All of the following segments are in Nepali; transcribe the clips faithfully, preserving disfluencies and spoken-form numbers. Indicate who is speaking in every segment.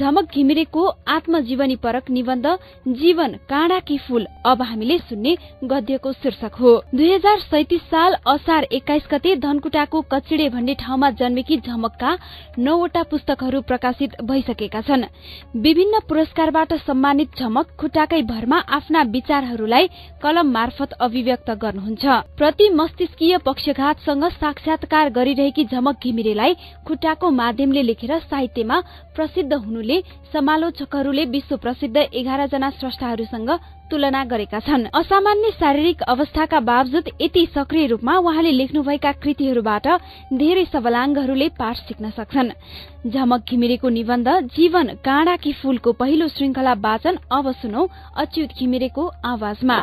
Speaker 1: झमक घिमिरेको आत्मजीवनी परक निबन्ध जीवन काँडाकी फूल अब हामीले सुन्ने गद्यको शीर्षक हो। दुई हजार सैतिस साल असार एक्काइस गते धनकुटाको कचिडे भन्ने ठाउँमा जन्मेकी झमकका नौवटा पुस्तकहरू प्रकाशित भइसकेका छन्। विभिन्न पुरस्कारबाट सम्मानित झमक खुट्टाकै भरमा आफ्ना विचारहरूलाई कलम मार्फत अभिव्यक्त गर्नुहुन्छ। प्रति मस्तिष्कीय पक्षघातसँग साक्षात्कार गरिरहेकी झमक घिमिरेलाई खुट्टाको माध्यमले लेखेर साहित्यमा प्रसिद्ध हुनुले समालोचकहरूले विश्व प्रसिद्ध एघार जना स्रष्टाहरूसँग तुलना गरेका छन्। असामान्य शारीरिक अवस्थाका बावजुद यति सक्रिय रूपमा उहाँले लेख्नुभएका कृतिहरूबाट धेरै सबलाङ्गहरूले पाठ सिक्न सक्छन्। झमक घिमिरेको निबन्ध जीवन काँडाकी फूलको पहिलो श्रृंखला वाचन अब सुनौ अच्युत घिमिरेको आवाजमा।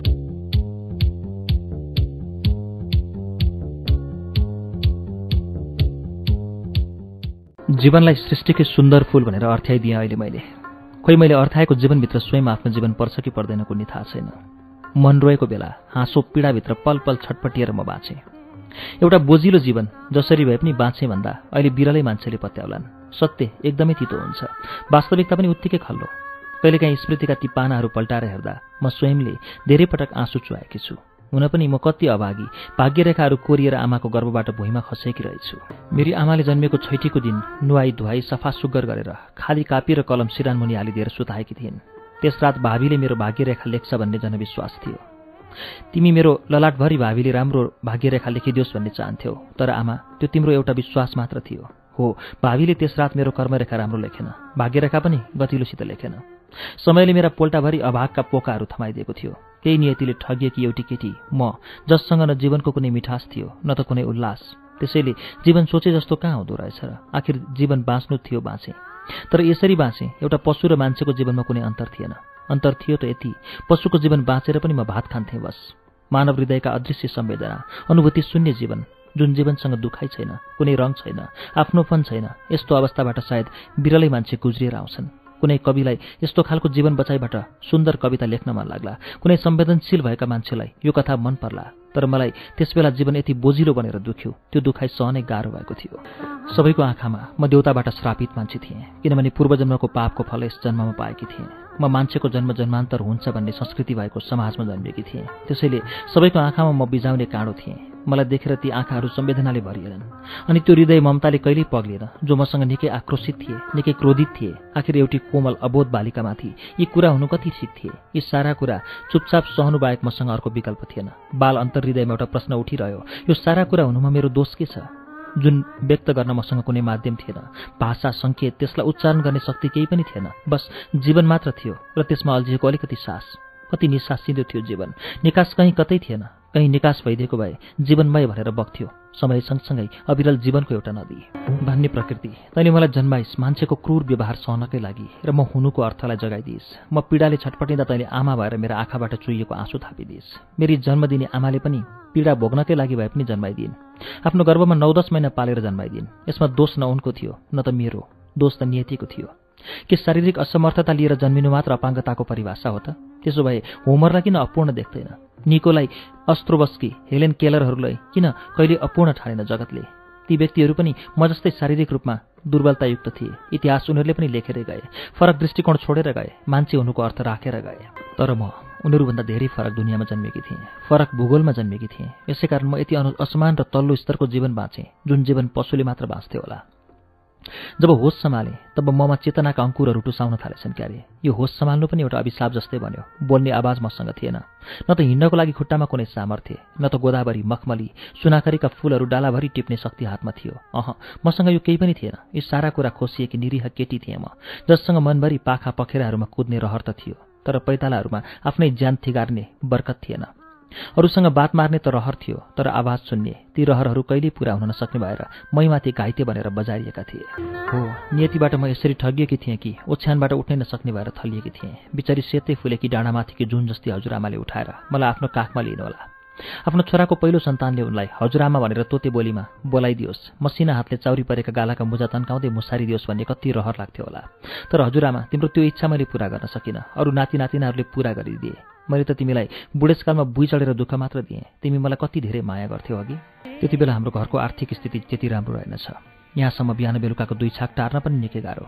Speaker 2: जीवनलाई सृष्टिकै सुन्दर फूल भनेर अर्थ्याइदिएँ अहिले मैले। खोइ मैले अर्थाएको जीवनभित्र स्वयं आफ्नो जीवन पर्छ कि पर्दैन कुनै थाहा छैन। मन रोएको बेला हाँसो पीडाभित्र पल पल छटपटिएर म बाँचेँ। एउटा बोजिलो जीवन जसरी भए पनि बाँचेँ भन्दा अहिले बिरलै मान्छेले पत्याउलान्। सत्य एकदमै तितो हुन्छ, वास्तविकता पनि उत्तिकै खल्लो। कहिलेकाहीँ स्मृतिका ती पानाहरू पल्टाएर हेर्दा म स्वयंले धेरै पटक आँसु चुहाएकी छु। हुन पनि म कति अभागी, भाग्यरेखाहरू कोरिएर आमाको गर्भबाट भुइँमा खसेकी रहेछु। मेरी आमाले जन्मेको छैठीको दिन नुहाई धुवाई सफा सुग्घर गरेर खाली कापी र कलम सिरानमुनि हालिदिएर सुताएकी थिइन्। त्यस रात भावीले मेरो भाग्यरेखा लेख्छ भन्ने जनविश्वास थियो। तिमी मेरो ललाटभरि भावीले राम्रो भाग्यरेखा लेखिदियोस् भन्ने चाहन्थ्यौ, तर आमा त्यो तिम्रो एउटा विश्वास मात्र थियो। हो, भावीले त्यस रात मेरो कर्मरेखा राम्रो लेखेन, भाग्यरेखा पनि गतिलोसित लेखेन। समयले मेरा पोल्टाभरि अभागका पोकाहरू थमाइदिएको थियो। केही नियतिले ठगिएकी एउटी केटी म, जससँग न जीवनको कुनै मिठास थियो न त कुनै उल्लास। त्यसैले जीवन सोचे जस्तो कहाँ हुँदो रहेछ र? आखिर जीवन बाँच्नु थियो, बाँचे। तर यसरी बाँचे, एउटा पशु र मान्छेको जीवनमा कुनै अन्तर थिएन। अन्तर थियो त यति, पशुको जीवन बाँचेर पनि म भात खान्थेँ बस। मानव हृदयका अदृश्य संवेदना, अनुभूति शून्य जीवन, जुन जीवनसँग दुखाइ छैन, कुनै रङ छैन, आफ्नोपन छैन। यस्तो अवस्थाबाट सायद बिरलै मान्छे गुज्रिएर आउँछन्। कुनै कविलाई यस्तो खालको जीवन बचाइबाट सुन्दर कविता लेख्न मन लाग्ला, कुनै संवेदनशील भएका मान्छेलाई यो कथा मन पर्ला। तर मलाई त्यसबेला जीवन यति बोजिलो बनेर दुख्यो, त्यो दुखाइ सहनै गाह्रो भएको थियो। सबैको आँखामा म देउताबाट श्रापित मान्छे थिएँ, किनभने पूर्वजन्मको पापको फल यस जन्ममा पाएकी थिएँ। म मान्छेको जन्म जन्मान्तर हुन्छ भन्ने संस्कृति भएको समाजमा जन्मेकी थिएँ। त्यसैले सबैको आँखामा म बिजाउने काँडो थिएँ। मलाई देखेर ती आँखाहरू संवेदनाले भरिएनन्। अनि त्यो हृदय ममताले कहिल्यै पग्लिएन, जो मसँग निकै आक्रोशित थिए, निकै क्रोधित थिए। आखिर एउटी कोमल अबोध बालिकामाथि यी कुरा हुनु कति ठिक थिए? यी सारा कुरा चुपचाप सहनु बाहेक मसँग अर्को विकल्प थिएन। बाल अन्तर हृदयमा एउटा प्रश्न उठिरह्यो, यो सारा कुरा हुनुमा मेरो दोष के छ? जुन व्यक्त गर्न मसँग कुनै माध्यम थिएन, भाषा, सङ्केत, त्यसलाई उच्चारण गर्ने शक्ति केही पनि थिएन। बस जीवन मात्र थियो र त्यसमा अल्झिएको अलिकति सास। कति निसासिँदो थियो जीवन, निकास कहीँ कतै थिएन। कहीँ निकास भइदिएको भए जीवनमय भनेर बग्थ्यो। समय सँगसँगै अविरल जीवनको एउटा नदी। भन्ने प्रकृति, तैँले मलाई जन्माइस् मान्छेको क्रूर व्यवहार सहनकै लागि र म हुनुको अर्थलाई जगाइदिइस्। म पीडाले छटपटिँदा तैँले आमा भएर मेरा आँखाबाट चुहिएको आँसु थापिदिइस्। मेरी जन्म दिने आमाले पनि पीडा भोग्नकै लागि भए पनि जन्माइदिइन्। आफ्नो गर्भमा नौ दस महिना पालेर जन्माइदिइन्। यसमा दोष न उनको थियो न त मेरो, दोष त नियतिको थियो। के शारीरिक असमर्थता लिएर जन्मिनु मात्र अपाङ्गताको परिभाषा हो त? त्यसो भए होमरलाई किन अपूर्ण देख्दैन? निकोलाई अस्ट्रोबस्की, हेलेन केलरहरूलाई किन कहिले अपूर्ण ठानेन जगतले? ती व्यक्तिहरू पनि म जस्तै शारीरिक रूपमा दुर्बलतायुक्त थिए। इतिहास उनीहरूले पनि लेखेरै गए, फरक दृष्टिकोण छोडेर गए, मान्छे हुनुको अर्थ राखेर गए। तर म उनीहरूभन्दा धेरै फरक दुनियाँमा जन्मेकी थिएँ, फरक भूगोलमा जन्मेकी थिएँ। यसै कारण म यति असमान र तल्लो स्तरको जीवन बाँचेँ, जुन जीवन पशुले मात्र बाँच्थ्यो होला। जब होस सम्हाले तब ममा चेतनाका अङ्कुरहरू टुसाउन थालेछन् क्यारे। यो होस सम्हाल्नु पनि एउटा अभिशाप जस्तै बन्यो। बोल्ने आवाज मसँग थिएन, न त हिँड्नको लागि खुट्टामा कुनै सामर्थ्य, न त गोदावरी, मखमली, सुनाखरीका फूलहरू डालाभरि टिप्ने शक्ति हातमा थियो। अह, मसँग यो केही पनि थिएन। यी सारा कुरा खोसिएकी निरीह केटी थिएँ म, जससँग मनभरि पाखा पखेराहरूमा कुद्ने रहर त थियो, तर पैतालाहरूमा आफ्नै ज्यान थिगार्ने बरकत थिएन। अरूसँग बात मार्ने त रहर थियो, तर आवाज सुन्ने ती रहरहरू कहिल्यै पूरा हुन नसक्ने भएर मैमाथि घाइते बनेर बजारिएका थिए। हो, नियतिबाट म यसरी ठगिएकी थिएँ कि ओछ्यानबाट उठ्नै नसक्ने भएर थलिएकी थिएँ। बिचारी सेतै फुलेकी डाँडामाथिकी जुन जस्ती हजुरआमाले उठाएर मलाई आफ्नो काखमा लिनुहोला। आफ्नो छोराको पहिलो सन्तानले उनलाई हजुरआमा भनेर तोते बोलीमा बोलाइदियोस्, मसिना हातले चाउरी परेका गालाका मुजा तन्काउँदै मुसारिदियोस् भन्ने कति रहर लाग्थ्यो होला। तर हजुरआमा, तिम्रो त्यो इच्छा मैले पूरा गर्न सकिनँ, अरू नाति नातिनाहरूले पूरा गरिदिए। मैले त तिमीलाई बुढेसकालमा बुई चढेर दुःख मात्र दिएँ, तिमी मलाई कति धेरै माया गर्थ्यौ अघि। त्यति बेला हाम्रो घरको आर्थिक स्थिति त्यति राम्रो रहेनछ। यहाँसम्म बिहान बेलुकाको दुई छाक टार्न पनि निकै गाह्रो।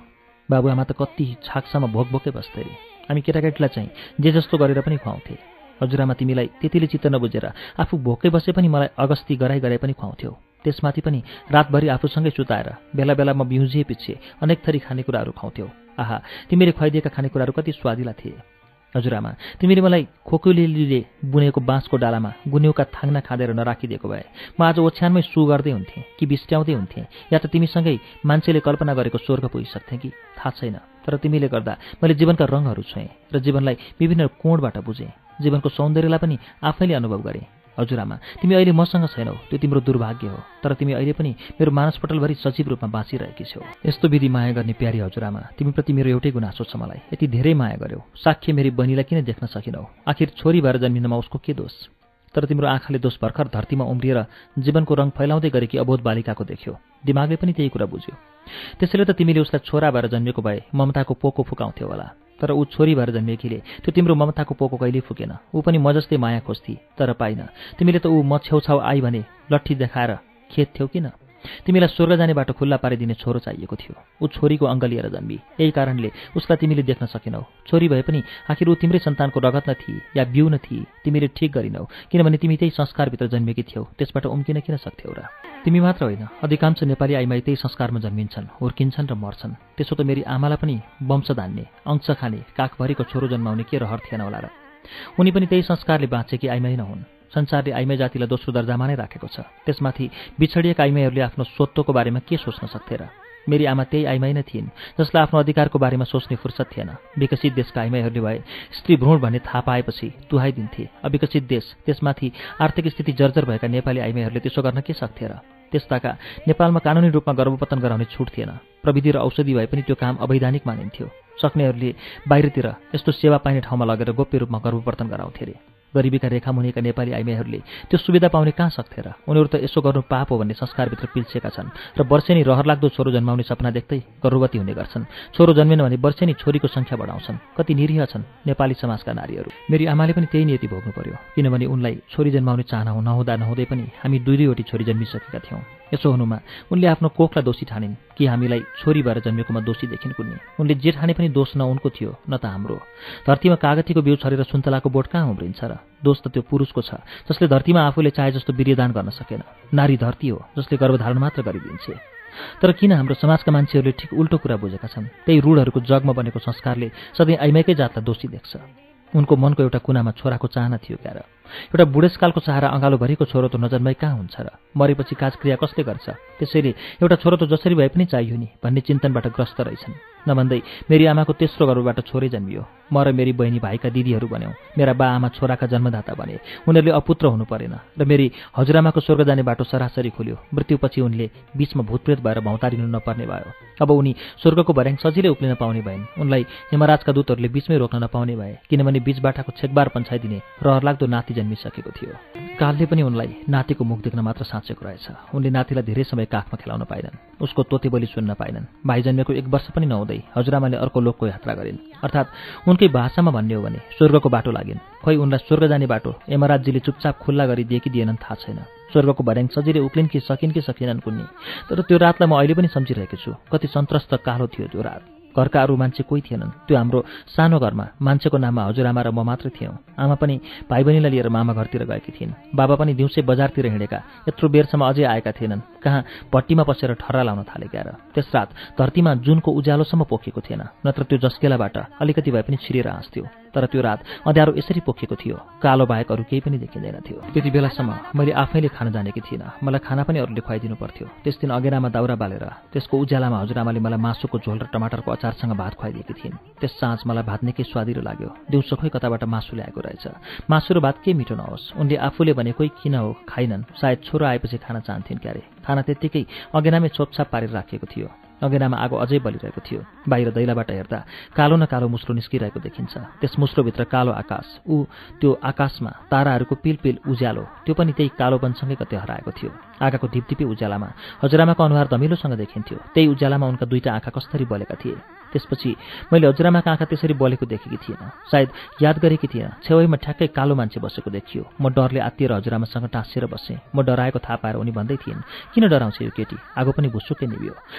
Speaker 2: बाबुआमा त कति छाक्सामा भोक भोकै बस्थे रे। हामी केटाकेटीलाई चाहिँ जे जस्तो गरेर पनि खुवाउँथे। हजुरआमा तिमीलाई त्यतिले चित्त नबुझेर आफू भोकै बसे पनि मलाई अगस्ती गराई गराई पनि खुवाउँथ्यौ। त्यसमाथि पनि रातभरि आफूसँगै सुताएर बेला बेला म बिउजिए पछि अनेक थरी खानेकुराहरू खुवाउँथ्यौ। आहा, तिमीले खुवाइदिएका खानेकुराहरू कति स्वादिला थिए। हजुरआमा, तिमीले मलाई खोकुलीले बुनेको बाँसको डालामा गुन्युका थाङ्ना खाँदेर नराखिदिएको भए म आज ओछ्यानमै सु गर्दै हुन्थेँ कि बिस्ट्याउँदै हुन्थेँ, या त तिमीसँगै मान्छेले कल्पना गरेको स्वर्ग पुगिसक्थेँ कि थाहा छैन। तर तिमीले गर्दा मैले जीवनका रङहरू छोएँ र जीवनलाई विभिन्न कोणबाट बुझेँ, जीवनको सौन्दर्यलाई पनि आफैले अनुभव गरेँ। हजुरआमा, तिमी अहिले मसँग छैनौ, त्यो तिम्रो दुर्भाग्य हो, तर तिमी अहिले पनि मेरो मानसपटलभरि सजीव रूपमा बाँचिरहेकी छौ। यस्तो विधि माया गर्ने प्यारी हजुरआमा, तिमीप्रति मेरो एउटै गुनासो छ मलाई, यति धेरै माया गर्यौ, साक्ष्य मेरी बहिनीलाई किन देख्न सकिनौ? आखिर छोरी भएर जन्मिनमा उसको के दोष? तर तिम्रो आँखाले दोष भर्खर धरतीमा उम्रिएर जीवनको रङ फैलाउँदै गरेकी अबोध बालिकाको देख्यो। दिमागले पनि त्यही कुरा बुझ्यो। त्यसैले त तिमीले उसलाई छोरा भएर जन्मेको भए ममताको पोको फुकाउँथ्यौ होला। तर ऊ छोरी भएर जन्मेकीले त्यो तिम्रो ममताको पोको कहिल्यै फुकेन। ऊ पनि म जस्तै माया खोज्थी, तर पाइन। तिमीले त ऊ म छेउछाउ आई भने लट्ठी देखाएर खेद्थ्यौ किन? तिमीलाई स्वर्ग जाने बाटो खुल्ला पारिदिने छोरो चाहिएको थियो। ऊ छोरीको अङ्ग लिएर जन्मी, यही कारणले उसलाई तिमीले देख्न सकेनौ। छोरी भए पनि आखिर ऊ तिम्रै सन्तानको रगत न थिए या बिउ न थिए। तिमीले ठिक गरिनौ, किनभने तिमी त्यही संस्कारभित्र जन्मेकी थियौ, त्यसबाट उम्किन किन सक्थ्यौ र? तिमी मात्र होइन, अधिकांश नेपाली आइमाई त्यही संस्कारमा जन्मिन्छन्, हुर्किन्छन् र मर्छन्। त्यसो त मेरी आमालाई पनि वंश धान्ने, अंश खाने, काखभरिको छोरो जन्माउने के रहर थिएन होला र? उनी पनि त्यही संस्कारले बाँचेकी आइमाई नहुन्। संसारले आइमाई जातिलाई दोस्रो दर्जामा नै राखेको छ। त्यसमाथि बिछडिएका आइमाईहरूले आफ्नो स्वत्वको बारेमा के सोच्न सक्थे र? मेरी आमा त्यही आइमाई नै थिइन् जसलाई आफ्नो अधिकारको बारेमा सोच्ने फुर्सद थिएन। विकसित देशका आइमाईहरूले भए स्त्री भ्रूण भन्ने थाहा पाएपछि तुहाइदिन्थे। अविकसित देश, त्यसमाथि आर्थिक स्थिति जर्जर भएका नेपाली आइमाईहरूले त्यसो गर्न के सक्थे र? त्यसताका नेपालमा कानुनी रूपमा गर्भपतन गराउने छुट थिएन। प्रविधि र औषधि भए पनि त्यो काम अवैधानिक मानिन्थ्यो। सक्नेहरूले बाहिरतिर यस्तो सेवा पाइने ठाउँमा लगेर गोप्य रूपमा गर्भपतन गराउँथे रे। गरिबीका रेखा मुनिका नेपाली आइमाईहरूले त्यो सुविधा पाउने कहाँ सक्थे र? उनीहरू त यसो गर्नु पाप हो भन्ने संस्कारभित्र पिल्छेका छन् र वर्षेनी रहरलाग्दो छोरो जन्माउने सपना देख्दै गर्भवती हुने गर्छन्। छोरो जन्मेन भने वर्षेनी छोरीको सङ्ख्या बढाउँछन्। कति निरीह छन् नेपाली समाजका नारीहरू। मेरी आमाले पनि त्यही नियति भोग्नु पर्यो, किनभने उनलाई छोरी जन्माउने चाहना नहुँदा नहुँदै पनि हामी दुई दुईवटी छोरी जन्मिसकेका थियौँ। यसो हुनुमा उनले आफ्नो कोखलाई दोषी ठानिन् कि हामीलाई छोरी भएर जन्मेकोमा दोषी देखिन् कुन्ने। उनले जे ठाने पनि दोष न उनको थियो न त हाम्रो। धरतीमा कागतीको बिउ छरेर सुन्तलाको बोट कहाँ उम्रिन्छ र? दोष त त्यो पुरुषको छ जसले धरतीमा आफूले चाहे जस्तो वीर्यदान गर्न सकेन। नारी धरती हो जसले गर्भधारण मात्र गरिदिन्छ। तर किन हाम्रो समाजका मान्छेहरूले ठिक उल्टो कुरा बुझेका छन्? त्यही रूढहरूको जगमा बनेको संस्कारले सधैँ आइमाईकै जातलाई दोषी देख्छ। उनको मनको एउटा कुनामा छोराको चाहना थियो क्या र? एउटा बुढेसकालको सहारा अँगालोभरिको छोरो त नजन्माइ कहाँ हुन्छ र? मरेपछि काजक्रिया कसले गर्छ? त्यसैले एउटा छोरो त जसरी भए पनि चाहियो नि भन्ने चिन्तनबाट ग्रस्त रहेछन्। नभन्दै मेरी आमाको तेस्रो गर्भबाट छोरै जन्मियो। म र मेरी बहिनी भाइका दिदीहरू बन्यौँ। मेरा बा आमा छोराका जन्मदाता बने। उनीहरूले अपुत्र हुनु परेन र मेरी हजुरआमाको स्वर्ग जाने बाटो सरासरी खुल्यो। मृत्युपछि उनले बीचमा भूतप्रेत भएर भौतारिनु नपर्ने भयो। अब उनी स्वर्गको भर्याङ सजिलै उक्लिन पाउने भएन्। उनलाई यमराजका दूतहरूले बीचमै रोक्न नपाउने भए, किनभने बीचबाटाको छेकबार पन्छाइदिने रहरलाग्दो नाति जन्मिसकेको थियो। कालले पनि उनलाई नातिको मुख देख्न मात्र साँचेको रहेछ। उनले नातिलाई धेरै समय काखमा खेलाउन पाएनन्, उसको तोते बोली सुन्न पाएनन्। भाइ जन्मेको एक वर्ष पनि नहुँदै हजुरआमाले अर्को लोकको यात्रा गरिन्। अर्थात् उनकै भाषामा भन्ने हो भने स्वर्गको बाटो लागिन्। खोइ उनलाई स्वर्ग जाने बाटो यमराजजीले चुपचाप खुल्ला गरिदिए कि दिएनन् थाहा छैन। स्वर्गको भर्याङ सजिलै उक्लिन् कि सकिन् कि सकिएनन् कुन्नी। तर त्यो रातलाई म अहिले पनि सम्झिरहेको छु। कति सन्त्रस्त कालो थियो त्यो रात। घरका अरू मान्छे कोही थिएनन्। त्यो हाम्रो सानो घरमा मान्छेको नाममा हजुरआमा र म मात्रै थियौँ। आमा पनि भाइ बहिनीलाई लिएर मामा घरतिर गएकी थिइन्। बाबा पनि दिउँसै बजारतिर हिँडेका, यत्रो बेरसम्म अझै आएका थिएनन्। कहाँ भट्टीमा पसेर ठर्रा लाउन थालेका र। त्यस रात धरतीमा जुनको उज्यालोसम्म पोखेको थिएन, नत्र त्यो जस्केलाबाट अलिकति भए पनि छिरेर हाँस्थ्यो। तर त्यो रात अँध्यारो यसरी पोखेको थियो, कालो बाहेक अरू केही पनि देखिँदैन थियो। त्यति बेलासम्म मैले आफैले खान जानेकी थिइनँ। मलाई खाना पनि अरूले खुवाइदिनु पर्थ्यो। त्यस दिन अगेनामा दाउरा बालेर त्यसको उज्यालामा हजुरआमाले मलाई मासुको झोल र टमाटरको अचारसँग भात खुवाइदिएकी थिइन्। त्यस साँझ मलाई भात निकै स्वादिलो लाग्यो। दिउँसो खोइ कताबाट मासु ल्याएको रहेछ। मासु र भात के मिठो नहोस्। उनले आफूले भने कोही किन हो खाइनन्, सायद छोरो आएपछि खान चाहन्थिन् क्यारे। खाना त्यत्तिकै अगेनामै छोपछाप पारेर राखिएको थियो। अगेनामा आगो अझै बलिरहेको थियो। बाहिर दैलाबाट हेर्दा कालो न कालो मुस्लो निस्किरहेको देखिन्छ। त्यस मुस्लोभित्र कालो आकाश, ऊ त्यो आकाशमा ताराहरूको पिलपिल उज्यालो, त्यो पनि त्यही कालोपनसँगै कतै हराएको थियो। आँखाको धिपधिपे उज्यालामा हजुरआमाको अनुहार धमिलोसँग देखिन्थ्यो। त्यही उज्यालामा उनका दुईटा आँखा कसरी बलेका थिए। त्यसपछि मैले हजुरआमाका आँखा त्यसरी बलेको देखेकी थिइनँ। सायद याद गरेकी थिइनँ। छेउमा ठ्याक्कै कालो मान्छे बसेको देखियो। म डरले आत्तिएर हजुरआमासँग टाँसिएर बसेँ। म डराएको थाहा पाएर उनी भन्दै थिइन्, किन डराउँछ यो केटी? आगो पनि भुसुक्कै निभ्यो। आगो निभेपछि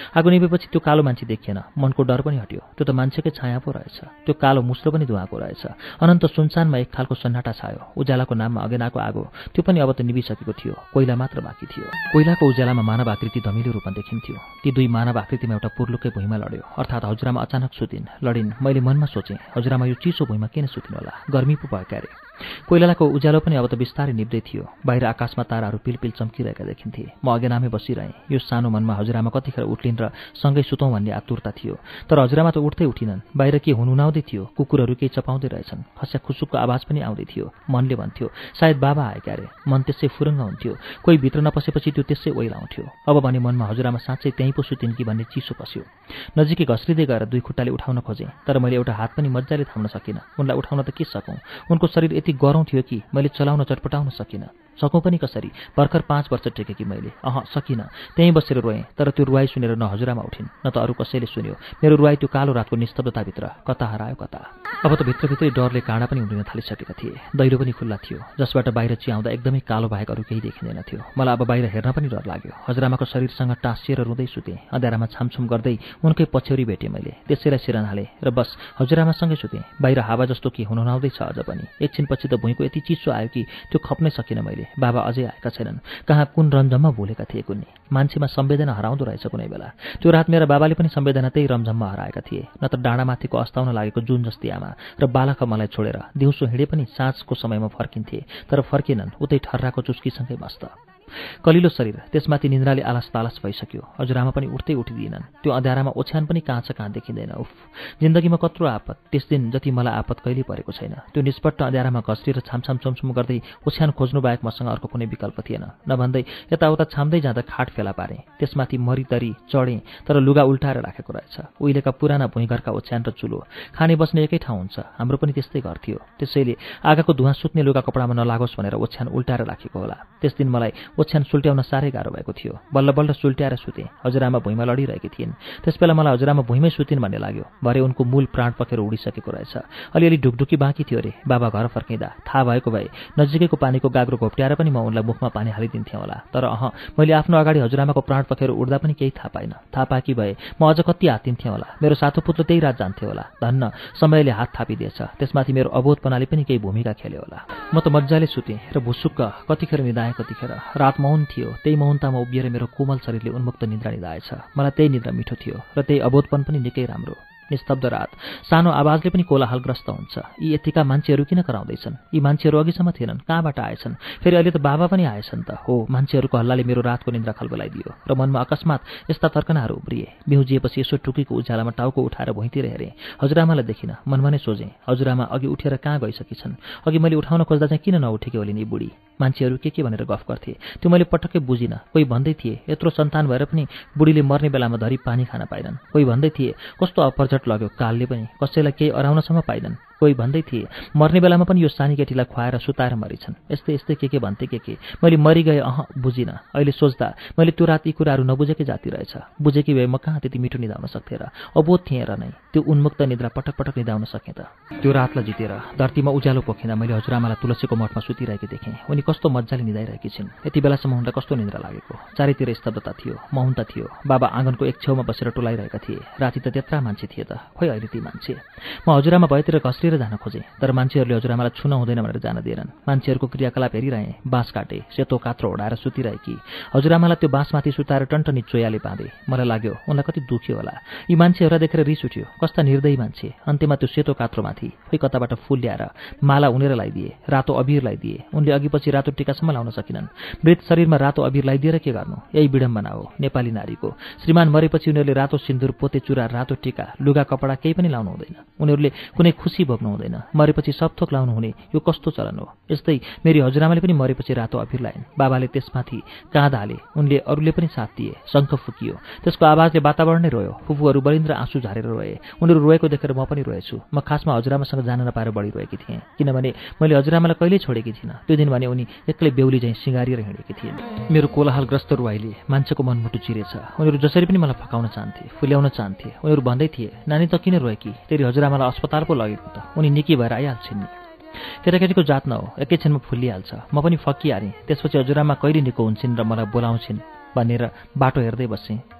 Speaker 2: रोएपछि त्यो कालो मान्छे देखिएन। मनको डर पनि हट्यो। त्यो त मान्छेकै छाया पो रहेछ। त्यो कालो मुस्रो पनि धुवाको रहेछ। अनन्त सुनसानमा एक खालको सन्नाटा छायो। उज्यालाको नाममा अगेनाको आगो त्यो पनि अब त निभिसकेको थियो। कोइला मात्र बाँकी थियो। कोइलाको उज्यालामा मानव आकृति धमिलो रूपमा देखिन्थ्यो। ती दुई मानव आकृतिमा एउटा पुर्लुकै भुइँमा लड्यो। अर्थात् हजुरआमा अचानक सुतिन्, लडिन्। मैले मनमा सोचेँ, हजुरआमा यो चिसो भुइँमा किन सुतिन् होला? गर्मी पो भयो क्यारे। कोइलाको उज्यालो पनि अब त बिस्तारै निप्दै थियो। बाहिर आकाशमा ताराहरू पिलपिल चम्किरहेका देखिन्थे। म अगेनामै बसिरहेँ। यो सानो मनमा हजुरआमा कतिखेर उठ्लिन् र सँगै सुतौँ भन्ने आतुरता थियो। तर हजुरआमा त उठ्दै उठिनन्। बाहिर के हुनुहुनाउँदै थियो। कुकुरहरू केही चपाउँदै रहेछन्। खस्या खुसुकको आवाज पनि आउँदै थियो। मनले भन्थ्यो, सायद बाबा आए क्यारे। मन त्यसै फुरुङ्ग हुन्थ्यो। कोही भित्र नपसेपछि त्यो त्यसै ओइलाउँथ्यो। अब भने मनमा हजुरआमा साँच्चै त्यहीँ पो सुतिन् कि भन्ने चिसो पस्यो। नजिकै घस्रिँदै गएर दुई खुट्टाले उठाउन खोजेँ, तर मैले एउटा हात पनि मजाले थाम्न सकिनँ। उनलाई उठाउन त के सकौँ? उनको शरीर यति गह्रौँ थियो कि मैले चलाउन चटपटाउन सकिनँ। सकौँ पनि कसरी? भर्खर पाँच वर्ष टेकेँ मैले। अह सकिनँ। त्यहीँ बसेर रोएँ। तर त्यो रुवाई सुनेर न हजुरआमा उठिन्, न त अरू कसैले सुन्यो। मेरो रुवाई त्यो कालो रातको निस्तब्धताभित्र कता हरायो कता। अब त भित्रभित्रै डरले काँडा पनि उम्रिन थालिसकेका थिए। दैलो पनि खुल्ला थियो, जसबाट बाहिर चियाउँदा एकदमै कालो बाहेक अरू केही देखिँदैन थियो। मलाई अब बाहिर हेर्न पनि डर लाग्यो। हजुरआमाको शरीरसँग टाँसिएर रुँदै सुतेँ। अँध्यारामा छामछुम गर्दै उनकै पछ्यौरी भेटेँ मैले। त्यसैलाई सिरान हालेँ र बस हजुरआमासँगै सुतेँ। बाहिर हावा जस्तो के हुनुहुनाउँदै छ अझ पनि। एकछिनपछि त भुइँको यति चिसो आयो कि त्यो खप्नै सकिनँ मैले। बाबा अझै आएका छैनन्। कहाँ कुन रमझममा भुलेका थिए कुन्नी। मान्छेमा संवेदना हराउँदो रहेछ कुनै बेला। त्यो रात मेरा बाबाले पनि संवेदना त्यही रमझममा हराएका थिए। न त डाँडामाथिको अस्ताउन लागेको जुन जस्तै आमा र बालक मलाई छोडेर दिउँसो हिँडे पनि साँझको समयमा फर्किन्थे। तर फर्किनन्, उतै ठर्राको चुस्कीसँगै मस्त कलिलो शरीर। त्यसमाथि निन्द्राले आलस तालस भइसक्यो। हजुरआमा पनि उठ्दै उठिदिएनन्। त्यो अँध्यारामा ओछ्यान पनि कहाँ छ कहाँ देखिँदैन। उफ, जिन्दगीमा कत्रो आपत। त्यस दिन जति मलाई आपत कहिल्यै परेको छैन। त्यो निष्पट्ट अँध्यारामा घस्रिएर छामछाम चमचम गर्दै ओछ्यान खोज्नु बाहेक मसँग अर्को कुनै विकल्प थिएन। नभन्दै यताउता छाम्दै जाँदा खाट फेला पारेँ। त्यसमाथि मरितरी चढेँ, तर लुगा उल्टाएर राखेको रहेछ। उहिलेका पुराना भुइँघरका ओछ्यान र चुलो। खाने बस्ने एकै ठाउँ हुन्छ। हाम्रो पनि त्यस्तै घर थियो। त्यसैले आगाको धुवाँ सुत्ने लुगा कपडामा नलागोस् भनेर ओछ्यान उल्टाएर राखेको होला। त्यस दिन मलाई ओछ्यान सुल्ट्याउन साह्रै गाह्रो भएको थियो। बल्ल बल्ल सुल्ट्याएर सुतेँ। हजुरआमा भुइँमा लडिरहेकी थिइन्। त्यसबेला मलाई हजुरआमा भुइँमै सुतिन् भन्ने लाग्यो। भरे उनको मूल प्राण पखेर उडिसकेको रहेछ। अलिअलि ढुकढुकी बाँकी थियो रे। बाबा घर फर्किँदा थाहा भएको भए नजिकैको पानीको गाग्रो घोप्ट्याएर पनि म उनलाई मुखमा पानी हालिदिन्थेँ होला। तर अह, मैले आफ्नो अगाडि हजुरआमाको प्राण पखेर उड्दा पनि केही थाहा पाइनँ। थाहा पाएकी भए म अझ कति हात्तिन्थेँ होला। मेरो साथो पुत्र त्यही रात जान्थ्यो होला। धन्न समयले हात थापिदिएछ। त्यसमाथि मेरो अबोधपनाले पनि केही भूमिका खेल्यो होला। म त मजाले सुतेँ र भुसुक्क। कतिखेर निदाएँ कतिखेर। रात मौन थियो। त्यही मौनतामा उभिएर मेरो कोमल शरीरले उन्मुक्त निद्रा निदाएछ। मलाई त्यही निद्रा मिठो थियो र त्यही अबोधपन पनि निकै राम्रो। निस्तब्ध रात। सानो आवाजले पनि कोलाहलग्रस्त हुन्छ। यी यतिका मान्छेहरू किन कराउँदैछन्? यी मान्छेहरू अघिसम्म थिएनन्, कहाँबाट आएछन्? फेरि अहिले त बाबा पनि आएछन् त। हो, मान्छेहरूको हल्लाले मेरो रातको निद्रा खलबलाइदियो र मनमा अकस्मात यस्ता तर्कनाहरू उब्रिए। बिउजिएपछि यसो टुकीको उज्यालामा टाउको उठाएर भुइँतिर हेरेँ। हजुरआमालाई देखिनँ। मनमा नै सोचेँ, हजुरआमा अघि उठेर कहाँ गइसकी छन्? अघि मैले उठाउन खोज्दा चाहिँ किन नउठेकी होलिन् यी बुढी? मान्छेहरू के के भनेर गफ गर्थे, त्यो मैले पटक्कै बुझिनँ। कोही भन्दै थिए, यत्रो सन्तान भएर पनि बुढीले मर्ने बेलामा धरी पानी खान पाइनन्। कोही भन्दै थिए, कस्तो अपरझट लग्यो कालले पनि, कसैलाई केही अराउनसम्म पाइनन्। कोही भन्दै थिए, मर्ने बेलामा पनि यो सानी केटीलाई खुवाएर सुताएर मरिछन्। यस्तै यस्तै के के भन्थे के के। मैले मरिगए अह बुझिनँ। अहिले सोच्दा मैले त्यो रात यी कुराहरू नबुझेकै जाति रहेछ। बुझेकी भए म कहाँ त्यति मिठो निदाउन सक्थेँ र? अबोध थिएँ र नै त्यो उन्मुक्त निद्रा पटक पटक निदाउन सकेँ त। त्यो रातलाई जितेर धरतीमा उज्यालो पोखिँदा मैले हजुरआमालाई तुलसीको मठमा सुतिरहेकी देखेँ। उनी कस्तो मजाले निदाइरहेकी छिन्। यति बेलासम्म उनलाई कस्तो निद्रा लागेको। चारैतिर स्तब्धता थियो, मौनता थियो। बाबा आँगनको एक छेउमा बसेर टोलाइरहेका थिए। राति त त्यत्रा मान्छे थिए त, खोइ अहिले ती मान्छे। म हजुरआमा भएतिर घस्रिएर जान खोजेँ, तर मान्छेहरूले हजुरआमालाई छुन हुँदैन भनेर जान दिएनन्। मान्छेहरूको क्रियाकलाप हेरिरहेँ। बाँस काटे, सेतो कात्रो ओढाएर सुतिरहेकी हजुरआमालाई त्यो बाँसमाथि सुताएर टन्टनी चोयाले बाँधे। मलाई लाग्यो उनलाई कति दुख्यो होला। यी मान्छेहरूलाई देखेर रिस उठ्यो। कस्ता निर्दयी मान्छे। अन्त्यमा त्यो सेतो कात्रोमाथि खोइ कताबाट फुल ल्याएर माला उनेर लगाइदिए, रातो अबिर लगाइदिए। उनले अघिपछि रातो टिकासम्म लाउन सकिनन्। मृत शरीरमा रातो अबिर लगाइदिएर के गर्नु? यही विडम्बना हो नेपाली नारीको। श्रीमान मरेपछि उनीहरूले रातो सिन्दुर, पोते चुरा, रातो टिका, लुगा कपडा केही पनि लाउनु हुँदैन। उनीहरूले कुनै खुसी भोग्नु हुँदैन। मरेपछि सब थोक लाउनु हुने यो कस्तो चलन हो? यस्तै मेरी हजुरआमाले पनि मरेपछि रातो अबिर लाइन्। बाबाले त्यसमाथि काँध हाले। उनले अरूले पनि साथ दिए। शङ्ख फुकियो। त्यसको आवाजले वातावरण नै रोयो। फुपूहरू बलिन्द्र आँसु झारेर रोए। उनीहरू रोएको देखेर म पनि रोएछु। म खासमा हजुरआमासँग जान नपाएर बढी रोएकी थिएँ, किनभने मैले हजुरआमालाई कहिल्यै छोडेकी थिइनँ। त्यो दिन भने उनी एक्लै बेहुली झैँ सिँगारिएर हिँडेकी थिइन्। मेरो कोलाहलग्रस्त रुवाइले मान्छेको मनमुटु चिरेछ। उनीहरू जसरी पनि मलाई फकाउन चाहन्थे, फुल्याउन चाहन्थे। उनीहरू भन्दै थिए, नानी त किन रोएकी? तेरी हजुरआमालाई अस्पताल पो लगेको त, उनी निकी भएर आइहाल्छिन् नि। केटाकेटीको जात न हो, एकैछिनमा फुल्लिहाल्छ। म पनि फकिहालेँ। त्यसपछि हजुरआमा कहिले निको हुन्छन् र मलाई बोलाउँछिन् भनेर बाटो हेर्दै बसेँ।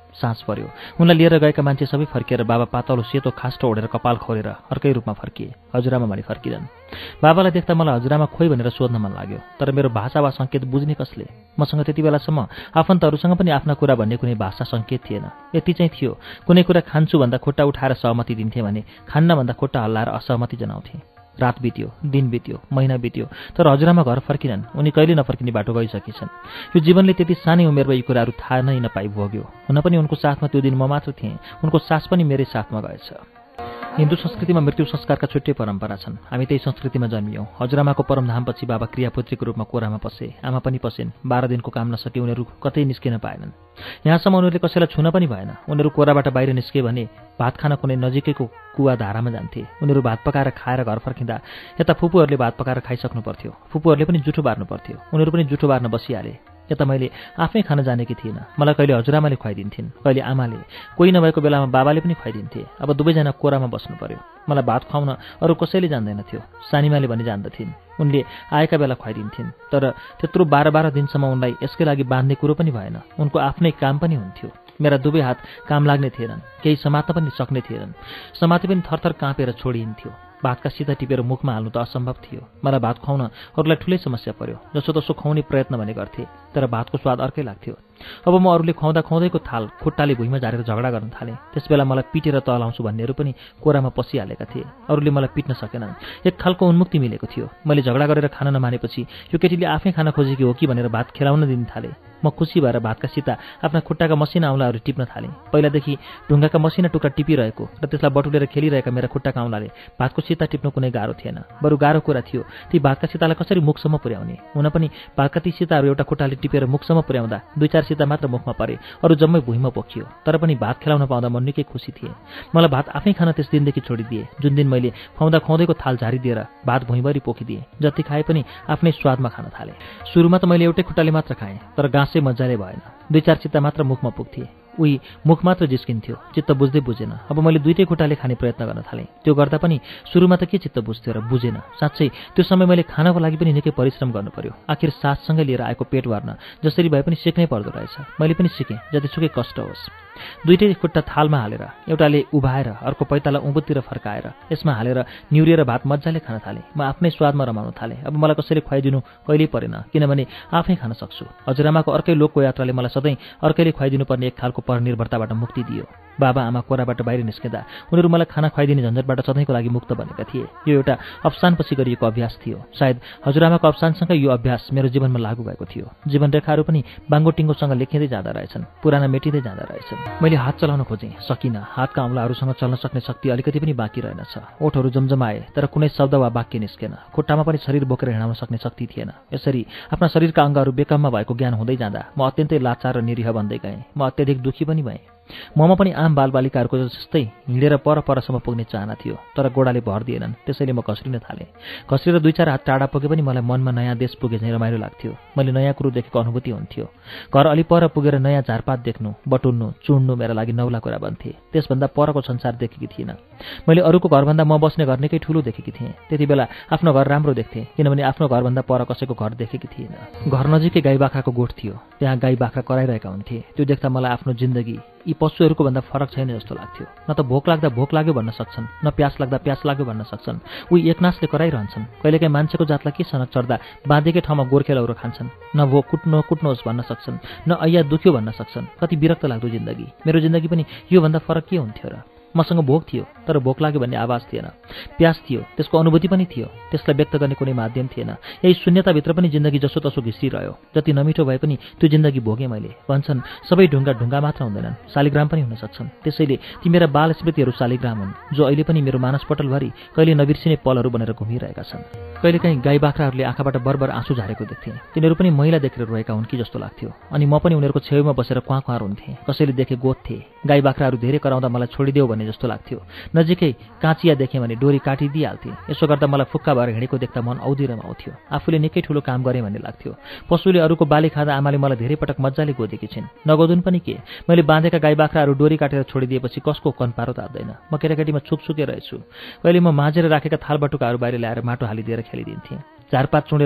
Speaker 2: साँझ पर्यो। उनलाई लिएर गएका मान्छे सबै फर्किएर बाबा पातलो सेतो खास्टो ओढेर कपाल खोलेर अर्कै रूपमा फर्किए। हजुरआमा भनी फर्किरहन्। बाबालाई देख्दा मलाई हजुरआमा खोइ भनेर सोध्न मन लाग्यो, तर मेरो भाषा वा सङ्केत बुझ्ने कसले? मसँग त्यति बेलासम्म आफन्तहरूसँग पनि आफ्ना कुरा भन्ने कुनै भाषा सङ्केत थिएन। यति चाहिँ थियो, कुनै कुरा खान्छु भन्दा खुट्टा उठाएर सहमति दिन्थे भने खान्न भन्दा खुट्टा हल्लाएर असहमति जनाउँथे। रात बित्यो, दिन बित्यो, महिना बित्यो, तर हजुरआमा घर फर्किनन्। उनी कहिले नफर्किने बाटो गइसकेछन्। यो जीवनले त्यति सानै उमेरमा यी कुराहरू थाहा नै नपाई भोग्यो। हुन पनि उनको साथमा त्यो दिन म मात्र थिएँ। उनको सास पनि मेरै साथमा गएछ। हिन्दू संस्कृतिमा मृत्यु संस्कारका छुट्टै परम्परा छन्। हामी त्यही संस्कृतिमा जन्मियौँ। हजुरआमाको परमधामपछि बाबा क्रियापुत्रीको रूपमा कोरामा पसे। आमा पनि पसेन्। बाह्र दिनको काम नसके उनीहरू कतै निस्किन पाएनन्। यहाँसम्म उनीहरूले कसैलाई छुन पनि भएन। उनीहरू कोराबाट बाहिर निस्के भने भात खान कुनै नजिकैको कुवा धारामा जान्थे। उनीहरू भात पकाएर खाएर घर फर्किँदा यता फुपूहरूले भात पकाएर खाइसक्नु पर्थ्यो। फुपूहरूले पनि जुठो बार्नु पर्थ्यो। उनीहरू पनि जुठो बार्न बसिहाले। यता मैले आफै खान जानेकी थिइनँ। मलाई कहिले हजुरआमाले खुवाइदिन्थिन्, कहिले आमाले, कोही नभएको बेलामा बाबाले पनि खुवाइदिन्थे। अब दुवैजना कोरामा बस्नु पर्यो। मलाई भात खुवाउन अरू कसैले जान्दैनथ्यो। सानीमाले पनि जान्दथिन्। उनले आएका बेला खुवाइदिन्थिन्, तर त्यत्रो बाह्र बाह्र दिनसम्म उनलाई यसकै लागि बाँध्ने कुरो पनि भएन। उनको आफ्नै काम पनि हुन्थ्यो। मेरा दुवै हात काम लाग्ने थिएनन्, केही समात्न पनि सक्ने थिएनन्। समाते पनि थरथर काँपेर छोडिन्थ्यो। भातका सिधा टिपेर मुखमा हाल्नु त असम्भव थियो। मलाई भात खुवाउन अरूलाई ठुलै समस्या पर्यो। जसोतसो खुवाउने प्रयत्न भने गर्थे, तर भातको स्वाद अर्कै लाग्थ्यो। अब म अरूले खुवाउँदा खुवाउँदैको थाल खुट्टाले भुइँमा झारेर झगडा गर्न थालेँ। त्यसबेला मलाई पिटेर तलाउँछु भन्नेहरू पनि कोरामा पसिहालेका थिए। अरूले मलाई पिट्न सकेनन्। एक खालको उन्मुक्ति मिलेको थियो। मैले झगडा गरेर खान नमानेपछि यो केटीले आफै खान खोजेकी हो कि भनेर भात खेलाउन दिन थालेँ। म खुसी भएर भातका सिता आफ्ना खुट्टाका मसिना औँलाहरू टिप्न थालेँ। पहिलादेखि ढुङ्गाका मसिना टुक्रा टिपिरहेको र त्यसलाई बटुलेर खेलिरहेका मेरा खुट्टाका औँलाले भातको सिता टिप्न कुनै गाह्रो थिएन। बरु गाह्रो कुरा थियो ती भातका सितालाई कसरी मुखसम्म पुर्याउने। हुन पनि भातका ती सिताहरू एउटा खुट्टाले टिपेर मुखसम्म पुर्याउँदा दुई चार सिता मात्र मुखमा परे, अरू जम्मै भुइँमा पोखियो। तर पनि भात खेलाउन पाउँदा म निकै खुसी थिएँ। मलाई भात आफै खान त्यस दिनदेखि छोडिदिए। जुन दिन मैले खुवाउँदा खुवाउँदैको थाल झारिदिएर भात भुइँभरि पोखिदिएँ। जति खाए पनि आफ्नै स्वादमा खान थालेँ। सुरुमा त मैले एउटै खुट्टाले मात्र खाएँ, तर गाँसै मजाले भएन। दुई चार सिता मात्र मुखमा पुग्थे। उही मुख मात्र जिस्किन्थ्यो। चित्त बुझ्दै बुझेन। अब मैले दुईटै खुट्टाले खाने प्रयत्न गर्न थालेँ। त्यो गर्दा पनि सुरुमा त के चित्त बुझ्थ्यो र बुझेन। साँच्चै त्यो समय मैले खानको लागि पनि निकै परिश्रम गर्नु पर्यो। आखिर साससँगै लिएर आएको पेट भर्न जसरी भए पनि सिक्नै पर्दो रहेछ। मैले पनि सिकेँ, जतिसुकै कष्ट होस्। दुईटै खुट्टा थालमा हालेर एउटाले उभाएर अर्को पैताला उँभोतिर फर्काएर यसमा हालेर निउरिएर भात मजाले खान थालेँ। म आफ्नै स्वादमा रमाउन थालेँ। अब मलाई कसैले खुवाइदिनु कहिल्यै परेन, किनभने आफै खान सक्छु। हजुरआमाको अर्कै लोकको यात्राले मलाई सधैँ अर्कैले खुवाइदिनु पर्ने एक खालको परनिर्भरताबाट मुक्ति दियो। बाबा आमा कोराबाट बाहिर निस्किँदा उनीहरू मलाई खाना खुवाइदिने झन्झटबाट सधैँको लागि मुक्त बनेका थिए। यो एउटा अवसानपछि गरिएको अभ्यास थियो। सायद हजुरआमाको अवसानसँगै यो अभ्यास मेरो जीवनमा लागू भएको थियो। जीवनरेखाहरू पनि बाङ्गोटिङ्गोसँग लेखिँदै जाँदा रहेछन्, पुराना मेटिँदै जाँदा रहेछन्। मैले हात चलाउन खोजेँ, सकिनँ। हातका औँलाहरूसँग चल्न सक्ने शक्ति अलिकति पनि बाँकी रहेनछ। ओठहरू जमजमाए, तर कुनै शब्द वा वाक्य निस्केन। खुट्टामा पनि शरीर बोकेर हिँडाउन सक्ने शक्ति थिएन। यसरी आफ्ना शरीरका अङ्गहरू बेकममा भएको ज्ञान हुँदै जाँदा म अत्यन्तै लाचार र निरीह बन्दै गएँ। म अत्यधिक दुःखी पनि भएँ। ममा पनि आम बालबालिकाहरूको जस्तै हिँडेर पर परसम्म पुग्ने चाहना थियो, तर गोडाले भर दिएनन्। त्यसैले म घस्रिन थालेँ। घस्रेर दुई चार हात टाढा पुगे पनि मलाई मनमा नयाँ देश पुगे झैँ रमाइलो लाग्थ्यो। मैले नयाँ कुरो देखेको अनुभूति हुन्थ्यो। घर अलि पर पुगेर नयाँ झारपात देख्नु, बटुल्नु, चुड्नु मेरा लागि नौला कुरा बन्थे। त्यसभन्दा परको संसार देखेकी थिइनँ। मैले अरूको घरभन्दा म बस्ने घर निकै ठुलो देखेकी थिएँ। त्यति बेला आफ्नो घर राम्रो देख्थेँ, किनभने आफ्नो घरभन्दा पर कसैको घर देखेकी थिइनँ। घर नजिकै गाई बाख्राको गोठ थियो। त्यहाँ गाई बाख्रा कराइरहेका हुन्थे। त्यो देख्दा मलाई आफ्नो जिन्दगी यी पशुहरूको भन्दा फरक छैन जस्तो लाग्थ्यो। न त भोक लाग्दा भोक लाग्यो भन्न सक्छन्, न प्यास लाग्दा प्यास लाग्यो भन्न सक्छन्। उही एकनासले कराइरहन्छन्। कहिलेकाहीँ मान्छेको जातलाई के सनक चढ्दा बाँधेकै ठाउँमा गोर्खे लौरो खान्छन्। न भोक कुट्नु कुट्नुहोस् भन्न सक्छन्, न ऐया दुख्यो भन्न सक्छन्। कति विरक्त लाग्दो जिन्दगी। मेरो जिन्दगी पनि योभन्दा फरक के हुन्थ्यो र? मसँग भोक थियो, तर भोक लाग्यो भन्ने आवाज थिएन। प्यास थियो, त्यसको अनुभूति पनि थियो। त्यसलाई व्यक्त गर्ने कुनै माध्यम थिएन। यही शून्यताभित्र पनि जिन्दगी जसोतसो घिसिरह्यो। जति नमिठो भए पनि त्यो जिन्दगी भोगेँ मैले। भन्छन् सबै ढुङ्गा ढुङ्गा मात्र हुँदैनन्, शालिग्राम पनि हुन सक्छन्। त्यसैले ती मेरा बाल स्मृतिहरू शालिग्राम हुन्, जो अहिले पनि मेरो मानसपटलभरि कहिले नबिर्सिने पलहरू बनेर घुमिरहेका छन्। कहिलेकाहीँ गाई बाख्राहरूले आँखाबाट बरबर आँसु झारेको देख्थेँ। तिनीहरू पनि मैला देखेर रोएका हुन् कि जस्तो लाग्थ्यो। अनि म पनि उनीहरूको छेउमा बसेर क्वाँ क्वाँ रुन्थेँ। कसैले देखे गोत्थे। गाई बाख्राहरू धेरै कराउँदा मलाई छोडिदेऊ भन्ने जस्तो लाग्थ्यो। नजिकै काँचिया देखेँ भने डोरी काटिदिइहाल्थेँ। यसो गर्दा मलाई फुक्का भएर हिँडेको देख्दा मन औधी रमाउँथ्यो। आफूले निकै ठुलो काम गरेँ भन्ने लाग्थ्यो। पशुले अरूको बाली खाँदा आमाले मलाई धेरै पटक मजाले गोदेकी छिन्। नगोदुन् पनि के, मैले बाँधेका गाई बाख्राहरू डोरी काटेर छोडिदिएपछि कसको कनपारो तात्दैन। म केटाकेटीमा छुकछुके रहेछु। कहिले म माझेर राखेका थाल बटुकाहरू बाहिर ल्याएर माटो हालिदिएर खेलिदिन्थेँ। झारपात चुँडेर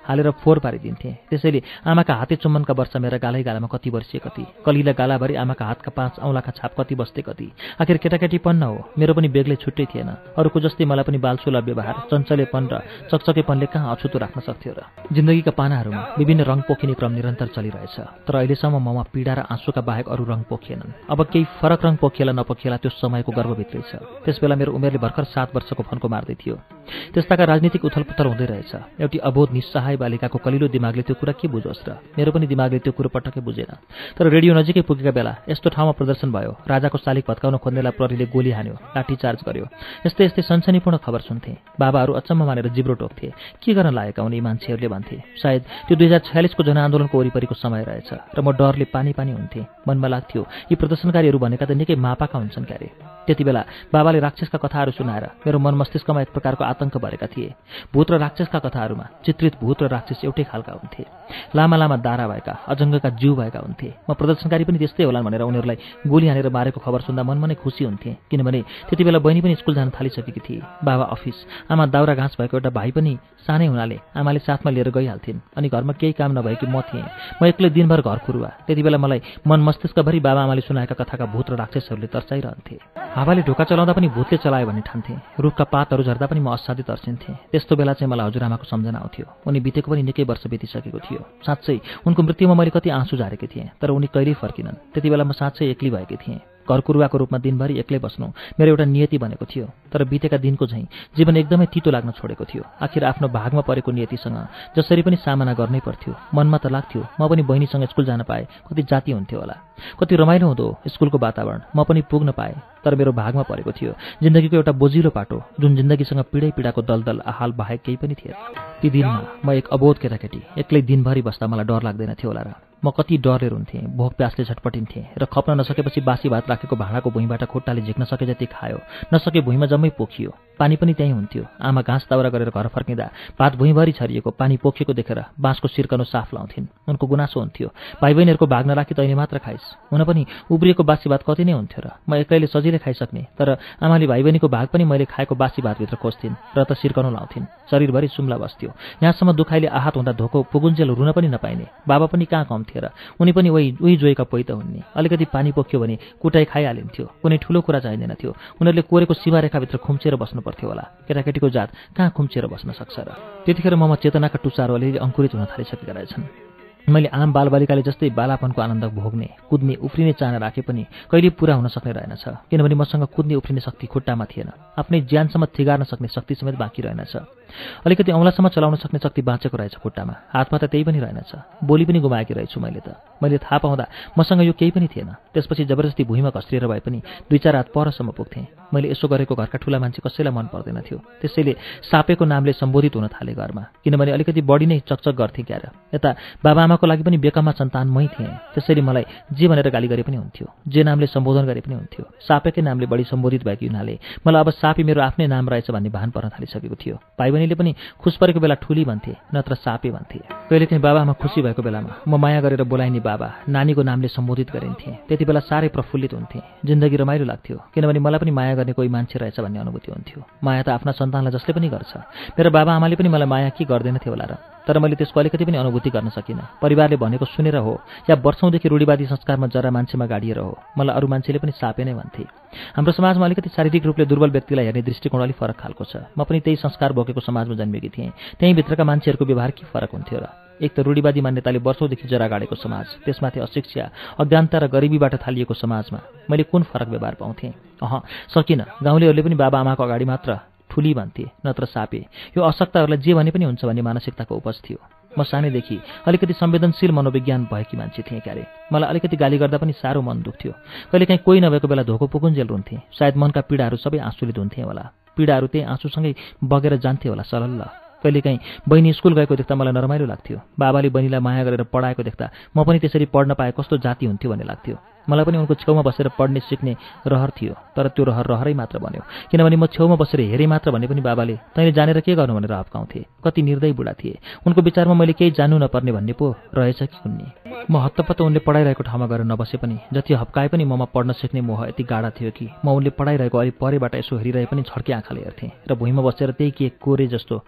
Speaker 2: हालेर फोहोर पारिदिन्थेँ। त्यसैले आमाका हाते चुम्बनका वर्ष मेरा गालै गालामा कति वर्षिए कति, कलिला गालाभरि आमाका हातका पाँच औँलाका छाप कति बस्थे कति। आखिर केटाकेटीपन्न हो, मेरो पनि बेग्लै छुट्टै थिएन। अरूको जस्तै मलाई पनि बालसुलभ व्यवहार, चञ्चलेपन र चकचकेपनले कहाँ अछुतो राख्न सक्थ्यो र। जिन्दगीका पानाहरूमा विभिन्न रङ पोखिने क्रम निरन्तर चलिरहेछ, तर अहिलेसम्म ममा पीडा र आँसुका बाहेक अरू रङ पोखिएनन्। अब केही फरक रङ पोखिएला नपोखिएला त्यो समयको गर्वभित्रै छ। त्यसबेला मेरो उमेरले भर्खर सात वर्षको फन्को मार्दै थियो। त्यस्ताका राजनीतिक उथलपुथल हुँदै रहेछ। एउटी अबोध निस्सहाय बालिकाको कलिलो दिमागले त्यो कुरा के बुझोस् र। मेरो पनि दिमागले त्यो कुरो पटक्कै बुझेन। तर रेडियो नजिकै पुगेका बेला यस्तो ठाउँमा प्रदर्शन भयो, राजाको शालिग भत्काउन खोज्नेलाई प्रहरीले गोली हान्यो, लाठीचार्ज गर्यो। यस्तै यस्तै सनसनीपूर्ण खबर सुन्थे। बाबाहरू अचम्म मानेर जिब्रो टोक्थे। के गर्न लागेका उनी मान्छेहरूले भन्थे। सायद त्यो दुई हजार छयालिसको जनआन्दोलनको वरिपरिको समय रहेछ र म डरले पानी पानी हुन्थेँ। मनमा लाग्थ्यो यी प्रदर्शनकारीहरू भनेका त निकै मापाका हुन्छन् क्यारे। त्यति बेला बाबाले राक्षसका कथाहरू सुनाएर मेरो मन मस्तिष्कमा एक प्रकारको आतंक भरेका थिए। भूत र राक्षसका कथाहरूमा चित्रित भूत र राक्षस एउटै खालका हुन्थे। लामा लामा दारा भएका, अजङ्गका जिउ भएका हुन्थे। म प्रदर्शनकारी पनि त्यस्तै होलान् भनेर उनीहरूलाई गोली हानेर मारेको खबर सुन्दा मनमा नै खुसी हुन्थेँ, किनभने त्यति बेला बहिनी पनि स्कुल जान थालिसकेकी थिए। बाबा अफिस, आमा दाउरा घाँस भएको एउटा भाइ पनि सानै हुनाले आमाले साथमा लिएर गइहाल्थिन्। अनि घरमा केही काम नभएकी म थिएँ। म एक्लै दिनभर घर खुरुवा। त्यति बेला मलाई मन मस्तिष्कभरि बाबा आमाले सुनाएका कथाका भूत र राक्षसहरूले तर्साइरहन्थे। हावाले ढोका चलाउँदा पनि भूतले चलायो भन्ने ठान्थे। रुखका पातहरू झर्दा पनि म असाध्यै तर्सिन्थेँ। त्यस्तो बेला चाहिँ मलाई हजुरआमाको सम्झना आउँथ्यो। उनी बितेको पनि निकै वर्ष बितिसकेको थियो। साँच्चै उनको मृत्युमा मैले कति आँसु झारेकी थिएँ, तर उनी कहिल्यै फर्किनन्। त्यति बेला म साँच्चै एक्लै भएकी थिएँ। घरकुरुवाको रूपमा दिनभरि एक्लै बस्नु मेरो एउटा नियति बनेको थियो। तर बितेका दिनको झैँ जीवन एकदमै तितो लाग्न छोडेको थियो। आखिर आफ्नो भागमा परेको नियतिसँग जसरी पनि सामना गर्नै पर्थ्यो। मनमा त लाग्थ्यो म पनि बहिनीसँग स्कुल जान पाए कति जाति हुन्थ्यो होला, कति रमाइलो हुँदो स्कुलको वातावरण, म पनि पुग्न पाएँ। तर मेरो भागमा परेको थियो जिन्दगीको एउटा बोझिलो पाटो, जुन जिन्दगीसँग पीडै पीडाको दलदल आहाल बाहेक केही पनि थिएन। ती दिनमा म एक अबोध केटाकेटी एक्लै दिनभरि बस्दा मलाई डर लाग्दैन थियो होला र। म कति डरले रुन्थेँ, भोक प्यासले झटपटिन्थेँ र खप्न नसकेपछि बासी भात राखेको भाँडाको भुइँबाट खुट्टाले झिक्न सके जति खायो, नसके भुइँमा जम्मै पोखियो। पानी पनि त्यहीँ हुन्थ्यो। आमा घाँस दाउरा गरेर घर फर्किँदा भात भुइँभरि छरिएको, पानी पोखिएको देखेर बाँसको सिर्कनो साफ लाउँथिन्। उनको गुनासो हुन्थ्यो, भाइ बहिनीहरूको भाग नराखी तैँले मात्र खाइस्। हुन पनि उब्रिएको बासी भात कति नै हुन्थ्यो र, म एक्लैले सजिलै खाइसक्ने। तर आमाले भाइ बहिनीको भाग पनि मैले खाएको बासी भातभित्र खोज्थिन् र त सिर्कनो लाउँथिन्। शरीरभरि सुम्ला बस्थ्यो। यहाँसम्म दुखाइले आहत हुँदा धोको पुगुन्जेल रुन पनि नपाइने। बाबा पनि कहाँ कम थिए र, उनी पनि उही उही जोइका पोइ त हुन्ने। अलिकति पानी पोख्यो भने कुटाइ खाइहालिन्थ्यो। कुनै ठुलो कुरा चाहिँदैन थियो। उनीहरूले कोरेको सीमारेखाभित्र खुम्चिएर बस्नु पर्थ्यो होला। केटाकेटीको जात कहाँ खुम्चिएर बस्न सक्छ र। त्यतिखेर ममा चेतनाका टुचारो अलिअलि अङ्कुरित हुन थालिसकेका रहेछन्। मैले आम बालबालिकाले जस्तै बालापनको आनन्द भोग्ने, कुद्ने, उफ्रिने चाहना राखे पनि कहिले पूरा हुन सक्ने रहेनछ, किनभने मसँग कुद्ने उफ्रिने शक्ति खुट्टामा थिएन। आफ्नै ज्यानसम्म थिगार्न सक्ने शक्ति समेत बाँकी रहेनछ। अलिकति औँलासम्म चलाउन सक्ने शक्ति बाँचेको रहेछ खुट्टामा। हातमा त त्यही पनि रहेनछ। बोली पनि गुमाएकी रहेछु मैले त। मैले थाहा पाउँदा मसँग यो केही पनि थिएन। त्यसपछि जबरजस्ती भुइँमा घस्रिएर भए पनि दुई चार हात परसम्म पुग्थेँ। मैले यसो गरेको घरका ठुला मान्छे कसैलाई मन पर्दैन थियो। त्यसैले सापेको नामले सम्बोधित हुन थाले घरमा, किनभने अलिकति बढी नै चकचक गर्थेँ क्यार। यता बाबाआमाको लागि पनि बेकममा सन्तान मै थिएँ। त्यसैले मलाई जे भनेर गाली गरे पनि हुन्थ्यो, जे नामले सम्बोधन गरे पनि हुन्थ्यो। सापेकै नामले बढी सम्बोधित भएको हुनाले मलाई अब सापी मेरो आफ्नै नाम रहेछ भन्ने भान पर्न थालिसकेको थियो। भाइ बहिनीले पनि खुस परेको बेला ठुली भन्थे, नत्र सापे भन्थे। कहिलेकाहीँ बाबाआमा खुसी भएको बेलामा म माया गरेर बोलाइने बाबा, नानीको नामले सम्बोधित गरिन्थेँ। त्यति बेला साह्रै प्रफुल्लित हुन्थेँ। जिन्दगी रमाइलो लाग्थ्यो, किनभने मलाई पनि माया गर्ने कोही मान्छे रहेछ भन्ने अनुभूति हुन्थ्यो। माया त आफ्ना सन्तानलाई जसले पनि गर्छ। मेरो बाबाआमाले पनि मलाई माया के गर्दैन थियो होला र, तर मैले त्यसको अलिकति पनि अनुभूति गर्न सकिनँ। परिवारले भनेको सुनेर हो या वर्षौँदेखि रूढिवादी संस्कारमा जरा मान्छेमा गाडिएर हो, मलाई अरू मान्छेले पनि सापे नै भन्थे। हाम्रो समाजमा अलिकति शारीरिक रूपले दुर्बल व्यक्तिलाई हेर्ने दृष्टिकोण अलिक फरक खालको छ। म पनि त्यही संस्कार बोकेको समाजमा जन्मेकी थिएँ। त्यहीँ भित्रका मान्छेहरूको व्यवहार के फरक हुन्थ्यो र। एक त रूढिवादी मान्यताले वर्षौँदेखि जरा गाडेको समाज, त्यसमाथि अशिक्षा, अज्ञानता र गरिबीबाट थालिएको समाजमा मैले कुन फरक व्यवहार पाउँथेँ? अह सकिनँ। गाउँलेहरूले पनि बाबाआमाको अगाडि मात्र ठुली भन्थे, नत्र सापे। यो अशक्तहरूलाई जे भने पनि हुन्छ भन्ने मानसिकताको उपज थियो। म सानैदेखि अलिकति संवेदनशील मनोविज्ञान भएकी मान्छे थिएँ क्यारे। मलाई अलिकति गाली गर्दा पनि साह्रो मन दुख्थ्यो। कहिलेकाहीँ कोही नभएको बेला धोको पुगुन्जेल रुन्थेँ। सायद मनका पीडाहरू सबै आँसुले धुन्थेँ होला। पीडाहरू त्यही आँसुसँगै बगेर जान्थे होला सलल्ल। कहिलेकाहीँ बहिनी स्कुल गएको देख्दा मलाई नरमाइलो लाग्थ्यो। बाबाले बहिनीलाई माया गरेर पढाएको देख्दा म पनि त्यसरी पढ्न पाए कस्तो जाति हुन्थ्यो भन्ने लाग्थ्यो। मलाई पनि उनको छेउमा बसेर पढ्ने सिक्ने रहर थियो, तर त्यो रहर रहरै मात्र बन्यो, किनभने म छेउमा बसेर हेरेँ मात्र भने पनि बाबाले तैँले जानेर के गर्नु भनेर हप्काउँथे। कति निर्दयी बुढा थिए। उनको विचारमा मैले केही जान्नु नपर्ने भन्ने पो रहेछ कि कुन्नी। म हत्तपत्त उनले पढाइरहेको ठाउँमा गएर नबसे पनि जति हप्काए पनि ममा पढ्न सिक्ने मोह यति गाढा थियो कि म उनले पढाइरहेको अलि परेबाट यसो हेरिरहे पनि छड्के आँखाले हेर्थेँ र भुइँमा बसेर त्यही के कोरे जस्तो अभ्यास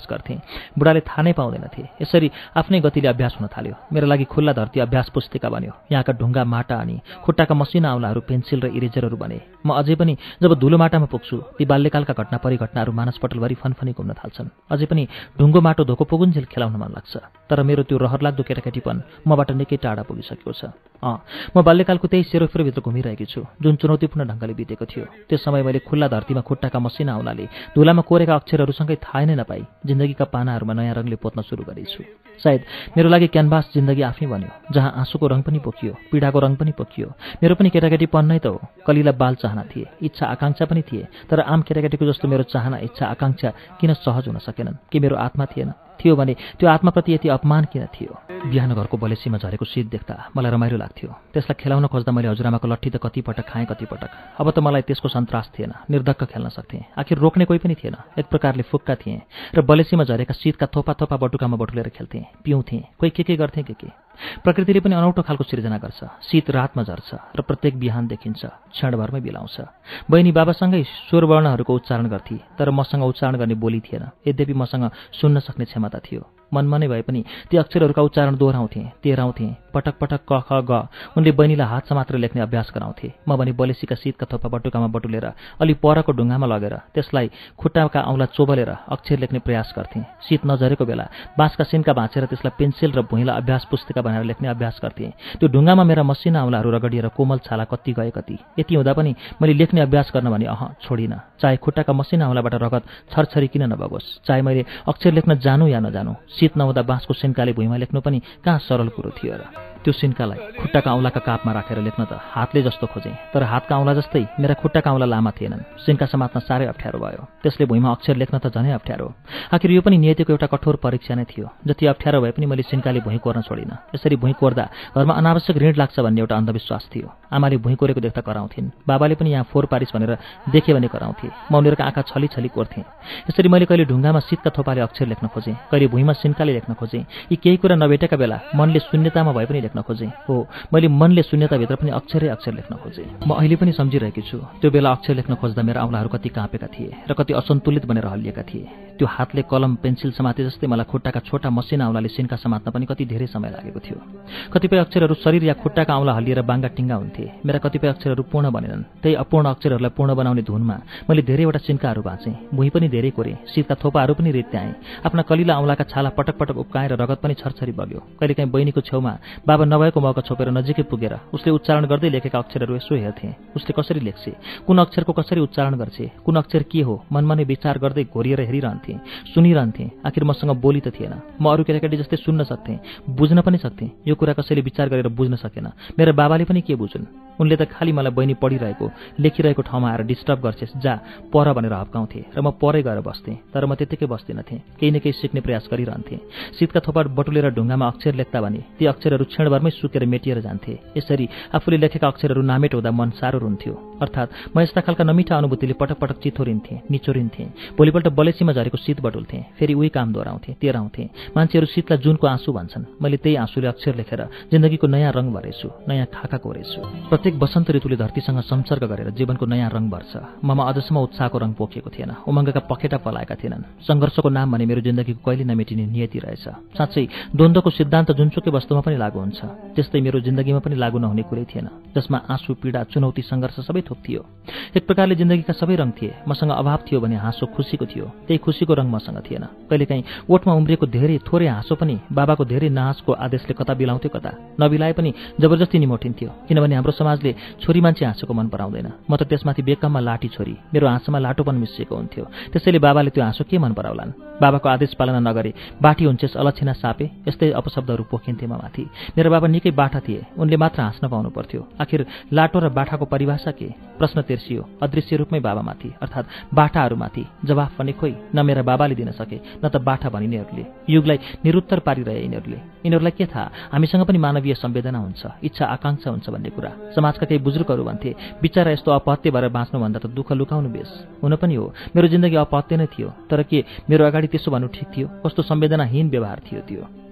Speaker 2: गर्थेँ। बुढाले थाहा नै पाउँदैनथे। यसरी आफ्नै गतिले अभ्यास हुन थाल्यो। मेरो लागि खुल्ला धरती अभ्यास पुस्तिका बन्यो। यहाँका ढुङ्गा माटा अनि खुट्टाका मसिना औँलाहरू पेन्सिल र इरेजरहरू बने। म अझै पनि जब धुलो माटामा पुग्छु ती बाल्यकालका घटना परिघटनाहरू मानसपटलभरि फनफनी घुम्न थाल्छन्। अझै पनि ढुङ्गो माटो धोको पुगुन्जेल खेलाउन मन लाग्छ। तर मेरो त्यो रहरलाग्दो केटाकेटीपन मबाट निकै टाढा पुगिसकेको छ। अँ म बाल्यकालको त्यही सेरोफेरोभित्र घुमिरहेकी छु जुन चुनौतीपूर्ण ढङ्गले बितेको थियो। त्यस समय मैले खुल्ला धरतीमा खुट्टाका मसिना औँलाले धुलामा कोरेका अक्षरहरूसँगै थाहै नै नपाई जिन्दगीका पानाहरूमा नयाँ रङले पोत्न सुरु गरेछु। सायद मेरो लागि क्यानभास जिन्दगी आफै बन्यो, जहाँ आँसुको रङ पनि पोखियो, पीडाको रङ पनि पोखियो। मेरो पनि केटाकेटीपन नै त हो। कलिला बाल चाहना थिए, इच्छा आकाङ्क्षा पनि थिए। तर आम केटाकेटीको जस्तो मेरो चाहना इच्छा आकाङ्क्षा किन सहज हुन सकेनन्? कि मेरो आत्मा थिएन? थियो भने त्यो आत्माप्रति यति अपमान किन थियो? बिहान घरको बलेसीमा झरेको शीत देख्दा मलाई रमाइलो लाग्थ्यो। त्यसलाई खेलाउन खोज्दा मैले हजुरआमाको लट्ठी त कतिपटक खाएँ कतिपटक। अब त मलाई त्यसको सन्तास थिएन। निर्धक्क खेल्न सक्थेँ। आखिर रोक्ने कोही पनि थिएन। एक प्रकारले फुक्का थिएँ र बलेसीमा झरेका शीतका थोपा थोपा बटुकामा बटुलेर खेल्थेँ, पिउँथेँ। कोही के के गर्थेँ के के। प्रकृतिले पनि अनौठो खालको सिर्जना गर्छ। शीत रातमा झर्छ र प्रत्येक बिहान देखिन्छ, क्षणभरमै बिलाउँछ। बहिनी बाबासँगै स्वरवर्णहरूको उच्चारण गर्थे, तर मसँग उच्चारण गर्ने बोली थिएन। यद्यपि मसँग सुन्न सक्ने क्षमता थियो। मनमा नै भए पनि ती अक्षरहरूका उच्चारण दोहोऱ्याउँथेँ, तेह्राउँथेँ। पटक पटक क ख ग उनले बहिनीलाई हात समात्र लेख्ने अभ्यास गराउँथे। म भने बलेसीका शीतका थोपा बटुकामा बटुलेर अलि परको ढुङ्गामा लगेर त्यसलाई खुट्टाका औँला चोबलेर अक्षर लेख्ने प्रयास गर्थेँ। शीत नझरेको बेला बाँसका सिन्का भाँचेर त्यसलाई पेन्सिल र भुइँला अभ्यास पुस्तिका बनाएर लेख्ने अभ्यास गर्थेँ। त्यो ढुङ्गामा मेरा मसिना औँलाहरू रगडिएर कोमल छाला कति गए कति। यति हुँदा पनि मैले लेख्ने अभ्यास गर्न भने अह छोडिनँ। चाहे खुट्टाका मसिना औँलाबाट रगत छरछरी किन नबगोस्, चाहे मैले अक्षर लेख्न जानु या नजानु। शीत नहुँदा बाँसको सिन्काले भुइँमा लेख्नु पनि कहाँ सरल कुरो थियो र। त्यो सिन्कालाई खुट्टाका औँलाका कापमा राखेर लेख्न त हातले जस्तो खोजेँ, तर हातका औँला जस्तै मेरा खुट्टाका औँला लामा थिएनन्। सिन्का समात्न साह्रै अप्ठ्यारो भयो। त्यसले भुइँमा अक्षर लेख्न त झनै अप्ठ्यारो। आखिर यो पनि नियतिको एउटा कठोर परीक्षा नै थियो। जति अप्ठ्यारो भए पनि मैले सिन्काले भुइँ कोर्न छोडिनँ। यसरी भुइँ कोर्दा घरमा अनावश्यक ऋण लाग्छ भन्ने एउटा अन्धविश्वास थियो। आमाले भुइँ कोरेको देख्दा कराउँथिन्। बाबाले पनि यहाँ फोहोर पारिस भनेर देखे भने कराउँथे। म उनीहरूका आँखा छली छली कोर्थेँ। यसरी मैले कहिले ढुङ्गामा शीतका थोपाले अक्षर लेख्न खोजेँ, कहिले भुइँमा सिन्काले लेख्न खोजेँ। यी केही कुरा नभेटेका बेला मनले शून्यतामा भए पनि लेख्न खोजेँ। हो, मैले मनले शून्यताभित्र पनि अक्षरै अक्षर लेख्न खोजेँ। म अहिले पनि सम्झिरहेकी छु त्यो बेला अक्षर लेख्न खोज्दा मेरा औँलाहरू कति काँपेका थिए र कति असन्तुलित बनेर हल्लिएका थिए। त्यो हातले कलम पेन्सिल समाते जस्तै मलाई खुट्टाका छोटा मसिना औँलाले सिन्का समात्न पनि कति धेरै समय लागेको थियो। कतिपय अक्षरहरू शरीर या खुट्टाका औँला हल्लिएर बाङ्गा टिङ्गा हुन्थे। मेरा कतिपय अक्षरहरू पूर्ण बनेनन्। त्यही अपूर्ण अक्षरहरूलाई पूर्ण बनाउने धुनमा मैले धेरैवटा सिन्काहरू भाँचेँ। भुइँ पनि धेरै कोरेँ। शीतका थोपाहरू पनि रित्याएँ। आफ्ना कलिला औँलाका छाला पटक पटक उक्काएर रगत पनि छरछरी बग्यो। कहिलेकाहीँ बहिनीको छेउमा बाबा नभएको मौका छोपेर नजिकै पुगेर उसले उच्चारण गर्दै लेखेका अक्षरहरू यसो हेर्थेँ। उसले कसरी लेख्छे, कुन अक्षरको कसरी उच्चारण गर्छे, कुन अक्षर के हो, मनमा नै विचार गर्दै घोरिएर हेरिरहन्थेँ, सुनिरहन्थेँ। आखिर मसँग बोली त थिएन। म अरू केटाकेटी जस्तै सुन्न सक्थेँ, बुझ्न पनि सक्थेँ। यो कुरा कसैले विचार गरेर बुझ्न सकेन। मेरा बाबाले पनि के बुझुन्? उनले त खालि मलाई बहिनी पढिरहेको लेखिरहेको ठाउँमा आएर डिस्टर्ब गर्छेस् जा पर भनेर हप्काउँथे र म परै गएर बस्थेँ। तर म त्यत्तिकै बस्दिनथेँ, केही न केही सिक्ने प्रयास गरिरहन्थेँ। शीतका थोपा बटुलेर ढुङ्गामा अक्षर लेख्दा भने ती अक्षरहरू क्षणभरमै सुकेर मेटिएर जान्थे। यसरी आफूले लेखेका अक्षरहरू नामेट हुँदा मन साह्रो रुन्थ्यो। अर्थात् म यस्ता खालका नमिठा अनुभूतिले पटक पटक चिथोरिन्थेँ, निचोरिन्थेँ। भोलिपल्ट बलेसीमा झरेको शीत बटुल्थेँ, फेरि उही काम दोहोऱ्याउँथेँ, तेह्राउँथेँ। मान्छेहरू शीतलाई जुनको आँसु भन्छन्। मैले त्यही आँसुले अक्षर लेखेर जिन्दगीको नयाँ रङ भरेछु, नयाँ खाका कोरेछु। प्रत्येक वसन्त ऋतुले धरतीसँग संसर्ग गरेर जीवनको नयाँ रङ भर्छ। ममा अझसम्म उत्साहको रङ पोखिएको थिएन। उमङ्गका पखेटा पलाएका थिएनन्। सङ्घर्षको नाम भने मेरो जिन्दगीको कहिले नमेटिने नियति रहेछ। साँच्चै द्वन्द्वको सिद्धान्त जुनसुकै वस्तुमा पनि लागू हुन्छ, त्यस्तै मेरो जिन्दगीमा पनि लागू नहुने कुरै थिएन, जसमा आँसु, पीडा, चुनौती, सङ्घर्ष सबै थोक थियो। एक प्रकारले जिन्दगीका सबै रङ थिए। मसँग अभाव थियो भने हाँसो खुसीको थियो, त्यही खुसीको रङ मसँग थिएन। कहिलेकाहीँ ओठमा उम्रिएको धेरै थोरै हाँसो पनि बाबाको धेरै नाचको आदेशले कता बिलाउँथ्यो, कता नबिलाए पनि जबरजस्ती निमोठिन्थ्यो। किनभने हाम्रो समाजले छोरी मान्छे हाँसोको मन पराउँदैन। म त त्यसमाथि बेकममा लाठी छोरी, मेरो हाँसोमा लाटोपन मिसिएको हुन्थ्यो। त्यसैले बाबाले त्यो हाँसो के मन पराउलान्? बाबाको आदेश पालना नगरे बाठी हुन्छेस् अलक्षिना सापे, यस्तै अपशब्दहरू पोखिन्थे म माथि। मेरो बाबा निकै बाठा थिए, उनले मात्र हाँस्न पाउनु पर्थ्यो। आखिर लाटो र बाठाको परिभाषा के? प्रश्न तेर्सियो अदृश्य रूपमै बाबामाथि, अर्थात् बाठाहरूमाथि। जवाफ भने खोइ न मेरा बाबाले दिन सके न त बाठा भनिनेहरूले। युगलाई निरुत्तर पारिरहे यिनीहरूले। यिनीहरूलाई के थाहा हामीसँग पनि मानवीय संवेदना हुन्छ, इच्छा आकाङ्क्षा हुन्छ भन्ने कुरा। समाजका केही बुजुर्गहरू भन्थे बिचारा यस्तो अपहत्य भएर बाँच्नुभन्दा त दुःख लुकाउनु बेस। हुन पनि हो, मेरो जिन्दगी अपहत्य नै थियो। तर के मेरो अगाडि त्यसो भन्नु ठिक थियो? कस्तो संवेदनाहीन व्यवहार थियो त्यो।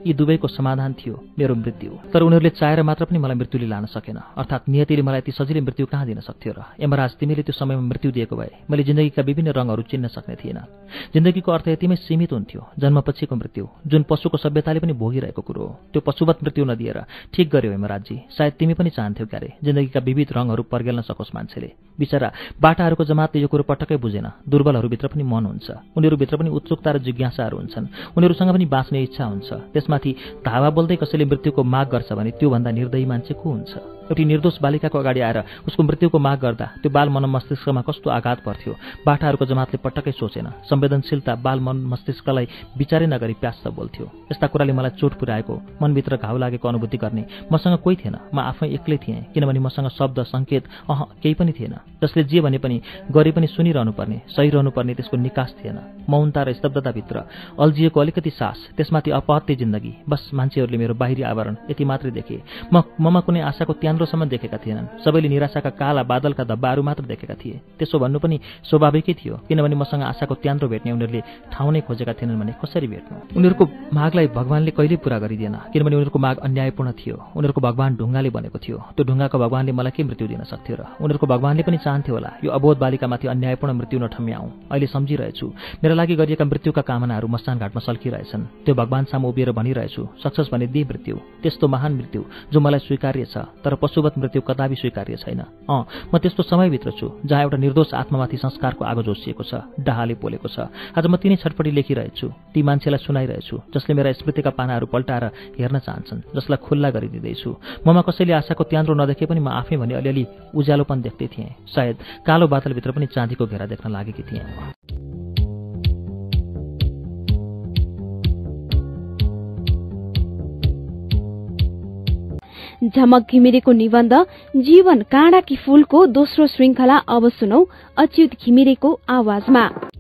Speaker 2: यी दुवैको समाधान थियो मेरो मृत्यु। तर उनीहरूले चाहेर मात्र पनि मलाई मृत्युले लान सकेन, अर्थात् नियतिले मलाई यति सजिलै मृत्यु कहाँ दिन सक्थ्यो र? यमराज, तिमीले त्यो समयमा मृत्यु दिएको भए मैले जिन्दगीका विभिन्न रङहरू चिन्न सक्ने थिएन। जिन्दगीको अर्थ यतिमै सीमित हुन्थ्यो, जन्मपछिको मृत्यु, जुन पशुको सभ्यताले पनि भोगिरहेको कुरो हो। त्यो पशुवत मृत्यु नदिएर ठिक गर्यो यमराजजी। सायद तिमी पनि चाहन्थ्यौ क्यारे जिन्दगीका विविध रङहरू पर्गेल्न सकोस् मान्छेले। बिचरा बाटाहरूको जमातले यो कुरो पटक्कै बुझेन। दुर्बलहरूभित्र पनि मन हुन्छ, उनीहरूभित्र पनि उत्सुकता र जिज्ञासाहरू हुन्छन्, उनीहरूसँग पनि बाँच्ने इच्छा हुन्छ। त्यसमाथि धावा बोल्दै कसैले मृत्युको माग गर्छ भने त्योभन्दा निर्दयी मान्छे को हुन्छ? एउटी निर्दोष बालिकाको अगाडि आएर उसको मृत्युको माग गर्दा त्यो बाल मन मस्तिष्कमा कस्तो आघात पर्थ्यो बाटाहरूको जमातले पटक्कै सोचेन। संवेदनशीलता बाल मन मस्तिष्कलाई विचारै नगरी प्यास बोल्थ्यो। यस्ता कुराले मलाई चोट पुर्याएको, मनभित्र घाउ लागेको अनुभूति गर्ने मसँग कोही थिएन। म आफै एक्लै थिएँ, किनभने मसँग शब्द सङ्केत अह केही पनि थिएन। जसले जे भने पनि गरे पनि सुनिरहनु पर्ने, सहिरहनु पर्ने त्यसको निकास थिएन। मौनता र स्तब्धताभित्र अल्झिएको अलिकति सास, त्यसमाथि अपहत्य जिन्दगी। बस मान्छेहरूले मेरो बाहिरी आवरण यति मात्रै देखे। म ममा कुनै आशाको त्यान्द्रोसम्म देखेका थिएनन्। सबैले निराशाका काला बादलका धब्बाहरू मात्र देखेका थिए। त्यसो भन्नु पनि स्वाभाविकै थियो, किनभने मसँग आशाको त्यान्द्रो भेट्ने उनीहरूले ठाउँ नै खोजेका थिएनन् भने कसरी भेट्नु? उनीहरूको मागलाई भगवानले कहिल्यै पूरा गरिदिएन, किनभने उनीहरूको माग अन्यायपूर्ण थियो। उनीहरूको भगवान ढुङ्गाले बनेको थियो। त्यो ढुङ्गाको भगवानले मलाई के मृत्यु दिन सक्थ्यो र? उनीहरूको भगवानले पनि चाहन्थ्यो होला यो अबोध बालिकामाथि अन्यायपूर्ण मृत्यु नठम्याउँ। अहिले सम्झिरहेछु, मेरा लागि गरिएका मृत्युका कामनाहरू मसान घाटमा सल्किरहेछन्। त्यो भगवान सामु उभिएर भनिरहेछु, सक्सेस भने दे मृत्यु, त्यस्तो महान मृत्यु जो मलाई स्वीकार्य छ, तर पशुवत मृत्यु कदापि स्वीकार्य छैन। अँ म त्यस्तो समयभित्र छु जहाँ एउटा निर्दोष आत्मामाथि संस्कारको आगो जोसिएको छ, डाहाले पोलेको छ। आज म तिनै छटपटी लेखिरहेछु, ती मान्छेलाई सुनाइरहेछु जसले मेरा स्मृतिका पानाहरू पल्टाएर हेर्न चाहन्छन्, जसलाई खुल्ला गरिदिँदैछु। ममा कसैले आशाको त्यान्द्रो नदेखे पनि म आफै भने अलिअलि उज्यालोपन देख्दै थिएँ। सायद कालो बादलभित्र पनि चाँदीको घेरा देख्न लागेकी थिएँ।
Speaker 1: झमक घिमिरेको निबन्ध जीवन काँडाकी फूलको दोस्रो श्रृंखला अब सुनौ अच्युत घिमिरेको आवाजमा।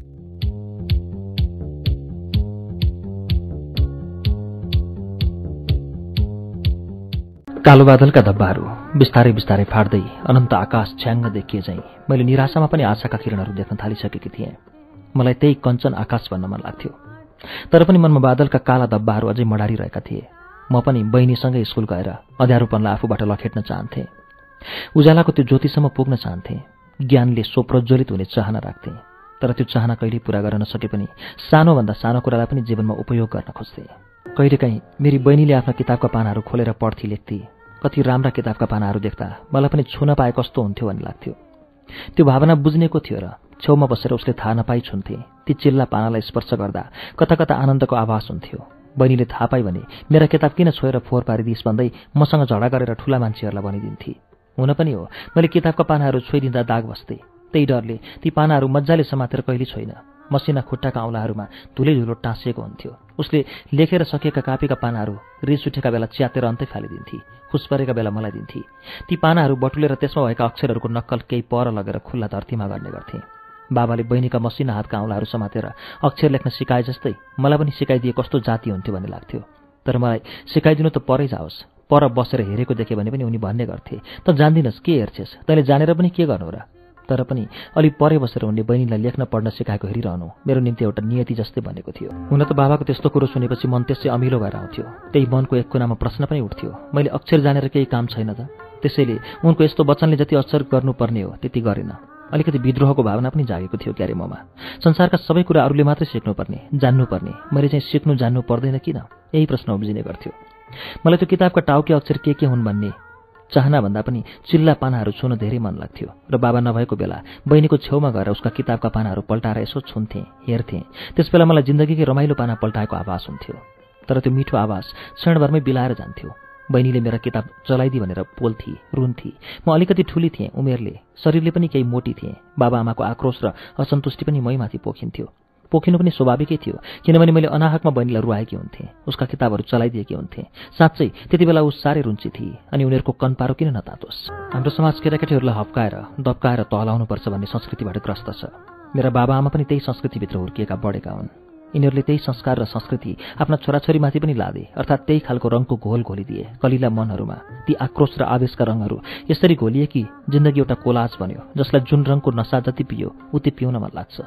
Speaker 2: कालो बादलका धब्बाहरू बिस्तारै बिस्तारै फाट्दै अनन्त आकाश छ्याङ्ग देखिए झैं मैले निराशामा पनि आशाका किरणहरू देख्न थालिसकेकी थिएँ। मलाई त्यही कञ्चन आकाश भन्न मन लाग्थ्यो, तर पनि मनमा बादलका काला धब्बाहरू अझै मडारिरहेका थिए। म पनि बहिनीसँगै स्कुल गएर अँध्यारोपनलाई आफूबाट लखेट्न चाहन्थेँ। उज्यालाको त्यो ज्योतिसम्म पुग्न चाहन्थेँ। ज्ञानले स्वप्रज्वलित हुने चाहना राख्थेँ, तर त्यो चाहना कहिल्यै पूरा गर्न नसके पनि सानोभन्दा सानो कुरालाई पनि जीवनमा उपयोग गर्न खोज्थेँ। कहिलेकाहीँ मेरी बहिनीले आफ्ना किताबका पानाहरू खोलेर पढ्थी, लेख्थी। कति राम्रा किताबका पानाहरू देख्दा मलाई पनि छुन पाए कस्तो हुन्थ्यो भन्ने लाग्थ्यो। त्यो भावना बुझ्नेको थियो र छेउमा बसेर उसले थाहा नपाई छुन्थे। ती चिल्ला पानालाई स्पर्श गर्दा कता कता आनन्दको आभास हुन्थ्यो। बहिनीले थाहा पाई भने मेरा किताब किन छोएर फोहोर पारिदिस् भन्दै मसँग झगडा गरेर ठूला मान्छेहरूलाई भनिदिन्थे। हुन पनि हो, मैले किताबका पानाहरू छोइदिँदा दाग बस्थे। त्यही डरले ती पानाहरू मजाले समातेर कहिले छोइन। मसिना खुट्टाका औँलाहरूमा धुलै धुलो टाँसिएको हुन्थ्यो। उसले लेखेर सकेका कापीका पानाहरू रिस उठेका बेला च्यातेर अन्तै फालिदिन्थी, खुस परेका बेला मलाई दिन्थी। ती पानाहरू बटुलेर त्यसमा भएका अक्षरहरूको नक्कल केही पर लगेर खुल्ला धरतीमा गर्ने गर्थे। बाबाले बहिनीका मसिना हातका औँलाहरू समातेर अक्षर लेख्न सिकाए जस्तै मलाई पनि सिकाइदिए कस्तो जाति हुन्थ्यो भन्ने लाग्थ्यो। तर मलाई सिकाइदिनु त परै जाओस्, पर बसेर हेरेको देखे भने पनि उनी भन्ने गर्थे, त जान्दिनस् के हेर्छेस्, तैँले जानेर पनि के गर्नु र? तर पनि अलि परे बसेर उनले बहिनीलाई लेख्न पढ्न सिकाएको हेरिरहनु मेरो निम्ति एउटा नियति जस्तै बनेको थियो। हुन त बाबाको त्यस्तो कुरो सुनेपछि मन त्यसै अमिलो भएर आउँथ्यो। त्यही मनको एक कुनामा प्रश्न पनि उठ्थ्यो, मैले अक्षर जानेर केही काम छैन त? त्यसैले उनको यस्तो वचनले जति अक्षर गर्नुपर्ने हो त्यति गरेन। अलिकति विद्रोहको भावना पनि जागेको थियो क्यारे ममा। संसारका सबै कुरा अरूले मात्रै सिक्नुपर्ने, जान्नुपर्ने, मैले चाहिँ सिक्नु जान्नु पर्दैन किन? यही प्रश्न उब्जिने गर्थ्यो। मलाई त्यो किताबका टाउके अक्षर के के हुन् भन्ने चाहना भन्दा पनि चिल्ला पानाहरू छुन धेरै मन लाग्थ्यो। र बाबा नभएको बेला बहिनीको छेउमा गएर उसका किताबका पानाहरू पल्टाएर यसो छुन्थेँ, हेर्थेँ। त्यसबेला मलाई जिन्दगीकै रमाइलो पाना पल्टाएको आभास हुन्थ्यो। तर त्यो मिठो आभास क्षणभरमै बिलाएर जान्थ्यो। बहिनीले मेरा किताब चलाइदी भनेर पोल्थी, रुन्थी। म अलिकति ठुली थिएँ उमेरले, शरीरले पनि केही मोटी थिएँ। बाबा आमाको आक्रोश र असन्तुष्टि पनि मैमाथि पोखिन्थ्यो। पोखिनु पनि स्वाभाविकै थियो, किनभने मैले अनाहकमा बहिनीलाई रुवाएकी हुन्थेँ, उसका किताबहरू चलाइदिएकी हुन्थेँ। साँच्चै त्यति बेला ऊ साह्रै रुन्ची थिए, अनि उनीहरूको कन्पारो किन नतातोस्? हाम्रो समाज केटाकेटीहरूलाई हप्काएर दप्काएर तहलाउनुपर्छ भन्ने संस्कृतिबाट ग्रस्त छ। मेरा बाबा आमा पनि त्यही संस्कृतिभित्र हुर्किएका बढेका हुन्। यिनीहरूले त्यही संस्कार र संस्कृति आफ्ना छोराछोरीमाथि पनि लादे, अर्थात् त्यही खालको रङको घोल घोलिदिए कलिला मनहरूमा। ती आक्रोश र आवेशका रङहरू यसरी घोलिए कि जिन्दगी एउटा कोलाज बन्यो, जसलाई जुन रङको नसा जति पियो उति पिउन मन लाग्छ।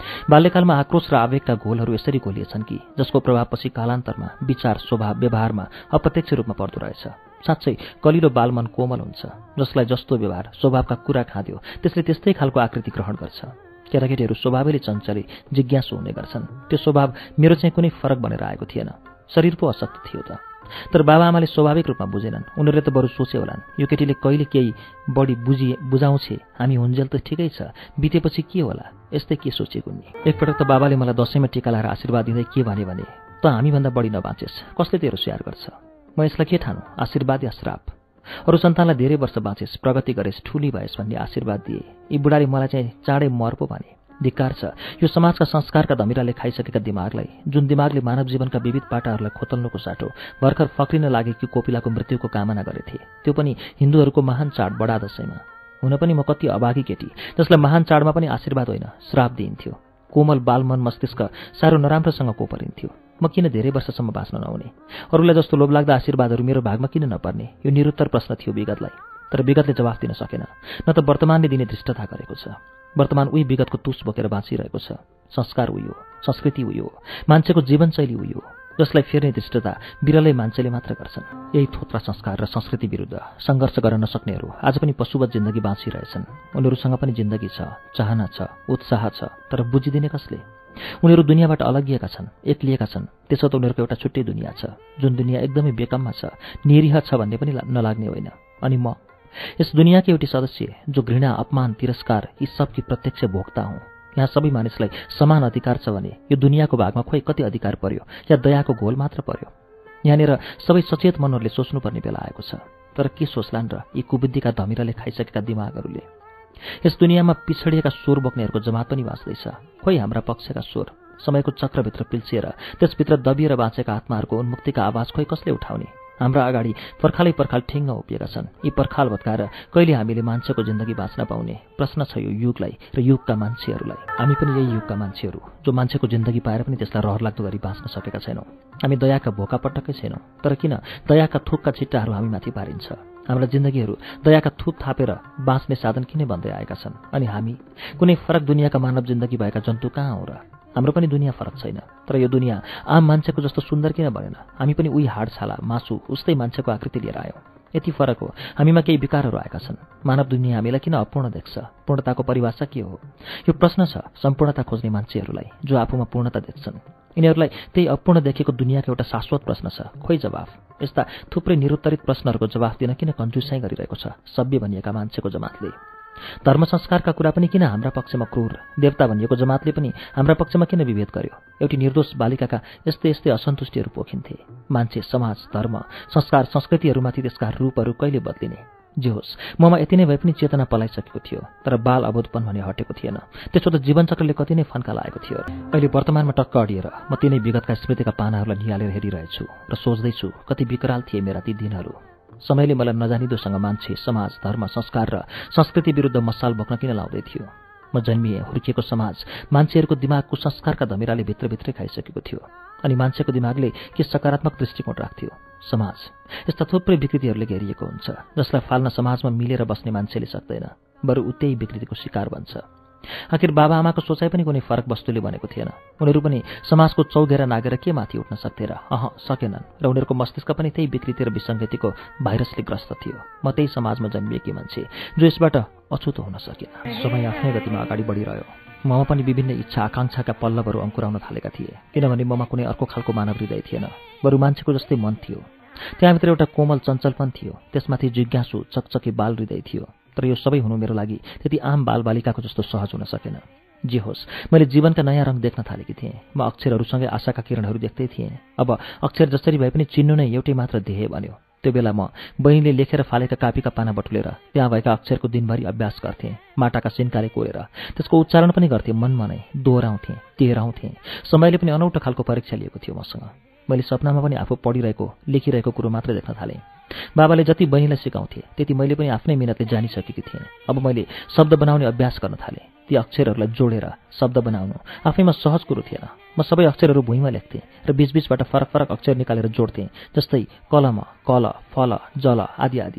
Speaker 2: बाल्यकालमा आक्रोश र आवेगका घोलहरू यसरी घोलिएछन् कि जसको प्रभावपछि कालान्तरमा विचार स्वभाव व्यवहारमा अप्रत्यक्ष रूपमा पर्दो रहेछ। साँच्चै कलिलो बालमन कोमल हुन्छ, जसलाई जस्तो व्यवहार स्वभावका कुरा खाँद्यो त्यसले त्यस्तै खालको आकृति ग्रहण गर्छ। केटाकेटीहरू स्वभावैले चञ्चले जिज्ञासु हुने गर्छन्। त्यो स्वभाव मेरो चाहिँ कुनै फरक बनेर आएको थिएन, शरीर पो अशक्त थियो त। तर बाबाआमाले स्वाभाविक रूपमा बुझेनन्। उनीहरूले त बरु सोचे होलान्, यो केटीले कहिले केही बढी बुझी बुझाउँछे, हामी हुन्जेल त ठिकै छ, बितेपछि के होला, यस्तै के सोचेको नि। एकपटक त बाबाले मलाई दसैँमा टिका लाएर आशीर्वाद दिँदै के भने भने त हामीभन्दा बढी नबाँचेस्, कसले तेरो स्याहार गर्छ। म यसलाई के ठानु, आशीर्वाद या श्राप। अरू सन्तानलाई धेरै वर्ष बाँचेस्, प्रगति गरेस्, ठुली भएस् भन्ने आशीर्वाद दिए। यी बुढाले मलाई चाहिँ चाँडै मर पो भने। धिक्कार छ यो समाजका संस्कारका धमिराले खाइसकेका दिमागलाई, जुन दिमागले मानव जीवनका विविध पाटाहरूलाई खोतल्नुको साटो भर्खर फक्रिन लागेकी कोपिलाको मृत्युको कामना गरेथे, त्यो पनि हिन्दूहरूको महान चाड बडा दशैँमा। हुन पनि म कति अभागी केटी जसलाई महान चाडमा पनि आशीर्वाद होइन श्राप दिइन्थ्यो। कोमल बालमन मस्तिष्क साह्रो नराम्रोसँग कोपरिन्थ्यो। म किन धेरै वर्षसम्म बाँच्न नहुने, अरूलाई जस्तो लोभलाग्दा आशीर्वादहरू मेरो भागमा किन नपर्ने, यो निरुत्तर प्रश्न थियो विगतलाई। तर विगतले जवाफ दिन सकेन, न त वर्तमानले दिने दृष्टता गरेको छ। वर्तमान उही विगतको तुस बोकेर बाँचिरहेको छ। संस्कार उही हो, संस्कृति उही हो, मान्छेको जीवनशैली उही हो, जसलाई फेर्ने दृष्टता बिरलै मान्छेले मात्र गर्छन्। यही थोत्रा संस्कार र संस्कृति विरुद्ध सङ्घर्ष गर्न नसक्नेहरू आज पनि पशुवत जिन्दगी बाँचिरहेछन्। उनीहरूसँग पनि जिन्दगी छ, चाहना छ, उत्साह छ, तर बुझिदिने कसले? उनीहरू दुनियाँबाट अलगिएका छन्, एक्लिएका छन्। त्यसो त उनीहरूको एउटा छुट्टै दुनियाँ छ, जुन दुनियाँ एकदमै बेकममा छ, निरीह छ भन्ने पनि नलाग्ने होइन। अनि म यस दुनियाँकी एउटी सदस्य जो घृणा, अपमान, तिरस्कार यी सबकी प्रत्यक्ष भोक्ता हुँ। यहाँ सबै मानिसलाई समान अधिकार छ भने यो दुनियाँको भागमा खोइ कति अधिकार पर्यो, या दयाको घोल मात्र पर्यो। यहाँनिर सबै सचेत मनहरूले सोच्नुपर्ने बेला आएको छ। तर के सोच्लान् र यी कुबुद्धिका धमिराले खाइसकेका दिमागहरूले? यस दुनियाँमा पिछडिएका स्वर बोक्नेहरूको जमात पनि बाँच्दैछ, खोइ हाम्रा पक्षका स्वर समयको चक्रभित्र पिल्सिएर त्यसभित्र दबिएर बाँचेका आत्माहरूको उन्मुक्तिका आवाज खोइ कसले उठाउने? हाम्रा अगाडि पर्खालै पर्खाल ठिङ्ग उभिएका छन्। यी पर्खाल भत्काएर कहिले हामीले मान्छेको जिन्दगी बाँच्न पाउने? प्रश्न छ यो युगलाई र युगका मान्छेहरूलाई। हामी पनि यही युगका मान्छेहरू जो मान्छेको जिन्दगी पाएर पनि त्यसलाई रहरलाग्दो गरी बाँच्न सकेका छैनौँ। हामी दयाका भोका पटक्कै छैनौँ, तर किन दयाका थुकका छिट्टाहरू हामी माथि पारिन्छ? हाम्रा जिन्दगीहरू दयाका थुक थापेर बाँच्ने साधन किन बन्दै आएका छन्? अनि हामी कुनै फरक दुनियाँका मानव जिन्दगी भएका जन्तु कहाँ हौँ र? हाम्रो पनि दुनियाँ फरक छैन, तर यो दुनियाँ आम मान्छेको जस्तो सुन्दर किन बनेन? हामी पनि उही हाडछाला, मासु, उस्तै मान्छेको आकृति लिएर आयौँ। यति फरक हो, हामीमा केही विकारहरू आएका छन्। मानव दुनियाँ हामीलाई किन अपूर्ण देख्छ? पूर्णताको परिभाषा के हो? यो प्रश्न छ सम्पूर्णता खोज्ने मान्छेहरूलाई, जो आफूमा पूर्णता देख्छन्। यिनीहरूलाई त्यही अपूर्ण देखेको दुनियाँको एउटा शाश्वत प्रश्न छ, खोइ जवाफ। यस्ता थुप्रै निरुत्तरित प्रश्नहरूको जवाफ दिन किन कन्जुसाइ गरिरहेको छ सभ्य भनिएका मान्छेको जमातले? धर्म संस्कारका कुरा पनि किन हाम्रा पक्षमा क्रूर? देवता भनिएको जमातले पनि हाम्रा पक्षमा किन विभेद गर्यो? एउटी निर्दोष बालिकाका यस्तै यस्तै असन्तुष्टिहरू पोखिन्थे। मान्छे, समाज, धर्म, संस्कार, संस्कृतिहरूमाथि त्यसका रूपहरू कहिले बदलिने? जे होस्, ममा यति नै भए पनि चेतना पलाइसकेको थियो, तर बाल अबोधपन भने हटेको थिएन। त्यसो त जीवनचक्रले कति नै फन्का लागेको थियो। अहिले वर्तमानमा टक्क अडिएर म तिनै विगतका स्मृतिका पानाहरूलाई निहालेर हेरिरहेछु र सोच्दैछु कति विकराल थिए मेरा ती दिनहरू। समयले मलाई नजानिदोसँग मान्छे, समाज, धर्म, संस्कार र संस्कृति विरुद्ध मसाल बोक्न किन लाउँदै थियो? म जन्मिए, हुर्किएको समाज मान्छेहरूको दिमाग कुसंस्कारका धमिराले भित्रभित्रै खाइसकेको थियो। अनि मान्छेको दिमागले के सकारात्मक दृष्टिकोण राख्थ्यो? समाज यस्ता थुप्रै विकृतिहरूले घेरिएको हुन्छ, जसलाई फाल्न समाजमा मिलेर बस्ने मान्छेले सक्दैन, बरु उतै विकृतिको शिकार बन्छ। आखिर बाबा आमाको सोचाइ पनि कुनै फरक वस्तुले बनेको थिएन। उनीहरू पनि समाजको चौघेरा नागेर के माथि उठ्न सक्थे र? अह सकेनन्, र उनीहरूको मस्तिष्क पनि त्यही विकृति र विसङ्गतिको भाइरसले ग्रस्त थियो। म त्यही समाजमा जन्मिएकी मान्छे जो यसबाट अछुतो हुन सकेन। समय आफ्नै गतिमा अगाडि बढिरह्यो। ममा पनि विभिन्न इच्छा आकाङ्क्षाका पल्लवहरू अङ्कुराउन थालेका थिए, किनभने ममा कुनै अर्को खालको मानव हृदय थिएन, बरु मान्छेको जस्तै मन थियो। त्यहाँभित्र एउटा कोमल चञ्चलपन थियो, त्यसमाथि जिज्ञासु चकचके बाल हृदय थियो। तर यो सबै हुनु मेरो लागि त्यति आम बालबालिकाको जस्तो सहज हुन सकेन। जे होस्, मैले जीवनका नयाँ रङ देख्न थालेकी थिएँ। म अक्षरहरूसँगै आशाका किरणहरू देख्दै थिएँ। अब अक्षर जसरी भए पनि चिन्नु नै एउटै मात्र ध्येय बन्यो। त्यो बेला म बहिनीले लेखेर फालेका कापीका पाना बटुलेर त्यहाँ भएका अक्षरको दिनभरि अभ्यास गर्थेँ। माटाका सिन्काले कोरेर त्यसको उच्चारण पनि गर्थेँ, मनमा नै दोहोऱ्याउँथेँ, टेहराउँथेँ। समयले पनि अनौठो खालको परीक्षा लिएको थियो मसँग। मैले सपनामा पनि आफू पढिरहेको, लेखिरहेको कुरो मात्र देख्न थालेँ। बाबाले जति बहिनीलाई सिकाउँथे त्यति मैले पनि आफ्नै मिहिनेतले जानिसकेकी थिएँ। अब मैले शब्द बनाउने अभ्यास गर्न थालेँ। ती अक्षरहरूलाई जोडेर शब्द बनाउनु आफैमा सहज कुरो थिएन। म सबै अक्षरहरू भुइँमा लेख्थेँ र बीचबीचबाट फरक फरक अक्षर निकालेर जोड्थेँ, जस्तै कलम, कल, फल, जल आदि आदि।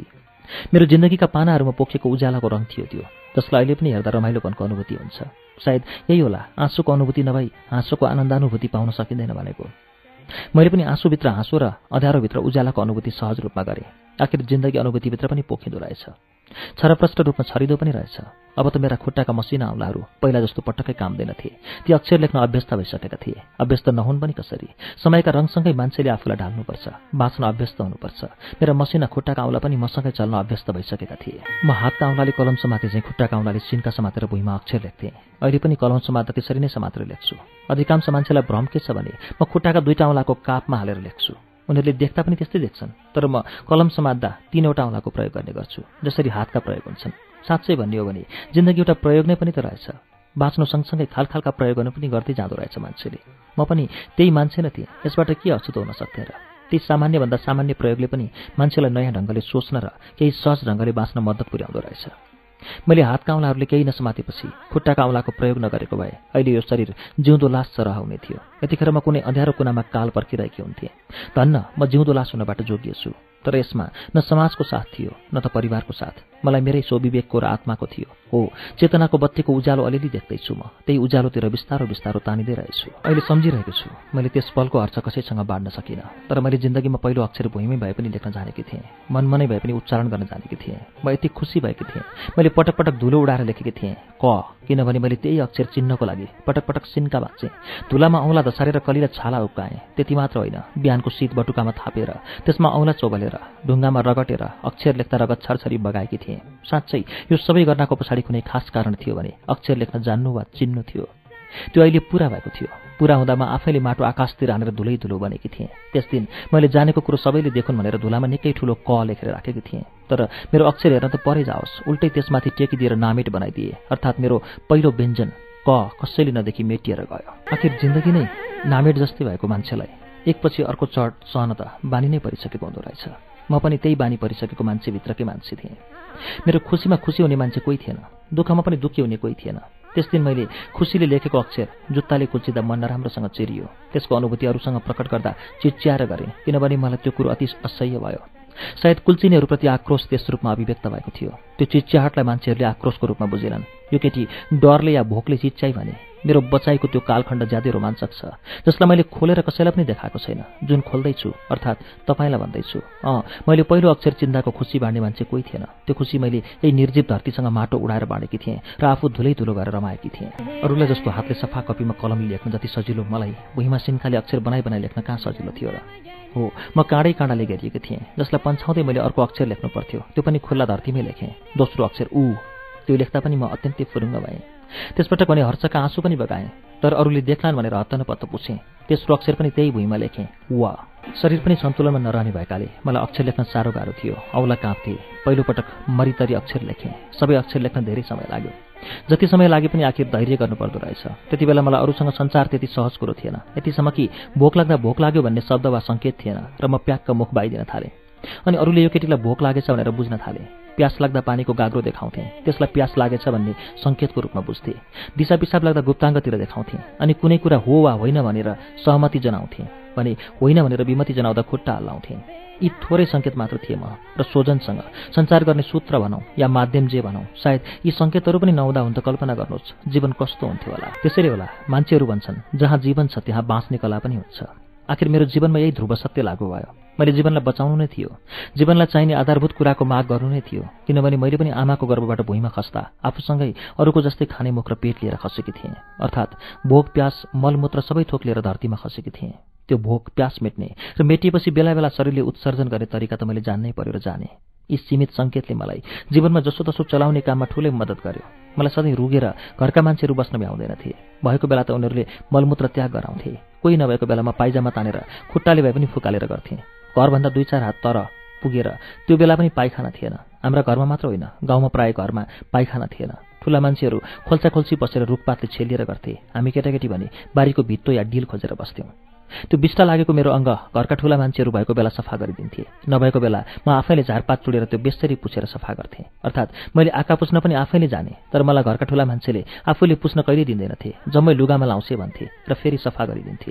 Speaker 2: मेरो जिन्दगीका पानाहरूमा पोखेको उज्यालोको रङ थियो त्यो, जसलाई अहिले पनि हेर्दा रमाइलोपनको अनुभूति हुन्छ। सायद यही होला आँसुको अनुभूति नभई हाँसोको आनन्दानुभूति पाउन सकिँदैन भनेको। मैले पनि आँसुभित्र हाँसो र अँध्यारोभित्र उज्यालोको अनुभूति सहज रूपमा गरेँ। आखिर जिन्दगी अनुभूतिभित्र पनि पोखिँदो रहेछ, छरप्रष्ट रूपमा छरिँदो पनि रहेछ। अब त मेरा खुट्टाका मसिना औँलाहरू पहिला जस्तो पटक्कै कामदैनथे। ती अक्षर लेख्न अभ्यस्त भइसकेका थिए। अभ्यस्त नहुन् पनि कसरी? समयका रङसँगै मान्छेले आफूलाई ढाल्नुपर्छ, बाँच्न अभ्यस्त हुनुपर्छ। मेरा मसिना खुट्टाका औँला पनि मसँगै चल्न अभ्यस्त भइसकेका थिए। म हातका औँलाले कलम समाते चाहिँ खुट्टाका औँलाले सिन्का समातेर भुइँमा अक्षर लेख्थेँ। अहिले पनि कलम समात्दा त्यसरी नै समातेर लेख्छु। अधिकांश मान्छेलाई भ्रम के छ भने म खुट्टाका दुईटा औँलाको कापमा हालेर लेख्छु। उनीहरूले देख्दा पनि त्यस्तै देख्छन्, तर म कलम समात्दा तीनवटा औँलाको प्रयोग गर्ने गर्छु, जसरी हातका प्रयोग हुन्छन्। साँच्चै भन्ने हो भने जिन्दगी एउटा प्रयोग नै पनि त रहेछ। बाँच्नु सँगसँगै खालखालका प्रयोगहरू पनि गर्दै जाँदो रहेछ मान्छेले। म पनि त्यही मान्छे नै थिएँ। यसबाट के अछुतो हुन सक्थेँ र? त्यही सामान्यभन्दा सामान्य प्रयोगले पनि मान्छेलाई नयाँ ढङ्गले सोच्न र केही सहज ढङ्गले बाँच्न मद्दत पुर्याउँदो रहेछ। मैले हातका औँलाहरूले केही नसमातेपछि खुट्टाका औँलाको प्रयोग नगरेको भए अहिले यो शरीर जिउँदो लास सरह हुने थियो। यतिखेर म कुनै अँध्यारो कुनामा काल पर्खिरहेकी हुन्थेँ। धन्न म जिउँदो लास हुनबाट जोगिएछु। तर यसमा न समाजको साथ थियो न त परिवारको साथ। मलाई मेरै स्वविवेकको र आत्माको थियो। हो, चेतनाको बत्तीको उज्यालो अलिअलि देख्दैछु। म त्यही उज्यालोतिर बिस्तारो बिस्तारो तानिँदै रहेछु। अहिले सम्झिरहेको छु मैले त्यस पलको अर्थ कसैसँग बाँड्न सकिनँ। तर मैले जिन्दगीमा पहिलो अक्षर भुइँमै भए पनि लेख्न जानेकी थिएँ। मनमनै भए पनि उच्चारण गर्न जानेकी थिएँ। म यति खुसी भएकी थिएँ। मैले पटक पटक धुलो उडाएर लेखेकी थिएँ क, किनभने मैले त्यही अक्षर चिन्हको लागि पटक पटक सिन्का भाँचेँ। धुलामा औँला धसारेर कलिला छाला उक्काएँ। त्यति मात्र होइन, बिहानको शीत बटुकामा थापेर त्यसमा औँला चोबलेर ढुङ्गामा रगटेर अक्षर लेख्दा रगत छरछरी बगाएकी थिएँ। साँच्चै यो सबै गर्नको पछाडि कुनै खास कारण थियो भने अक्षर लेख्न जान्नु वा चिन्नु थियो। त्यो अहिले पुरा भएको थियो। पुरा हुँदा म आफैले माटो आकाशतिर हानेर धुलै धुलो बनेकी थिएँ। त्यस दिन मैले जानेको कुरो सबैले देखुन् भनेर धुलामा निकै ठुलो क लेखेर राखेकी थिएँ। तर मेरो अक्षर हेर्न त परै जाओस्, उल्टै त्यसमाथि टेकिदिएर नामेट बनाइदिए। अर्थात् मेरो पहिलो व्यञ्जन क कसैले नदेखि मेटिएर गयो। आखिर जिन्दगी नै नामेट जस्तै भएको मान्छेलाई एकपछि अर्को चढ सहन त बानी नै परिसकेको हुँदो रहेछ। म पनि त्यही बानी परिसकेको मान्छेभित्रकै मान्छे थिएँ। मेरो खुसीमा खुसी हुने मान्छे कोही थिएन, दुःखमा पनि दुःखी हुने कोही थिएन। त्यस दिन मैले खुसीले लेखेको अक्षर जुत्ताले कुल्चिँदा मन नराम्रोसँग चिरियो। त्यसको अनुभूति अरूसँग प्रकट गर्दा चिच्याएर गरेँ, किनभने मलाई त्यो कुरो अति असह्य भयो। सायद कुल्चिनेहरूप्रति आक्रोश त्यस रूपमा अभिव्यक्त भएको थियो। त्यो चिच्याहटलाई मान्छेहरूले आक्रोशको रूपमा बुझेनन्। यो केटी डरले या भोकले चिच्याइ भने मेरो बचाइको त्यो कालखण्ड ज्यादै रोमाञ्चक छ, जसलाई मैले खोलेर कसैलाई पनि देखाएको छैन। जुन खोल्दैछु अर्थात् तपाईँलाई भन्दैछु। अँ, मैले पहिलो अक्षर चिन्दाको खुसी बाँड्ने मान्छे कोही थिएन। त्यो खुसी मैले यही निर्जीव धरतीसँग माटो उडाएर बाँडेकी थिएँ र आफू धुलै धुलो गरेर रमाएकी थिएँ। अरूलाई जस्तो हातले सफा कपीमा कलमले लेख्न जति सजिलो मलाई भुइँमा सिन्काले अक्षर बनाइ बनाइ लेख्न कहाँ सजिलो थियो र? हो, म काँडै काँडाले घेरिएको थिएँ, जसलाई पन्छाउँदै मैले अर्को अक्षर लेख्नु पर्थ्यो। त्यो पनि खुल्ला धरतीमै लेखेँ। दोस्रो अक्षर ऊ। त्यो लेख्दा पनि म अत्यन्तै फुरुङ्ग भएँ। त्यसपटक भने हर्षका आँसु पनि बगाएँ। तर अरूले देख्लान् भनेर हत्तनपत्त पुछेँ। तेस्रो अक्षर पनि त्यही भुइँमा लेखेँ, वा। शरीर पनि सन्तुलनमा नरहने भएकाले मलाई अक्षर लेख्न साह्रो गाह्रो थियो। औँला काँप्थे। पहिलोपटक मरितरी अक्षर लेखेँ। सबै अक्षर लेख्न धेरै समय लाग्यो। जति समय लागे पनि आखिर धैर्य गर्नुपर्दो रहेछ। त्यति बेला मलाई अरूसँग संसार त्यति सहज कुरो थिएन। यतिसम्म कि भोक लाग्दा भोक लाग्यो भन्ने शब्द वा सङ्केत थिएन र म प्याक्क मुख बाइदिन थालेँ। अनि अरूले यो केटीलाई भोक लागेछ भनेर बुझ्न थाले। प्यास लाग्दा पानीको गाग्रो देखाउँथे, त्यसलाई प्यास लागेछ भन्ने सङ्केतको रूपमा बुझ्थे। दिशा पिसाब लाग्दा गुप्ताङ्गतिर देखाउँथे। अनि कुनै कुरा हो वा होइन भनेर सहमति जनाउँथे, भने होइन भनेर विमति जनाउँदा खुट्टा हल्लाउँथे। यी थोरै सङ्केत मात्र थिए म र सोजनसँग सञ्चार गर्ने सूत्र भनौँ या माध्यम जे भनौँ। सायद यी सङ्केतहरू पनि नहुँदा हुन त कल्पना गर्नुहोस् जीवन कस्तो हुन्थ्यो होला। त्यसैले होला मान्छेहरू भन्छन् जहाँ जीवन छ त्यहाँ बाँच्ने कला पनि हुन्छ। आखिर मेरो जीवनमा यही ध्रुव सत्य लागू भयो। मैले जीवनलाई बचाउनु नै थियो, जीवनलाई चाहिने आधारभूत कुराको माग गर्नु नै थियो। किनभने मैले पनि आमाको गर्भबाट भुइँमा खस्दा आफूसँगै अरूको जस्तै खाने मुख र पेट लिएर खसेकी थिएँ। अर्थात् भोक प्यास मलमूत्र सबै थोक लिएर धरतीमा खसेकी थिएँ। त्यो भोक प्यास मेट्ने र मेटिएपछि बेला बेला शरीरले उत्सर्जन गर्ने तरिका त मैले जान्नै पर्यो र जाने। यी सीमित सङ्केतले मलाई जीवनमा जसोतसो चलाउने काममा ठुलै मद्दत गर्यो। मलाई सधैँ रुगेर घरका मान्छेहरू बस्न भ्याउँदैनथे। भएको बेला त उनीहरूले मलमूत्र त्याग गराउँथे। कोही नभएको बेलामा पाइजामा तानेर खुट्टाले भए पनि फुकालेर गर्थे। घरभन्दा दुई चार हात तर पुगेर त्यो बेला पनि पाइखाना थिएन। हाम्रा घरमा मात्र होइन, गाउँमा प्राय घरमा पाइखाना थिएन। ठुला मान्छेहरू खोल्चा खोल्ची बसेर रुखपातले छेलिएर गर्थे। हामी केटाकेटी भने बारीको भित्तो या डिल खोजेर बस्थ्यौँ। त्यो बिष्टा लागेको मेरो अङ्ग घरका ठुला मान्छेहरू भएको बेला सफा गरिदिन्थे। नभएको बेला म आफैले झारपात चुडेर त्यो बेसरी पुछेर सफा गर्थेँ। अर्थात् मैले आँखा पुछ्न पनि आफैले जाने, तर मलाई घरका ठुला मान्छेले आफूले पुछ्न कहिले दिँदैनथे। जम्मै लुगामा लाउँछे भन्थे र फेरि सफा गरिदिन्थे।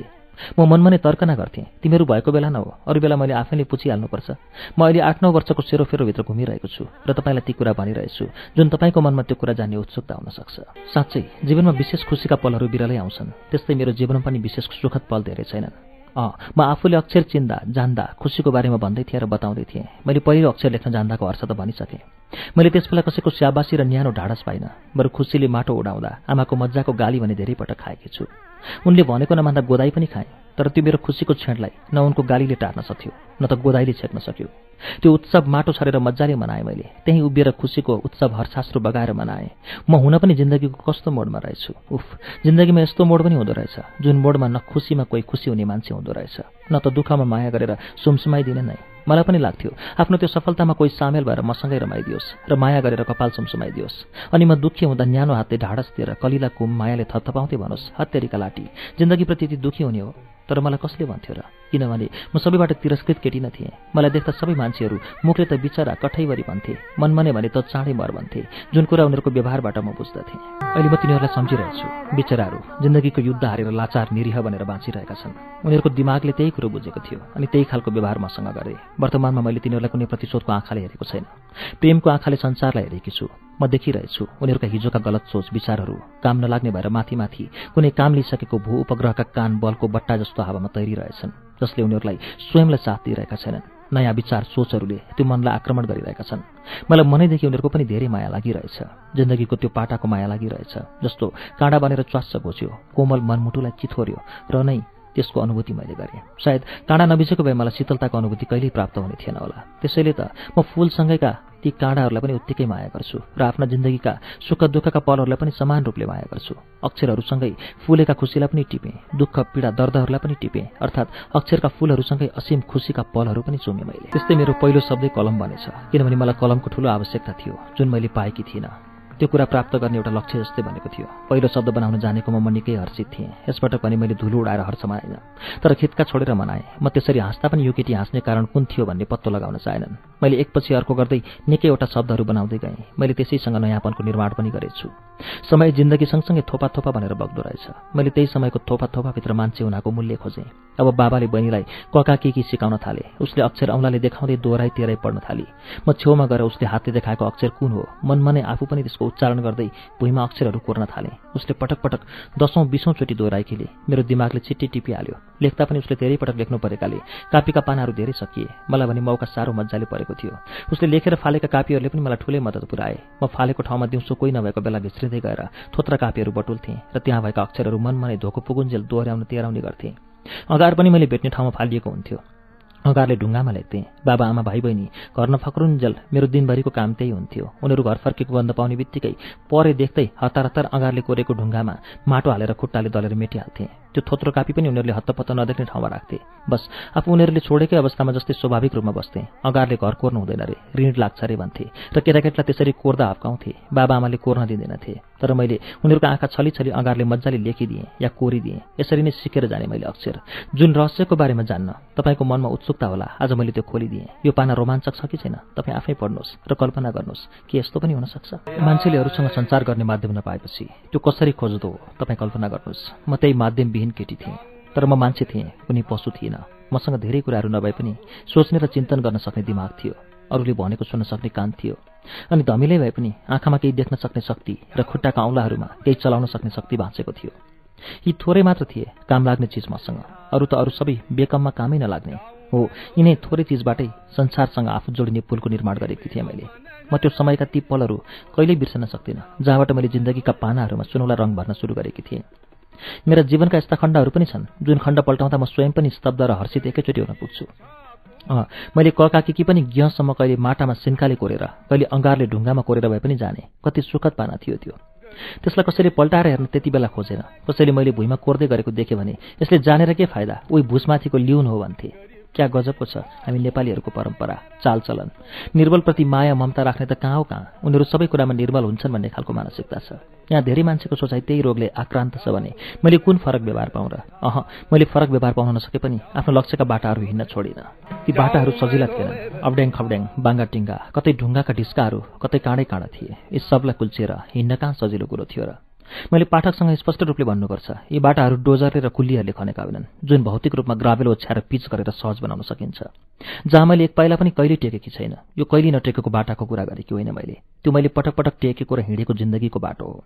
Speaker 2: म मनमा नै तर्कना गर्थेँ, तिमीहरू भएको बेला न हो, अरू बेला मैले आफैले पुछिहाल्नुपर्छ। म अहिले आठ नौ वर्षको सेरोफेरोभित्र घुमिरहेको छु र तपाईँलाई ती कुरा भनिरहेछु जुन तपाईँको मनमा त्यो कुरा जान्ने उत्सुकता हुन सक्छ। साँच्चै जीवनमा विशेष खुसीका पलहरू बिरलै आउँछन्, त्यस्तै मेरो जीवनमा पनि विशेष सुखद पल धेरै छैनन्। अँ म आफूले अक्षर चिन्दा जान्दा खुसीको बारेमा भन्दै थिएँ र बताउँदै थिएँ। मैले पहिलो अक्षर लेख्न जान्दाको अर्थ त भनिसकेँ। मैले त्यसबेला कसैको स्याबासी र न्यानो ढाडस पाइनँ, बरु खुसीले माटो उडाउँदा आमाको मजाको गाली भने धेरै पटक खाएकी छु। उनले भनेको नमान्दा गोदाई पनि खाएँ, तर त्यो मेरो खुसीको क्षणलाई न उनको गालीले टार्न सक्यो न त गोदाईले छेक्न सक्यो। त्यो उत्सव माटो छरेर मजाले मनाएँ मैले, त्यहीँ उभिएर खुसीको उत्सव हर्षाश्रु बगाएर मनाएँ। म हुन पनि जिन्दगीको कस्तो मोडमा रहेछु। उफ, जिन्दगीमा यस्तो मोड पनि हुँदो रहेछ जुन मोडमा न खुसीमा कोही खुसी हुने मान्छे हुँदो रहेछ, न त दुःखमा माया गरेर सुमसुमाइदिने नै। मलाई पनि लाग्थ्यो आफ्नो त्यो सफलतामा कोही सामेल भएर मसँगै रमाइदियोस् र माया गरेर कपाल सुमसुमाइदियोस्, अनि म दुःखी हुँदा न्यानो हातले ढाडस दिएर कलिला कुम मायाले थपथपाउँदै भनोस्, हत्तेरीका लाटी जिन्दगीप्रति यति दुःखी हुने हो। तर मलाई कसले भन्थ्यो र? किनभने म सबैबाट तिरस्कृत केटी न थिएँ। मलाई देख्दा सबै मान्छेहरू मुखले त बिचरा कठैवरी भन्थे, मनमा नै भने त चाँडै मर भन्थे, जुन कुरा उनीहरूको व्यवहारबाट म बुझ्दथेँ। अहिले म तिनीहरूलाई सम्झिरहेछु। बिचराहरू जिन्दगीको युद्ध हारेर लाचार निरीह बनेर बाँचिरहेका छन्। उनीहरूको दिमागले त्यही कुरो बुझेको थियो अनि त्यही खालको व्यवहार मसँग गरे। वर्तमानमा मैले तिनीहरूलाई कुनै प्रतिशोधको आँखाले हेरेको छैन, प्रेमको आँखाले संसारलाई हेरेकी छु। म देखिरहेछु उनीहरूका हिजोका गलत सोच विचारहरू काम नलाग्ने भएर माथि माथि कुनै काम लिइसकेको भू उपग्रहका कान बलको बट्टा जस्तो हावामा तैरिरहेछन्, जसले उनीहरूलाई स्वयंलाई साथ दिइरहेका छैनन्। नयाँ विचार सोचहरूले त्यो मनलाई आक्रमण गरिरहेका छन्। मलाई मनैदेखि उनीहरूको पनि धेरै माया लागिरहेछ, जिन्दगीको त्यो पाटाको माया लागिरहेछ जस्तो काँडा बनेर च्वास्स घोच्यो, कोमल मनमुटुलाई चिथोर्यो र नै त्यसको अनुभूति मैले गरेँ। सायद काँडा नबिचेको भए मलाई शीतलताको अनुभूति कहिल्यै प्राप्त हुने थिएन होला। त्यसैले त म फूलसँगैका ती काँडाहरूलाई पनि उत्तिकै माया गर्छु र आफ्ना जिन्दगीका सुख दुःखका पलहरूलाई पनि समान रूपले माया गर्छु। अक्षरहरूसँगै फुलेका खुसीलाई पनि टिपेँ, दुःख पीडा दर्दहरूलाई पनि टिपेँ, अर्थात् अक्षरका फूलहरूसँगै असीम खुसीका पलहरू पनि चुमेँ मैले। त्यस्तै मेरो पहिलो शब्दै कलम बनेछ, किनभने मलाई कलमको ठूलो आवश्यकता थियो जुन मैले पाएकी थिइनँ। त्यो कुरा प्राप्त गर्ने एउटा लक्ष्य जस्तै बनेको थियो। पहिलो शब्द बनाउन जानेकोमा म निकै हर्षित थिएँ। यसपटक पनि मैले धुलो उडाएर हर्ष मनाइनँ, तर खित्का छोडेर मनाएँ। म त्यसरी हाँस्दा पनि यो केटी हाँस्ने कारण कुन थियो भन्ने पत्तो लगाउन चाहेनन्। मैले एकपछि अर्को गर्दै निकैवटा शब्दहरू बनाउँदै गएँ। मैले त्यसैसँग नयाँपनको निर्माण पनि गरेछु। समय जिन्दगी सँगसँगै थोपा थोपा भनेर बग्दो रहेछ। मैले त्यही समयको थोपा थोपाभित्र मान्छे हुनाको मूल्य खोजेँ। अब बाबाले बहिनीलाई कका के के सिकाउन थाले। उसले अक्षर औँलाले देखाउँदै दोहोराई तेह्राई पढ्न थाली। म छेउमा गएर उसले हातले देखाएको अक्षर कुन हो मनमा नै आफू पनि त्यसको उच्चारण गर्दै भुइँमा अक्षरहरू कोर्न थालेँ। उसले पटक पटक दसौँ बिसौँ चोटि दोहोराएकीले मेरो दिमागले चिट्ठी टिपिहाल्यो। लेख्दा पनि उसले धेरै पटक लेख्नु परेकाले कापीका पानाहरू धेरै सकिए। मलाई भने मौका साह्रो मजाले परेको थियो। उसले लेखेर फालेका कापीहरूले पनि मलाई ठुलै मद्दत पुर्याए। म फालेको ठाउँमा दिउँसो कोही नभएको बेला भित्रिँदै गएर थोत्रा कापीहरू बटुल्थेँ र त्यहाँ भएका अक्षरहरू मनमा नै धोको पुगुन्जेल दोहोऱ्याउन तेह्राउने गर्थेँ। अगार पनि मैले भेट्ने ठाउँमा फालिएको हुन्थ्यो। अगारले ढुङ्गामा लेख्थेँ। बाबा आमा भाइ बहिनी घर नफक्रुन्जेल मेरो दिनभरिको काम त्यही हुन्थ्यो। उनीहरू घर फर्केको गन्ध पाउने बित्तिकै परे देख्दै हतार हतार अगारले कोरेको ढुङ्गामा माटो हालेर खुट्टाले दलेर मेटिहाल्थेँ। त्यो थोत्रो कापी पनि उनीहरूले हत्तपत्त नदेख्ने ठाउँमा राख्थे। बस आफू उनीहरूले छोडेकै अवस्थामा जस्तै स्वाभाविक रूपमा बस्थेँ। अगारले घर कोर्नु हुँदैन रे, ऋण लाग्छ रे भन्थे र केटाकेटलाई त्यसरी कोर्दा हप्काउँथे। बाबा आमाले कोर्न दिँदैनथे, तर मैले उनीहरूको आँखा छली छली अगारले मजाले लेखिदिएँ या कोरिदिएँ। यसरी नै सिकेर जाने मैले अक्षर। जुन रहस्यको बारेमा जान्न तपाईँको मनमा उत्सुकता होला, आज मैले त्यो खोलिदिएँ। यो पाना रोमाञ्चक छ कि छैन तपाईँ आफै पढ्नुहोस् र कल्पना गर्नुहोस् कि यस्तो पनि हुन सक्छ। मान्छेले अरूसँग सञ्चार गर्ने माध्यम नपाएपछि त्यो कसरी खोज्दो हो तपाईँ कल्पना गर्नुहोस्। म त्यही माध्यमविहीन केटी थिएँ, तर म मान्छे थिएँ, कुनै पशु थिइनँ। मसँग धेरै कुराहरू नभए पनि सोच्ने र चिन्तन गर्न सक्ने दिमाग थियो, अरूले भनेको सुन्न सक्ने कान थियो, अनि धमिलै भए पनि आँखामा केही देख्न सक्ने शक्ति र खुट्टाका औँलाहरूमा केही चलाउन सक्ने शक्ति बाँचेको थियो। यी थोरै मात्र थिए काम लाग्ने चिज मसँग, अरू त अरू सबै बेकममा कामै नलाग्ने हो। यिनै थोरै चिजबाटै संसारसँग आफू जोडिने पुलको निर्माण गरेकी थिएँ मैले। म त्यो समयका ती पलहरू कहिल्यै बिर्सन सक्दिनँ जहाँबाट मैले जिन्दगीका पानाहरूमा सुनौला रङ भर्न सुरु गरेकी थिएँ। मेरा जीवनका यस्ता खण्डहरू पनि छन् जुन खण्ड पल्टाउँदा म स्वयं पनि स्तब्ध र हर्षित एकैचोटि हुन पुग्छु। अँ मैले ककाकी पनि ग्यहसम्म कहिले माटामा सिन्काले कोरेर कहिले अँगारले ढुङ्गामा कोरेर भए पनि जाने। कति सुखद पाना थियो त्यो। त्यसलाई कसैले पल्टाएर हेर्न त्यति बेला खोजेन। कसैले मैले भुइँमा कोर्दै गरेको देखेँ भने यसले जानेर के फाइदा, उही भुसमाथिको लिउन हो भन्थे। क्या गजबको छ हामी नेपालीहरूको परम्परा चालचलन। निर्बलप्रति माया ममता राख्ने त कहाँ हो कहाँ, उनीहरू सबै कुरामा निर्बल हुन्छन् भन्ने खालको मानसिकता छ। यहाँ धेरै मान्छेको सोचाइ त्यही रोगले आक्रान्त छ भने मैले कुन फरक व्यवहार पाउँ र? अह मैले फरक व्यवहार पाउन नसके पनि आफ्नो लक्ष्यका बाटाहरू हिँड्न छोडिनँ। ती बाटाहरू सजिला थिएनन्। अब्ड्याङ खब्ड्याङ बाङ्गा टिङ्गा, कतै ढुङ्गाका ढिस्काहरू, कतै काँडै काँडा थिए। यी सबलाई कुल्चिएर हिँड्न कहाँ सजिलो कुरो थियो र? मैले पाठकसँग स्पष्ट रूपले भन्नुपर्छ, यी बाटाहरू डोजरले र कुल्लीहरूले खनेका होइनन्, जुन भौतिक रूपमा ग्राभेल ओछ्याएर पिच गरेर सहज बनाउन सकिन्छ। जहाँ मैले एक पाइला पनि कहिले टेकेकी छैन। यो कहिले नटेकेको बाटाको कुरा गरेकी होइन मैले, त्यो मैले पटक पटक टेकेको र हिँडेको जिन्दगीको बाटो हो।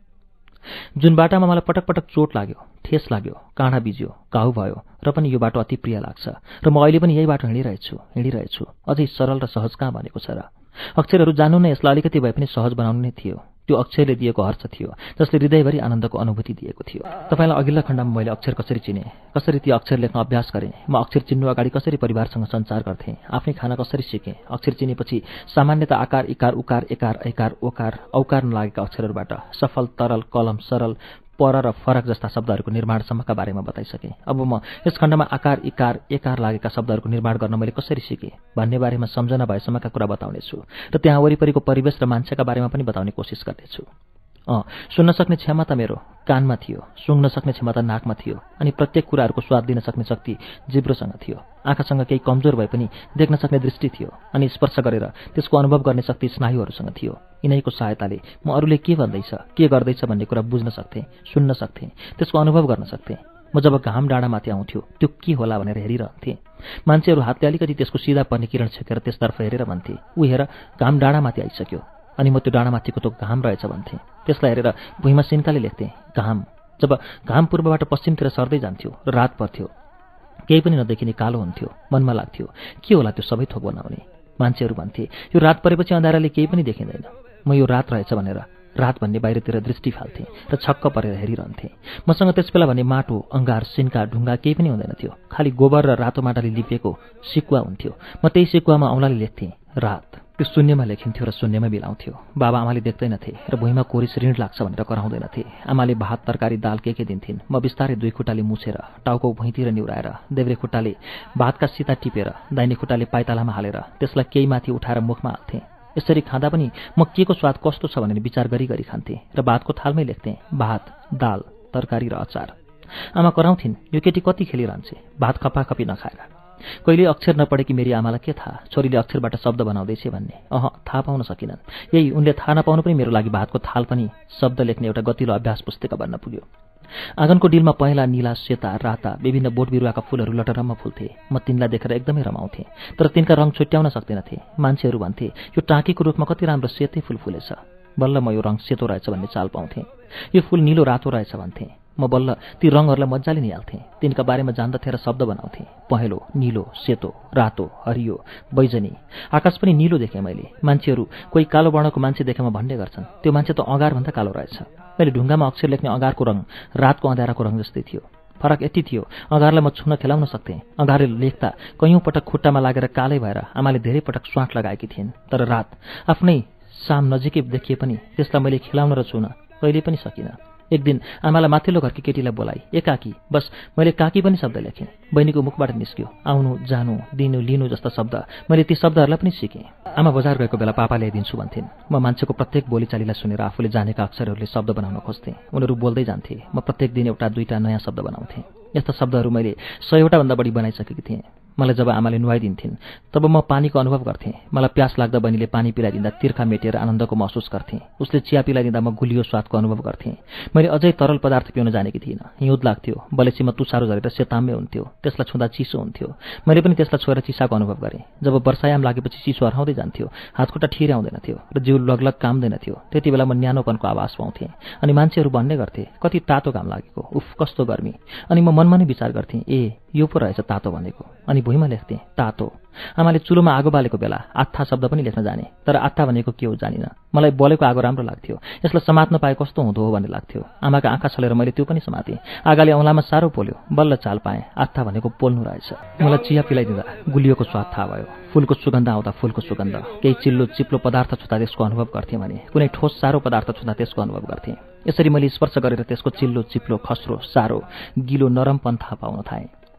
Speaker 2: जुन बाटामा मलाई पटक पटक चोट लाग्यो, ठेस लाग्यो, काँडा बिज्यो, घाउ भयो, र पनि यो बाटो अति प्रिय लाग्छ र म अहिले पनि यही बाटो हिँडिरहेछु हिँडिरहेछु अझै सरल र सहज कहाँ भनेको छ र। अक्षरहरू जान्नु नै यसलाई अलिकति भए पनि सहज बनाउनु नै थियो। त्यो अक्षरले दिएको हर्ष थियो जसले हृदयभरि आनन्दको अनुभूति दिएको थियो। तपाईलाई अघिल्ला खण्डमा मैले अक्षर कसरी चिने, कसरी ती अक्षर लेख्न अभ्यास गरेँ, म अक्षर चिन्नु अगाडि कसरी परिवारसँग सञ्चार गर्थेँ, आफ्नै खाना कसरी सिकेँ, अक्षर चिनेपछि सामान्यतः आकार, इकार, उकार, एकार, ऐकार, ओकार, औकार नलागेका अक्षरहरूबाट सफल, तरल, कलम, सरल, पर र फरक जस्ता शब्दहरूको निर्माणसम्मका बारेमा बताइसकेँ। अब म यस खण्डमा आकार, इकार, एकार लागेका शब्दहरूको निर्माण गर्न मैले कसरी सिकेँ भन्ने बारेमा सम्झना भएसम्मका कुरा बताउनेछु र त्यहाँ वरिपरिको परिवेश र मान्छेका बारेमा पनि बताउने कोसिस गर्नेछु। अँ सुन्न सक्ने क्षमता मेरो कानमा थियो, सुँग्न सक्ने क्षमता नाकमा थियो, अनि प्रत्येक कुराहरूको स्वाद दिन सक्ने शक्ति जिब्रोसँग थियो। आँखासँग केही कमजोर भए पनि देख्न सक्ने दृष्टि थियो, अनि स्पर्श गरेर त्यसको अनुभव गर्ने शक्ति स्नायुहरूसँग थियो। यिनैको सहायताले म अरूले के भन्दैछ, के गर्दैछ भन्ने कुरा बुझ्न सक्थेँ, सुन्न सक्थेँ, त्यसको अनुभव गर्न सक्थेँ। म जब घाम डाँडामाथि आउँथ्यो त्यो के होला भनेर हेरिरहन्थेँ। मान्छेहरू हातले अलिकति त्यसको सिधा पर्ने किरण छेकेर त्यसतर्फ हेरेर भन्थे, ऊ हेर घाम डाँडामाथि आइसक्यो। अनि म त्यो डाँडामाथिको त घाम रहेछ भन्थेँ। त्यसलाई हेरेर भुइँमा सिन्काले लेख्थेँ घाम। जब घाम पूर्वबाट पश्चिमतिर सर्दै जान्थ्यो र रात पर्थ्यो, केही पनि नदेखिने कालो हुन्थ्यो, मनमा लाग्थ्यो के होला त्यो सबै थोक बनाउने। मान्छेहरू भन्थे यो रात परेपछि अँधाराले केही पनि देखिँदैन। म यो रात रहेछ भनेर रात भन्ने बाहिरतिर दृष्टि फाल्थेँ र छक्क परेर हेरिरहन्थेँ। मसँग त्यसबेला भने माटो, अङ्गार, सिन्का, ढुङ्गा केही पनि हुँदैन थियो, खालि गोबर र रातो माटाले लिपिएको सिकुवा हुन्थ्यो। म त्यही सिकुवामा औँलाले लेख्थेँ रात। त्यो शून्यमा लेखिन्थ्यो र शून्यमा बिलाउँथ्यो। बाबा आमाले देख्दैनथे र भुइँमा कोरिस ऋण लाग्छ भनेर कराउँदैनथे। आमाले भात, तरकारी, दाल के के दिन्थिन्। म बिस्तारै दुई खुट्टाले मुछेर टाउको भुइँतिर निहुराएर देब्रे खुट्टाले भातका सिता टिपेर दाहिने खुट्टाले पाइतालामा हालेर त्यसलाई केही माथि उठाएर मुखमा हाल्थेँ। यसरी खाँदा पनि म के को स्वाद कस्तो छ भनेर विचार गरी गरी खान्थेँ र भातको थालमै लेख्थेँ भात, दाल, तरकारी र अचार। आमा कराउँथिन् यो केटी कति खेलिरहन्छे भात खपाखपी नखाएर। कहिले अक्षर नपढेकी मेरी आमालाई के थाहा छोरीले अक्षरबाट शब्द बनाउँदैछ भन्ने। अह थाहा पाउन सकिनन्। यही उनले थाहा नपाउनु पनि मेरो लागि भातको थाल पनि शब्द लेख्ने एउटा गतिलो अभ्यास पुस्तिका बन्न पुग्यो। आँगनको डिलमा पहेँला, नीला, सेता, राता विभिन्न बोट बिरुवाका फूलहरू लटरम्म फुल्थे। म तिनलाई देखेर एकदमै रमाउँथेँ, तर तिनका रङ छुट्याउन सक्दैनथे। मान्छेहरू भन्थे यो टाँकीको रुखमा कति राम्रो सेतै फूल फुलेछ। बल्ल म यो रङ सेतो रहेछ भन्ने चाल पाउँथेँ। यो फूल निलो रातो रहेछ भन्थेँ। म बल्ल ती रङहरूलाई मजाले निहाल्थेँ। तिनका बारेमा जान्दथे र शब्द बनाउँथेँ। पहेँलो, नीलो, सेतो, रातो, हरियो, बैजनी। आकाश पनि निलो देखेँ मैले। मान्छेहरू कोही कालो वर्णको मान्छे देखेमा भन्ने गर्छन् त्यो मान्छे त अँगारभन्दा कालो रहेछ। मैले ढुङ्गामा अक्षर लेख्ने अँगारको रङ रातको अँध्याराको रङ जस्तै थियो। फरक यति थियो अँगारलाई म छुन खेलाउन सक्थेँ। अँगारले लेख्दा कैयौँ पटक खुट्टामा लागेर कालै भएर आमाले धेरै पटक स्वाट लगाएकी थिइन्। तर रात आफ्नै साम नजिकै देखिए पनि त्यसलाई मैले खेलाउन र छुन कहिले पनि सकिनँ। एक दिन आमालाई माथिल्लो घरकी केटीलाई बोलाइ, ए काकी, बस मैले काकी पनि शब्द लेखेँ। बहिनीको मुखबाट निस्क्यो आउनु, जानु, दिनु, लिनु जस्ता शब्द। मैले ती शब्दहरूलाई पनि सिकेँ। आमा बजार गएको बेला पापा ल्याइदिन्छु भन्थिन्। म मान्छेको प्रत्येक बोलीचालीलाई सुनेर आफूले जानेका अक्षरहरूले शब्द बनाउन खोज्थेँ। उनीहरू बोल्दै जान्थे, म प्रत्येक दिन एउटा दुईटा नयाँ शब्द बनाउँथेँ। यस्ता शब्दहरू मैले सयवटा भन्दा बढी बनाइसकेकी थिएँ। मलाई जब आमाले नुहाइदिन्थिन् तब म पानीको अनुभव गर्थेँ। मलाई प्यास लाग्दा बहिनीले पानी पिलाइदिँदा तिर्खा मेटिएर आनन्दको महसुस गर्थेँ। उसले चिया पिलाइदिँदा म गुलियो स्वादको अनुभव गर्थेँ। मैले अझै तरल पदार्थ पिउन जानेकी थिइनँ। हिउँद लाग्थ्यो, बलेसीमा तुसारो झरेर सेताम्य हुन्थ्यो, त्यसलाई छुँदा चिसो हुन्थ्यो। मैले पनि त्यसलाई छोएर चिसाको अनुभव गरेँ। जब वर्षायाम लागेपछि चिसो हराउँदै जान्थ्यो, हातखुट्टा ठिर्याउँदैनथ्यो र जिउ लगलग काम्दैनथ्यो, त्यति बेला म न्यानोपनको आवाज पाउँथेँ। अनि मान्छेहरू भन्ने गर्थे कति तातो घाम लागेको, उफ कस्तो गर्मी। अनि म मनमा नै विचार गर्थेँ ए यो पो रहेछ तातो भनेको। अनि भुइँमा लेख्थेँ तातो। आमाले चुलोमा आगो बालेको बेला आत्था शब्द पनि लेख्न जाने, तर आत्था भनेको के हो जानिनँ। मलाई बलेको आगो राम्रो लाग्थ्यो, यसलाई समात्न पाए कस्तो हुँदो हो भन्ने लाग्थ्यो। आमाका आँखा छलेर मैले त्यो पनि समातेँ। आगाले औँलामा साह्रो पोल्यो, बल्ल चाल पाएँ आत्था भनेको पोल्नु रहेछ। मलाई चिया पिलाइदिँदा गुलियोको स्वाद थाहा भयो। फूलको सुगन्ध आउँदा फूलको सुगन्ध, केही चिल्लो चिप्लो पदार्थ छुँदा त्यसको अनुभव गर्थेँ भने कुनै ठोस सारो पदार्थ छुँदा त्यसको अनुभव गर्थेँ। यसरी मैले स्पर्श गरेर त्यसको चिल्लो चिप्लो, खस्रो, सारो, गिलो, नरमपन थाहा पाउन थालेँ।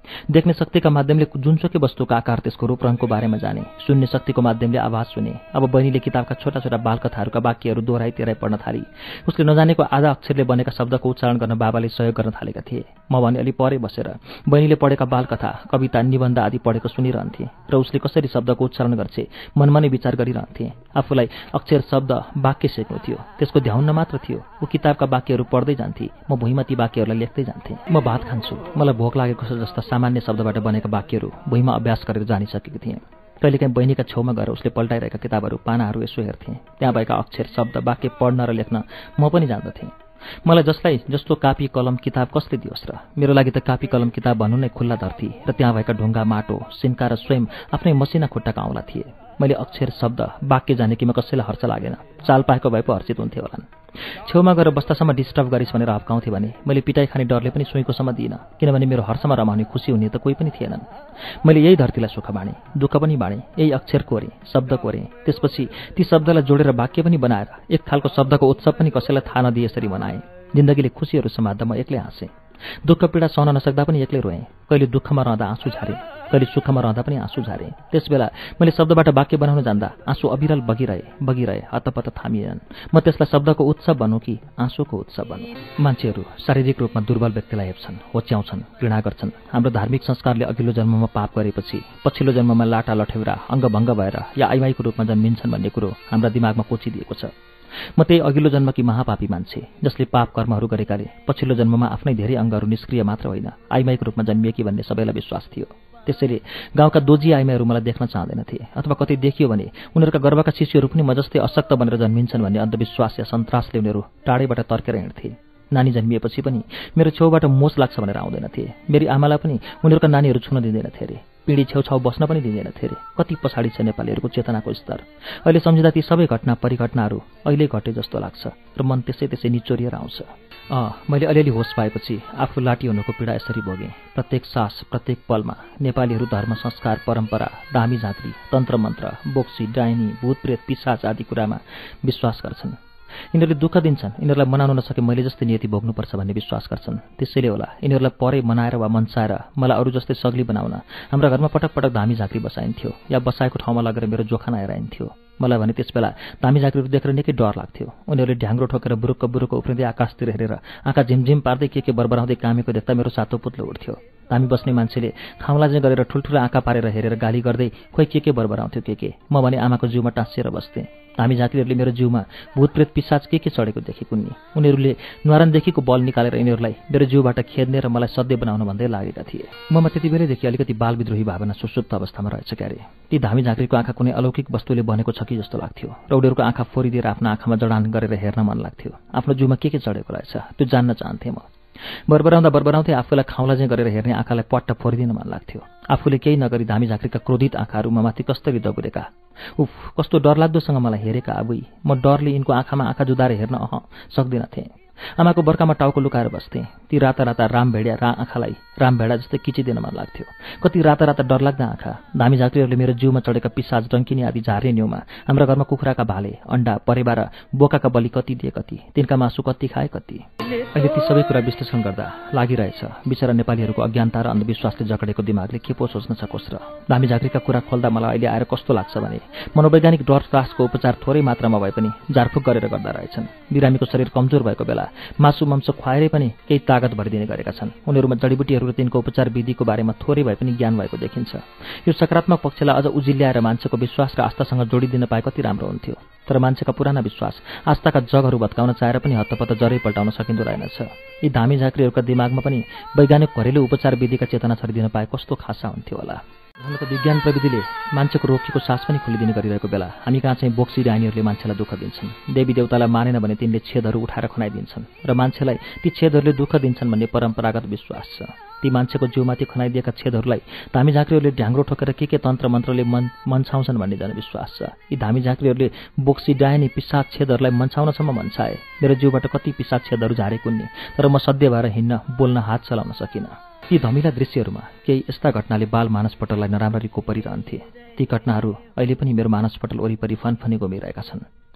Speaker 2: देख्ने शक्तिका माध्यमले जुनसुकै वस्तुको आकार त्यसको रूप रङको बारेमा जाने, सुन्ने शक्तिको माध्यमले आवाज सुने। अब बहिनीले किताबका छोटा छोटा बालकथाहरूका वाक्यहरू दोहोऱ्याइ तेह्राइ पढ्न थाली। उसले नजानेको आधा अक्षरले बनेका शब्दको उच्चारण गर्न बाबाले सहयोग गर्न थालेका थिए। म भने अलि परे बसेर बहिनीले पढेका बालकथा, कविता, निबन्ध आदि पढेको सुनिरहन्थे र उसले कसरी शब्दको उच्चारण गर्छे मनमा नै विचार गरिरहन्थे। आफूलाई अक्षर, शब्द, वाक्य सिक्नु थियो, त्यसको ध्याउन मात्र थियो। ऊ किताबका वाक्यहरू पढ्दै जान्थे, म भुइँमा ती वाक्यहरूलाई लेख्दै जान्थे। म भात खान्छु, मलाई भोक लागेको छ जस्ता सामान्य शब्दबाट बनेका वाक्यहरू भुइँमा अभ्यास गरेर जानिसकेको थिएँ। कहिलेकाहीँ बहिनीका छेउमा गएर उसले पल्टाइरहेका किताबहरू, पानाहरू यसो हेर्थेँ। त्यहाँ भएका अक्षर, शब्द, वाक्य पढ्न र लेख्न म पनि जान्दथेँ। मलाई जसलाई जस्तो कापी कलम किताब कसले दियोस् र? मेरो लागि त कापी कलम किताब भन्नु नै खुल्ला धरती र त्यहाँ भएका ढुङ्गा, माटो, सिन्का र स्वयं आफ्नै मसिना खुट्टाका औँला थिए। मैले अक्षर, शब्द, वाक्य जानेकीमा कसैलाई हर्ष लागेन। चाल पाएको भए पो हर्षित हुन्थे होलान्। छेउमा गएर बस्दासम्म डिस्टर्ब गरिस् भनेर हप्काउँथे भने मैले पिटाइ खाने डरले पनि सुइँकोसम्म दिइनँ, किनभने मेरो हर्षमा रमाउने, खुसी हुने त कोही पनि थिएनन्। मैले यही धरतीलाई सुख बाँडेँ, दुःख पनि बाँडेँ, यही अक्षर कोरेँ, शब्द कोरेँ। त्यसपछि ती शब्दलाई जोडेर वाक्य पनि बनाएर एक खालको शब्दको उत्सव पनि कसैलाई थाहा नदिए यसरी मनाएँ। जिन्दगीले खुसीहरू समात्दा म एक्लै हाँसेँ। दुःख पीडा सहन नसक्दा पनि एक्लै रोएँ। कहिले दुःखमा रहँदा आँसु झारेँ, कहिले सुखमा रहँदा पनि आँसु झारेँ। त्यसबेला मैले शब्दबाट वाक्य बनाउन जान्दा आँसु अविरल बगिरहे बगिरहे हतपत थामिएनन्। म त्यसलाई शब्दको उत्सव भनौँ कि आँसुको उत्सव भनौँ? मान्छेहरू शारीरिक रूपमा दुर्बल व्यक्तिलाई हेप्छन्, होच्याउँछन्, घृणा गर्छन्। हाम्रो धार्मिक संस्कारले अघिल्लो जन्ममा पाप गरेपछि पछिल्लो जन्ममा लाटा लठेउरा, अङ्गभङ्ग भएर या आइमाईको रूपमा जन्मिन्छन् भन्ने कुरो हाम्रा दिमागमा कोचिदिएको छ। म त्यही अघिल्लो जन्मकी महापापी मान्छे, जसले पाप कर्महरू गरेकाले पछिल्लो जन्ममा आफ्नै धेरै अङ्गहरू निष्क्रिय मात्र होइन, आइमाईको रूपमा जन्मिएकी भन्ने सबैलाई विश्वास थियो। त्यसैले गाउँका दोजी आइमाईहरू मलाई देख्न चाहँदैनथे, अथवा कतै देखियो भने उनीहरूका गर्भका शिशुहरू पनि म जस्तै अशक्त बनेर जन्मिन्छन् भन्ने अन्धविश्वास या सन्तासले उनीहरू टाढैबाट तर्केर हिँड्थे। नानी जन्मिएपछि पनि मेरो छेउबाट मोस लाग्छ भनेर आउँदैनथे। मेरी आमालाई पनि उनीहरूका नानीहरू छुन दिँदैनथे अरे, पिँढी छेउछाउ बस्न पनि दिँदैनथे अरे। कति पछाडि छ नेपालीहरूको चेतनाको स्तर। अहिले सम्झिँदा ती सबै घटना परिघटनाहरू अहिले घटे जस्तो लाग्छ र मन त्यसै त्यसै निचोरिएर आउँछ। अँ मैले अलिअलि होस पाएपछि आफू लाटी हुनुको पीडा यसरी भोगेँ। प्रत्येक सास, प्रत्येक पलमा नेपालीहरू धर्म, संस्कार, परम्परा, दामी झाँक्री, तन्त्र मन्त्र, बोक्सी, डाइनी, भूतप्रेत, पिशाच आदि कुरामा विश्वास गर्छन्। यिनीहरूले दुःख दिन्छन्, यिनीहरूलाई मनाउन नसके मैले जस्तै नियति भोग्नुपर्छ भन्ने विश्वास गर्छन्। त्यसैले होला यिनीहरूलाई परै मनाएर वा मन्साएर मलाई अरू जस्तै सग्ली बनाउन हाम्रा घरमा पटक पटक धामी झाँक्री बसाइन्थ्यो या बसाएको ठाउँमा लगेर मेरो जोखाना हेराइन्थ्यो। मलाई भने त्यसबेला धामी झाँक्रीहरू देखेर निकै डर लाग्थ्यो। उनीहरूले ढ्याङ्ग्रो ठोकेर बुरुक्क बुरुक्क उफ्रिँदै आकाशतिर हेरेर आँखा झिमझिम पार्दै के के बरबराउँदै कामेको देख्दा मेरो सातो पुत्लो उठ्थ्यो। धामी बस्ने मान्छेले खाउँलाजे गरेर ठुल्ठुलो आँखा पारेर हेरेर गाली गर्दै खोइ के के बरबराउँथ्यो के के। म भने आमाको जिउमा टाँसिएर बस्थेँ। धामी झाँक्रीहरूले मेरो जिउमा भूतप्रेत पिशाच के के चढेको देखेकुन्नी। उनीहरूले न्वारानदेखिको बल निकालेर यिनीहरूलाई मेरो जिउबाट खेद्ने र मलाई सध्य बनाउन भन्दै लागेका थिए। ममा त्यति बेलैदेखि अलिकति बालविद्रोही भावना सुसुप्त अवस्थामा रहेछ क्यारे। ती धामी झाँक्रीको आँखा कुनै अलौकिक वस्तुले बनेको छ कि जस्तो लाग्थ्यो र उनीहरूको आँखा फोरिदिएर आफ्नो आँखामा जडान गरेर हेर्न मन लाग्थ्यो। आफ्नो जिउमा के के चढेको रहेछ त्यो जान्न चाहन्थेँ म। बरबराउँदा बरबराउँदै आफूलाई खाउँलाजे गरेर हेर्ने आँखालाई पट्ट फोरिदिन मन लाग्थ्यो। आफूले केही नगरी धामी झाँक्रीका क्रोधित आँखाहरू म माथि कस्तरी दगुरेका। उफ, कस्तो डरलाग्दोसँग मलाई हेरेका आबुई। म डरले यिनको आँखामा आँखा जुदाएर हेर्न अह सक्दिनथेँ। आमाको बर्खामा टाउको लुकाएर बस्थेँ। ती राता राता राम भेडिया रा आँखालाई राम भेडा जस्तै किचिदिन मन लाग्थ्यो। कति राता राता डरलाग्दा आँखा। धामी झाँक्रीहरूले मेरो जिउमा चढेका पिसाज, डङ्किनी आदि झार्ने न्युमा हाम्रा घरमा कुखुराका भाले, अन्डा, परेवा र बोकाका बलि कति दिए कति, तिनका मासु कति खाए कति। अहिले ती सबै कुरा विश्लेषण गर्दा लागिरहेछ बिचरा नेपालीहरूको अज्ञानता र अन्धविश्वासले जकडेको दिमागले के पो सोच्न सकोस् र। धामी झाँक्रीका कुरा खोल्दा मलाई अहिले आएर कस्तो लाग्छ भने मनोवैज्ञानिक डर त्रासको उपचार थोरै मात्रामा भए पनि झारफुक गरेर गर्दा रहेछन्। बिरामीको शरीर कमजोर भएको बेला मासु मांस खुवाएरै पनि केही तागत भरिदिने गरेका छन्। उनीहरूमा जडीबुटीहरू र तिनको उपचार विधिको बारेमा थोरै भए पनि ज्ञान भएको देखिन्छ। यो सकारात्मक पक्षलाई अझ उजिल्याएर मान्छेको विश्वास र आस्थासँग जोडिदिन पाए कति राम्रो हुन्थ्यो। तर मान्छेका पुराना विश्वास, आस्थाका जगहरू भत्काउन चाहेर पनि हत्तपत्त जरै पल्टाउन सकिँदो रहेनछ। यी धामी झाँक्रीहरूका दिमागमा पनि वैज्ञानिक घरेलु उपचार विधिका चेतना छरिदिन पाए कस्तो खासा हुन्थ्यो होला। हुन त विज्ञान प्रविधिले मान्छेको रोकीको सास पनि खोलिदिने गरिरहेको बेला हामी कहाँ चाहिँ बोक्सी डाइनीहरूले मान्छेलाई दुःख दिन्छन्। देवी देवतालाई मानेन भने तिनले छेदहरू उठाएर खनाइदिन्छन् र मान्छेलाई ती छेदहरूले दुःख दिन्छन् भन्ने परम्परागत विश्वास छ। ती मान्छेको जिउमाथि खनाइदिएका छेदहरूलाई धामी झाँक्रीहरूले ढ्याङ्ग्रो ठोकेर के के तन्त्र मन्त्रले मन मन्छाउँछन् भन्ने जनविश्वास छ। यी धामी झाँक्रीहरूले बोक्सी डाइनी पिसाच छेदहरूलाई मन्छाउनसम्म मन्छाए। मेरो जिउबाट कति पिसाच छेदहरू झारेकुन्ने, तर म सध्य भएर हिँड्न, बोल्न, हात चलाउन सकिनँ। ती धमिला दृश्यहरूमा केही यस्ता घटनाले बाल मानसपटललाई नराम्ररी कोपरिरहन्थे। ती घटनाहरू अहिले पनि मेरो मानसपटल वरिपरि फनफनी घुमिरहेका छन्।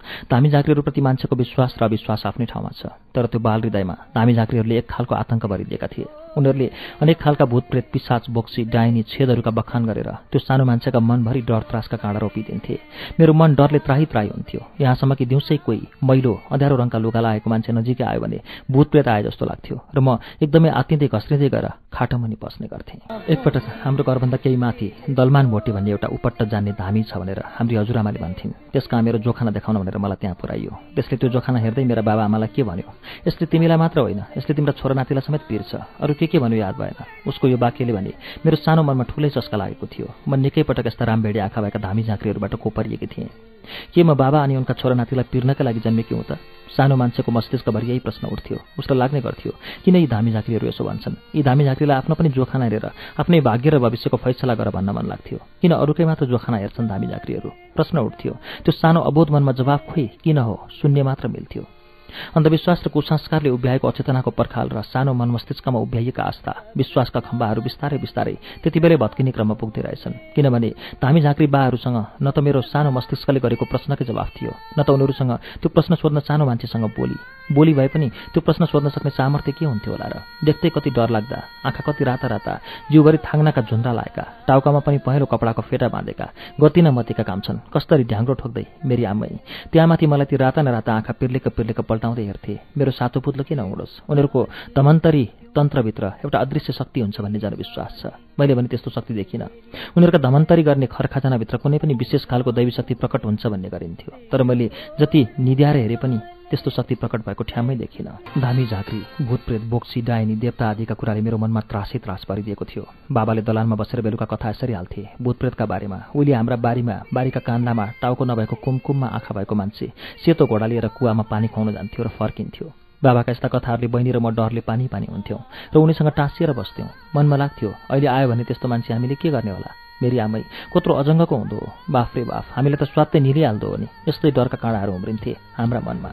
Speaker 2: धामी झाँक्रीहरूप्रति मान्छेको विश्वास र अविश्वास आफ्नै ठाउँमा छ, तर त्यो बाल हृदयमा धामी झाँक्रीहरूले एक खालको आतंक भरिदिएका थिए। उनीहरूले अनेक खालका भूतप्रेत, पिशाच, बोक्सी, डाइनी, छेदहरूका बखान गरेर त्यो सानो मान्छेका मनभरि डर त्रासका काँडा रोपिदिन्थे। मेरो मन डरले त्राही त्राही हुन्थ्यो, यहाँसम्म कि दिउँसै कोही मैलो अँध्यारो रङका लुगा लगाएको मान्छे नजिकै आयो भने भूतप्रेत आए जस्तो लाग्थ्यो र म एकदमै आत्तिँदै घस्रिँदै गएर खाटोमुनि पस्ने गर्थेँ। एकपटक हाम्रो घरभन्दा केही माथि दलमान भोटे भन्ने एउटा उपट्ट जान्ने धामी छ भनेर हाम्री हजुरआमाले भन्थिन्। त्यसका मेरो जोखाना देखाउन भनेर मलाई त्यहाँ पुर्याइयो। त्यसले त्यो जोखाना हेर्दै मेरा बाबा आमालाई के भन्यो, यसले तिमीलाई मात्र होइन, यसले तिम्रो छोरा नातिलाई समेत पिर्छ, अरू के के भन्यो याद भएन। उसको यो वाक्यले भने मेरो सानो मनमा ठुलै चस्का लागेको थियो। म निकै पटक यस्ता रामभेडी आँखा भएका धामी झाँक्रीहरूबाट कोपरिएकी थिएँ। के म बाबा अनि उनका छोरा नातिलाई पिर्नका लागि जन्मेकी हुँ त? सानो मान्छेको मस्तिष्कभरि यही प्रश्न उठ्थ्यो। उसलाई लाग्ने गर्थ्यो किन यी धामी झाँक्रीहरू यसो भन्छन्। यी धामी झाँक्रीलाई आफ्नो पनि जोखाना हेरेर आफ्नै भाग्य र भविष्यको फैसला गर भन्न मन लाग्थ्यो। किन अरूकै मात्र जोखाना हेर्छन् धामी झाँक्रीहरू? प्रश्न उठ्थ्यो। त्यो सानो अबोध मनमा जवाफ खोइ किन हो, शून्य मात्र मिल्थ्यो। अन्धविश्वास र कुसंस्कारले उभ्याएको अचेतनाको पर्खाल र सानो मन मस्तिष्कमा उभ्याइएका आस्था, विश्वासका खम्बाहरू बिस्तारै बिस्तारै त्यतिबेलै भत्किने क्रममा पुग्दै रहेछन्। किनभने धामी झाँक्री बाहरूसँग न त मेरो सानो मस्तिष्कले गरेको प्रश्नकै जवाफ थियो, न त उनीहरूसँग त्यो प्रश्न सोध्न सानो मान्छेसँग बोली बोली भए पनि त्यो प्रश्न सोध्न सक्ने सामर्थ्य के हुन्थ्यो होला र? देख्दै कति डर लाग्दा, आँखा कति राता राता, जिउभरि थाङ्नाका झुन्द्रा लाएका, टाउकामा पनि पहेँलो कपडाको फेटा बाँधेका, गति न मतिका काम छन्, कस्तरी ढ्याङ्ग्रो ठोक्दै मेरी आमै त्यहाँमाथि मलाई ती राता न राता आँखा पिर्लेका पिर्लेका पल्टाउँदै हेर्थे। मेरो सातो पुत्लो किन उडोस्? उनीहरूको धमन्तरी तन्त्रभित्र एउटा अदृश्य शक्ति हुन्छ भन्ने जनविश्वास छ। मैले भने त्यस्तो शक्ति देखिनँ। उनीहरूका धमन्तरी गर्ने खरखाजनाभित्र कुनै पनि विशेष खालको दैवी शक्ति प्रकट हुन्छ भन्ने गरिन्थ्यो, तर मैले जति निध्याएर हेरे पनि त्यस्तो शक्ति प्रकट भएको ठ्याम्मै देखिनँ। धामी झाँक्री, भूतप्रेत, बोक्सी, डाइनी, देवता आदिका कुराले मेरो मनमा त्रासै त्रास पारिदिएको थियो। बाबाले दलानमा बसेर बेलुका कथा यसरी हाल्थे भूतप्रेतका बारेमा। उहिले हाम्रा बारीमा, बारीका कान्दामा टाउको नभएको कुमकुममा आँखा भएको मान्छे सेतो घोडा लिएर कुवामा पानी खुवाउन जान्थ्यो र फर्किन्थ्यो। बाबाका यस्ता कथाहरूले बहिनी र म डरले पानी पानी हुन्थ्यौँ र उनीसँग टाँसिएर बस्थ्यौँ। मनमा लाग्थ्यो अहिले आयो भने त्यस्तो मान्छे हामीले के गर्ने होला? मेरी आमै कत्रो अजङ्गको हुँदो हो, बाफ रे बाफ, हामीले त स्वात्तै निलिहाल्दो हो नि। यस्तै डरका काँडाहरू उम्रिन्थे हाम्रा मनमा।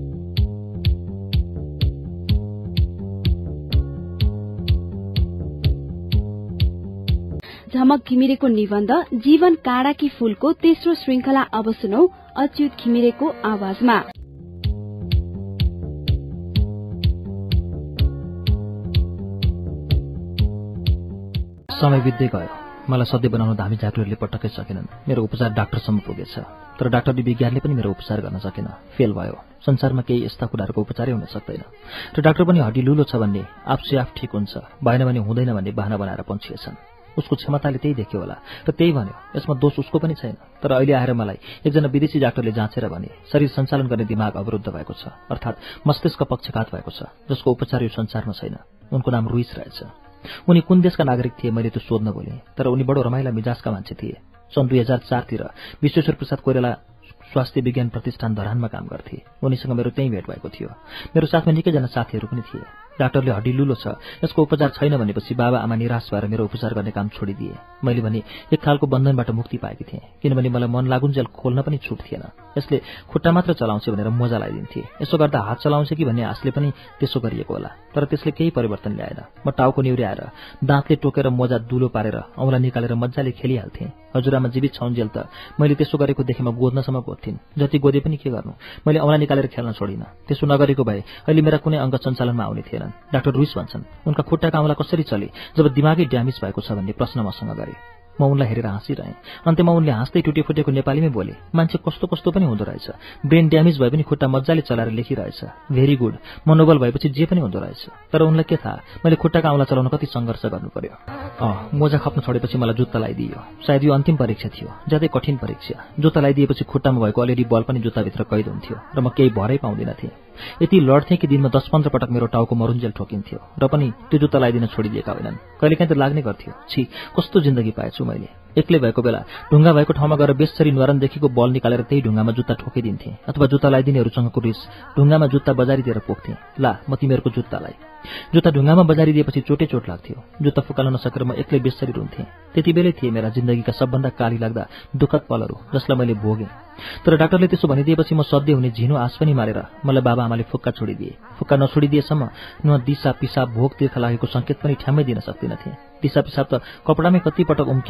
Speaker 1: झमक घिमिरेको निबन्ध जीवन काँडाकी फूलको तेस्रो श्रृंखला अब सुनौ अच्युत घिमिरेको आवाजमा।
Speaker 2: समय बित्दै गयो। मलाई सधैँ बनाउन धामी झाँक्रीहरूले पटक्कै सकेनन्। मेरो उपचार डाक्टरसम्म पुगेछ, तर डाक्टरले विज्ञानले पनि मेरो उपचार गर्न सकेन, फेल भयो। संसारमा केही यस्ता कुराहरूको उपचारै हुन सक्दैन र डाक्टर पनि हड्डी लुलो छ भन्ने आफसे आफ ठिक हुन्छ, भएन भने हुँदैन भन्ने बहाना बनाएर पन्छिएछन्। उसको क्षमताले त्यही देख्यो होला र त्यही भन्यो, यसमा दोष उसको पनि छैन। तर अहिले आएर मलाई एकजना विदेशी डाक्टरले जाँचेर भने शरीर सञ्चालन गर्ने दिमाग अवरुद्ध भएको छ, अर्थात् मस्तिष्क पक्षघात भएको छ, जसको उपचार यो संसारमा छैन। उनको नाम रुइस रहेछ। उनी कुन देशका नागरिक थिए मैले त्यो सोध्न बोलेँ, तर उनी बडो रमाइला मिजाजका मान्छे थिए। सन् दुई हजार चारतिर विश्वेश्वर प्रसाद कोइराला स्वास्थ्य विज्ञान प्रतिष्ठान धरानमा काम गर्थे। उनीसँग मेरो त्यही भेट भएको थियो। मेरो साथमा निकैजना साथीहरू पनि थिए। डाक्टरले हड्डी लुलो छ, यसको उपचार छैन भनेपछि बाबा आमा निराश भएर मेरो उपचार गर्ने काम छोडिदिए। मैले भने एक खालको बन्धनबाट मुक्ति पाएकी थिएँ, किनभने मलाई मन लागुन्जेल खोल्न पनि छुट थिएन। यसले खुट्टा मात्र चलाउँछ भनेर मजा लगाइदिन्थे। यसो गर्दा हात चलाउँछ कि भन्ने आशले पनि त्यसो गरिएको होला, तर त्यसले केही परिवर्तन ल्याएन। म टाउको निहुर्याएर दाँतले टोकेर मोजा दुलो पारेर औँला निकालेर मजाले खेलिहाल्थेँ। हजुरआमा जीवित छौन्जेल त मैले त्यसो गरेको देखेमा गोद्नसम्म गोद्थिन्। जति गोदे पनि के गर्नु, मैले औँला निकालेर खेल्न छोडिनँ। त्यसो नगरेको भए अहिले मेरा कुनै अङ्ग सञ्चालनमा आउने थिएनन्। डाक्टर रुइस भन्छन् उनका खुट्टाका औँला कसरी चले जब दिमागै ड्यामेज भएको छ भन्ने प्रश्न मसँग गरे। म उनलाई हेरेर हाँसिरहेँ। अन्त्यमा उनले हाँस्दै टुटे फुटेको नेपालीमै बोले, मान्छे कस्तो कस्तो पनि हुँदो रहेछ, ब्रेन ड्यामेज भए पनि खुट्टा मजाले चलाएर लेखिरहेछ, भेरी गुड, मनोबल भएपछि जे पनि हुँदो रहेछ। तर उनलाई के थाहा मैले खुट्टाका औँला चलाउन कति सङ्घर्ष गर्नु पर्यो। अँ मोजा खप्न छोडेपछि मलाई जुत्ता लगाइदियो। सायद यो अन्तिम परीक्षा थियो, ज्यादै कठिन परीक्षा। जुत्ता लगाइदिएपछि खुट्टामा भएको अलिअलि बल पनि जुत्ताभित्र कैद हुन्थ्यो र म केही भरै पाउँदिन थिएँ। यति लड्थेँ कि दिनमा दस पन्ध्र पटक मेरो टाउको मरुन्जेल ठोकिन्थ्यो र पनि त्यो जुत्ता लगाइदिन छोडिदिएका होइनन्। कहिलेकाहीँ त लाग्ने गर्थ्यो, छी कस्तो जिन्दगी पाएछु मैले। एक्लै भएको बेला ढुङ्गा भएको ठाउँमा गएर बेसरी न्वारनदेखिको बल निकालेर त्यही ढुङ्गामा जुत्ता ठोकिदिन्थेँ, अथवा जुत्ता लगाइदिनेहरूसँगको रिस ढुङ्गामा जुत्ता बजारिदिएर पोख्थेँ। ला म तिमीहरूको जुत्तालाई जुत्ता ढुङ्गामा बजारिदिएपछि चोटै चोट लाग्थ्यो। जुत्ता फुकाल्न नसकेर म एक्लै बेसरी रुन्थेँ। त्यति बेलै थिए मेरा जिन्दगीका सबभन्दा काली लाग्दा दुःखद पलहरू जसलाई मैले भोगेँ। तर डाक्टरले त्यसो भनिदिएपछि म सधैँ हुने झिनो आश पनि मारेर मलाई बाबा आमाले फुक्का छोडिदिए। फुक्का नछोडिदिएसम्म न दिशा पिसाब भोक तिर्खा लागेको सङ्केत पनि ठ्याम्मै दिन सक्दिनथे। दिशा पिसाब त कपडामै कति पटक उम्किएको उम्कियो।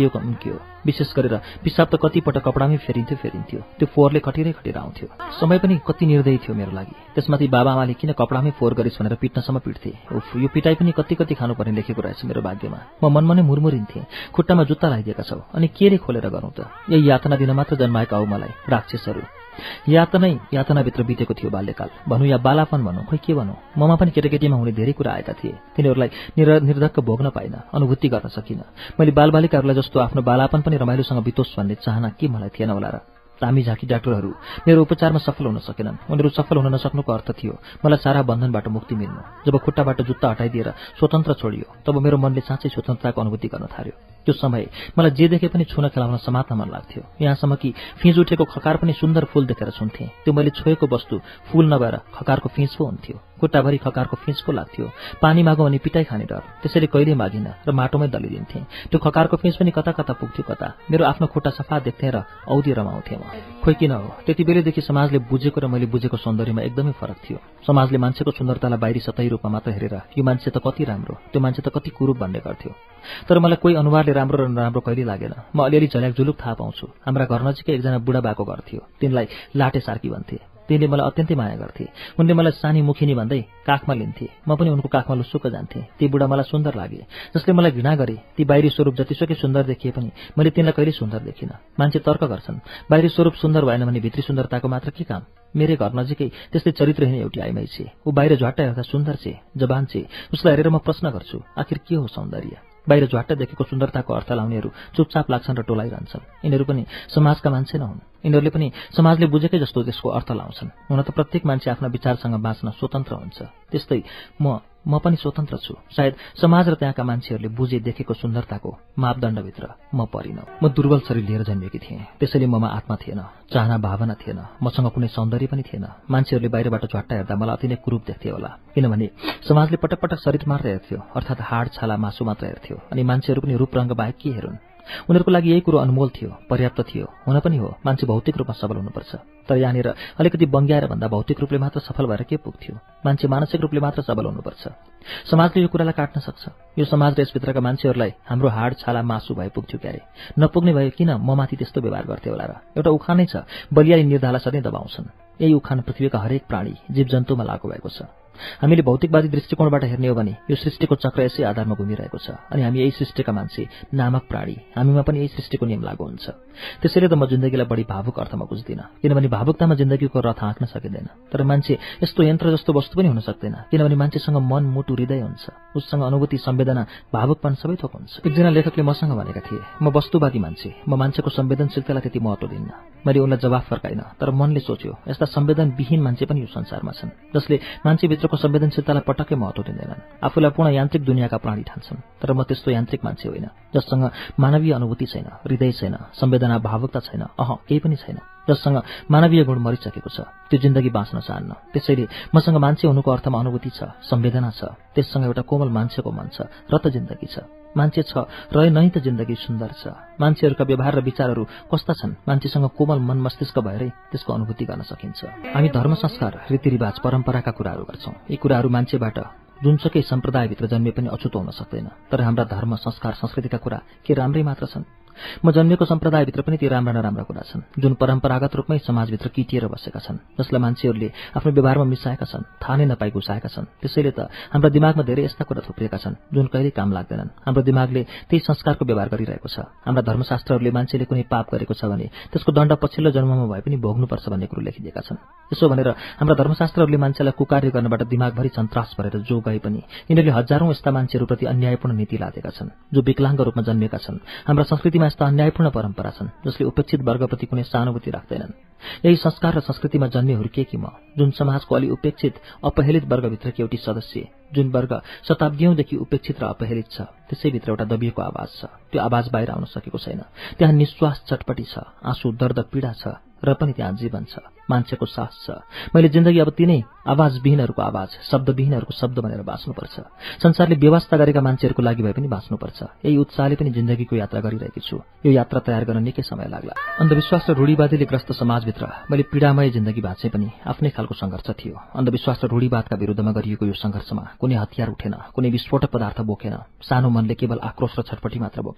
Speaker 2: थियो। विशेष गरेर पिसाब त कतिपटक कपडामै फेरिन्थ्यो फेरिन्थ्यो त्यो फोहोरले खटिरै खटिएर आउँथ्यो। समय पनि कति निर्दयी थियो मेरो लागि। त्यसमाथि बाबाआमाले किन कपडामै फोहोर गरिस् भनेर पिट्नसम्म पिट्थे। उफ, यो पिटाइ पनि कति कति खानुपर्ने लेखेको रहेछ मेरो भाग्यमा। म मनमा नै मुरमुरिन्थेँ, खुट्टामा जुत्ता लगाइदिएका छौ अनि के रे खोलेर गरौँ त। यही यातना दिन मात्र जन्माएका हौ मलाई राक्षसहरू। यातनै यातनाभित्र बितेको थियो बाल्यकाल भनौँ या बालापन भनौँ, खोइ के भनौँ। ममा पनि केटाकेटीमा हुने धेरै कुरा आएका थिए। तिनीहरूलाई निर्धक्क भोग्न पाइन, अनुभूति गर्न सकिन। मैले बालबालिकाहरूलाई जस्तो आफ्नो बालापन पनि रमाइलोसँग बितोस् भन्ने चाहना के मलाई थिएन होला र। तामी झाँकी डाक्टरहरू मेरो उपचारमा सफल हुन सकेनन्। उनीहरू सफल हुन नसक्नुको अर्थ थियो मलाई सारा बन्धनबाट मुक्ति मिल्नु। जब खुट्टाबाट जुत्ता हटाइदिएर स्वतन्त्र छोडियो तब मेरो मनले साँच्चै स्वतन्त्रताको अनुभूति गर्न थाल्यो। त्यो समय मलाई जे देखे पनि छुन खेलाउन समात्न मन लाग्थ्यो। यहाँसम्म कि फिँज उठेको खकार पनि सुन्दर फूल देखेर छुन्थेँ। त्यो मैले छोएको वस्तु फूल नभएर खकारको फिँज पो हुन्थ्यो। खुट्टाभरि खकारको फिँज पो लाग्थ्यो। पानी मागौँ भने पिटाइ खाने डर, त्यसैले कहिले मागिन र माटोमै दलिदिन्थेँ। त्यो खकारको फिँज पनि कता कता पुग्थ्यो कता। मेरो आफ्नो खुट्टा सफा देख्थेँ र औधी रमाउँथेँ म। खोइ किन हो त्यति बेलैदेखि समाजले बुझेको र मैले बुझेको सौन्दर्यमा एकदमै फरक थियो। समाजले मान्छेको सुन्दरतालाई बाहिरी सतही रूपमा मात्र हेरेर यो मान्छे त कति राम्रो, त्यो मान्छे त कति कुरूप भन्ने गर्थ्यो। तर मलाई कोही अनुहारले राम्रो र नराम्रो कहिले लागेन। म अलिअलि झल्याक जुलुक थाहा पाउँछु। हाम्रा घर नजिकै एकजना बुढा बाको घर थियो। तिनलाई लाटे सार्की भन्थे। तिनले मलाई अत्यन्तै माया गर्थे। उनले मलाई सानी मुखिनी भन्दै काखमा लिन्थे। म पनि उनको काखमा लुसुक्क जान्थेँ। ती बुढा मलाई सुन्दर लागे। जसले मलाई घृणा गरे ती बाहिरी स्वरूप जतिसुकै सुन्दर देखिए पनि मैले तिनलाई कहिले सुन्दर देखिनँ। मान्छे तर्क गर्छन् बाहिरी स्वरूप सुन्दर भएन भने भित्री सुन्दरताको मात्र के काम। मेरै घर नजिकै त्यस्तै चरित्रहीन एउटी आइमाई छे। ऊ बाहिर झ्वाट्टा हेर्दा सुन्दर छे, जवान छे। उसलाई हेरेर म प्रश्न गर्छु आखिर के हो सौन्दर्य। बाहिर झ्वाट्टा देखेको सुन्दरताको अर्थ लाउनेहरू चुपचाप लाग्छन् र टोलाइरहन्छन्। यिनीहरू पनि समाजका मान्छे नहुन्। यिनीहरूले पनि समाजले बुझेकै जस्तो त्यसको अर्थ लाउँछन्। हुन त प्रत्येक मान्छे आफ्ना विचारसँग बाँच्न स्वतन्त्र हुन्छ। त्यस्तै म म पनि स्वतन्त्र छु। सायद समाज र त्यहाँका मान्छेहरूले बुझे देखेको सुन्दरताको मापदण्डभित्र म परिन। म दुर्बल शरीर लिएर जन्मेकी थिएँ। त्यसैले ममा आत्मा थिएन, चाहना भावना थिएन, मसँग कुनै सौन्दर्य पनि थिएन। मान्छेहरूले बाहिरबाट झट्टा हेर्दा मलाई अति नै कुरूप देख्थे होला। किनभने समाजले पटक पटक शरीर मात्र हेर्थ्यो, अर्थात् हाड छाला मासु मात्र हेर्थ्यो। अनि मान्छेहरू पनि रूप रङ्ग बाहेक के हेरुन्। उनीहरूको लागि यही कुरो अनमोल थियो, पर्याप्त थियो। हुन पनि हो मान्छे भौतिक रूपमा सबल हुनुपर्छ। तर यहाँनिर अलिकति बङ्ग्याएर भन्दा भौतिक रूपले मात्र सफल भएर के पुग्थ्यो। मान्छे मानसिक रूपले मात्र सबल हुनुपर्छ। समाजले यो कुरालाई काट्न सक्छ। यो समाज र यसभित्रका मान्छेहरूलाई हाम्रो हाड छाला मासु भए पुग्थ्यो क्यारे। नपुग्ने भए किन म माथि त्यस्तो व्यवहार गर्थे होला र। एउटा उखानै छ, बलियाली निर्धालाई सधैँ दबाउँछन्। यही उखान पृथ्वीका हरेक प्राणी जीव जन्तुमा लागू भएको छ। हामीले भौतिकवादी दृष्टिकोणबाट हेर्ने हो भने यो सृष्टिको चक्र यसै आधारमा घुमिरहेको छ अनि हामी यही सृष्टिका मान्छे नामक प्राणी, हामीमा पनि यही सृष्टिको नियम लागू हुन्छ। त्यसैले त म जिन्दगीलाई बढी भावुक अर्थमा बुझ्दिनँ, किनभने भावुकतामा जिन्दगीको रथ हाँक्न सकिँदैन। तर मान्छे यस्तो यन्त्र जस्तो वस्तु पनि हुन सक्दैन, किनभने मान्छेसँग मन, मुटु, हृदय हुन्छ। उससँग अनुभूति, संवेदना, भावुकपन सबै थोक हुन्छ। एकजना लेखकले मसँग भनेका थिए, म वस्तुवादी मान्छे, म मान्छेको संवेदनशीलतालाई त्यति महत्त्व दिन्न। मैले उनलाई जवाफ फर्काइन, तर मनले सोच्यो यस्ता संवेदनविहीन मान्छे पनि यो संसारमा छन्, जसले मान्छेभित्रको संवेदनशीलतालाई पटक्कै महत्त्व दिँदैनन्। आफूलाई पूर्ण यान्त्रिक दुनियाँका प्राणी ठान्छन्। तर म त्यस्तो यान्त्रिक मान्छे होइन, जससँग मानवीय अनुभूति छैन, हृदय छैन, संवेदना, भावुकता छैन, अह केही पनि छैन। जससँग मानवीय गुण मरिसकेको छ, त्यो जिन्दगी बाँच्न चाहन्न। त्यसैले मसँग मान्छे हुनुको अर्थमा अनुभूति छ, संवेदना छ, त्यससँग एउटा कोमल मान्छेको मन छ र त जिन्दगी छ। मान्छे छ रहे नै त जिन्दगी सुन्दर छ। मान्छेहरूका व्यवहार र विचारहरू कस्ता छन्, मान्छेसँग कोमल मन मस्तिष्क भएरै त्यसको अनुभूति गर्न सकिन्छ। हामी धर्म, संस्कार, रीतिरिवाज, परम्पराका कुराहरू गर्छौँ। यी कुराहरू मान्छेबाट जुनसुकै सम्प्रदायभित्र जन्मे पनि अछुतो हुन सक्दैन। तर हाम्रा धर्म, संस्कार, संस्कृतिका कुरा के राम्रै मात्र छन्? म जन्मेको सम्प्रदायभित्र पनि ती राम्रा नराम्रा कुरा छन्, जुन परम्परागत रूपमै समाजभित्र किटिएर बसेका छन्, जसलाई मान्छेहरूले आफ्नो व्यवहारमा मिसाएका छन्, थाहा नै नपाई घुसाएका छन्। त्यसैले त हाम्रा दिमागमा धेरै यस्ता कुरा थुप्रिएका छन् जुन कहिल्यै काम लाग्दैनन्। हाम्रो दिमागले त्यही संस्कारको व्यवहार गरिरहेको छ। हाम्रा धर्मशास्त्रहरूले मान्छेले कुनै पाप गरेको छ भने त्यसको दण्ड पछिल्लो जन्ममा भए पनि भोग्नुपर्छ भन्ने कुरो लेखिदिएका छन्। यसो भनेर हाम्रा धर्मशास्त्रहरूले मान्छेलाई कुकार्य गर्नबाट दिमागभरि सन्तास भरेर जो गए पनि यिनीहरूले हजारौं यस्ता मान्छेहरूप्रति अन्यायपूर्ण नीति लादेका छन्, जो विकलाङ्ग रूपमा जन्मेका छन्। हाम्रा संस्कृतिमा यस्ता अन्यायपूर्ण परम्परा छन् जसले उपेक्षित वर्गप्रति कुनै सहानुभूति राख्दैनन्। यही संस्कार र संस्कृतिमा जन्मे हुर्किएकी म, जुन समाजको अलि उपेक्षित अपहेलित वर्गभित्रकी एउटी सदस्य, जुन वर्ग शताब्दीौंदेखि उपेक्षित र अपहेलित छ, त्यसैभित्र एउटा दबिएको आवाज छ। त्यो आवाज बाहिर आउन सकेको छैन। त्यहाँ निश्वास, चटपटी छ, आँसु, दर्द, पीडा छ र पनि त्यहाँ जीवन छ, मान्छेको सास छ। मैले जिन्दगी अब तिनै आवाजविहीनहरूको आवाज, शब्दविहीनहरूको शब्द भनेर बाँच्नुपर्छ। संसारले व्यवस्था गरेका मान्छेहरूको लागि भए पनि बाँच्नुपर्छ। यही उत्साहले पनि जिन्दगीको यात्रा गरिरहेकी छु। यो यात्रा तयार गर्न निकै समय लाग्ला। अन्धविश्वास र रूढिवादीले ग्रस्त समाजभित्र मैले पीडामय जिन्दगी बाँचे पनि आफ्नै खालको संघर्ष थियो। अन्धविश्वास र रूढिवादका विरुद्धमा गरिएको यो संघर्षमा कुनै हतियार उठेन, कुनै विस्फोटक पदार्थ बोकेन। सानो मनले केवल आक्रोश र छटपटी मात्र बोक्यो।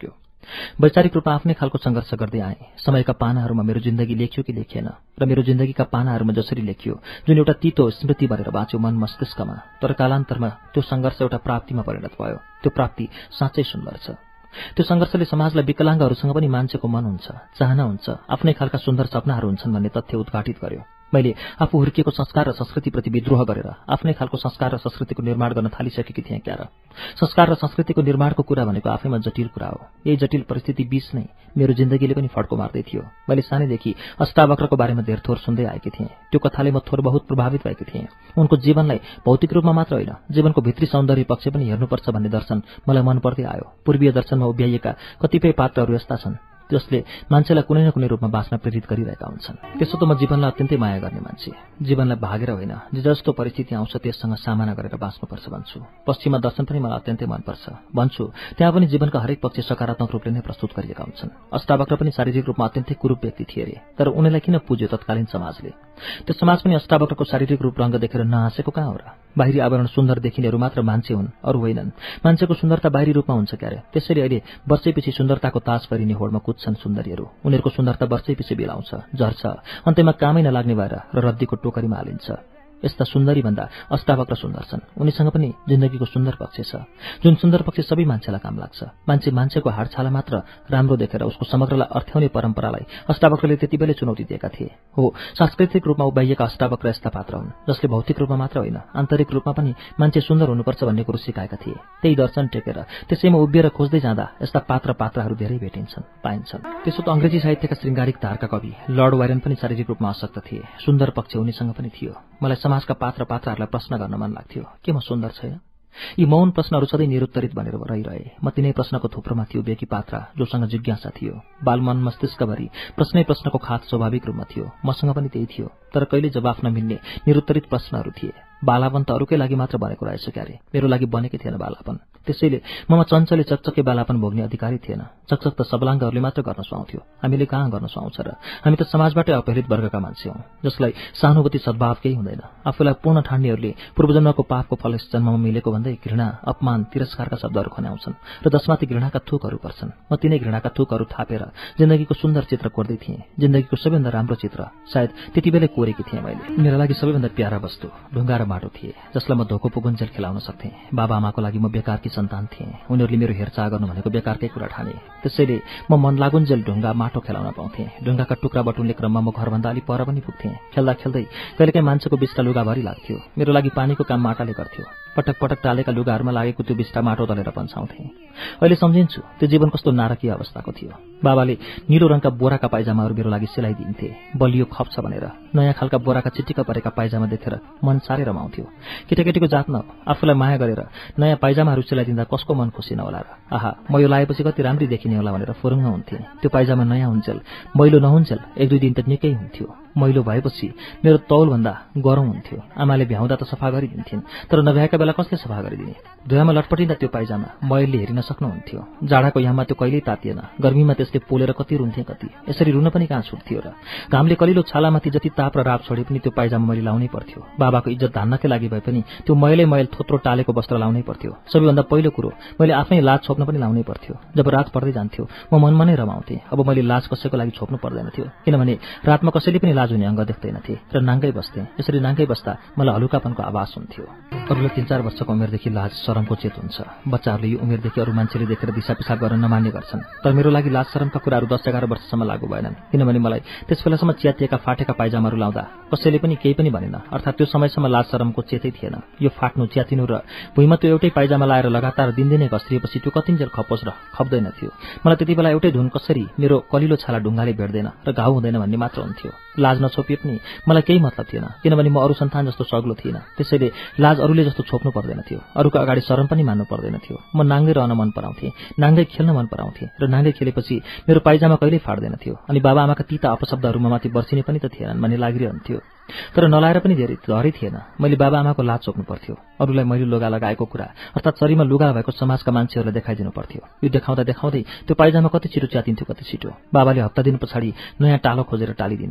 Speaker 2: वैचारिक रूपमा आफ्नै खालको सङ्घर्ष गर्दै आएँ। समयका पानाहरूमा मेरो जिन्दगी लेखियो कि लेखिएन र मेरो जिन्दगीका पानाहरूमा जसरी लेखियो, जुन एउटा तितो स्मृति बनेर बाँच्यो मन मस्तिष्कमा, तर कालान्तरमा त्यो सङ्घर्ष एउटा प्राप्तिमा परिणत भयो। त्यो प्राप्ति साँच्चै सुन्दर छ। त्यो सङ्घर्षले समाजलाई विकलाङ्गहरूसँग पनि मान्छेको मन हुन्छ, चाहना हुन्छ, आफ्नै खालका सुन्दर सपनाहरू हुन्छन् भन्ने तथ्य उद्घाटित गर्यो। मैले आफू हुर्किएको संस्कार र संस्कृतिप्रति विद्रोह गरेर आफ्नै खालको संस्कार र संस्कृतिको निर्माण गर्न थालिसकेकी थिएँ क्यार। संस्कार र संस्कृतिको निर्माणको कुरा भनेको आफैमा जटिल कुरा हो। यही जटिल परिस्थिति बीच नै मेरो जिन्दगीले पनि फड्को मार्दै थियो। मैले सानैदेखि अष्टावक्रको बारेमा धेर थोर सुन्दै आएकी थिएँ। त्यो कथाले म थोर बहुत प्रभावित भएकी थिएँ। उनको जीवनलाई भौतिक रूपमा मात्र होइन, जीवनको भित्री सौन्दर्य पक्ष पनि हेर्नुपर्छ भन्ने दर्शन मलाई मन पर्दै आयो। पूर्वीय दर्शनमा उभ्याइएका कतिपय पात्रहरू यस्ता छन् जसले मान्छेलाई कुनै न कुनै रूपमा बाँच्न प्रेरित गरिरहेका हुन्छन्। त्यसो त म जीवनलाई अत्यन्तै माया गर्ने मान्छे। जीवनलाई भागेर होइन, जे जस्तो परिस्थिति आउँछ त्यससँग सामना गरेर बाँच्नुपर्छ भन्छु। पश्चिमा दर्शन पनि मलाई अत्यन्तै मनपर्छ। भन्छु त्यहाँ पनि जीवनका हरेक पक्ष सकारात्मक रूपले नै प्रस्तुत गरिएका हुन्छन्। अष्टावक्र पनि शारीरिक रूपमा अत्यन्तै कुरूप व्यक्ति थिए अरे, तर उनीलाई किन पुज्यो तत्कालीन समाजले? त्यो समाज पनि अष्टावक्रको शारीरिक रूप रङ्ग देखेर नहाँसेको कहाँ हो र? बाहिरी आवरण सुन्दर देखिनेहरू मात्र मान्छे हुन्, अरू होइनन्। मान्छेको सुन्दरता बाहिरी रूपमा हुन्छ क्यारे। त्यसैले अहिले वर्षैपछि सुन्दरताको तास परिने होडमा कुद्छन् सुन्दरीहरू। उनीहरूको सुन्दरता वर्षैपछि बेलाउँछ, झर्छ, अन्त्यमा कामै नलाग्ने भएर र रद्दीको टोकरीमा हालिन्छ। यस्ता सुन्दरी भन्दा अष्टावक्र सुन्दर छन्। उनीसँग पनि जिन्दगीको सुन्दर पक्ष छ, जुन सुन्दर पक्ष सबै मान्छेलाई काम लाग्छ। मान्छे मान्छेको हाडछाला मात्र राम्रो देखेर उसको समग्रलाई अर्थ्याउने परम्परालाई अष्टावक्रले त्यति बेलै चुनौती दिएका थिए। हो, सांस्कृतिक रूपमा उभ्याइएका अष्टावक्र यस्ता पात्र हुन् जसले भौतिक रूपमा मात्र होइन, आन्तरिक रूपमा पनि मान्छे सुन्दर हुनुपर्छ भन्ने कुरो सिकाएका थिए। त्यही दर्शन टेकेर त्यसैमा उभिएर खोज्दै जाँदा यस्ता पात्र पात्राहरू धेरै भेटिन्छन्, पाइन्छन्। त्यसो त अंग्रेजी साहित्यका श्रृङ्गारिक धारका कवि लर्ड वायरन पनि शारीरिक रूपमा अशक्त थिए। सुन्दर पक्ष उनीसँग पनि थियो। मलाई समाजका पात्र पात्राहरूलाई प्रश्न गर्न मन लाग्थ्यो, के म सुन्दर छैन? यी मौन प्रश्नहरू सधैँ निरुत्तरित भनेर रहिरहे। म तिनै प्रश्नको थुप्रोमा थियो बेकी पात्र जोसँग जिज्ञासा थियो। बालमन मस्तिष्कभरि प्रश्नै प्रश्नको खात स्वाभाविक रूपमा थियो। मसँग पनि त्यही थियो, तर कहिले जवाफ नमिल्ने निरुत्तरित प्रश्नहरू थिए। बालापन त अरूकै लागि मात्र बनेको रहेछ क्यारे, मेरो लागि बनेकै थिएन बालापन। त्यसैले ममा चञ्चले चकचके बालापन भोग्ने अधिकारी थिएन। चकचक त सबलाङ्गहरूले मात्र गर्न सुहाउँथ्यो, हामीले कहाँ गर्न सुहाउँछ र? हामी त समाजबाटै अपहेलित वर्गका मान्छे हौं, जसलाई सहानुभूति सद्भाव केही हुँदैन। आफूलाई पूर्ण ठान्नेहरूले पूर्वजन्मको पापको फल यस जन्ममा मिलेको भन्दै घृणा, अपमान, तिरस्कारका शब्दहरू खन्याउँछन् र जसमाथि घृणाका थुकहरू पर्छन्। म तिनै घृणाका थुकहरू थापेर जिन्दगीको सुन्दर चित्र कोर्दै थिएँ। जिन्दगीको सबैभन्दा राम्रो चित्र सायद त्यति बेलै कोरेकी थिएँ मैले। मेरा लागि सबैभन्दा प्यारा वस्तु ढुङ्गा र माटो थिए, जसलाई म धोको पुगुन्जेल खेलाउन सक्थेँ। बाबा आमाको लागि म बेकारकी सन्तान थिएँ। उनीहरूले मेरो हेरचाह गर्नु भनेको बेकारकै कुरा ठाने। त्यसैले म मन लागुन्जेल ढुङ्गा माटो खेलाउन पाउँथेँ। ढुङ्गाका टुक्रा बटुल्ने क्रममा म घरभन्दा अलि पर पनि पुग्थेँ। खेल्दा खेल्दै कहिलेकाहीँ मान्छेको बिस्टा लुगाभरि लाग्थ्यो। मेरो लागि पानीको काम माटाले गर्थ्यो। पटक पटक टालेका लुगाहरूमा लागेको त्यो बिस्टा माटो दलेर पन्छाउँथेँ। अहिले सम्झिन्छु त्यो जीवन कस्तो नारकीय अवस्थाको थियो। बाबाले नीलो रङका बोराका पाइजामाहरू मेरो लागि सिलाइदिन्थे, बलियो खप्छ भनेर। नयाँ खालका बोराका चिटिक्क परेका पाइजामा देखेर मन साह्रै रमाउँथ्यो। केटाकेटीको जात न, आफूलाई माया गरेर नयाँ पाइजामाहरू सिलाइदिँदा कसको मन खुसी नहोला र? आहा, म यो लाएपछि कति राम्री देखिने होला भनेर फुरुङ्ग हुन्थे। त्यो पाइजामा नयाँ हुन्जेल, मैलो नहुन्जेल एक दुई दिन त निकै हुन्थ्यो। मैलो भएपछि मेरो तौलभन्दा गरौँ हुन्थ्यो। आमाले भ्याउँदा त सफा गरिदिन्थिन्, तर नभ्याएका बेला कसले सफा गरिदिने? धुवामा लटपटिँदा त्यो पाइजामा मैले हेरिन सक्नुहुन्थ्यो। जाडाको याममा त्यो कहिल्यै तातिएन, गर्मीमा त्यसले पोलेर कति रुन्थे कति। यसरी रुन पनि कहाँ छुट्थ्यो र? घामले कलिलो छालामाथि जति ताप र राप छोडे पनि त्यो पाइजामा मैले लाउनै पर्थ्यो। बाबाको इज्जत धान्नकै लागि भए पनि त्यो मैले मैल थोत्रो टालेको वस्त्र लाउनै पर्थ्यो। सबैभन्दा पहिलो कुरो मैले आफ्नै लाज छोप्न पनि लाउनै पर्थ्यो। जब रात पर्दै जान्थ्यो म मनमा नै रमाउँथे, अब मैले लाज कसैको लागि छोप्नु पर्दैन थियो, किनभने रातमा कसैले पनि लाज हुने अङ्ग देख्दैनथे र नाङ्गै बस्थेँ। यसरी नाङ्गै बस्दा मलाई हलुकापनको आभास हुन्थ्यो। अरूलाई तीन चार वर्षको उमेरदेखि लाज शरमको चेत हुन्छ। बच्चाहरूले यो उमेरदेखि अरू मान्छेले देखेर दिशा पिसाब गर्न नमान्ने गर्छन्, तर मेरो लागि लाज शरमका कुराहरू दस एघार वर्षसम्म लागू भएनन्, किनभने मलाई त्यस बेलासम्म च्यातिएका फाटेका पाइजामाहरू लाउँदा कसैले पनि केही पनि भनेन। अर्थात् त्यो समयसम्म लाज शरमको चेतै थिएन। यो फाट्नु, च्यातिनु र भुइँमा त्यो एउटै पाइजामा लाएर लगातार दिनदिनै घस्रिएपछि त्यो कतिन्जेल खपोस् र खप्दैन थियो। मलाई त्यति बेला एउटै धुन कसरी मेरो कलिलो छाला ढुङ्गाले भेट्दैन र घाउ हुँदैन भन्ने मात्र हुन्थ्यो। लाज नछोपिए पनि मलाई केही मतलब थिएन, किनभने म अरू सन्तान जस्तो सग्लो थिएन। त्यसैले लाज अरूले जस्तो छोप्नु पर्दैन थियो, अरूको अगाडि शरम पनि मान्नु पर्दैन थियो। म नाङ्गै रहन मन पराउँथेँ, नाङ्गै खेल्न मन पराउँथेँ र नाङ्गै खेलेपछि मेरो पाइजामा कहिल्यै फाट्दैन थियो। अनि बाबा आमाका तीता अपशब्दहरूमा माथि बर्सिने पनि त थिएनन् भन्ने लागिरहन्थ्यो। तर नलाएर पनि धेरै धरै थिएन। मैले बाबा आमाको लाज छोप्नु पर्थ्यो। अरूलाई मैले लुगा लगाएको कुरा अर्थात् शरीरमा लुगा भएको समाजका मान्छेहरूलाई देखाइदिनु पर्थ्यो। यो देखाउँदा देखाउँदै त्यो पाइजामा कति छिटो च्यातिन्थ्यो कति छिटो। बाबाले हप्ता दिन पछाडि नयाँ टालो खोजेर टालिदिन्थे।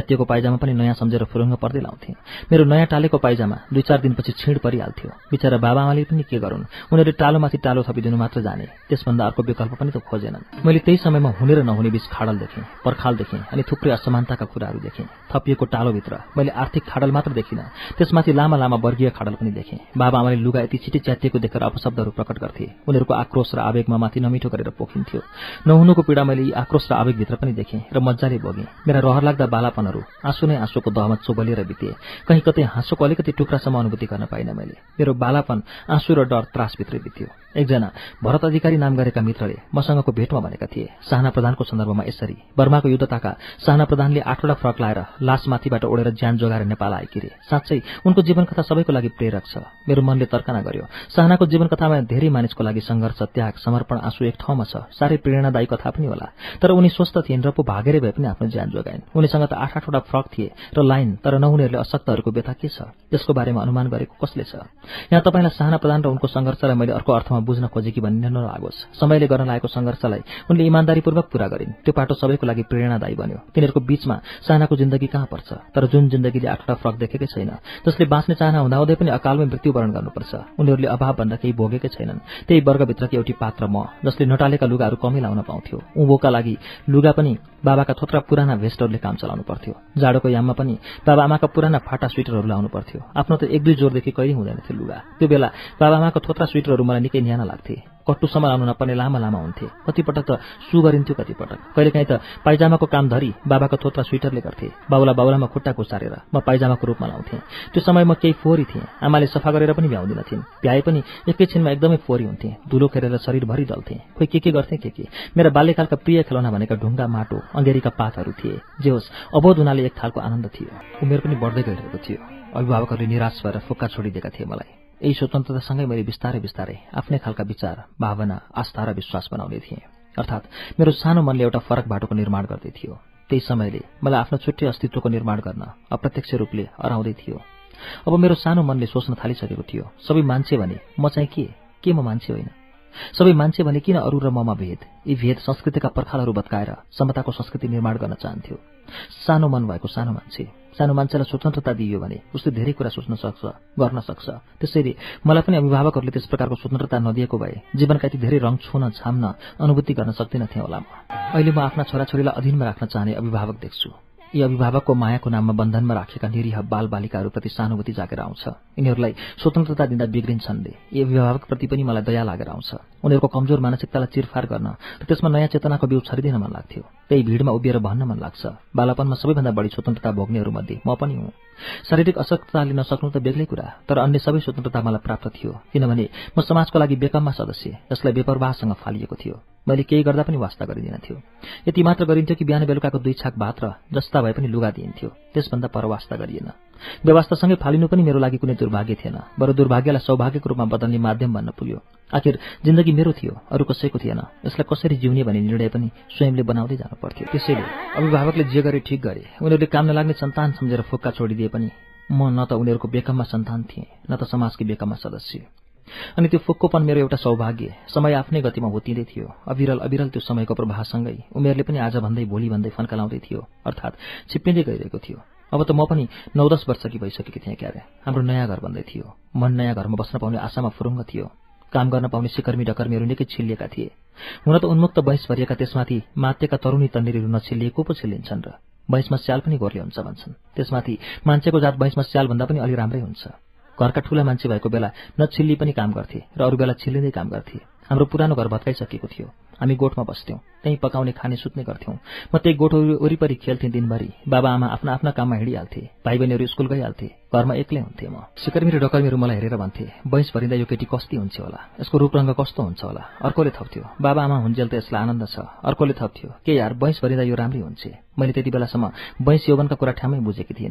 Speaker 2: च्यातिएको पाइजामा पनि नयाँ सम्झेर फुरुङ्ग पर्दै लाउँथे। मेरो नयाँ टालेको पाइजामा दुई चार दिनपछि छिड परिहाल्थ्यो। बिचरा बाबाआमाले पनि के गरून्, उनीहरूले टालोमाथि टालो थपिदिनु मात्र जाने, त्यसभन्दा अर्को विकल्प पनि त खोजेनन्। मैले त्यही समयमा हुने र नहुने बीच खाडल देखेँ, पर्खाल देखेँ अनि थुप्रै असमानताका कुराहरू देखेँ। थपिएको टालोभित्र मैले आर्थिक खाडल मात्र देखिनँ, त्यसमाथि लामा लामा वर्गीय खाडल पनि देखेँ। बाबाआमाले लुगा यति छिटै च्यातिएको देखेर अपशब्दहरू प्रकट गर्थे। उनीहरूको आक्रोश र आवेगमा माथि नमिठो गरेर पोखिन्थ्यो। नहुनुको पीडा मैले यी आक्रोश र आवेगभित्र पनि देखेँ र मजाले भोगेँ। मेरा रहर लाग्दा बालापनहरू आँसु नै आँसुको दहमा चोबलिएर बिते। कहीँ कतै हाँसोको अलिकति टुक्रासम्म अनुभूति गर्न पाइनँ मैले। मेरो बालापन आँसु र डर त्रासभित्रै बित्यो। एकजना भरत अधिकारी नाम गरेका मित्रले मसँगको भेटमा भनेका थिए, साहना प्रधानको सन्दर्भमा यसरी, बर्माको युद्धताका साहना प्रधानले आठवटा फ्रक लाएर लासमाथिबाट ओढेर ज्यान जोगाएर नेपाल आएकी रे। साँच्चै उनको जीवनकथा सबैको लागि प्रेरक छ। मेरो मनले तर्कना गर्यो, साहनाको जीवनकथामा धेरै मानिसको लागि सङ्घर्ष, त्याग, समर्पण, आँसु एक ठाउँमा छ। साह्रै प्रेरणादायी कथा पनि होला। तर उनी स्वस्थ थिइन् र पो भागेरै भए पनि आफ्नो ज्यान जोगाइन्। उनीसँग त आठ आठवटा फ्रक थिए र लाइन, तर नहुनेहरूले अशक्तहरूको व्यथा के छ, त्यसको बारेमा अनुमान गरेको कसले छ? यहाँ तपाईँलाई साहना प्रधान र उनको सङ्घर्षलाई मैले अर्को अर्थमा बुझ्न खोजेकी भन्ने नलागोस्। समयले गर्न लागेको सङ्घर्षलाई उनले इमान्दारीपूर्वक पूरा गरिन्। त्यो पाटो सबैको लागि प्रेरणादायी बन्यो। तिनीहरूको बीचमा साहनाको जिन्दगी कहाँ पर्छ? तर जुन जिन्दगीले आठवटा फ्रक देखेकै छैन, जसले बाँच्ने चाहना हुँदाहुँदै पनि अकालमै मृत्युवरण गर्नुपर्छ, उनीहरूले अभाव भन्दा केही भोगेकै छैनन्। त्यही वर्गभित्रकी एउटी पात्र म, जसले नटालेका लुगाहरू कमै लाउन पाउँथ्यो। उँभोका लागि लुगा पनि बाबाका थोत्रा पुराना भेस्टहरूले काम चलाउनु पर्थ्यो। जाडोको याममा पनि बाबाआमाका पुराना फाटा स्वेटरहरू लाउनु पर्थ्यो। आफ्नो त एक दुई जोरदेखि कहिले हुँदैन थियो लुगा। त्यो बेला बाबाआमाको थोत्रा स्वेटरहरू मलाई निकै न्याना लाग्थे। कट्टुसम्म लाउनु नपर्ने लामा लामा हुन्थे। कतिपटक त सु गरिन्थ्यो, कतिपटक कहिलेकाहीँ त पाइजामाको काम धरी बाबाको थोत्रा स्वेटरले गर्थे। बाउला बाउलामा खुट्टा कुसारेर म पाइजामाको रूपमा लाउँथेँ। त्यो समय म केही फोहोरी थिएँ। आमाले सफा गरेर पनि भ्याउँदिनथिन्। भ्याए पनि एकैछिनमा एकदमै फोहोरी हुन्थेँ। धुलो खेरेर शरीरभरि डल्थेँ। खोइ के के गर्थेँ के के। मेरा बाल्यकालका प्रिय खेलौना भनेका ढुङ्गा, माटो, अँगेरीका पातहरू थिए। जे होस्, अबोध हुनाले एक खालको आनन्द थियो। उमेर पनि बढ्दै गइरहेको थियो। अभिभावकहरूले निराश भएर फुक्का छोडिदिएका थिए मलाई। यही स्वतन्त्रतासँगै मैले बिस्तारै बिस्तारै आफ्नै खालका विचार, भावना, आस्था र विश्वास बनाउने थिएँ। अर्थात् मेरो सानो मनले एउटा फरक बाटोको निर्माण गर्दै थियो। त्यही समयले मलाई आफ्नो छुट्टै अस्तित्वको निर्माण गर्न अप्रत्यक्ष रूपले अराउँदै थियो। अब मेरो सानो मनले सोच्न थालिसकेको थियो, सबै मान्छे भने म चाहिँ के के म मान्छे होइन? सबै मान्छे भने किन अरू र ममा भेद? यी भेद संस्कृतिका पर्खालहरू भत्काएर समताको संस्कृति निर्माण गर्न चाहन्थ्यो। सानो मन भएको सानो मान्छे, सानो मान्छेलाई स्वतन्त्रता दिइयो भने उसले धेरै कुरा सोच्न सक्छ, गर्न सक्छ। त्यसैले मलाई पनि अभिभावकहरूले त्यस प्रकारको स्वतन्त्रता नदिएको भए जीवनका यति धेरै रङ छुन, छाम्न, अनुभूति गर्न सक्दिनथे होला म। अहिले म आफ्ना छोराछोरीलाई अधीनमा राख्न चाहने अभिभावक देख्छु। यी अभिभावकको मायाको नाममा बन्धनमा राखेका निरीह बाल बालिकाहरूप्रति सहानुभूति जागेर आउँछ। यिनीहरूलाई स्वतन्त्रता दिँदा बिग्रिन्छन्ले यी अभिभावकप्रति पनि मलाई दया लागेर आउँछ। उनीहरूको कमजोर मानसिकतालाई चिरफार गर्न र त्यसमा नयाँ चेतनाको बिउ छरिदिन मन लाग्थ्यो। त्यही भिडमा उभिएर भन्न मन लाग्छ, बालापनमा सबैभन्दा बढी स्वतन्त्रता भोग्नेहरूमध्ये म पनि हुँ। शारीरिक अशक्तता लिन सक्नु त बेग्लै कुरा, तर अन्य सबै स्वतन्त्रता मलाई प्राप्त थियो, किनभने म समाजको लागि बेकममा सदस्य, जसलाई बेपरवाहसँग फालिएको थियो। मैले केही गर्दा पनि वास्ता गरिदिन थियो। यति मात्र गरिन्थ्यो कि बिहान बेलुकाको दुई छाक भात र जस्ता भए पनि लुगा दिइन्थ्यो। त्यसभन्दा पर वास्ता गरिएन। व्यवस्थासँगै फालिनु पनि मेरो लागि कुनै दुर्भाग्य थिएन, बरु दुर्भाग्यलाई सौभाग्यको रूपमा बदल्ने माध्यम बन्न पुग्यो। आखिर जिन्दगी मेरो थियो, अरू कसैको थिएन। यसलाई कसरी जिउने भन्ने निर्णय पनि स्वयंले बनाउँदै जानु पर्थ्यो। त्यसैले अभिभावकले जे गरे ठिक गरे। उनीहरूले काम नलाग्ने सन्तान सम्झेर फुक्का छोडिदिए पनि म न त उनीहरूको बेकममा सन्तान थिएँ, न त समाजकी बेकममा सदस्य। अनि त्यो फुक्कोपन मेरो एउटा सौभाग्य। समय आफ्नै गतिमा होतिँदै थियो। अविरल अविरल त्यो समयको प्रवाहसँगै उमेरले पनि आज भन्दै भोलि भन्दै फन्कलाउँदै थियो, अर्थात् छिप्पिँदै गइरहेको थियो। अब त म पनि नौ दस वर्षकी भइसकेकी थिएँ क्यारे। हाम्रो नयाँ घर बन्दै थियो। मन नयाँ घरमा बस्न पाउने आशामा फुरुङ्ग थियो। काम गर्न पाउने सिकर्मी डकर्मीहरू निकै छिल्लिएका थिए। हुन त उन्मुक्त बैंस भरिएका त्यसमाथि मातेका तरुणी तन्नेरीहरू नछिल्लिएको पो छिल्लिन्छन् र। बैंसमा स्याल पनि गोर्ले हुन्छ भन्छन्। त्यसमाथि मान्छेको जात बैंसमा स्याल भन्दा पनि अलि राम्रै हुन्छ। घरका ठूला मान्छे भएको बेला नछिल्ली पनि काम गर्थे र अरू बेला छिल्लिँदै काम गर्थे। हाम्रो पुरानो घर भत्काइसकेको थियो। हामी गोठमा बस्थ्यौँ, त्यहीँ पकाउने खाने सुत्ने गर्थ्यौँ। म त्यही गोठ वरिपरि खेल्थेँ दिनभरि। बाबा आमा आफ्ना आफ्ना काममा हिँडिहाल्थे, भाइ बहिनीहरू स्कुल गइहाल्थे, घरमा एक्लै हुन्थे म। सिकर्मी र डकर्मीहरू मलाई हेरेर भन्थे, बैंस भरिँदा यो केटी कस्ती हुन्छ होला, यसको रूपरङ्ग कस्तो हुन्छ होला। अर्कोले थप्थ्यो, बाबा आमा हुन्जेल त यसलाई आनन्द छ। अर्कोले थप्थ्यो, के यार बैंस भरिँदा यो राम्रै हुन्छ। मैले त्यति बेलासम्म बैंस यौवनका कुरा ठ्याम्मै बुझेकी थिइनँ।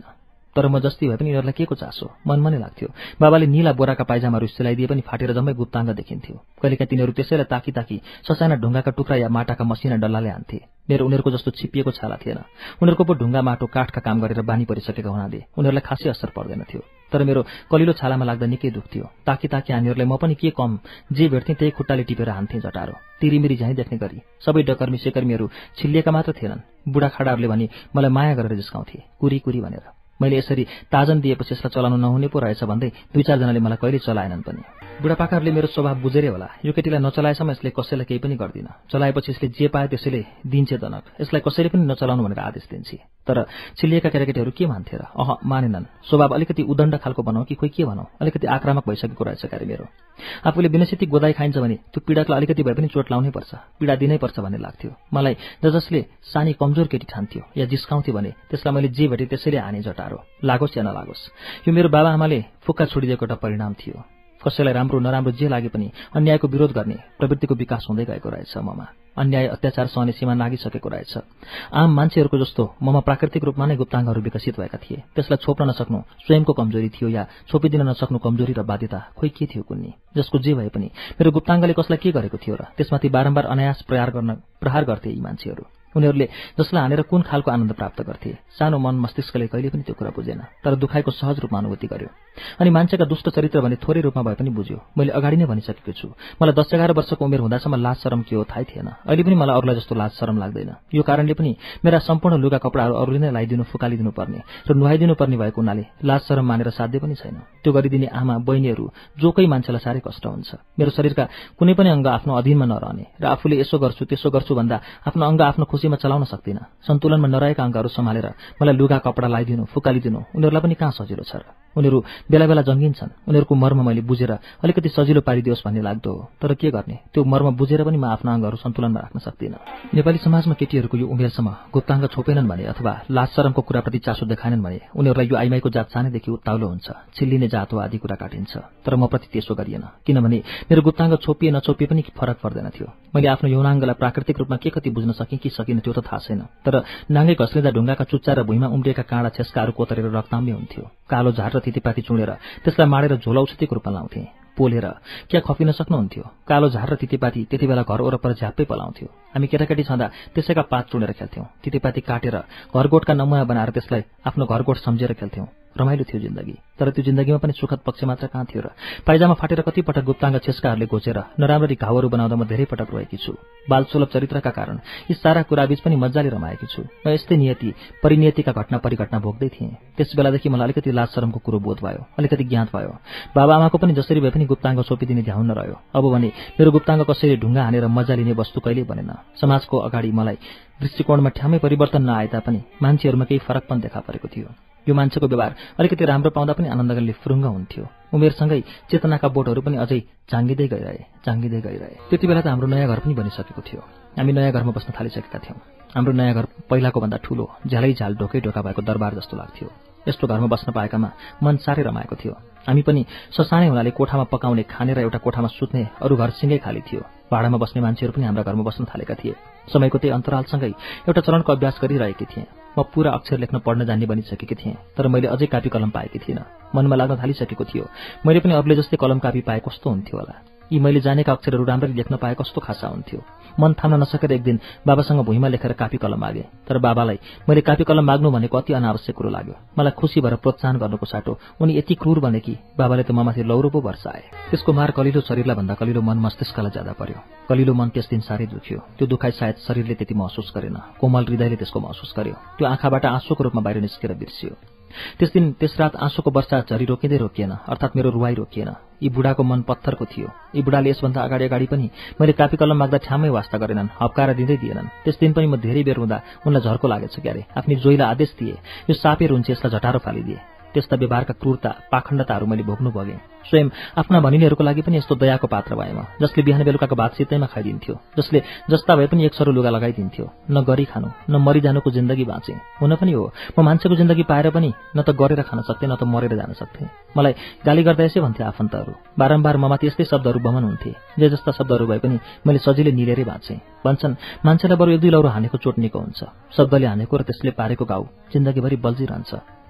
Speaker 2: तर म जस्तै भए पनि यिनीहरूलाई के को चासो मनमा नै लाग्थ्यो। बाबाले नीला बोराका पाइजामाहरू सिलाइदिए पनि फाटेर जम्मै गुप्ताङ्ग देखिन्थ्यो। कहिलेकाहीँ तिनीहरू त्यसैलाई ताकी ताकी ससाना ढुङ्गाका टुक्रा या माटाका मसिना डल्लाले हान्थे। मेरो उनीहरूको जस्तो छिपिएको छाला थिएन। उनीहरूको पो ढुङ्गा माटो काठका काम गरेर बानी परिसकेका हुनाले उनीहरूलाई खासै असर पर्दैन थियो। तर मेरो कलिलो छालामा लाग्दा निकै दुख्थ्यो। ताकी ताकी हानीहरूलाई म पनि के कम जे भेट्थेँ त्यही खुट्टाले टिपेर हान्थेँ झटारो। तिरिमिरी झैँ देख्ने गरी। सबै डकर्मी सेकर्मीहरू छिल्लिएका मात्र थिएनन्। बुढाखाडाहरूले भने मलाई माया गरेर जिस्काउँथे, कुरी कुरी भनेर। मैले यसरी ताजन दिएपछि यसलाई चलाउनु नहुने पो रहेछ भन्दै दुई चारजनाले मलाई कहिले चलाएनन् पनि। बुढापाकाहरूले मेरो स्वभाव बुझेरै होला। यो केटीलाई नचलाएसम्म यसले कसैलाई केही पनि गर्दिन। चलाएपछि यसले जे पाए त्यसैले दिन्छे दनक। यसलाई कसैले पनि नचलाउनु भनेर आदेश दिन्छे। तर छिल्लिएका केटाकेटीहरू के मान्थे र? अह मानेनन्। स्वभाव अलिकति उदण्ड खालको बनाऊ कि खोइ के भनौँ, अलिकति आक्रामक भइसकेको रहेछ क्यारे मेरो। आफूले बिनसिती गोदाई खाइन्छ भने त्यो पीडाकलाई अलिकति भए पनि चोट लाउनै पर्छ, पीडा दिनै पर्छ भन्ने लाग्थ्यो मलाई। ज जसले सानी कमजोर केटी ठान्थ्यो या जिस्काउँथ्यो भने त्यसलाई मैले जे भेटेँ त्यसैले हाने झटारो, लागोस् या नलागोस्। यो मेरो बाबा आमाले फुक्का छोडिदिएको एउटा परिणाम थियो। कसैलाई राम्रो नराम्रो जे लागे पनि अन्यायको विरोध गर्ने प्रवृत्तिको विकास हुँदै गएको रहेछ ममा। अन्याय अत्याचार सहने सीमा नागिसकेको रहेछ। आम मान्छेहरूको जस्तो ममा प्राकृतिक रूपमा नै गुप्ताङ्गहरू विकसित भएका थिए। त्यसलाई छोप्न नसक्नु स्वयंको कमजोरी थियो या छोपिदिन नसक्नु कमजोरी र बाध्यता, खोइ के थियो कुन्नी। जसको जे भए पनि मेरो गुप्ताङ्गले कसलाई के गरेको थियो र? त्यसमाथि बारम्बार अनायास प्रहार गर्न प्रहार गर्थे यी मान्छेहरू। उनीहरूले जसलाई हानेर कुन खालको आनन्द प्राप्त गर्थे? सानो मन मस्तिष्कले कहिले पनि त्यो कुरा बुझेन, तर दुखाइको सहज रूपमा अनुभूति गर्यो। अनि मान्छेका दुष्ट चरित्र भने थोरै रूपमा भए पनि बुझ्यो। मैले अगाडि नै भनिसकेको छु, मलाई दस एघार वर्षको उमेर हुँदासम्म लाज शरम के हो थाहै थिएन। अहिले पनि मलाई अरूलाई जस्तो लाज शरम लाग्दैन। यो कारणले पनि मेरा सम्पूर्ण लुगा कपडाहरू अरूले नै लाइदिनु फुकालिदिनु पर्ने र नुहाइदिनु पर्ने भएको हुनाले लाज शरम मानेर साध्य पनि छैन। त्यो गरिदिने आमा बहिनीहरू जो कोही मान्छेलाई साह्रै कष्ट हुन्छ। मेरो शरीरका कुनै पनि अङ्ग आफ्नो अधीनमा नरहने र आफूले यसो गर्छु त्यसो गर्छु भन्दा आफ्नो अङ्ग आफ्नो खुसीमा चलाउन सक्दिन। सन्तुलनमा नरहेका अङ्गहरू सम्हालेर मलाई लुगा कपडा लाइदिनु फुकालिदिनु उनीहरूलाई पनि कहाँ सजिलो छ र? उनीहरू बेला बेला जङ्गिन्छन्। उनीहरूको मर्म मैले बुझेर अलिकति सजिलो पारिदियोस् भन्ने लाग्दो हो। तर के गर्ने, त्यो मर्म बुझेर पनि म आफ्ना अङ्गहरू सन्तुलनमा राख्न सक्दिनँ। नेपाली समाजमा केटीहरूको यो उमेरसम्म गुप्ताङ्ग छोपेनन् भने अथवा लाज शरमको कुराप्रति चासो देखाएनन् भने उनीहरूलाई यो आइमाईको जात सानैदेखि उत्ताउलो हुन्छ, छिल्लिने जात हो आदि कुरा काटिन्छ। तर म प्रति त्यसो गरिएन, किनभने मेरो गुप्ताङ्ग छोपिए नछोपिए पनि फरक पर्दैन थियो। मैले आफ्नो यौनाङ्गलाई प्राकृतिक रूपमा के कति बुझ्न सकेँ कि सकिन त्यो त थाहा छैन। तर नाङ्गे घस्लिँदा ढुङ्गाका चुच्चा र भुइँमा उम्रिएका काँडा छेस्काहरू कोतरेर रक्ताम्य हुन्थ्यो। कालो झार र तितेपाती चुडेर त्यसलाई माडेर झोलौषधिको रूपमा लाउँथे। पोलेर क्या खपिन सक्नुहुन्थ्यो? कालो झार र तितेपाती त्यति बेला घर वरपर झ्याप्पै पलाउँथ्यो। हामी केटाकेटी छँदा त्यसैका पात चुडेर खेल्थ्यौँ। तितेपाती काटेर घरगोठका नमुना बनाएर त्यसलाई आफ्नो घरगोठ सम्झेर खेल्थ्यौँ। रमाइलो थियो जिन्दगी। तर त्यो जिन्दगीमा पनि सुखद पक्ष मात्र कहाँ थियो र? पाइजामा फाटेर कति पटक गुप्ताङ्ग छेस्काहरूले घोचेर नराम्ररी घाउहरू बनाउँदा म धेरै पटक रोएकी छु। बालसुलभ चरित्रका कारण यी सारा कुराबीच पनि मजाले रमाएकी छु। म यस्तै नियति परिनियतिका घटना परिघटना भोग्दै थिएँ। त्यस बेलादेखि मलाई अलिकति लाज शरमको कुरो बोध भयो, अलिकति ज्ञात भयो। बाबा आमाको पनि जसरी भए पनि गुप्ताङ्ग छोपिदिने ध्यान नरह्यो। अब भने मेरो गुप्ताङ्ग कसैले ढुङ्गा हानेर मजा लिने वस्तु कहिल्यै बनेन। समाजको अगाडि मलाई दृष्टिकोणमा ठ्याम्मै परिवर्तन नआए तापनि मान्छेहरूमा केही फरक पनि देखा परेको थियो। यो मान्छेको व्यवहार अलिकति राम्रो पाउँदा पनि आनन्दले फुरुङ्ग हुन्थ्यो। उमेरसँगै चेतनाका बोटहरू पनि अझै जाङ्गिँदै गइरहे जाङ्गिँदै गइरहे त्यति बेला त हाम्रो नयाँ घर पनि बनिसकेको थियो। हामी नयाँ घरमा बस्न थालिसकेका थियौँ। हाम्रो नयाँ घर पहिलाको भन्दा ठुलो, झ्यालै झ्याल ढोकै ढोका भएको दरबार जस्तो लाग्थ्यो। यस्तो घरमा बस्न पाएकामा मन साह्रै रमाएको थियो। हामी पनि ससानै हुनाले कोठामा पकाउने, खाने र एउटा कोठामा सुत्ने, अरू घर सिँगै खाली थियो। भाडामा बस्ने मान्छेहरू पनि हाम्रा घरमा बस्न थालेका थिए। समयको त्यही अन्तरालसँगै एउटा चरणको अभ्यास गरिरहेकी थिएँ। म पूरा अक्षर लेख्न पढ्न जान्ने बनिसकेकी थिएँ। तर मैले अझै कापी कलम पाएकी थिइनँ। मनमा लाग्न थालिसकेको थियो, मैले पनि अरूले जस्तै कलम कापी पाए कस्तो हुन्थ्यो होला। यी मैले जानेका अक्षरहरू राम्ररी लेख्न पाए कस्तो खासा हुन्थ्यो। मन थाम्न नसकेर एक दिन बाबासँग भुइँमा लेखेर कापी कलम मागे। तर बाबालाई मैले कापी कलम माग्नु भनेको अति अनावश्यक कुरो लाग्यो। मलाई खुसी भएर प्रोत्साहन गर्नुको साटो उनी यति क्रूर बने कि बाबाले त ममाथि लौरो पो वर्षाए। त्यसको मार कलिलो शरीरलाई भन्दा कलिलो मन मस्तिष्कलाई ज्यादा पर्यो। कलिलो मन त्यस दिन साह्रै दुख्यो। त्यो दुखाइ सायद शरीरले त्यति महसुस गरेन, कोमल हृदयले त्यसको महसुस गर्यो। त्यो आँखाबाट आँसुको रूपमा बाहिर निस्केर बिर्सियो। त्यस दिन त्यस रात आँसुको वर्षा झरी रोकिँदै रोकिएन, अर्थात् मेरो रुवाई रोकिएन। यी बुढाको मन पत्थरको थियो। यी बुढाले यसभन्दा अगाडि अगाडि पनि मैले कापी कलम माग्दा ठ्याम्मै वास्ता गरेनन्, हप्काएर दिँदै दिएनन्। त्यस दिन पनि म धेरै बेर हुँदा उनलाई झर्को लागेछ क्यारे। आफ्नी जोइलाई आदेश दिए, यो सापे रुन्छ, यसलाई झटारो फालिदिए। त्यस्ता व्यवहारका क्रूरता, पाखण्डताहरू मैले भोग्नु भगेँ। स्वयं आफ्ना भनिनीहरूको लागि पनि यस्तो दयाको पात्र भएँ म, जसले बिहान बेलुकाको भात सितैमा खाइदिन्थ्यो, जसले जस्ता भए पनि एक सरो लुगा लगाइदिन्थ्यो। न गरी खानु न मरिजानुको जिन्दगी बाँचे। हुन पनि हो, म मान्छेको जिन्दगी पाएर पनि न त गरेर खान सक्थेँ न त मरेर जान सक्थेँ। मलाई गाली गर्दा यसै भन्थे आफन्तहरू। बारम्बार ममाथि यस्तै शब्दहरू बमन हुन्थे। जे जस्ता शब्दहरू भए पनि मैले सजिलै निलेरै बाँचेँ। भन्छन् मान्छेलाई बरु एक दुई लौरो हानेको चोट निको हुन्छ। शब्दले हानेको र त्यसले पारेको घाउ जिन्दगीभरि बल्झिरहन्छ।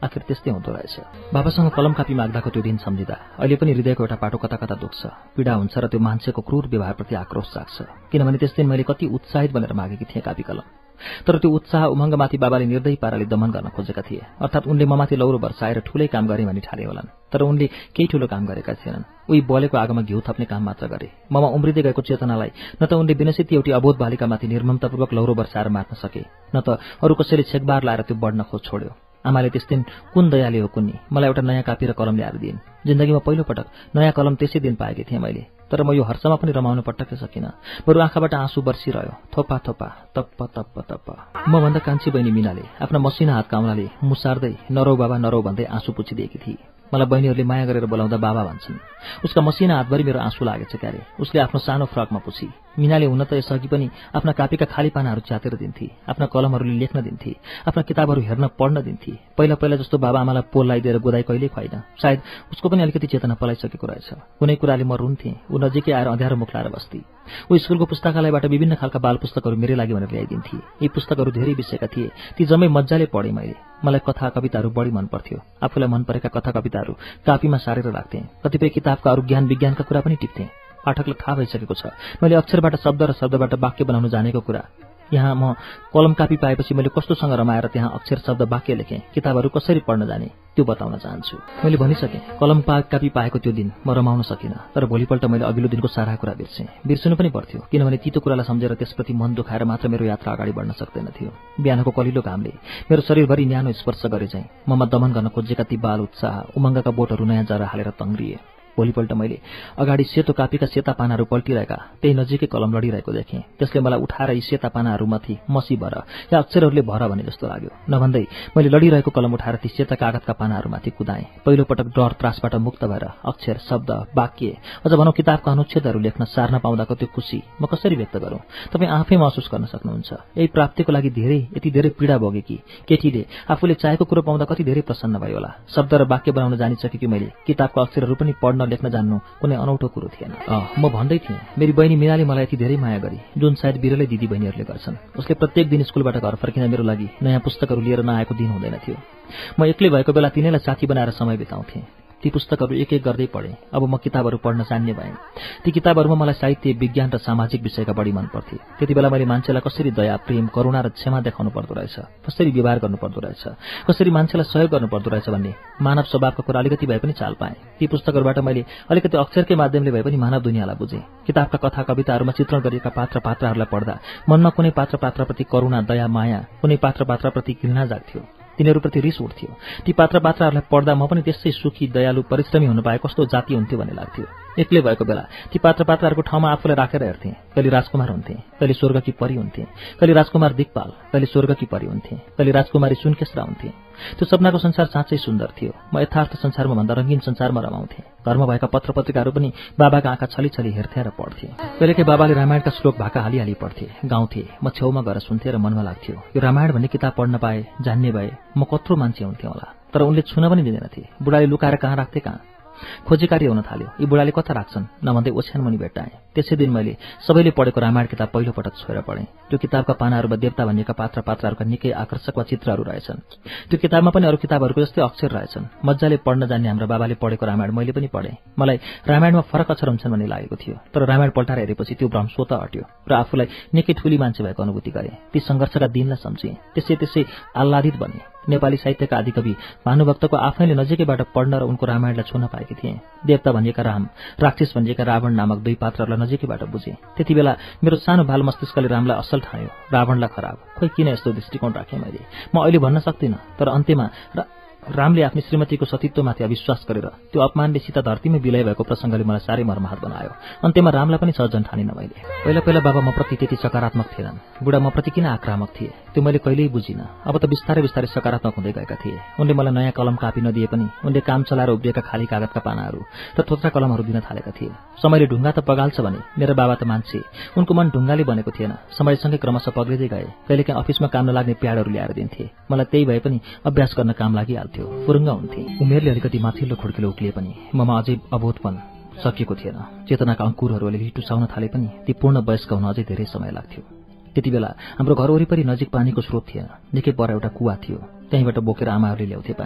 Speaker 2: आखिर त्यस्तै हुँदो रहेछ। बाबासँग कलम कापी माग्दाको त्यो दिन सम्झिँदा अहिले पनि हृदयको एउटा पाटो कता कता दुख्छ, पीडा हुन्छ र त्यो मान्छेको क्रूर व्यवहारप्रति आक्रोश जाग्छ। किनभने त्यस दिन मैले कति उत्साहित बनेर मागेकी थिएँ कापी कलम, तर त्यो उत्साह उमङ्गमाथि बाबाले निर्दयी पाराले दमन गर्न खोजेका थिए। अर्थात् उनले ममाथि लौरो वर्षाएर ठूलै काम गरे भनी ठाले होलान्, तर उनले केही ठूलो काम गरेका थिएनन्। उही बलेको आगोमा घिउ थप्ने काम मात्र गरे। ममा उम्रिँदै गएको चेतनालाई न त उनले विनसित एउटी अबोध बालिकामाथि निर्ममतापूर्वक लौरो वर्षाएर मार्न सके, न त अरू कसैले छेकबार लाएर त्यो बढ्न खोज छोड्यो। आमाले त्यस दिन कुन दयाले हो कुन्नी मलाई एउटा नयाँ कापी र कलम ल्याएर दिइन्। जिन्दगीमा पहिलो पटक नयाँ कलम त्यसै दिन पाएकी थिएँ मैले, तर म यो हर्षमा पनि रमाउन पटक्कै सकिनँ। बरु आँखाबाट आँसु बर्सिरह्यो, थोपा थोपा, तप्प तप्प तप्प। मभन्दा कान्छी बहिनी मिनाले आफ्ना मसिना हातका औँलाले मुसार्दै नरौ बाबा नरौ भन्दै आँसु पुछिदिएकी थिए। मलाई बहिनीहरूले माया गरेर बोलाउँदा बाबा भन्छन्। उसका मसिना हातभरि मेरो आँसु लागेछ क्यारे। उसले आफ्नो सानो फ्रकमा पुछी। मिनाले हुन त यसअघि पनि आफ्ना कापीका खाली पानाहरू च्यातेर दिन्थे, आफ्ना कलमहरूले लेख्न दिन्थे, आफ्ना किताबहरू हेर्न पढ्न दिन्थे। पहिला पहिला जस्तो बाबा आमालाई पोल लगाइदिएर गोदाई कहिल्यै खुवाइन। सायद उसको पनि अलिकति चेतना पलाइसकेको रहेछ। कुनै कुराले म रुन्थेँ, ऊ नजिकै आएर अँध्यारो मुख लाएर बस्थे। ऊ स्कुलको पुस्तकालयबाट विभिन्न खालका बाल पुस्तकहरू मेरै लागि भनेर ल्याइदिन्थे। यी पुस्तकहरू धेरै विषयका थिए, ती जम्मै मजाले पढेँ मैले। मलाई कथा कविताहरू बढी मन पर्थ्यो। आफूलाई मन परेका कथा कविताहरू कापीमा सारेर राख्थेँ। कतिपय किताबका अरू ज्ञान विज्ञानका कुरा पनि टिप्थेँ। पाठकलाई थाहा भइसकेको छ मैले अक्षरबाट शब्द र शब्दबाट वाक्य बनाउन जानेको कुरा। यहाँ म कलम कापी पाएपछि मैले कस्तोसँग रमाएर त्यहाँ अक्षर शब्द वाक्य लेखेँ, किताबहरू कसरी पढ्न जाने त्यो बताउन चाहन्छु। मैले भनिसकेँ कलम कापी पाएको त्यो दिन म रमाउन सकिनँ, तर भोलिपल्ट मैले अघिल्लो दिनको सारा कुरा बिर्सेँ। बिर्सनु पनि पर्थ्यो, किनभने तितो कुरालाई सम्झेर त्यसप्रति मन दुखाएर मात्र मेरो यात्रा अगाडि बढ्न सक्दैन थियो। बिहानको कलिलो घामले मेरो शरीरभरि न्यानो स्पर्श गरे चाहिँ ममा दमन गर्न खोजेका ती बाल उत्साह उमङ्गका बोटहरू नयाँ जरा हालेर तङ्ग्रिए। भोलिपल्ट मैले अगाडि सेतो कापीका सेता पानाहरू पल्टिरहेका त्यही नजिकै कलम लडिरहेको देखेँ। त्यसले मलाई उठाएर यी सेता पानाहरूमाथि मसी भर या अक्षरहरूले भर भने जस्तो लाग्यो। नभन्दै मैले लडिरहेको कलम उठाएर ती सेता कागजका पानाहरूमाथि कुदाएँ। पहिलोपटक डर त्रासबाट मुक्त भएर अक्षर शब्द वाक्य अझ भनौँ किताबका अनुच्छेदहरू लेख्न सार्न पाउँदाको त्यो खुसी म कसरी व्यक्त गरौँ? तपाईँ आफै महसुस गर्न सक्नुहुन्छ। यही प्राप्तिको लागि धेरै यति धेरै पीडा भोगेकी केटीले आफूले चाहेको कुरो पाउँदा कति धेरै प्रसन्न भयो होला। शब्द र वाक्य बनाउन जानिसकेकी मैले किताबका अक्षरहरू पनि पढ्न लेख्न जान्नु कुनै अनौठो कुरो थिएन। अँ म भन्दै थिएँ मेरी बहिनी मिनाले मलाई यति धेरै माया गरी, जुन सायद बिरलै दिदी बहिनीहरूले गर्छन्। उसले प्रत्येक दिन स्कुलबाट घर फर्किँदा मेरो लागि नयाँ पुस्तकहरू लिएर नआएको दिन हुँदैन थियो। म एक्लै भएको बेला तिनैलाई साथी बनाएर समय बिताउँथेँ। ती पुस्तकहरू एक एक गर्दै पढेँ। अब म किताबहरू पढ्न जान्ने भएँ। ती किताबहरूमा मलाई साहित्य, विज्ञान र सामाजिक विषयका बढी मन पर्थे। त्यति बेला मैले मान्छेलाई कसरी दया, प्रेम, करुणा र क्षमा देखाउनु पर्दो रहेछ, कसरी व्यवहार गर्नुपर्दो रहेछ, कसरी मान्छेलाई सहयोग गर्नुपर्दो रहेछ भन्ने मानव स्वभावका कुरा अलिकति भए पनि चाल पाएँ। ती पुस्तकहरूबाट मैले अलिकति अक्षरकै माध्यमले भए पनि मानव दुनियाँलाई बुझेँ। किताबका कथा कविताहरूमा चित्रण गरिएका पात्र पात्राहरूलाई पढ्दा मनमा कुनै पात्र पात्रप्रति करुणा, दया, माया, कुनै पात्र पात्रप्रति घृणा जाग्थ्यो, तिनीहरूप्रति रिस उठ्थ्यो। ती पात्र पात्राहरूलाई पढ्दा म पनि त्यसै सुखी, दयालु, परिश्रमी हुनु पाए कस्तो जाति हुन्थ्यो भन्ने लाग्थ्यो। एक्लै भएको बेला ती पात्र पात्राहरूको ठाउँमा आफूलाई राखेर हेर्थेँ। कहिले राजकुमार हुन्थे, कहिले स्वर्गकी परी हुन्थे, कहिले राजकुमार दिक्पाल, कहिले स्वर्गकी परी हुन्थे, कहिले राजकुमारी सुनकेश्रा हुन्थे। त्यो सपनाको संसार साँच्चै सुन्दर थियो। म यथार्थ संसारमा भन्दा रङ्गीन संसारमा रमाउँथेँ। घरमा भएका पत्र पत्रिकाहरू पनि बाबाका आँखा छली छली हेर्थे र पढ्थे। कहिलेकाहीँ बाबाले रामायणका श्लोक भाका हालिहाली पढ्थे, गाउँथे। म छेउमा गएर सुन्थे र मनमा लाग्थ्यो यो रामायण भन्ने किताब पढ्न पाए, जान्ने भए म कत्रो मान्छे हुन्थेँ होला। तर उनले छुन पनि दिँदैनथे। बुढाले लुकाएर कहाँ राख्थे कहाँ खोजी कार्य हुन थाल्यो। यी बुढाले कता राख्छन् नभन्दै ओछ्यान मुनि भेट्टाएँ। त्यसै दिन मैले सबैले पढेको रामायण किताब पहिलो पटक छोएर पढेँ। त्यो किताबका पानाहरूमा देवता भनिएका पात्र पात्राहरूका निकै आकर्षक वा चित्रहरू रहेछन्। त्यो किताबमा पनि अरू किताबहरूको जस्तै अक्षर रहेछन्। मजाले पढ्न जान्ने हाम्रो बाबाले पढेको रामायण मैले पनि पढेँ। मलाई रामायणमा फरक अक्षर हुन्छन् भन्ने लागेको थियो, तर रामायण पल्टाएर हेरेपछि त्यो भ्रम स्वतः हट्यो र आफूलाई निकै ठुली मान्छे भएको अनुभूति गरेँ। ती सङ्घर्षका दिनलाई सम्झेँ, त्यसै त्यसै आह्लादित बने। नेपाली साहित्यका आदिकवि भानुभक्तको आफैले नजिकैबाट पढ्न र उनको रामायणलाई छुन पाएकी थिएँ। देवता भनिएका राम, राक्षस भनिएका रावण नामक दुई पात्रहरूलाई नजिकैबाट बुझेँ। त्यति बेला मेरो सानो बाल मस्तिष्कले रामलाई असल ठान्यो, रावणलाई खराब। खोइ किन यस्तो दृष्टिकोण राखेँ मैले, म अहिले भन्न सक्दिनँ। तर अन्त्यमा रामले आफ्नी श्रीमतीको सतीत्वमाथि अविश्वास गरेर त्यो अपमानले सीता धरतीमै विलय भएको प्रसङ्गले मलाई साह्रै मर्माहत बनायो। अन्त्यमा रामलाई पनि सज्जन ठानिन मैले। पहिला पहिला बाबा मप्रति त्यति सकारात्मक थिएनन्। बुढा मप्रति किन आक्रामक थिए त्यो मैले कहिल्यै बुझिनँ। अब त बिस्तारै बिस्तारै सकारात्मक हुँदै गएका थिए। उनले मलाई नयाँ कलम कापी नदिए पनि उनले काम चलाएर उभिएका खाली कागजका पानाहरू र थोत्रा कलमहरू दिन थालेका थिए। समयले ढुङ्गा त पगाल्छ भने मेरो बाबा त मान्छे, उनको मन ढुङ्गाले बनेको थिएन। समयसँगै क्रमशः पग्लिँदै गए। कहिलेकाहीँ अफिसमा काम नलाग्ने प्याडहरू ल्याएर दिन्थे। मलाई त्यही भए पनि अभ्यास गर्न काम लागिहाल्थ्यो, फुरुङ्ग हुन्थे। उमेरले अलिकति माथिल्लो खुड्किलो उक्लिए पनि ममा अझै अबोधपन सकिएको थिएन। चेतनाका अङ्कुरहरू अलिअलि टुसाउन थाले पनि ती पूर्ण वयस्क हुन अझै धेरै समय लाग्थ्यो। त्यति बेला हाम्रो घर वरिपरि नजिक पानीको स्रोत थिएन। निकै पर एउटा कुवा थियो, त्यहीँबाट बोकेर आमाहरूले ल्याउँथे पानी।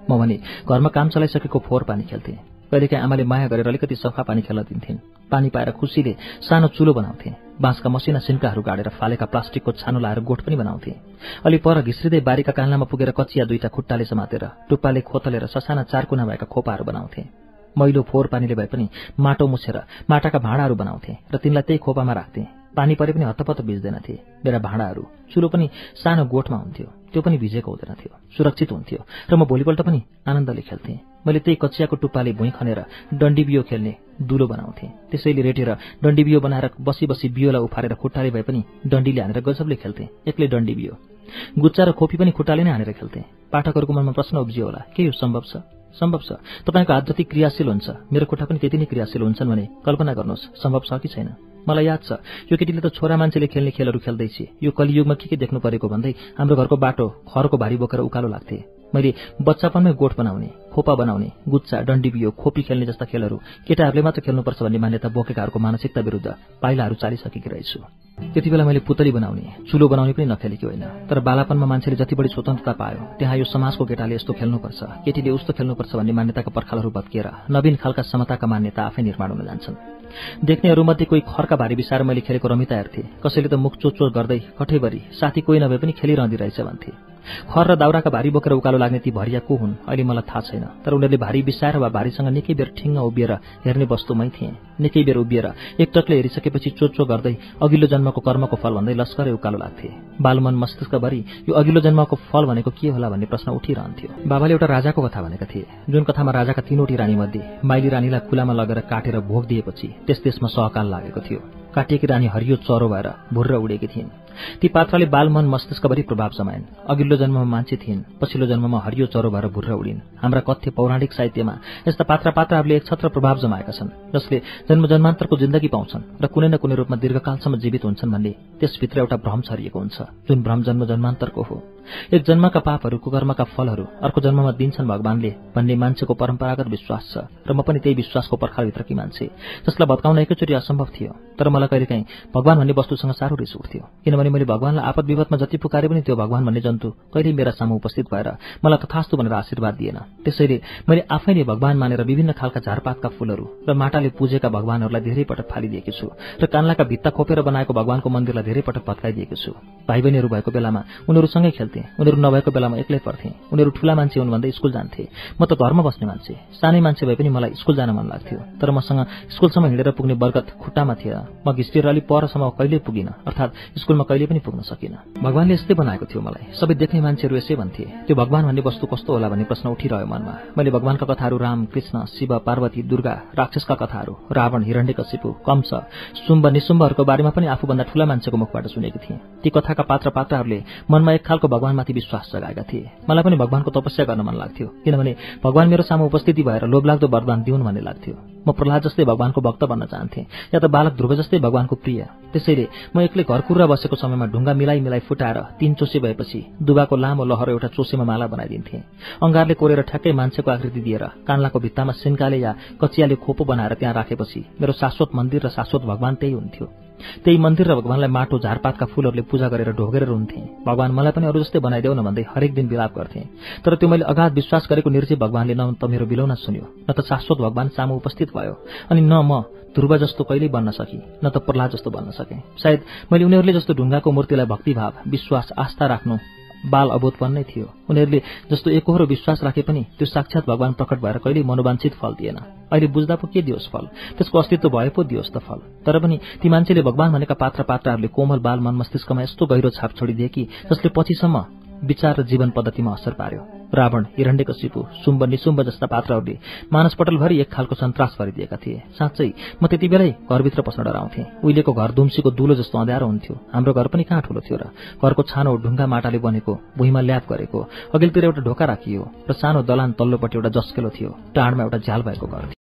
Speaker 2: म भने घरमा काम चलाइसकेको फोहोर पानी खेल्थेँ। कहिलेकाहीँ आमाले माया गरेर अलिकति सफा पानी खेल्न दिन्थिन्। पानी पाएर खुसीले सानो चुलो बनाउँथे। बाँसका मसिना सिन्काहरू गाडेर फालेका प्लास्टिकको छानो लाएर गोठ पनि बनाउँथे। अलि पर घिस्रिँदै बारीका कान्लामा पुगेर कचिया दुईटा खुट्टाले समातेर टुप्पाले खोतलेर ससाना चारकुना भएका खोपाहरू बनाउँथे। मैलो फोहोर पानीले भए पनि माटो मुछेर माटाका भाँडाहरू बनाउँथे र तिनलाई त्यही खोपामा राख्थे। पानी परे पनि हत्तपत्त भिज्दैनथे। मेरा भाँडाहरू चुलो पनि सानो गोठमा हुन्थ्यो, त्यो पनि भिजेको हुँदैन थियो, सुरक्षित हुन्थ्यो र म भोलिपल्ट पनि आनन्दले खेल्थेँ। मैले त्यही कचियाको टुप्पाले भुइँ खनेर डन्डी बियो खेल्ने दुलो बनाउँथेँ। त्यसैले रेटेर डन्डी बियो बनाएर बसी बसी बियोलाई उफारेर खुट्टाले भए पनि डन्डीले हानेर गजबले खेल्थेँ। एक्लै डन्डी बियो, गुच्चा र खोपी पनि खुट्टाले नै हानेर खेल्थेँ। पाठकहरूको मनमा प्रश्न उब्जियो होला, के यो सम्भव छ? सम्भव छ। तपाईँको हात जति क्रियाशील हुन्छ मेरो खुट्टा पनि त्यति नै क्रियाशील हुन्छन् भने कल्पना गर्नुहोस् सम्भव छ कि छैन। मलाई याद छ यो केटीले त छोरा मान्छेले खेल्ने खेलहरू खेल्दैछ, यो कलियुगमा के के देख्नु परेको भन्दै हाम्रो घरको बाटो खरको भारी बोकेर उकालो लाग्थे। मैले बच्चापनमै गोठ बनाउने, खोपा बनाउने, गुच्चा, डन्डी बियो, खोपी खेल्ने जस्ता खेलहरू केटाहरूले मात्र खेल्नुपर्छ भन्ने मान्यता बोकेकाहरूको मानसिकता विरुद्ध पाइलाहरू चालिसकेकी रहेछु। त्यति बेला मैले पुतली बनाउने, चुलो बनाउने पनि नखेलेकी होइन। तर बालापनमा मान्छेले जति बढी स्वतन्त्रता पायो त्यहाँ यो समाजको केटाले यस्तो खेल्नुपर्छ, केटीले उस्तो खेल्नुपर्छ भन्ने मान्यताका पर्खालहरू भत्किएर नवीन खालका समताका मान्यता आफै निर्माण हुन जान्छन्। देख्नेहरूमध्ये कोही खरका भारी बिसाएर मैले खेलेको रमिता हेर्थे। कसैले त मुख चोचो गर्दै कठैभरि साथी कोही नभए पनि खेलिरहँदी रहेछ भन्थे। खर र दाउराका भारी बोकेर उकालो लाग्ने ती भरिया को हुन् अहिले मलाई थाहा छैन, तर उनीहरूले भारी बिसाएर वा भारीसँग निकै बेर ठिङ्ग उभिएर हेर्ने वस्तुमै थिए। निकै बेर उभिएर एकटकले हेरिसकेपछि चोचो गर्दै अघिल्लो जन्मको कर्मको फल भन्दै लस्करै उकालो लाग्थे। बालमन मस्तिष्कभरि यो अघिल्लो जन्मको फल भनेको के होला भन्ने प्रश्न उठिरहन्थ्यो। बाबाले एउटा राजाको कथा भनेका थिए, जुन कथामा राजाका तीनवटी रानीमध्ये माइली रानीलाई खुलामा लगेर काटेर भोग दिएपछि त्यस देशमा सहकाल लागेको थियो। काटिएकी रानी हरियो चरो भएर भुर्र उडेकी थिइन्। ती पात्रले बालमन मस्तिष्कभरि प्रभाव जमाइन्। अघिल्लो जन्ममा मान्छे थिइन्, पछिल्लो जन्ममा हरियो चरो भएर भुर्र उडिन्। हाम्रा कथ्य पौराणिक साहित्यमा यस्ता पात्र पात्राहरूले एक छत्र प्रभाव जमाएका छन्, जसले जन्म जन्मान्तरको जिन्दगी पाउँछन् र कुनै न कुनै रूपमा दीर्घकालसम्म जीवित हुन्छन् भन्ने त्यसभित्र एउटा भ्रम छरिएको हुन्छ, जुन भ्रम जन्म जन्मान्तरको हो। एक जन्मका पापहरू, कुकर्मका फलहरू अर्को जन्ममा दिन्छन् भगवानले भन्ने मान्छेको परम्परागत विश्वास छ र म पनि त्यही विश्वासको पर्खालभित्रकी मान्छे, जसलाई भत्काउन एकैचोटि असम्भव थियो। तर मलाई कहिलेकाहीँ भगवान भन्ने वस्तुसँग साह्रो रिस उठ्थ्यो, किनभने मैले भगवानलाई आपद विपदमा जति पुकारे पनि त्यो भगवान भन्ने जन्तु कहिल्यै मेरा सामु उपस्थित भएर मलाई तथास्तु भनेर आशीर्वाद दिएन। त्यसैले मैले आफै नै भगवान मानेर विभिन्न खालका झारपातका फूलहरू र माटाले पूजेका भगवानहरूलाई धेरै पटक फालिदिएको छु र कान्लाका भित्ता खोपेर बनाएको भगवानको मन्दिरलाई धेरै पटक भत्काइदिएको छु। भाइ बहिनीहरू भएको बेलामा उनीहरूसँगै खेल्थे, उनीहरू नभएको बेलामा एक्लै पढ्थे। उनीहरू ठूला मान्छे हुन् भन्दै स्कुल जान्थे, म त घरमा बस्ने मान्छे। सानै मान्छे भए पनि मलाई स्कुल जान मन लाग्थ्यो, तर मसँग स्कुलसम्म हिँडेर पुग्ने बरगत खुट्टामा थिएन। म घिस्टिएर अलि परसम्म कहिल्यै पुगिन, अर्थात् स्कुलमा कहिल्यै पनि पुग्न सकिन। भगवानले यस्तै बनाएको थियो मलाई। सबै देख्ने मान्छेहरू यसै भन्थे। त्यो भगवान भन्ने वस्तु कस्तो होला भन्ने प्रश्न उठिरह्यो मनमा। मैले भगवानका कथाहरू राम, कृष्ण, शिव, पार्वती, दुर्गा, राक्षसका कथाहरू, रावण, हिरण्यकशिपु, कंस, शुम्भ, निशुम्भहरूको बारेमा पनि आफूभन्दा ठूला मान्छेको मुखबाट सुनेकी थिएँ। ती कथाका पात्र पात्राहरूले मनमा एक खालको भगवानमाथि विश्वास जगाएका थिए। मलाई पनि भगवानको तपस्या गर्न मन लाग्थ्यो, किनभने भगवान मेरो सामु उपस्थिति भएर लोभलाग्दो वरदान दिउन् भन्ने लाग्थ्यो। म प्रहलाद जस्तै भगवानको भक्त बन्न चाहन्थे, या त बालक ध्रुव जस्तै भगवानको प्रिय। त्यसैले म एक्लै घर कुर्रा बसेको समयमा ढुङ्गा मिलाइ मिलाइ फुटाएर तीन चोसे भएपछि दुबाको लामो लहरो एउटा चोसेमा माला बनाइदिन्थे। अंगारले कोरेर ठ्याक्कै मान्छेको आकृति दिएर कान्लाको भित्तामा सिन्काले या कचियाले खोपो बनाएर त्यहाँ राखेपछि मेरो शाश्वत मन्दिर र शाश्वत भगवान त्यही हुन्थ्यो। त्यही मन्दिर र भगवानलाई माटो, झारपातका फूलहरूले पूजा गरेर ढोगेर रुन्थे। भगवान मलाई पनि अरू जस्तै बनाइदेऊ न भन्दै हरेक दिन विलाप गर्थे। तर त्यो मैले अगाध विश्वास गरेको निर्जीव भगवानले न त मेरो बिलौना सुन्यो, न त शाश्वत भगवान सामु उपस्थित भयो, अनि न म ध्रुव जस्तो कहिल्यै बन्न सकी, न त प्रहलाद जस्तो बन्न सके। सायद मैले उनीहरूले जस्तो ढुङ्गाको मूर्तिलाई भक्तिभाव, विश्वास, आस्था राख्नु बाल अबोधपन नै थियो। उनीहरूले जस्तो एकहोरो विश्वास राखे पनि त्यो साक्षात भगवान प्रकट भएर कहिल्यै मनोवाञ्छित फल दिएन। अहिले बुझ्दा पो के दियोस् फल, त्यसको अस्तित्व भए पो दियोस् त फल। तर पनि ती मान्छेले भगवान भनेका पात्र पात्राहरूले कोमल बाल मन मस्तिष्कमा यस्तो गहिरो छाप छोडिदिए कि जसले पछिसम्म विचार र जीवन पद्धतिमा असर पार्यो। रावण, हिरण्यकशिपु, शुम्भ, निशुम्भ जस्ता पात्रहरूले मानसपटलभरि एक खालको सन्तास भरिदिएका थिए। साँच्चै म त्यति बेलै घरभित्र पस्न डराउँथे। उहिलेको घर दुम्सीको दुलो जस्तो अँध्यारो हुन्थ्यो। हाम्रो घर पनि कहाँ ठूलो थियो र। घरको छानो ढुङ्गा माटाले बनेको, भुइँमा ल्याप गरेको, अघिल्तिर एउटा ढोका राखियो र सानो दलान तल्लोपट्टि एउटा जस्केलो थियो। टाढमा एउटा झ्याल भएको घर थियो।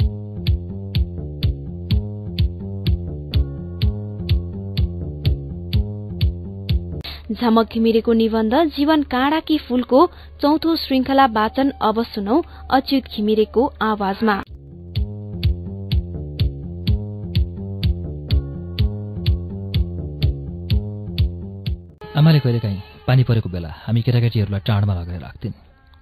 Speaker 1: झमक घिमिरेको निबन्ध जीवन काँडाकी फूलको चौथो श्रृंखला वाचन अब सुनौ अच्युत घिमिरेको आवाजमा।
Speaker 2: आमाले कहिलेकाहीँ पानी परेको बेला हामी केटाकेटीहरूलाई टाढमा लगेर राख्थिन्।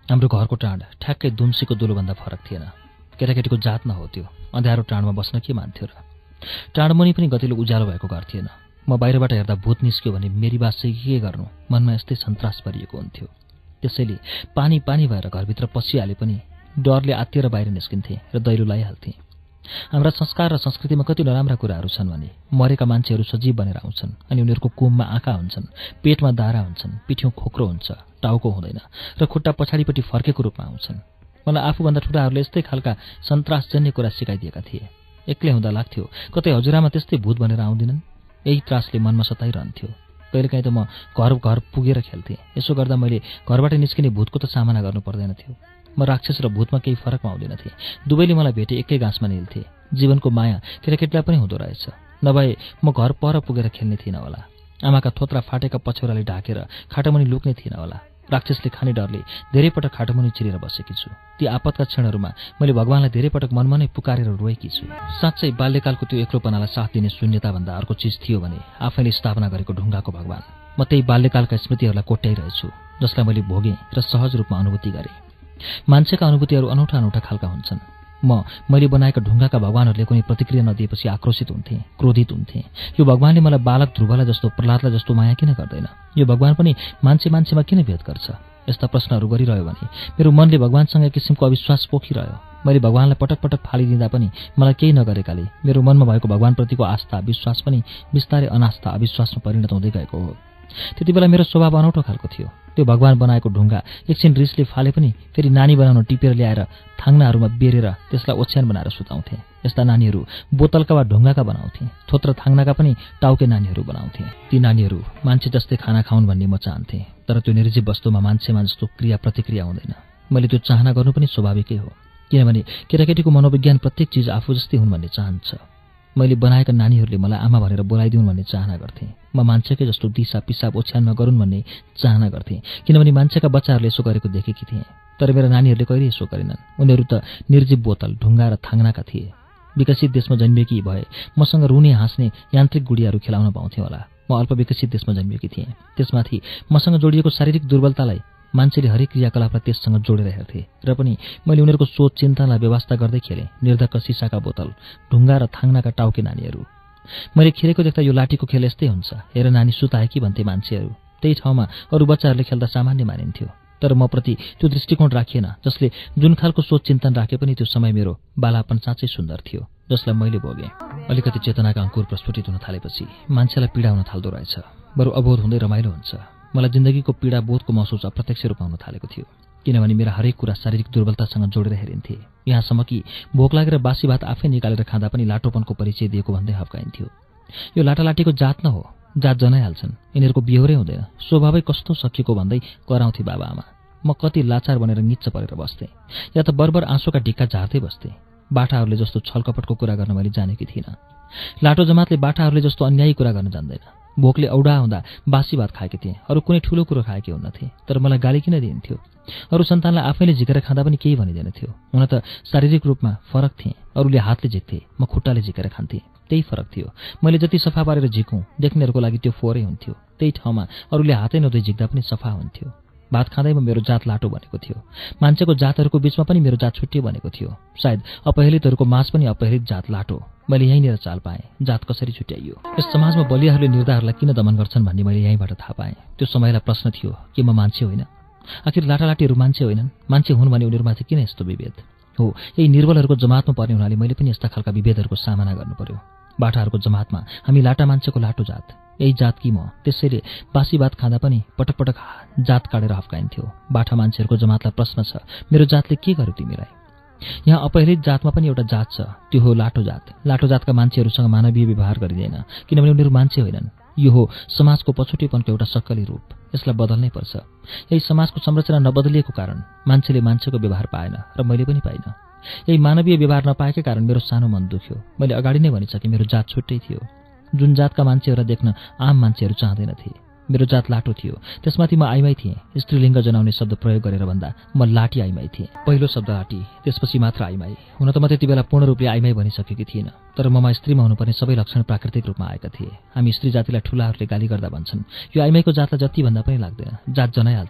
Speaker 2: हाम्रो घरको टाँड ठ्याक्कै दुम्सीको दुलोभन्दा फरक थिएन। केटाकेटीको जात नहो त्यो, अँध्यारो टाँडमा बस्न के मान्थ्यो र। टाँडमुनि पनि गतिलो उज्यालो भएको घर थिएन। म बाहिरबाट हेर्दा भूत निस्क्यो भने मेरी बास चाहिँ के गर्नु, मनमा यस्तै सन्तास परिएको हुन्थ्यो। त्यसैले पानी पानी भएर घरभित्र पसिहाले पनि डरले आत्तिएर बाहिर निस्किन्थे र दैलो लगाइहाल्थे। हाम्रा संस्कार र संस्कृतिमा कति नराम्रा कुराहरू छन् भने मरेका मान्छेहरू सजीव बनेर आउँछन् अनि उनीहरूको कुममा आँखा हुन्छन्, पेटमा दारा हुन्छन्, पिठ्यौँ खोक्रो हुन्छ, टाउको हुँदैन र खुट्टा पछाडिपट्टि फर्केको रूपमा आउँछन्। मलाई आफूभन्दा ठुलाहरूले यस्तै खालका सन्तासजन्य कुरा सिकाइदिएका थिए। एक्लै हुँदा लाग्थ्यो कतै हजुरआमा त्यस्तै भूत भनेर आउँदिनन्। यही त्रासले मनमा सताइरहन्थ्यो। कहिलेकाहीँ त म घर घर पुगेर खेल्थेँ। यसो गर्दा मैले घरबाट निस्किने भूतको त सामना गर्नु पर्दैन थियो। म राक्षस र भूतमा केही फरक पाउँदिनथे। दुवैले मलाई भेटे एकै गाँसमा निल्थे। जीवनको माया केटाकेटीलाई पनि हुँदो रहेछ, नभए म घर पर पुगेर खेल्ने थिइनँ होला। आमाका थोत्रा फाटेका पछौराले ढाकेर खाटामुनि लुक्ने थिइनँ होला। राक्षसले खाने डरले धेरै पटक खाटामुनि चिरेर बसेकी छु। ती आपतका क्षणहरूमा मैले भगवानलाई धेरै पटक मनमा नै पुकारेर रोएकी छु। साँच्चै बाल्यकालको त्यो एक्लोपनालाई साथ दिने शून्यताभन्दा अर्को चिज थियो भने आफैले स्थापना गरेको ढुङ्गाको भगवान। म त्यही बाल्यकालका स्मृतिहरूलाई कोट्याइरहेछु, जसलाई मैले भोगेँ र सहज रूपमा अनुभूति गरेँ। मान्छेका अनुभूतिहरू अनौठा अनौठा खालका हुन्छन्। म मैले बनाएका ढुङ्गाका भगवानहरूले कुनै प्रतिक्रिया नदिएपछि आक्रोशित हुन्थे, क्रोधित हुन्थे। यो भगवानले मलाई बालक ध्रुवलाई जस्तो, प्रहलादलाई जस्तो माया किन गर्दैन? यो भगवान पनि मान्छे मान्छेमा किन भेद गर्छ? यस्ता प्रश्नहरू गरिरह्यो भने मेरो मनले भगवानसँग एक किसिमको अविश्वास पोखिरह्यो। मैले भगवानलाई पटक पटक फालिदिँदा पनि मलाई केही नगरेकाले मेरो मनमा भएको भगवानप्रतिको आस्था, विश्वास पनि बिस्तारै अनास्था, अविश्वासमा परिणत हुँदै गएको हो। त्यति बेला मेरो स्वभाव अनौठो खालको थियो। त्यो भगवान बनाएको ढुङ्गा एकछिन रिसले फाले पनि फेरि नानी बनाउन टिपेर ल्याएर थाङ्नाहरूमा बेरेर त्यसलाई ओछ्यान बनाएर सुताउँथे। यस्ता नानीहरू बोतलका वा ढुङ्गाका बनाउँथे। थोत्र थाङ्नाका पनि टाउके नानीहरू बनाउँथे। ती नानीहरू मान्छे जस्तै खाना खाउन् भन्ने म चाहन्थेँ, तर त्यो निर्जीव वस्तुमा मान्छेमा जस्तो क्रिया प्रतिक्रिया हुँदैन। मैले त्यो चाहना गर्नु पनि स्वाभाविकै हो, किनभने केटाकेटीको मनोविज्ञान प्रत्येक चिज आफू जस्तै हुन् भन्ने चाहन्छ। मैले बनाएका नानीहरूले मलाई आमा भनेर बोलाइदिउन् भन्ने चाहना गर्थेँ। म मान्छेकै जस्तो दिसा पिसाब ओछ्यानमा गरून् भन्ने चाहना गर्थेँ, किनभने मान्छेका बच्चाहरूले यसो गरेको देखेकी थिएँ। तर मेरा नानीहरूले कहिले यसो गरेनन्। उनीहरू त निर्जीव बोतल, ढुङ्गा र थाङ्नाका थिए। विकसित देशमा जन्मिएकी भए मसँग रुने हाँस्ने यान्त्रिक गुडियाहरू खेलाउन पाउँथे होला। म अल्प विकसित देशमा जन्मिएकी थिएँ। त्यसमाथि मसँग जोडिएको शारीरिक दुर्बलतालाई मान्छेले हरेक क्रियाकलापलाई त्यससँग जोडेर हेर्थे र पनि मैले उनीहरूको सोच चिन्तनलाई व्यवस्था गर्दै खेलेँ। निर्धक्क सिसाका बोतल, ढुङ्गा र थाङ्नाका टाउके नानीहरू। मैले खेलेको देख्दा यो लाठीको खेल यस्तै हुन्छ, हेर नानी सुताए कि भन्थे मान्छेहरू। त्यही ठाउँमा अरू बच्चाहरूले खेल्दा सामान्य मानिन्थ्यो। तर म प्रति त्यो दृष्टिकोण राखिएन, जसले जुन खालको सोच चिन्तन राखे पनि त्यो समय मेरो बालापन साँच्चै सुन्दर थियो, जसलाई मैले भोगेँ। अलिकति चेतनाका अङ्कुर प्रस्फुटित हुन थालेपछि मान्छेलाई पीडा हुन थाल्दो रहेछ। बरु अबोध हुँदै रमाइलो हुन्छ। मलाई जिन्दगीको पीडा बोधको महसुस अप्रत्यक्ष रूपमा हुन थालेको थियो, किनभने मेरा हरेक कुरा शारीरिक दुर्बलतासँग जोडेर हेरिन्थे। यहाँसम्म कि भोक लागेर बासी भात आफै निकालेर खाँदा पनि लाटोपनको परिचय दिएको भन्दै हप्काइन्थ्यो। यो लाटालाटीको जात न हो, जात जनाइहाल्छन्, यिनीहरूको बिहोरै हुँदैन, स्वभावै कस्तो सकिएको भन्दै कराउँथे बाबाआमा। म कति लाचार बनेर निच्च परेर बस्थेँ, या त बरबर आँसुका ढिक्का झार्दै बस्थेँ। बाठाहरूले जस्तो छलकपटको कुरा गर्न मैले जानेकी थिइनँ। लाटो जमातले बाठाहरूले जस्तो अन्यायी कुरा गर्न जान्दैन। भोकले औडा हुँदा बासी भात खाएकी थिएँ, अरू कुनै ठुलो कुरो खाएकी हुन्नथे, तर मलाई गाली किन दिइन्थ्यो? अरू सन्तानलाई आफैले झिकेर खाँदा पनि केही भनिँदैन थियो। हुन त शारीरिक रूपमा फरक थिएँ। अरूले हातले झिक्थे, म खुट्टाले झिकेर खान्थेँ, त्यही फरक थियो। मैले जति सफा पारेर झिकौँ देख्नेहरूको लागि त्यो फोहोरै हुन्थ्यो। त्यही ठाउँमा अरूले हातै नधोइ झिक्दा पनि सफा हुन्थ्यो। भात खाँदैमा मेरो जात लाटो बनेको थियो। मान्छेको जातहरूको बीचमा पनि मेरो जात छुट्टै बनेको थियो। सायद अपहेलितहरूको माझ पनि अपहेलित जात लाटो। मैले यहीँनिर चाल पाएँ जात कसरी छुट्याइयो। यस समाजमा बलियाहरूले निर्धाहरूलाई किन दमन गर्छन् भन्ने मैले यहीँबाट थाहा पाएँ। त्यो समयलाई प्रश्न थियो कि म मान्छे होइन? आखिर लाटालाटीहरू मान्छे होइनन्? मान्छे हुन् भने उनीहरूमाथि किन यस्तो विभेद? हो, यही निर्बलहरूको जमातमा पर्ने हुनाले मैले पनि यस्ता खालका विभेदहरूको सामना गर्नु पर्यो। बाठाहरूको जमातमा हामी लाटा मान्छेको लाटो जात, यही जात कि म। त्यसैले बासी भात खाँदा पनि पटक पटक जात काटेर हप्काइन्थ्यो। बाठा मान्छेहरूको जमातलाई प्रश्न छ, मेरो जातले के गर्यो तिमीलाई? यहाँ अपहेलित जातमा पनि एउटा जात छ, त्यो हो लाटो जात। लाटो जातका मान्छेहरूसँग मानवीय व्यवहार गरिँदैन, किनभने उनीहरू मान्छे होइनन्। यो हो समाजको पछौटेपनको एउटा सक्कली रूप। यसलाई बदल्नै पर्छ। यही समाजको संरचना नबदलिएको कारण मान्छेले मान्छेको व्यवहार पाएन र मैले पनि पाइनँ। यही मानवीय व्यवहार नपाएकै कारण मेरो सानो मन दुख्यो। मैले अगाडि नै भनिसकेँ मेरो जात छुट्टै थियो। जुन जातका मान्छेहरूलाई देख्न आम मान्छेहरू चाहँदैनथे। मेरो जात लाटो थियो, त्यसमाथि म आइमाई थिएँ। स्त्रीलिङ्ग जनाउने शब्द प्रयोग गरेर भन्दा म लाटी आइमाई थिएँ। पहिलो शब्द लाटी, त्यसपछि मात्र आइमाई। हुन त म त्यति बेला पूर्ण रूपले आइमाई भनिसकेकी थिइनँ, तर ममा स्त्रीमा हुनुपर्ने सबै लक्षण प्राकृतिक रूपमा आएका थिए। हामी स्त्री जातिलाई ठुलाहरूले गाली गर्दा भन्छन्, यो आइमाईको जातलाई जति भन्दा पनि लाग्दैन, जात जनाइहाल्छन्।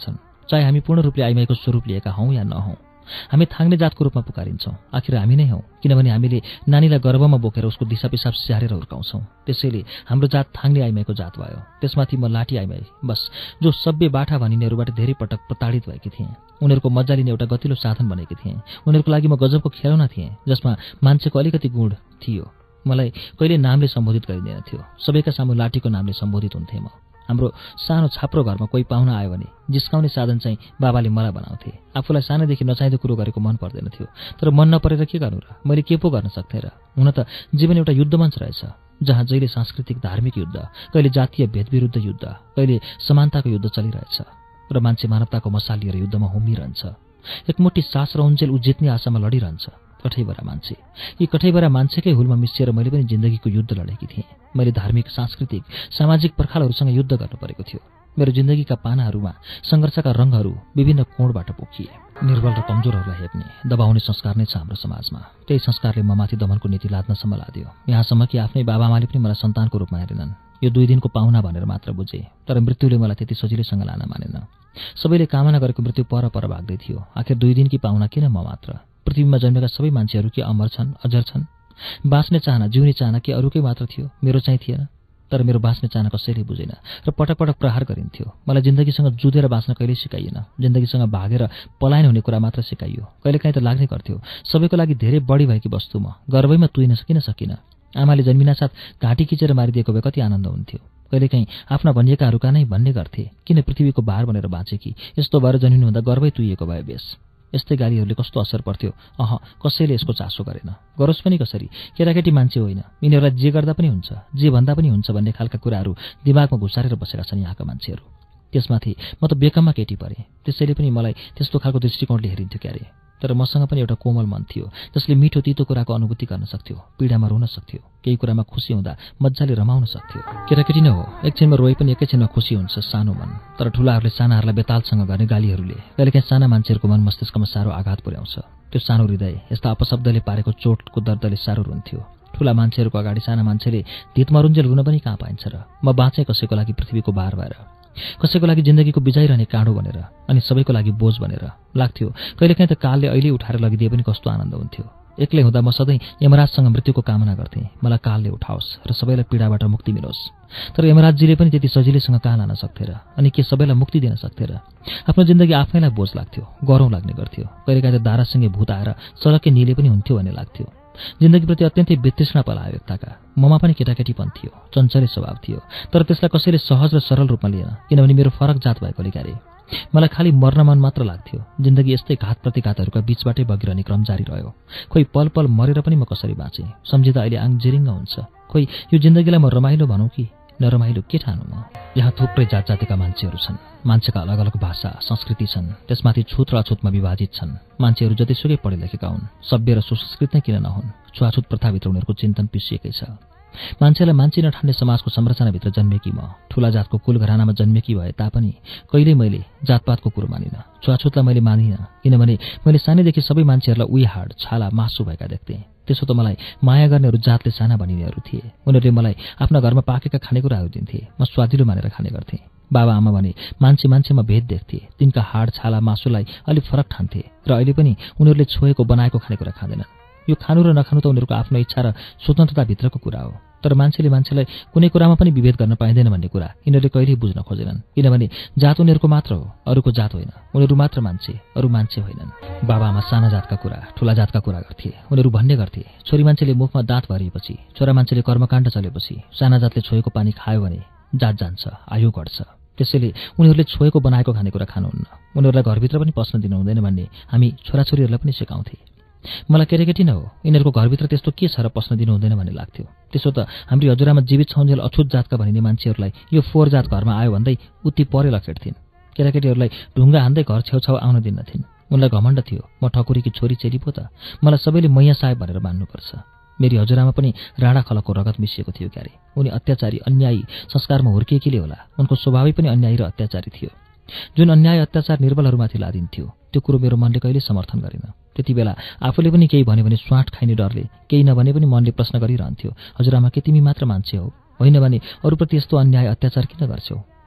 Speaker 2: चाहे हामी पूर्ण रूपले आइमाईको स्वरूप लिएका हौं या नहौं। हामी थाङ्ने जातको रूपमा पुकारिन्छौं। आखिर हामी नै हौं, किनभने हामीले नानीलाई गर्भमा बोकेर उसको दिशा पिसाब स्याहारेर हुर्काउँछौं। त्यसैले हाम्रो जात थाङ्ने आइमाईको जात भयो। त्यसमाथि म लाठी आइमाई, बस, जो सभ्य बाठा भनिनेहरूबाट धेरै पटक प्रताडित भएकी थिएँ। उनीहरूको मज्जा लिने एउटा गतिलो साधन बनेकी थिएँ। उनीहरूको लागि म गजबको खेलौना थिएँ, जसमा मान्छेको अलिकति गुण थियो। मलाई कहिले नामले सम्बोधित गरिँदैन थियो। सबैका सामु लाठीको नामले सम्बोधित हुन्थेँ म। हाम्रो सानो छाप्रो घरमा कोही पाहुना आयो भने जिस्काउने साधन चाहिँ बाबाले मलाई बनाउँथे। आफूलाई सानैदेखि नचाहिँदो कुरो गरेको मन पर्दैन थियो, तर मन नपरेर के गर्नु र? मैले के पो गर्न सक्थेँ र? हुन त जीवन एउटा युद्धमञ्च रहेछ, जहाँ जहिले सांस्कृतिक धार्मिक युद्ध, कहिले जातीय भेदविरुद्ध युद्ध, कहिले समानताको युद्ध चलिरहेछ र मान्छे मानवताको मसाल लिएर युद्धमा होमिरहन्छ। एकमुठी सास र उन्जेल उ जित्ने आशामा लडिरहन्छ। कठैभरा मान्छे, यी कठैभरा मान्छेकै हुलमा मिसिएर मैले पनि जिन्दगीको युद्ध लडेकी थिएँ। मैले धार्मिक, सांस्कृतिक, सामाजिक पर्खालहरूसँग युद्ध गर्नु परेको थियो। मेरो जिन्दगीका पानाहरूमा सङ्घर्षका रङहरू विभिन्न कोणबाट पोखिए। निर्बल र कमजोरहरूलाई हेप्ने, दबाउने संस्कार नै छ हाम्रो समाजमा। त्यही संस्कारले ममाथि दमनको नीति लाद्नसम्म लाद्यो। यहाँसम्म कि आफ्नै बाबाआमाले पनि मलाई सन्तानको रूपमा हेरेनन्। यो दुई दिनको पाहुना भनेर मात्र बुझे, तर मृत्युले मलाई त्यति सजिलैसँग लान मानेन। सबैले कामना गरेको मृत्यु पर पर भाग्दै थियो। आखिर दुई दिनकी पाहुना किन म मात्र? पृथ्वीमा जन्मेका सबै मान्छेहरू के अमर छन्, अजर छन्? बाँच्ने चाहना, जिउने चाहना के अरूकै मात्र थियो? मेरो चाहिँ थिएन। तर मेरो बाँच्ने चाहना कसैले बुझेन र पटक पटक प्रहार गरिन्थ्यो। मलाई जिन्दगीसँग जुधेर बाँच्न कहिल्यै सिकाइएन। जिन्दगीसँग भागेर पलायन हुने कुरा मात्र सिकाइयो। कहिलेकाहीँ त लाग्ने गर्थ्यो सबैको लागि धेरै बढी भएकी वस्तु म गर्वैमा तुइन सकिन सकिन। आमाले जन्मिनासाथ घाँटी खिचेर मारिदिएको भए कति आनन्द हुन्थ्यो। कहिलेकाहीँ आफ्ना भनिएकाहरूका नै भन्ने गर्थे, किन पृथ्वीको भार बनेर बाँचेकी, यस्तो भएर जन्मिनुभन्दा गर्वै तुइएको भए बेस। यस्तै गालीहरूले कस्तो असर पर्थ्यो? अह, कसैले यसको चासो गरेन। गरोस् पनि कसरी? केटाकेटी मान्छे होइन, यिनीहरूलाई जे गर्दा पनि हुन्छ, जे भन्दा पनि हुन्छ भन्ने खालका कुराहरू दिमागमा घुसारेर बसेका छन् यहाँका मान्छेहरू। त्यसमाथि म त बेकममा केटी परेँ, त्यसैले पनि मलाई त्यस्तो खालको दृष्टिकोणले हेरिन्थ्यो क्यारे। तर मसँग पनि एउटा कोमल मन थियो, जसले मिठो तितो कुराको अनुभूति गर्न सक्थ्यो, पीडामा रुन सक्थ्यो, केही कुरामा खुसी हुँदा मजाले रमाउन सक्थ्यो। केटाकेटी नै हो, एकछिनमा रोए पनि एकैछिनमा खुसी हुन्छ सानो मन। तर ठुलाहरूले सानाहरूलाई बेतालसँग गर्ने गालीहरूले कहिलेकाहीँ साना मान्छेहरूको मन मस्तिष्कमा साह्रो आघात पुर्याउँछ। त्यो सानो हृदय यस्ता अपशब्दले पारेको चोटको दर्दले साह्रो रुन्थ्यो। ठुला मान्छेहरूको अगाडि साना मान्छेले धितमरुन्जेल रुन पनि कहाँ पाइन्छ र? म बाँचेँ कसैको लागि पृथ्वीको भार भएर, कसैको लागि जिन्दगीको बिजाइरहने काँडो भनेर, अनि सबैको लागि बोझ भनेर। लाग्थ्यो कहिलेकाहीँ त कालले अहिले उठाएर लगिदिए पनि कस्तो आनन्द हुन्थ्यो। एक्लै हुँदा म सधैँ यमराजसँग मृत्युको कामना गर्थेँ, मलाई कालले उठाओस् र सबैलाई पीडाबाट मुक्ति मिलोस्। तर यमराजजीले पनि त्यति सजिलैसँग कहाँ लान सक्थे र? अनि के सबैलाई मुक्ति दिन सक्थे र? आफ्नो जिन्दगी आफैलाई बोझ लाग्थ्यो, गरौँ लाग्ने गर्थ्यो। कहिलेकाहीँ त दारासँगै भूत आएर सडकै निले पनि हुन्थ्यो भन्ने लाग्थ्यो। जिन्दगीप्रति अत्यन्तै वितृष्णा पलायो एकताका। ममा पनि केटाकेटीपन थियो, चञ्चले स्वभाव थियो, तर त्यसलाई कसैले सहज र सरल रूपमा लिएन, किनभने मेरो फरक जात भएकोले क्यारे। मलाई खालि मर्न मन मात्र लाग्थ्यो। जिन्दगी यस्तै घात प्रतिघातहरूका बीचबाटै बगिरहने क्रम जारी रह्यो। खोइ पल पल मरेर पनि म कसरी बाँचेँ सम्झिँदा अहिले आङ जिरिङ्ग हुन्छ। खोइ यो जिन्दगीलाई म रमाइलो भनौँ कि नरमाइलो के ठानु म? यहाँ थुप्रै जात जातिका मान्छेहरू छन्। मान्छेका अलग अलग भाषा, संस्कृति छन्। त्यसमाथि छुत र अछुतमा विभाजित छन्। मान्छेहरू जतिसुकै पढे लेखेका हुन्, सभ्य र सुसंस्कृत नै किन नहुन्, छुवाछुत प्रथाभित्र उनीहरूको चिन्तन पिसिएकै छ। मान्छेलाई मान्छे नठान्ने समाजको संरचनाभित्र जन्मेकी म, ठुला जातको कुल घरानामा जन्मेकी भए तापनि कहिल्यै मैले जातपातको कुरो मानिनँ। छुवाछुतलाई मैले मानिनँ, किनभने मैले सानैदेखि सबै मान्छेहरूलाई उही हाड, छाला, मासु भएका देख्थेँ। त्यसो त मलाई माया गर्नेहरू जातले साना भनिनेहरू थिए। उनीहरूले मलाई आफ्ना घरमा पाकेका खानेकुराहरू दिन्थे, म स्वादिलो मानेर खाने गर्थेँ। बाबा आमा भने मान्छे मान्छेमा भेद देख्थे, तिनका हाड, छाला, मासुलाई अलिक फरक ठान्थे र अहिले पनि उनीहरूले छोएको बनाएको खानेकुरा खाँदैनन्। यो खानु र नखानु त उनीहरूको आफ्नो इच्छा र स्वतन्त्रताभित्रको कुरा हो। तर मान्छेले मान्छेलाई कुनै कुरामा पनि विभेद गर्न पाइँदैन भन्ने कुरा यिनीहरूले कहिल्यै बुझ्न खोजेनन्, किनभने जात उनीहरूको मात्र हो, अरूको जात होइन। उनीहरू मात्र मान्छे, अरू मान्छे होइनन्। बाबाआमा साना जातका कुरा, ठुला जातका कुरा गर्थे। उनीहरू भन्ने गर्थे, छोरी मान्छेले मुखमा दाँत भरिएपछि, छोरा मान्छेले कर्मकाण्ड चलेपछि, साना जातले छोएको पानी खायो भने जात जान्छ, आयु घट्छ। त्यसैले उनीहरूले छोएको बनाएको खानेकुरा खानुहुन्न। उनीहरूलाई घरभित्र पनि पस्न दिनु हुँदैन भन्ने हामी छोराछोरीहरूलाई पनि सिकाउँथे। मलाई केटाकेटी न हो, यिनीहरूको घरभित्र त्यस्तो के छ र पस्न दिनु हुँदैन भन्ने लाग्थ्यो। त्यसो त हाम्री हजुरआमा जीवित छौन्जेल अछुत जातका भनिने मान्छेहरूलाई यो फोहोर जात घरमा आयो भन्दै उति परे लखेड्थिन्। केटाकेटीहरूलाई ढुङ्गा हान्दै घर छेउछाउ आउन दिन्नथिन्। उनलाई घमण्ड थियो, म ठकुरीकी छोरी चेली पो त, मलाई सबैले मैया साहेब भनेर मान्नुपर्छ। मेरी हजुरआमा पनि राणा खलकको रगत मिसिएको थियो क्यारे। उनी अत्याचारी, अन्यायी संस्कारमा हुर्किएकीले होला, उनको स्वभावै पनि अन्यायी र अत्याचारी थियो। जुन अन्याय अत्याचार निर्बलहरूमाथि लादिन्थ्यो त्यो कुरो मेरो मनले कहिले समर्थन गरेन। त्यति बेला आफूले पनि केही भन्यो भने स्वाट खाइने डरले केही नभने पनि मनले प्रश्न गरिरहन्थ्यो, हजुरआमा के तिमी मात्र मान्छे हो? होइन भने अरूप्रति यस्तो अन्याय अत्याचार किन गर्छौ?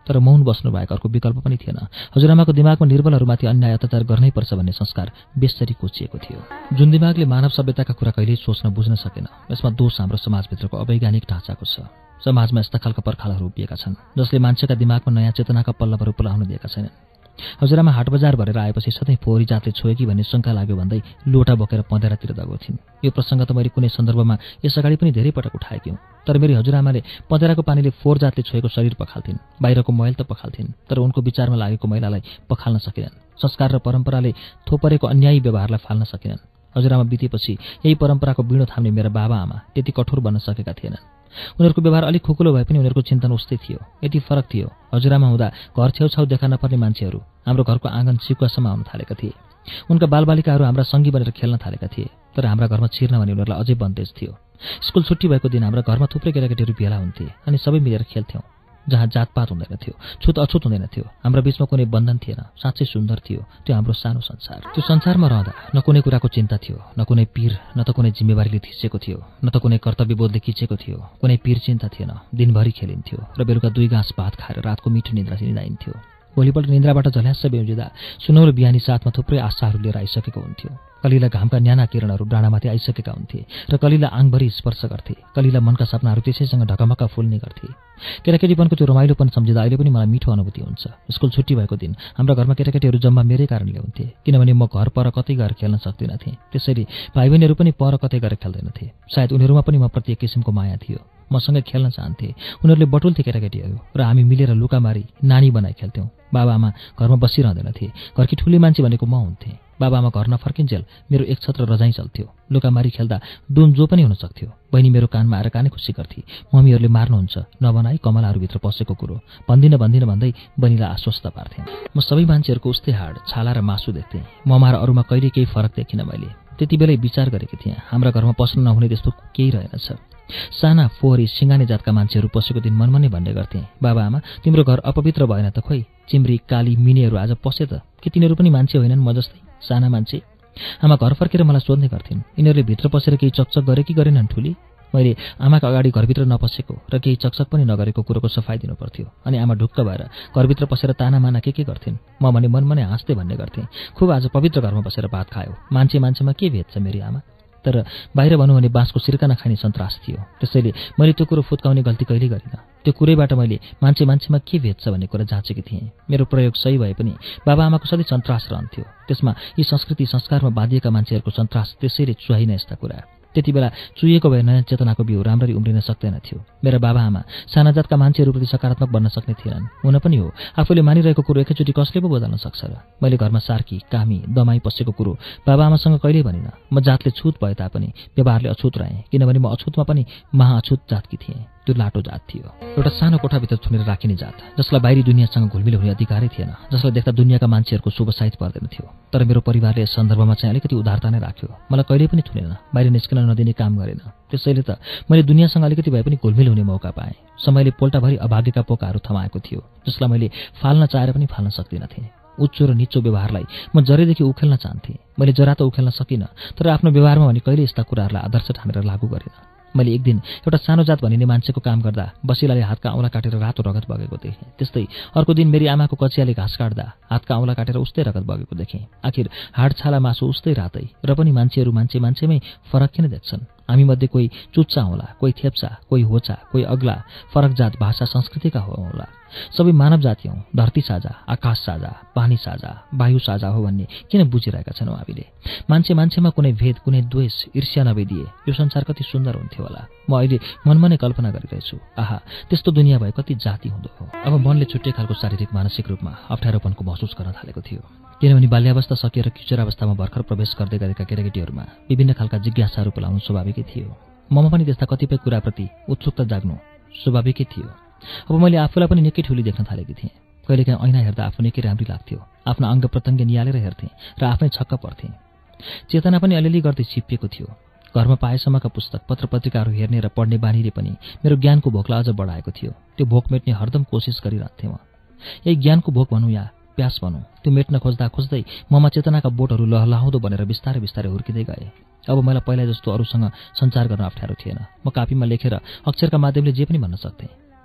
Speaker 2: तर मौन बस्नु बाहेक अर्को विकल्प पनि थिएन। हजुरआमाको दिमागमा निर्बलहरूमाथि अन्याय अत्याचार गर्नै पर्छ भन्ने संस्कार बेसरी कोचिएको थियो, जुन दिमागले मानव सभ्यताका कुरा कहिल्यै सोच्न बुझ्न सकेन। यसमा दोष हाम्रो समाजभित्रको अवैज्ञानिक ढाँचाको छ। समाजमा यस्ता खालका पर्खालहरू उभिएका छन् जसले मान्छेका दिमागमा नयाँ चेतनाका पल्लवहरू पुलाउन दिएका छैनन्। हजुरआमा हाट बजार भरेर आएपछि सधैँ फोहोरी जातले छोयो कि भन्ने शङ्का लाग्यो भन्दै लोटा बोकेर पँधेरातिर दगोथिन्। यो प्रसङ्ग त मैले कुनै सन्दर्भमा यसअगाडि पनि धेरै पटक उठाएकी हुँ, तर मेरी हजुरआमाले पँधेराको पानीले फोहोर जातले छोएको शरीर पखाल्थिन्, बाहिरको मैल त पखाल्थिन्, तर उनको विचारमा लागेको मैलालाई पखाल्न सकेनन्। संस्कार र परम्पराले थोपरेको अन्यायी व्यवहारलाई फाल्न सकेनन्। हजुरआमा बितेपछि यही परम्पराको बिँडो थाम्ने मेरा बाबा आमा त्यति कठोर बन्न सकेका थिएनन्। उनीहरूको व्यवहार अलिक खुकुलो भए पनि उनीहरूको चिन्तन उस्तै थियो। यति फरक थियो, हजुरआमा हुँदा घर छेउछाउ देखा नपर्ने मान्छेहरू हाम्रो घरको आँगन सिकुवासम्म आउन थालेका थिए। उनका बालबालिकाहरू हाम्रा सङ्गी बनेर खेल्न थालेका थिए, तर हाम्रा घरमा छिर्न भने उनीहरूलाई अझै बन्देज थियो। स्कुल छुट्टी भएको दिन हाम्रा घरमा थुप्रै केटाकेटीहरू भेला हुन्थे अनि सबै मिलेर खेल्थ्यौँ, जहाँ जातपात हुँदैन थियो, छुत अछुत हुँदैन थियो। हाम्रो बीचमा कुनै बन्धन थिएन। साँच्चै सुन्दर थियो त्यो हाम्रो सानो संसार। त्यो संसारमा रहँदा न कुनै कुराको चिन्ता थियो, न कुनै पीर, न त कुनै जिम्मेवारीले थिचेको थियो, न त कुनै कर्तव्यबोधले खिचेको थियो। कुनै पीर चिन्ता थिएन। दिनभरि खेलिन्थ्यो र बेलुका दुई गाँस भात खाएर रातको मिठो निद्रा निदाइन्थ्यो। भोलिपल्ट निन्द्राबाट झल्यास्स बेउजिँदा सुनौलो बिहानी साथमा थुप्रै आशाहरू लिएर आइसकेको हुन्थ्यो। कलिला घामका न्याना किरणहरू डाँडामाथि आइसकेका हुन्थे र कलिला आङभरि स्पर्श गर्थे। कलिला मनका सपनाहरू त्यसैसँग ढकमक्क फुल्ने गर्थे। केटाकेटीपनको त्यो रमाइलोपन सम्झिँदा अहिले पनि मलाई मिठो अनुभूति हुन्छ। स्कुल छुट्टी भएको दिन हाम्रा घरमा केटाकेटीहरू जम्मा मेरै कारणले हुन्थे, किनभने म घर पर कतै गएर खेल्न सक्दिनँ थिएँ। त्यसैले भाइ बहिनीहरू पनि पर कतै गएर खेल्दैनथे। सायद उनीहरूमा पनि म प्रति एक किसिमको माया थियो। मसँगै खेल्न चाहन्थे। उनीहरूले बटुल्थे केटाकेटीहरू र हामी मिलेर लुकामारी नानी बनाइ खेल्थ्यौँ। बाबा आमा घरमा बसिरहँदैनथे। घरकी ठुली मान्छे भनेको म हुन्थेँ। बाबा आमा घर नफर्किन्जेल मेरो एक छत्र रजाइ चल्थ्यो। लुकामारी खेल्दा डुन जो पनि हुन सक्थ्यो। बहिनी मेरो कानमा आएर कानै खुसी गर्थे। मम्मीहरूले मार्नुहुन्छ नबनाई कमलाहरूभित्र पसेको कुरो भन्दिन भन्दिन भन्दै बहिनीलाई आश्वस्त पार्थे। म सबै मान्छेहरूको उस्तै हाड, छाला र मासु देख्थेँ। ममा र अरूमा कहिले केही फरक देखिनँ मैले। त्यति बेलै विचार गरेकी थिएँ, हाम्रा घरमा पस्न नहुने त्यस्तो केही रहेनछ। साना फोहोरी सिंगाने जातका मान्छेहरू पसेको दिन मनमनै भन्ने गर्थे, बाबा आमा तिम्रो घर अपवित्र भएन त खोइ? चिम्री काली मिनीहरू आज पसे त के तिनीहरू पनि मान्छे होइनन् म जस्तै साना मान्छे? आमा घर फर्केर मलाई सोध्ने गर्थिन्, यिनीहरूले भित्र पसेर केही चकचक गरे कि गरेनन् ठुली? मैले आमाका अगाडि घरभित्र नपसेको र केही चकचक पनि नगरेको कुरोको सफाई दिनु पर्थ्यो। अनि आमा ढुक्क भएर घरभित्र पसेर तानामाना के के गर्थिन्। म भने मनमनै हाँस्दै भन्ने गर्थेँ, खुब आज पवित्र घरमा बसेर भात खायो। मान्छे मान्छेमा के भेद छ मेरी आमा? तर बाहिर भनौँ भने बाँसको सिर्का नखाने सन्तास थियो। त्यसैले मैले त्यो कुरो फुत्काउने गल्ती कहिल्यै गरिनँ। त्यो कुरैबाट मैले मान्छे मान्छेमा के भेद छ भन्ने कुरा जाँचेकी थिएँ। मेरो प्रयोग सही भए पनि बाबा आमाको सधैँ सन्तास रहन्थ्यो। त्यसमा यी संस्कृति संस्कारमा बाँधिएका मान्छेहरूको सन्तास त्यसैले चुहाइन यस्ता कुरा। त्यति बेला चुहिएको भए नयाँ चेतनाको बिउ राम्ररी उम्रिन सक्दैन थियो। मेरा बाबा आमा साना जातका मान्छेहरूप्रति सकारात्मक बन्न सक्ने थिएनन्। हुन पनि हो, आफूले मानिरहेको कुरो एकैचोटि कसले पो बदल्न सक्छ र? मैले घरमा सार्की कामी दमाई पसेको कुरो बाबा आमासँग कहिल्यै भनिनँ। म जातले छुत भए तापनि व्यवहारले अछुत रहेँ, किनभने म अछुतमा पनि महाअछुत जातकी थिएँ। त्यो लाटो जात थियो, एउटा सानो कोठाभित्र थुनेर राखिने जात, जसलाई बाहिरी दुनियाँसँग घुलमिल हुने अधिकारै थिएन, जसलाई देख्दा दुनियाँका मान्छेहरूको शुभ साइत पर्दैन थियो। तर मेरो परिवारले यस सन्दर्भमा चाहिँ अलिकति उदारता नै राख्यो। मलाई कहिल्यै पनि थुनेन, बाहिर निस्किन नदिने काम गरेन। त्यसैले त मैले दुनियाँसँग अलिकति भए पनि घुलमिल हुने मौका पाएँ। समयले पोल्टाभरि अभाग्यका पोकाहरू थमाएको थियो, जसलाई मैले फाल्न चाहेर पनि फाल्न सक्दिनँ थिएँ। उच्चो र निचो व्यवहारलाई म जरेदेखि उखेल्न चाहन्थेँ। मैले जरा त उखेल्न सकिनँ, तर आफ्नो व्यवहारमा भने कहिले यस्ता कुराहरूलाई आदर्श ठानेर लागू गरेन। मैले एक दिन एउटा सानो जात भनिने मान्छेको काम गर्दा बसिलाले हातका औँला काटेर रातो रगत बगेको देखेँ। त्यस्तै अर्को दिन मेरी आमाको कचियाले घाँस काट्दा हातका औँला काटेर उस्तै रगत बगेको देखेँ। आखिर हाड छाला मासु उस्तै रातै, र पनि मान्छेहरू मान्छे मान्छेमै फरक किन देख्छन्? हामी मध्ये कोही चुच्चा होला, कोही थेप्चा, कोही होचा, कोही अग्ला, फरक जात भाषा संस्कृतिका होला। सबै मानव जाति हौँ। धरती साझा, आकाश साझा, पानी साझा, वायु साझा हो भन्ने किन बुझिरहेका छैनौँ हामीले? मान्छे मान्छेमा कुनै भेद, कुनै द्वेष, ईर्ष्या नभइदिए यो संसार कति सुन्दर हुन्थ्यो होला। म अहिले मनमा नै कल्पना गरिरहेछु, आहा त्यस्तो दुनियाँ भए कति जाति हुँदो हो। अब मनले छुट्टै खालको शारीरिक मानसिक रूपमा अप्ठ्यारोपनको महसुस गर्न थालेको थियो, किनभने बाल्यावस्था सकिएर किशोरावस्थामा भर्खर प्रवेश गर्दै गरेका केटाकेटीहरूमा विभिन्न खालका जिज्ञासाहरू पलाउनु स्वाभाविकै थियो। ममा पनि त्यस्ता कतिपय कुराप्रति उत्सुकता जाग्नु स्वाभाविकै थियो। अब मैले आफूलाई पनि निकै ठुली देख्न थालेकी थिएँ। कहिलेकाहीँ ऐना हेर्दा आफू निकै राम्री लाग्थ्यो। आफ्नो अङ्ग प्रत्यङ्ग निहालेर हेर्थेँ र आफ्नै छक्क पर्थेँ। चेतना पनि अलिअलि गर्दै छिप्पिएको थियो। घरमा पाएसम्मका पुस्तक पत्र पत्रिकाहरू हेर्ने र पढ्ने बानीले पनि मेरो ज्ञानको भोकलाई अझ बढाएको थियो। त्यो भोक मेट्ने हरदम कोसिस गरिरहन्थेँ म। यही ज्ञानको भोक भनौँ या प्यास भनौँ, त्यो मेट्न खोज्दा खोज्दै ममा चेतनाका बोटहरू लहलाउँदो बनेर बिस्तारै बिस्तारै हुर्किँदै गए। अब मलाई पहिला जस्तो अरूसँग सञ्चार गर्न अप्ठ्यारो थिएन। म कापीमा लेखेर अक्षरका माध्यमले जे पनि भन्न सक्थेँ।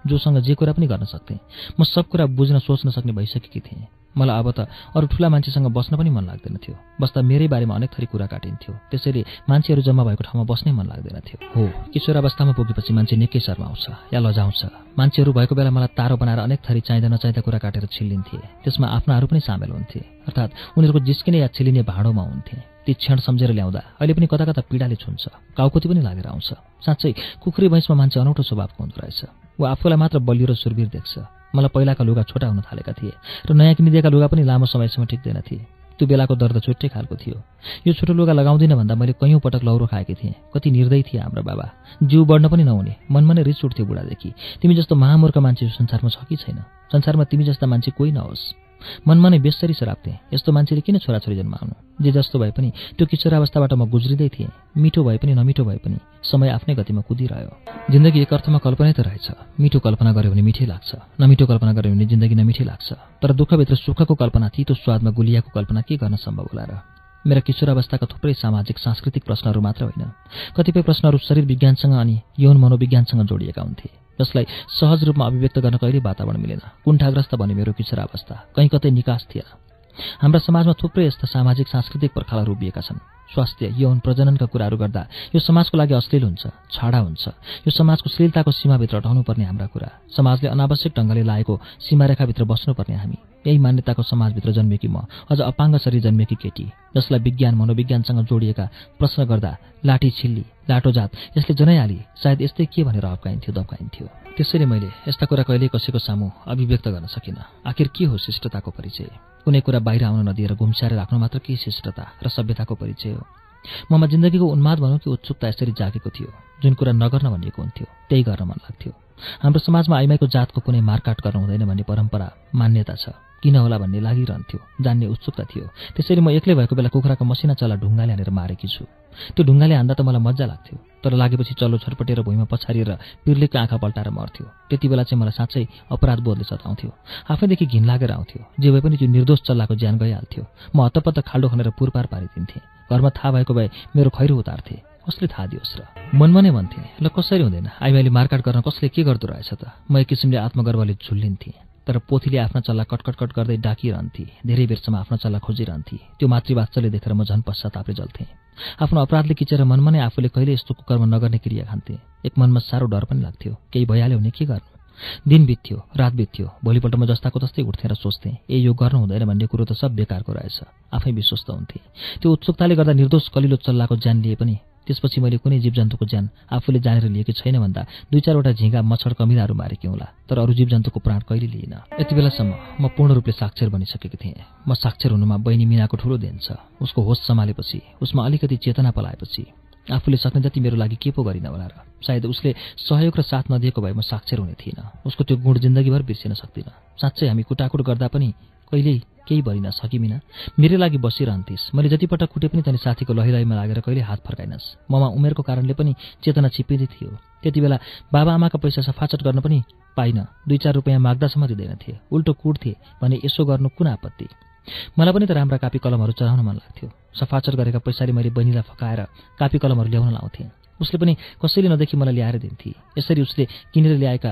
Speaker 2: जोसँग जे कुरा पनि गर्न सक्थेँ। म सब कुरा बुझ्न सोच्न सक्ने भइसकेकी थिएँ। मलाई अब त अरू ठुला मान्छेसँग बस्न पनि मन लाग्दैन थियो। बस्दा मेरै बारेमा अनेक थरी कुरा काटिन्थ्यो। त्यसैले मान्छेहरू जम्मा भएको ठाउँमा बस्नै मन लाग्दैन थियो। हो, किशोरावस्थामा पुगेपछि मान्छे निकै शर्माउँछ या लजाउँछ। मान्छेहरू भएको बेला मलाई तारो बनाएर अनेक थरी चाहिँदा नचाहिँदा कुरा काटेर छिल्लिन्थे। त्यसमा आफ्नाहरू पनि सामेल हुन्थे, अर्थात् उनीहरूको जिस्किने या छिलिने भाँडोमा हुन्थे। ती क्षण सम्झेर ल्याउँदा अहिले पनि कता कता पीडाले छुन्छ, काउकोती पनि लागेर आउँछ। साँच्चै कुखुरी भैँसमा मान्छे अनौठो स्वभावको हुँदो रहेछ। ऊ आफूलाई मात्र बलियो र सुरवीर देख्छ। मलाई पहिलाका लुगा छोटा हुन थालेका थिए र नयाँ किनिदिएका लुगा पनि लामो समयसम्म टिक्दैन थिए। त्यो बेलाको दर्द छुट्टै खालको थियो। यो छोटो लुगा लगाउँदिन भन्दा मैले कैयौँ पटक लौरो खाएकी थिएँ। कति निर्दयी थिए हाम्रा बाबा। जिउ बढ्न पनि नहुने, मनमा नै रिस उठ्थ्यो बुढादेखि। तिमी जस्तो महामूर्ख मान्छे यो संसारमा छ कि छैन? संसारमा तिमी जस्ता मान्छे कोही नहोस्। मनमा नै बेसरी सराप्थेँ। यस्तो मान्छेले किन छोराछोरी जन्माउनु? जे जस्तो भए पनि त्यो किशोरावस्थाबाट म गुज्रिँदै थिएँ। मिठो भए पनि नमिठो भए पनि समय आफ्नै गतिमा कुदिरह्यो। जिन्दगी एक अर्थमा कल्पनै त रहेछ। मिठो कल्पना गर्यो भने मिठै लाग्छ, नमिठो कल्पना गर्यो भने जिन्दगी नमिठै लाग्छ। तर दुःखभित्र सुखको कल्पना, तीतो स्वादमा गुलियाको कल्पना के गर्न सम्भव होला र? मेरा किशोरावस्थाका थुप्रै सामाजिक सांस्कृतिक प्रश्नहरू मात्र होइन, कतिपय प्रश्नहरू शरीर विज्ञानसँग अनि यौन मनोविज्ञानसँग जोडिएका हुन्थे, जसलाई सहज रूपमा अभिव्यक्त गर्न कहिल्यै वातावरण मिलेन। कुण्ठाग्रस्त बने मेरो किशोरावस्था, कहीँ कतै निकास थिएन। हाम्रा समाजमा थुप्रै यस्ता सामाजिक सांस्कृतिक पर्खालहरू उभिएका छन्। स्वास्थ्य, यौन, प्रजननका कुराहरू गर्दा यो समाजको लागि अश्लील हुन्छ, छाडा हुन्छ। यो समाजको श्लीलताको सीमाभित्र हटाउनुपर्ने हाम्रा कुरा। समाजले अनावश्यक ढङ्गले लाएको सीमारेखाभित्र बस्नुपर्ने हामी। यही मान्यताको समाजभित्र जन्मेकी म, अझ अपाङ्ग शरीर जन्मेकी केटी, जसलाई विज्ञान मनोविज्ञानसँग जोडिएका प्रश्न गर्दा लाठी छिल्ली, लाटोजात यसले जनाइहाली, सायद यस्तै के भनेर हप्काइन्थ्यो, दब्काइन्थ्यो। त्यसैले मैले यस्ता कुरा कहिल्यै कसैको सामु अभिव्यक्त गर्न सकिनँ। आखिर के हो शिष्टताको परिचय? कुनै कुरा बाहिर आउन नदिएर गुम्स्याएर राख्नु मात्र के शिष्टता र सभ्यताको परिचय हो? ममा जिन्दगीको उन्माद भनौँ कि उत्सुकता यसरी जागेको थियो। जुन कुरा नगर्न भनिएको हुन्थ्यो त्यही गर्न मन लाग्थ्यो। हाम्रो समाजमा आइमाईको जातको कुनै मारकाट गर्नु हुँदैन भन्ने परम्परा, मान्यता छ। किन होला भन्ने लागिरहन्थ्यो, जान्ने उत्सुकता थियो। त्यसैले म एक्लै भएको बेला कुखुराको मसिना चल्ला ढुङ्गाले हानेर मारेकी छु। त्यो ढुङ्गाले हान्दा त मलाई मजा लाग्थ्यो, तर लागेपछि चल्लो छटपटेर भुइँमा पछारिएर पिर्लिकको आँखा पल्टाएर मर्थ्यो। त्यति बेला चाहिँ मलाई साँच्चै अपराध बोधले सताउँथ्यो। आफैदेखि घिन लागेर आउँथ्यो। जे भए पनि त्यो निर्दोष चल्लाको ज्यान गइहाल्थ्यो। म हत्तपत्त खाल्डो खनेर पुरपार पारिदिन्थेँ। घरमा थाहा भएको भए मेरो खैरो उतार्थे। कसले थाहा दियोस् र? मनमा नै भन्थेँ, ल कसरी हुँदैन, आइमाईले मारकाट गर्न कसले के गर्दो रहेछ त? म एक किसिमले आत्मगर्वले झुल्लिन्थेँ। तर पोथीले आफ्ना चल्ला कटकटकट गर्दै डाकिरहन्थे। धेरै बेरसम्म आफ्ना चल्ला खोजिरहन्थे। त्यो मातृवात्सल्य देखेर म झन् पश्चातापले जल्थेँ। आफ्नो अपराधले किचेर मनमा नै आफूले कहिले यस्तो कुकर्म नगर्ने क्रिया खान्थेँ। एक मनमा साह्रो डर पनि लाग्थ्यो, केही भइहाल्यो भने के गर्नु? दिन बित्थ्यो, रात बित्थ्यो। भोलिपल्ट म जस्ताको तस्तै उठ्थेँ र सोच्थेँ, ए यो गर्नु हुँदैन भन्ने कुरो त सब बेकारको रहेछ। आफै विश्वस्त हुन्थेँ। त्यो उत्सुकताले गर्दा निर्दोष कलिलो चल्लाको ज्यान लिए पनि त्यसपछि मैले कुनै जीवजन्तुको ज्यान आफूले जानेर लिएकी छैन भन्दा दुई चारवटा झिँगा, मच्छर, कमिलाहरू मारेकी होला, तर अरू जीवजन्तुको प्राण कहिले लिइन। यति बेलासम्म म पूर्ण रूपले साक्षर बनिसकेकी थिएँ। म साक्षर हुनुमा बहिनी मिनाको ठुलो देन छ। उसको होस सम्हालेपछि, उसमा अलिकति चेतना पलाएपछि आफूले सक्ने जति मेरो लागि के पो गरिन होला र? सायद उसले सहयोग र साथ नदिएको भए म साक्षर हुने थिइनँ। उसको त्यो गुण जिन्दगीभर बिर्सिन सक्दिनँ। साँच्चै हामी कुटाकुट गर्दा पनि कहिल्यै केही भरिन सकिमिन। मेरै लागि बसिरहन्थिस्। मैले जतिपटक कुटे पनि तनी साथीको लहिलहीमा लागेर कहिले हात फर्काइनस्। ममा उमेरको कारणले पनि चेतना छिप्पिँदै थियो। त्यति बेला बाबा आमाका पैसा सफाचट गर्न पनि पाइन। दुई चार रुपियाँ माग्दासम्म दिँदैनथे। उल्टो कुट्थे भने यसो गर्नु कुन आपत्ति? मलाई पनि त राम्रा कापी कलमहरू चलाउन मन लाग्थ्यो। सफाचट गरेका पैसाले मैले बहिनीलाई फकाएर कापी कलमहरू ल्याउन लाउँथेँ। उसले पनि कसैले नदेखि मलाई ल्याएर दिन्थे। यसरी उसले किनेर ल्याएका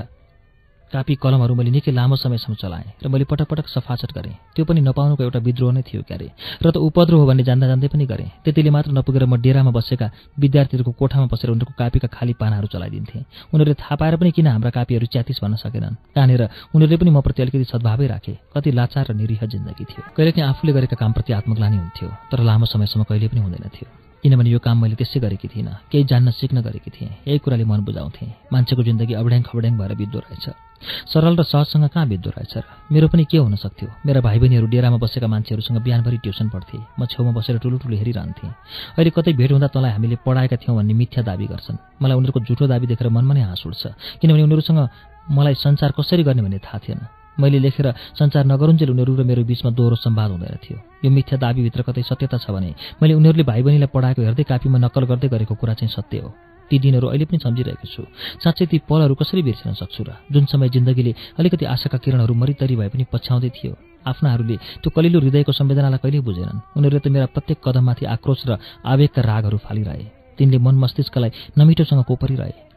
Speaker 2: कापी कलमहरू मैले निकै लामो समयसम्म चलाएँ र मैले पटक पटक सफाचट गरेँ। त्यो पनि नपाउनुको एउटा विद्रोह नै थियो क्यारे, र त उपद्रो हो भन्ने जान्दा जान्दै पनि गरेँ। त्यतिले मात्र नपुगेर म डेरामा बसेका विद्यार्थीहरूको कोठामा बसेर उनीहरूको कापीका खाली पानाहरू चलाइदिन्थेँ। उनीहरूले थाहा पाएर पनि किन हाम्रा कापीहरू च्यातिस भन्न सकेनन्। कहाँनिर उनीहरूले पनि मप्रति अलिकति सद्भावै राखे। कति लाचार र निरीह जिन्दगी थियो। कहिलेकाहीँ आफूले गरेका कामप्रति आत्मग्लानि हुन्थ्यो, तर लामो समयसम्म कहिले पनि हुँदैन थियो। किनभने यो काम मैले त्यसै गरेकी थिइनँ, केही जान्न सिक्न गरेकी थिएँ। यही कुराले मन बुझाउँथेँ, मान्छेको जिन्दगी अबड्याङ खबड्याङ भएर बित्दो रहेछ, सरल र सहजसँग कहाँ बित्दो रहेछ र? मेरो पनि के हुन सक्थ्यो? मेरा भाइ बहिनीहरू डेरामा बसेका मान्छेहरूसँग बिहानभरि ट्युसन पढ्थे। म छेउमा बसेर ठुलो ठुलो हेरिरहन्थेँ। अहिले कतै भेट हुँदा तँलाई हामीले पढाएका थियौँ भन्ने मिथ्या दाबी गर्छन्। मलाई उनीहरूको झुठो दाबी देखेर मनमा नै हाँस उठ्छ, किनभने उनीहरूसँग मलाई संसार कसरी गर्ने भन्ने थाहा थिएन। मैले लेखेर संचार नगरुन्जेल उनीहरू र मेरो बीचमा दोहोरो संवाद हुँदैन थियो। यो मिथ्या दाबीभित्र कतै सत्यता छ भने मैले उनीहरूले भाइ बहिनीलाई पढाएको हेर्दै कापीमा नक्कल गर्दै गरेको कुरा चाहिँ सत्य हो। ती दिनहरू अहिले पनि सम्झिरहेको छु। साँच्चै ती पलहरू कसरी बिर्सिन सक्छु र? जुन समय जिन्दगीले अलिकति आशाका किरणहरू मरितरी भए पनि पछ्याउँदै थियो। आफ्नाहरूले त्यो कलिलो हृदयको संवेदनालाई कहिल्यै बुझेनन्। उनीहरूले त मेरा प्रत्येक कदममाथि आक्रोश र आवेगका रागहरू फालिरहे। तिनले मन मस्तिष्कलाई नमिठोसँग कोपरिरहे।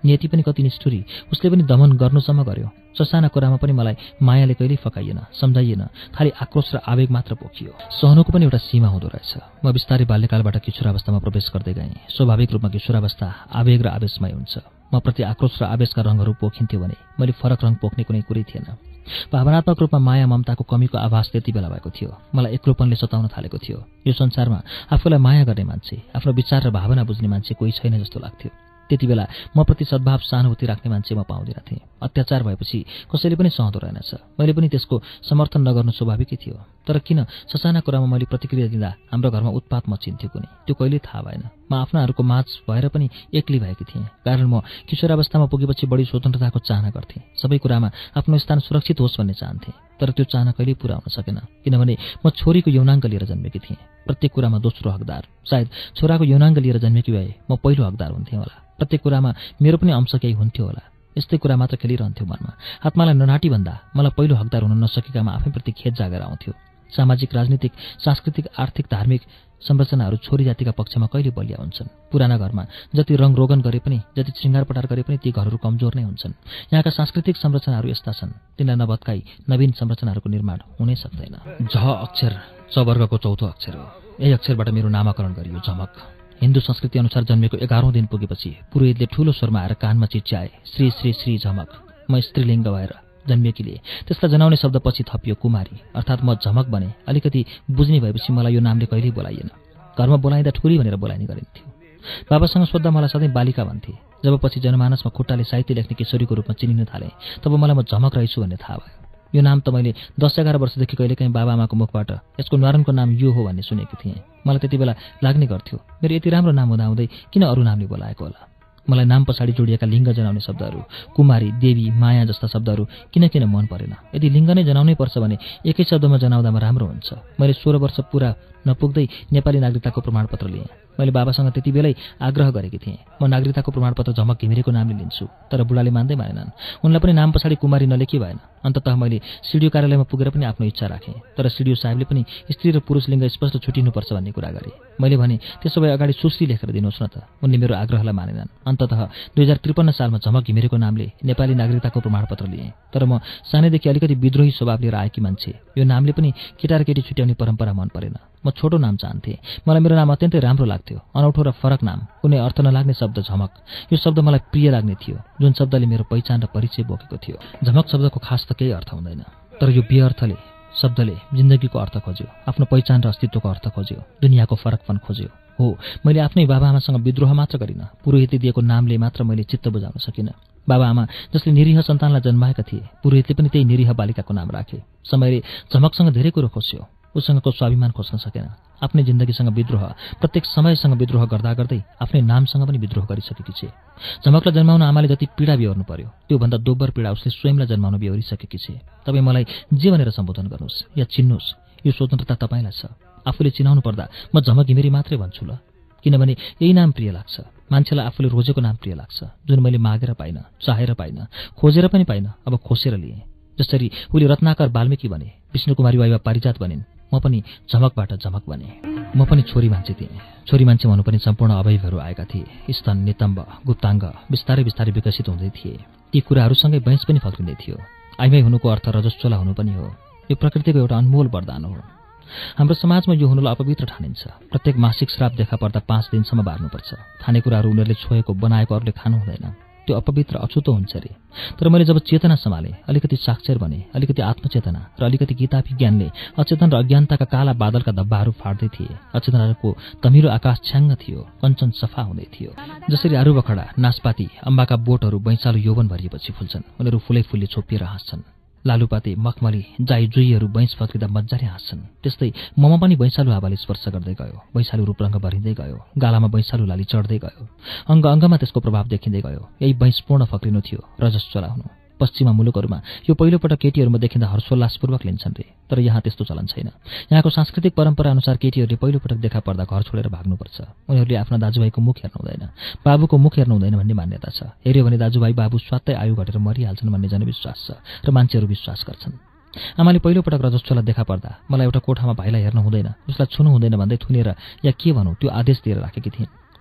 Speaker 2: नियति पनि कति निष्ठुरी, उसले पनि दमन गर्नुसम्म गर्यो। ससाना कुरामा पनि मलाई मायाले कहिल्यै फकाइएन, सम्झाइएन, खालि आक्रोश र आवेग मात्र पोखियो। सहनुको पनि एउटा सीमा हुँदो रहेछ। म बिस्तारै बाल्यकालबाट किशोरावस्थामा प्रवेश गर्दै गएँ। स्वाभाविक रूपमा किशोरावस्था आवेग र आवेशमय हुन्छ। म प्रति आक्रोश र आवेशका रङहरू पोखिन्थ्यो भने मैले फरक रङ पोख्ने कुनै कुरै थिएन। भावनात्मक रूपमा माया ममताको कमीको आभास त्यति बेला भएको थियो। मलाई एक्लोपनले सताउन थालेको थियो। यो संसारमा आफूलाई माया गर्ने मान्छे, आफ्नो विचार र भावना बुझ्ने मान्छे कोही छैन जस्तो लाग्थ्यो। त्यति बेला म प्रति सद्भाव सहानुभूति राख्ने मान्छे म पाउँदिन थिएँ। अत्याचार भएपछि कसैले पनि सहँदो रहेनछ। मैले पनि त्यसको समर्थन नगर्नु स्वाभाविकै थियो। तर किन ससाना कुरामा मैले प्रतिक्रिया दिँदा हाम्रो घरमा उत्पात मचिन्थ्यो कुनै, त्यो कहिल्यै थाहा भएन। म आफ्नाहरूको माझ भएर पनि एक्लै भएकी थिएँ। कारण म किशोरावस्थामा पुगेपछि बढी स्वतन्त्रताको चाहना गर्थेँ। सबै कुरामा आफ्नो स्थान सुरक्षित होस् भन्ने चाहन्थेँ। तर त्यो चाहना कहिल्यै पूरा हुन सकेन, किनभने म छोरीको यौनाङ्ग लिएर जन्मेकी थिएँ। प्रत्येक कुरामा दोस्रो हकदार। सायद छोराको यौनाङ्ग लिएर जन्मेकी भए म पहिलो हकदार हुन्थेँ होला। प्रत्येक कुरामा मेरो पनि अंश केही हुन्थ्यो होला। यस्तै कुरा मात्र खेलिरहन्थ्यो मनमा। आत्मालाई ननाटी भन्दा मलाई पहिलो हकदार हुन नसकेकामा आफैप्रति खेद जागेर आउँथ्यो। सामाजिक, राजनीतिक, सांस्कृतिक, आर्थिक, धार्मिक संरचनाहरू छोरी जातिका पक्षमा कहिले बलिया हुन्छन्। पुराना घरमा जति रङ रोगन गरे पनि, जति श्रृङ्गार पटार गरे पनि ती घरहरू कमजोर नै हुन्छन्। यहाँका सांस्कृतिक संरचनाहरू यस्ता छन्, तिनलाई नभत्काई नवीन संरचनाहरूको निर्माण हुनै सक्दैन। झ अक्षर च वर्गको चौथो अक्षर हो। यही अक्षरबाट मेरो नामाकरण गरियो, झमक। हिन्दू संस्कृति अनुसार जन्मेको एघारौं दिन पुगेपछि पुरोहितले ठूलो स्वरमा आएर कानमा चिच्याए, श्री श्री श्री झमक। म स्त्रीलिङ्ग भएर जन्मेकीले त्यसलाई जनाउने शब्द पछि थपियो कुमारी, अर्थात् म झमक बने। अलिकति बुझ्ने भएपछि मलाई यो नामले कहिल्यै बोलाइएन। घरमा बोलाइँदा ठुली भनेर बोलाइने गरिन्थ्यो। बाबासँग सोद्धा मलाई सधैँ बालिका भन्थे। जब पछि जनमानसमा खुट्टाले साहित्य लेख्ने किशोरीको रूपमा चिनिन थाले, तब मलाई म झमक रहेछु भन्ने थाहा भयो। यो नाम त मैले दस एघार वर्षदेखि कहिलेकाहीँ बाबाआमाको मुखबाट यसको न्वारानको नाम यो हो भन्ने सुनेकी थिएँ। मलाई त्यति बेला लाग्ने गर्थ्यो, मेरो यति राम्रो नाम हुँदाहुँदै किन अरू नामले बोलाएको होला। मलाई नाम पछाडि जोडिएका लिङ्ग जनाउने शब्दहरू, कुमारी, देवी, माया जस्ता शब्दहरू किन किन मन परेन। यदि लिङ्ग नै जनाउनै पर्छ भने एकै शब्दमा जनाउँदामा राम्रो हुन्छ। मैले सोह्र वर्ष पुरा नपुग्दै नेपाली नागरिकताको प्रमाणपत्र लिएँ। मैले बाबासँग त्यति बेलै आग्रह गरेकी थिएँ, म नागरिकताको प्रमाणपत्र झमक घिमिरेको नामले लिन्छु। तर बुढाले मान्दै मानेनन्। उनलाई पनि नाम पछाडि कुमारी नलेखी भएन। अन्ततः मैले सिडिओ कार्यालयमा पुगेर पनि आफ्नो इच्छा राखेँ। तर सिडिओ साहेबले पनि स्त्री र पुरुष लिङ्ग स्पष्ट छुटिनुपर्छ भन्ने कुरा गरे। मैले भने त्यसो भए अगाडि सुश्री लेखेर दिनुहोस् न त। उनले मेरो आग्रहलाई मानेनन्। अन्ततः दुई हजार त्रिपन्न सालमा झमक घिमिरेको नामले नेपाली नागरिकताको प्रमाणपत्र लिएँ। तर म सानैदेखि अलिकति विद्रोही स्वभाव लिएर आएकी मान्छे। यो नामले पनि केटा र केटी छुट्याउने परम्परा मन परेन। म छोटो नाम चाहन्थेँ। मलाई मेरो नाम अत्यन्तै राम्रो लाग्थ्यो, अनौठो र फरक नाम, कुनै अर्थ नलाग्ने शब्द झमक। यो शब्द मलाई प्रिय लाग्ने थियो, जुन शब्दले मेरो पहिचान र परिचय बोकेको थियो। झमक शब्दको खास त केही अर्थ हुँदैन, तर यो बेअर्थले शब्दले जिन्दगीको अर्थ खोज्यो, आफ्नो पहिचान र अस्तित्वको अर्थ खोज्यो, दुनियाँको फरकपन खोज्यो। हो, मैले आफ्नै बाबाआमासँग विद्रोह मात्र गरिनँ, पुरोहितले दिएको नामले मात्र मैले चित्त बुझाउन सकिनँ। बाबाआमा जसले निरीह सन्तानलाई जन्माएका थिए, पुरोहितले पनि त्यही निरीह बालिकाको नाम राखे। समयले झमकसँग धेरै कुरो खोज्यो, उसँगको स्वाभिमान खोज्न सकेन। आफ्नै जिन्दगीसँग विद्रोह, प्रत्येक समयसँग विद्रोह गर्दा गर्दै आफ्नै नामसँग पनि विद्रोह गरिसकेकी छे। झमकलाई जन्माउन आमाले जति पीडा बिहोर्नु पर्यो, त्योभन्दा दोब्बर पीडा उसले स्वयंलाई जन्माउन बिहोरिसकेकी छे। तपाईँ मलाई जे भनेर सम्बोधन गर्नुहोस् या चिन्नुहोस्, यो स्वतन्त्रता तपाईँलाई छ। आफूले चिनाउनु पर्दा म झमक घिमिरे मात्रै भन्छु ल, किनभने यही नाम प्रिय लाग्छ। मान्छेलाई आफूले रोजेको नाम प्रिय लाग्छ, जुन मैले मागेर पाइन, चाहेर पाइन, खोजेर पनि पाइन, अब खोसेर लिएँ। जसरी उले रत्नाकर वाल्मीकि बने, विष्णुकुमारी वाइवा पारिजात बनिन्, म पनि झमकबाट झमक बने। म पनि छोरी मान्छे थिएँ। छोरी मान्छे भन्नु पनि सम्पूर्ण अवयवहरू आएका थिए। स्तन, नितम्ब, गुप्ताङ्ग बिस्तारै बिस्तारै विकसित हुँदै थिए। ती कुराहरूसँगै बैंस पनि फक्रिँदै थियो। आइमाई हुनुको अर्थ रजस्वला हुनु पनि हो। यो प्रकृतिको एउटा अनमोल वरदान हो। हाम्रो समाजमा यो हुनुलाई अपवित्र ठानिन्छ। प्रत्येक मासिक श्राप देखा पर्दा पाँच दिनसम्म बार्नुपर्छ। खानेकुराहरू उनीहरूले छोएको बनाएको अरूले खानु हुँदैन, त्यो अपवित्र अछुतो हुन्छ रे। तर मैले जब चेतना सम्हालेँ, अलिकति साक्षर बने, अलिकति आत्मचेतना र अलिकति गीतापी ज्ञानले अचेतन र अज्ञानताका काला बादलका धब्बाहरू फाड्दै थिए। अचेतनाको तमिरो आकाश छ्याङ्ग थियो, कञ्चन सफा हुँदै थियो। जसरी आरुबखडा, नासपाती, अम्बाका बोटहरू बैंसालु यौवन भरिएपछि फुल्छन्, उनीहरू फुलै फुलले छोपिएर हाँस्छन्। लालुपाते, मखमली, जाई जुईहरू बैंस फक्रिँदा मजाले हाँस्छन्। त्यस्तै ममा पनि बैंसालु हावाले स्पर्श गर्दै गयो। बैंसालु रूपरङ्ग भरिँदै गयो। गालामा बैंसालु लाली चढ्दै गयो। अङ्ग अङ्गमा त्यसको प्रभाव देखिँदै गयो। यही बैंस पूर्ण फक्रिनु थियो, रजस्वला हुनु। पश्चिमा मुलुकहरूमा यो पहिलोपटक केटीहरूमा देखिँदा हर्षोल्लासपूर्वक लिन्छन् रे, तर यहाँ त्यस्तो चलन छैन। यहाँको सांस्कृतिक परम्परा अनुसार केटीहरूले पहिलोपटक देखा पर्दा घर छोडेर भाग्नुपर्छ। उनीहरूले आफ्ना दाजुभाइको मुख हेर्नु हुँदैन, बाबुको मुख हेर्नु हुँदैन भन्ने मान्यता छ। हेऱ्यो भने दाजुभाइ बाबु स्वात्तै आयु घटेर मरिहाल्छन् भन्ने जनविश्वास छ र मान्छेहरू विश्वास गर्छन्। आमाले पहिलोपटक रजस्वला देखा पर्दा मलाई एउटा कोठामा भाइलाई हेर्नु हुँदैन, उसलाई छुनु हुँदैन भन्दै थुनेर या के भनौँ त्यो आदेश दिएर राखेकी थिइन्।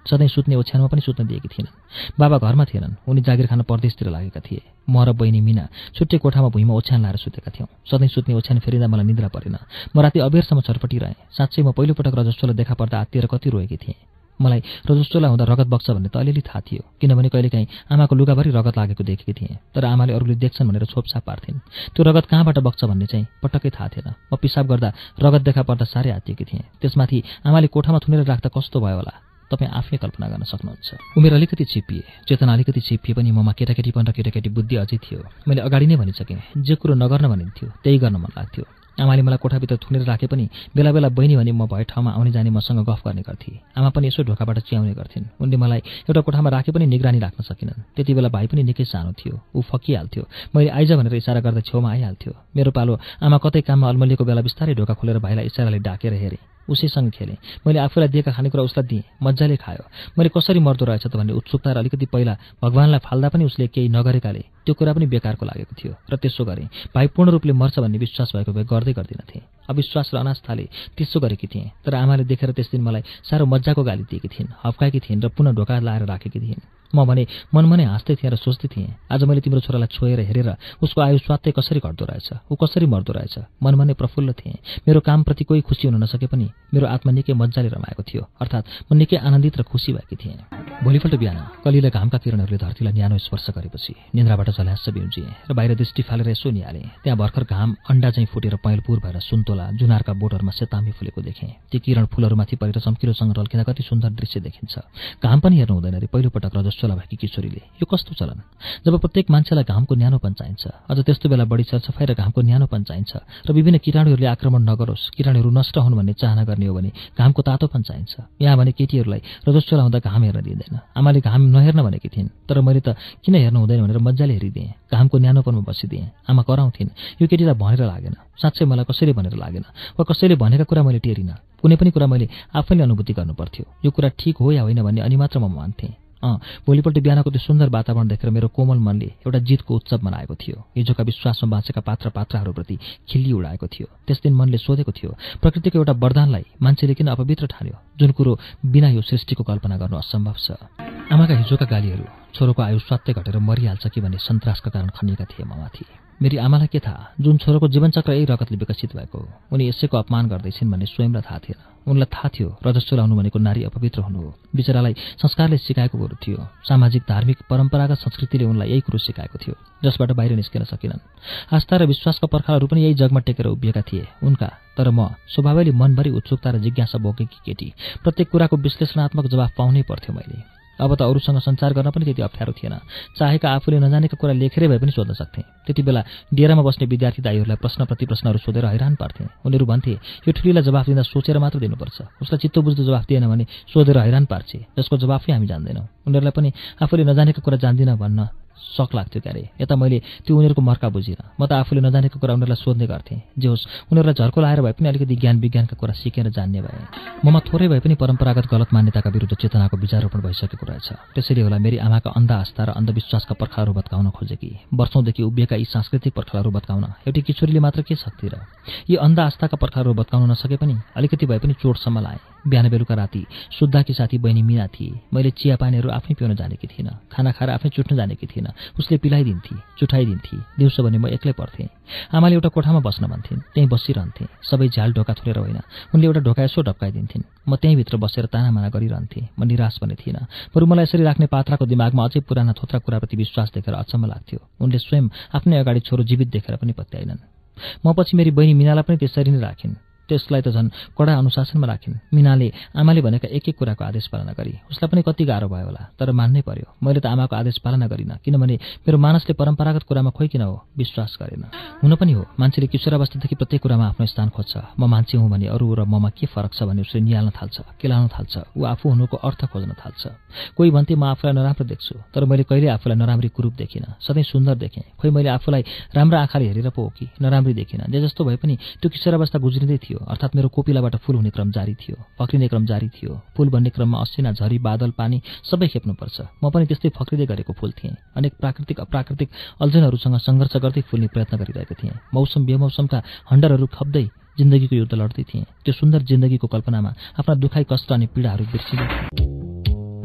Speaker 2: सधैँ सुत्ने ओछ्यानमा पनि सुत्न दिएकी थिएनन्। बाबा घरमा थिएनन्, उनी जागिर खान परदेशतिर लागेका थिए। म र बहिनी मिना छुट्टै कोठामा भुइँमा ओछ्यान लाएर सुतेका थियौँ। सधैँ सुत्ने ओछ्यान फेरिँदा मलाई निद्रा परेन। म राति अबेरसम्म छटपटिरहेँ। साँच्चै म पहिलोपटक रजस्वलाई देखा पर्दा आत्तिएर कति रोएकी थिएँ। मलाई रजस्वला हुँदा रगत बग्छ भन्ने त अलिअलि थाहा थियो, किनभने कहिलेकाहीँ आमाको लुगाभरि रगत लागेको देखेकी थिएँ। तर आमाले अरूले देख्छन् भनेर छोपछाप पार्थिन्। त्यो रगत कहाँबाट बग्छ भन्ने चाहिँ पटक्कै थाहा थिएन। म पिसाब गर्दा रगत देखा पर्दा साह्रै आत्तिएकी थिएँ। त्यसमाथि आमाले कोठामा थुनेर राख्दा कस्तो भयो होला, तपाईँ आफै कल्पना गर्न सक्नुहुन्छ। उमेर अलिकति छिप्पिए, चेतना अलिकति छिप्पिए पनि ममा केटाकेटीपन र केटाकेटी बुद्धि अझै थियो। मैले अगाडि नै भनिसकेँ, जे कुरो नगर्न भनिन्थ्यो त्यही गर्न मन लाग्थ्यो। आमाले मलाई कोठाभित्र थुनेर राखे पनि बेला बेला बहिनी भने म भए ठाउँमा आउने जाने मसँग गफ गर्ने गर्थे। आमा पनि यसो ढोकाबाट च्याउने गर्थिन्। उनले मलाई एउटा कोठामा राखे पनि निगरानी राख्न सकिनन्। त्यति बेला भाइ पनि निकै सानो थियो, ऊ फकिहाल्थ्यो। मैले आइज भनेर इसारा गर्दा छेउमा आइहाल्थ्यो। मेरो पालो आमा कतै काममा अल्मलिएको बेला बिस्तारै ढोका खोलेर भाइलाई इसाराले डाकेर हेरेँ। उसैसँग खेलेँ। मैले आफूलाई दिएका खानेकुरा उसलाई दिएँ, मजाले खायो। मैले कसरी मर्दो रहेछ त भन्ने उत्सुकता र अलिकति पहिला भगवानलाई फाल्दा पनि उसले केही नगरेकाले त्यो कुरा पनि बेकारको लागेको थियो र त्यसो गरेँ। भाइ पूर्ण रूपले मर्छ भन्ने विश्वास भएको भए गर्दै गर्दिनथे। अविश्वास र अनास्थाले त्यसो गरेकी थिएँ। तर आमाले देखेर त्यस दिन मलाई साह्रो मजाको गाली दिएकी थिइन्, हप्काएकी थिइन् र पुनः ढोका लाएर राखेकी थिइन्। म भने मनमनै हाँस्दै थिएँ र सोच्दै थिएँ, आज मैले तिम्रो छोरालाई छोएर हेरेर उसको आयु स्वात्तै कसरी घट्दो रहेछ, ऊ कसरी मर्दो रहेछ। मनमा नै प्रफुल्ल थिएँ। मेरो कामप्रति कोही खुसी हुन नसके पनि मेरो आत्मा निकै मजाले रमाएको थियो, अर्थात् म निकै आनन्दित र खुसी भएकी थिएँ। भोलिपल्ट बिहान कलिला घामका किरणहरूले धरतीलाई न्यानो स्पर्श गरेपछि निन्द्राबाट झल्यास्स बिउजिएँ र बाहिर दृष्टि फालेर यसो निहालेँ। त्यहाँ भर्खर घाम अन्डा चाहिँ फुटेर पहेँलपुर भएर सुन्तोला जुनारका बोटहरूमा सेतामी फुलेको देखेँ। ती किरण फुलहरूमाथि परेर चम्किलोसँग रल्किँदा कति सुन्दर दृश्य देखिन्छ। घाम पनि हेर्नु हुँदैन रे पहिलोपटक रजस्वला भएकी किशोरीले। यो कस्तो चलन? जब प्रत्येक मान्छेलाई घामको न्यानोपन चाहिन्छ, अझ त्यस्तो बेला बढी सरसफाइ र घामको न्यानोपन चाहिन्छ र विभिन्न किटाणुहरूले आक्रमण नगरोस्, किटाणुहरू नष्ट हुन् भन्ने चाहना गर्ने हो भने घामको तातोपन चाहिन्छ। यहाँ भने केटीहरूलाई रजस्वला हुँदा घाम हेर्न दिँदैन। आमाले घाम नहेर्न भनेकी थिइन्, तर मैले त किन हेर्नु हुँदैन भनेर मजाले हेरिदिएँ। घामको न्यानोपनमा बसिदिएँ। आमा कराउँथिन्, यो केटीलाई भनेर लागेन। साँच्चै मलाई कसैले भनेर लागेन, वा कसैले भनेका कुरा मैले टेरिनँ। कुनै पनि कुरा मैले आफैले अनुभूति गर्नुपर्थ्यो। यो कुरा ठिक हो या होइन भन्ने अनि मात्र म मान्थेँ। अँ भोलिपल्ट बिहानको त्यो सुन्दर वातावरण देखेर मेरो कोमल मनले एउटा जितको उत्सव मनाएको थियो। हिजोका विश्वासमा बाँचेका पात्र पात्राहरूप्रति खिल्ली उडाएको थियो। त्यस दिन मनले सोधेको थियो, प्रकृतिको एउटा वरदानलाई मान्छेले किन अपवित्र ठान्यो, जुन कुरो बिना यो सृष्टिको कल्पना गर्नु असम्भव छ। आमाका हिजोका गालीहरू छोरोको आयु स्वात्तै घटेर मरिहाल्छ कि भन्ने सन्तासका कारण खनिएका थिए ममाथि। मेरी आमालाई के थाहा, जुन छोरोको जीवनचक्र यही रगतले विकसित भएको हो, उनी यसैको अपमान गर्दैछिन् भन्ने स्वयंलाई थाहा थिएन। उनलाई थाहा थियो रजस्वला हुनु भनेको नारी अपवित्र हुनु हो। बिचरालाई संस्कारले सिकाएको कुरो थियो। सामाजिक धार्मिक परम्परागत संस्कृतिले उनलाई यही कुरो सिकाएको थियो, जसबाट बाहिर निस्किन सकेनन्। आस्था र विश्वासका पर्खालहरू पनि यही जगमा टेकेर उभिएका थिए उनका। तर म स्वभावैले मनभरि उत्सुकता र जिज्ञासा बोकेकी केटी, प्रत्येक कुराको विश्लेषणात्मक जवाफ पाउनै पर्थ्यो मैले। अब त अरूसँग सञ्चार गर्न पनि त्यति अप्ठ्यारो थिएन। चाहेका आफूले नजानेका कुरा लेखेरै भए पनि सोध्न सक्थेँ। त्यति बेला डेरामा बस्ने विद्यार्थी दाइहरूलाई प्रश्न प्रति प्रश्नहरू सोधेर हैरान पार्थेँ। उनीहरू भन्थे, यो ठुलीलाई जवाफ दिँदा सोचेर मात्र दिनुपर्छ, उसलाई चित्तो बुझ्दो जवाफ दिएन भने सोधेर हैरान पार्छे, जसको जवाफै हामी जान्दैनौँ। उनीहरूलाई पनि आफूले नजानेका कुरा जान्दिनँ भन्न शक लाग्थ्यो क्यारे। यता मैले त्यो उनीहरूको मर्का बुझिनँ। म त आफूले नजानेको कुरा उनीहरूलाई सोध्ने गर्थेँ। जे होस्, उनीहरूलाई झर्को लाएर भए पनि अलिकति ज्ञान विज्ञानका कुरा सिकेर जान्ने भए। ममा थोरै भए पनि परम्परागत गलत मान्यताका विरुद्ध चेतनाको विचारोपण भइसकेको रहेछ। त्यसैले होला मेरी आमाका अन्ध आस्था र अन्धविश्वासका पर्खालहरू भत्काउन खोजेकी, वर्षौँदेखि उभिएका यी सांस्कृतिक पर्खालहरू भत्काउन एउटी किशोरीले मात्र के सक्थे र? यी अन्ध आस्थाका पर्खालहरू भत्काउन नसके पनि अलिकति भए पनि चोटसम्म लाएँ। बिहान बेलुका राति सुत्दाकी साथी बहिनी मिना थिए। मैले चिया पानीहरू आफै पिउन जानेकी थिइनँ। खाना खाएर आफै चुट्न जानेकी थिइनँ। उसले पिलाइदिन्थे, चुठाइदिन्थे। दिउँसो भने म एक्लै पर्थेँ। आमाले एउटा कोठामा बस्न भन्थिन्, त्यहीँ बसिरहन्थेँ। सबै झ्याल ढोका थुलेर होइन, उनले एउटा ढोका यसो ढप्काइदिन्थिन्। म त्यहीँभित्र बसेर तानामाना गरिरहन्थेँ। म निराश पनि थिइनँ। बरु मलाई यसरी राख्ने पात्राको दिमागमा अझै पुराना थोत्रा कुराप्रति विश्वास देखेर अचम्म लाग्थ्यो। उनले स्वयं आफ्नै अगाडि छोरो जीवित देखेर पनि पत्याइनन्। म पछि मेरी बहिनी मिनालाई पनि त्यसरी नै राखिन्। त्यसलाई त झन् कडा अनुशासनमा राखिन्। मिनाले आमाले भनेका एक एक कुराको आदेश पालना गरी। उसलाई पनि कति गाह्रो भयो होला, तर मान्नै पर्यो। मैले त आमाको आदेश पालना गरिनँ, किनभने मेरो मानसले परम्परागत कुरामा खोइ किन हो विश्वास गरेन। हुन पनि हो, मान्छेले किशोरावस्थादेखि प्रत्येक कुरामा आफ्नो स्थान खोज्छ। म मान्छे हुँ भने अरू र ममा के फरक छ भन्ने उसले निहाल्न थाल्छ, केलाउन थाल्छ। ऊ आफू हुनुको अर्थ खोज्न थाल्छ। कोही भन्थे म आफूलाई नराम्रो देख्छु, तर मैले कहिले आफूलाई नराम्री कुरूप देखिनँ। सधैँ सुन्दर देखेँ। खोइ मैले आफूलाई राम्रो आँखाले हेरेर पो हो कि नराम्री देखिनँ। जे जस्तो भए पनि त्यो किशोरावस्था गुज्रिँदै थियो, अर्थात् मेरो कोपिलाबाट फूल हुने क्रम जारी थियो, फक्रिने क्रम जारी थियो। फूल बन्ने क्रममा असिना, झरी, बादल, पानी सबै खेप्नुपर्छ। म पनि त्यस्तै फक्रिँदै गरेको फूल थिएँ। अनेक प्राकृतिक अप्राकृतिक अल्झनहरूसँग सङ्घर्ष गर्दै फुल्ने प्रयत्न गरिरहेको थिएँ। मौसम बेमौसमका हन्डरहरू खप्दै जिन्दगीको युद्ध लड्दै थिएँ। त्यो सुन्दर जिन्दगीको कल्पनामा आफ्ना दुखाइ, कष्ट अनि पीडाहरू बिर्सिँदै थिएँ।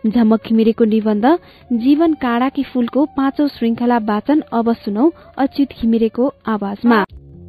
Speaker 1: झमक घिमिरेको निबन्ध जीवन काँडाकी फूलको पाँचौं श्रृंखला वाचन अब सुनौ अच्युत घिमिरेको आवाजमा।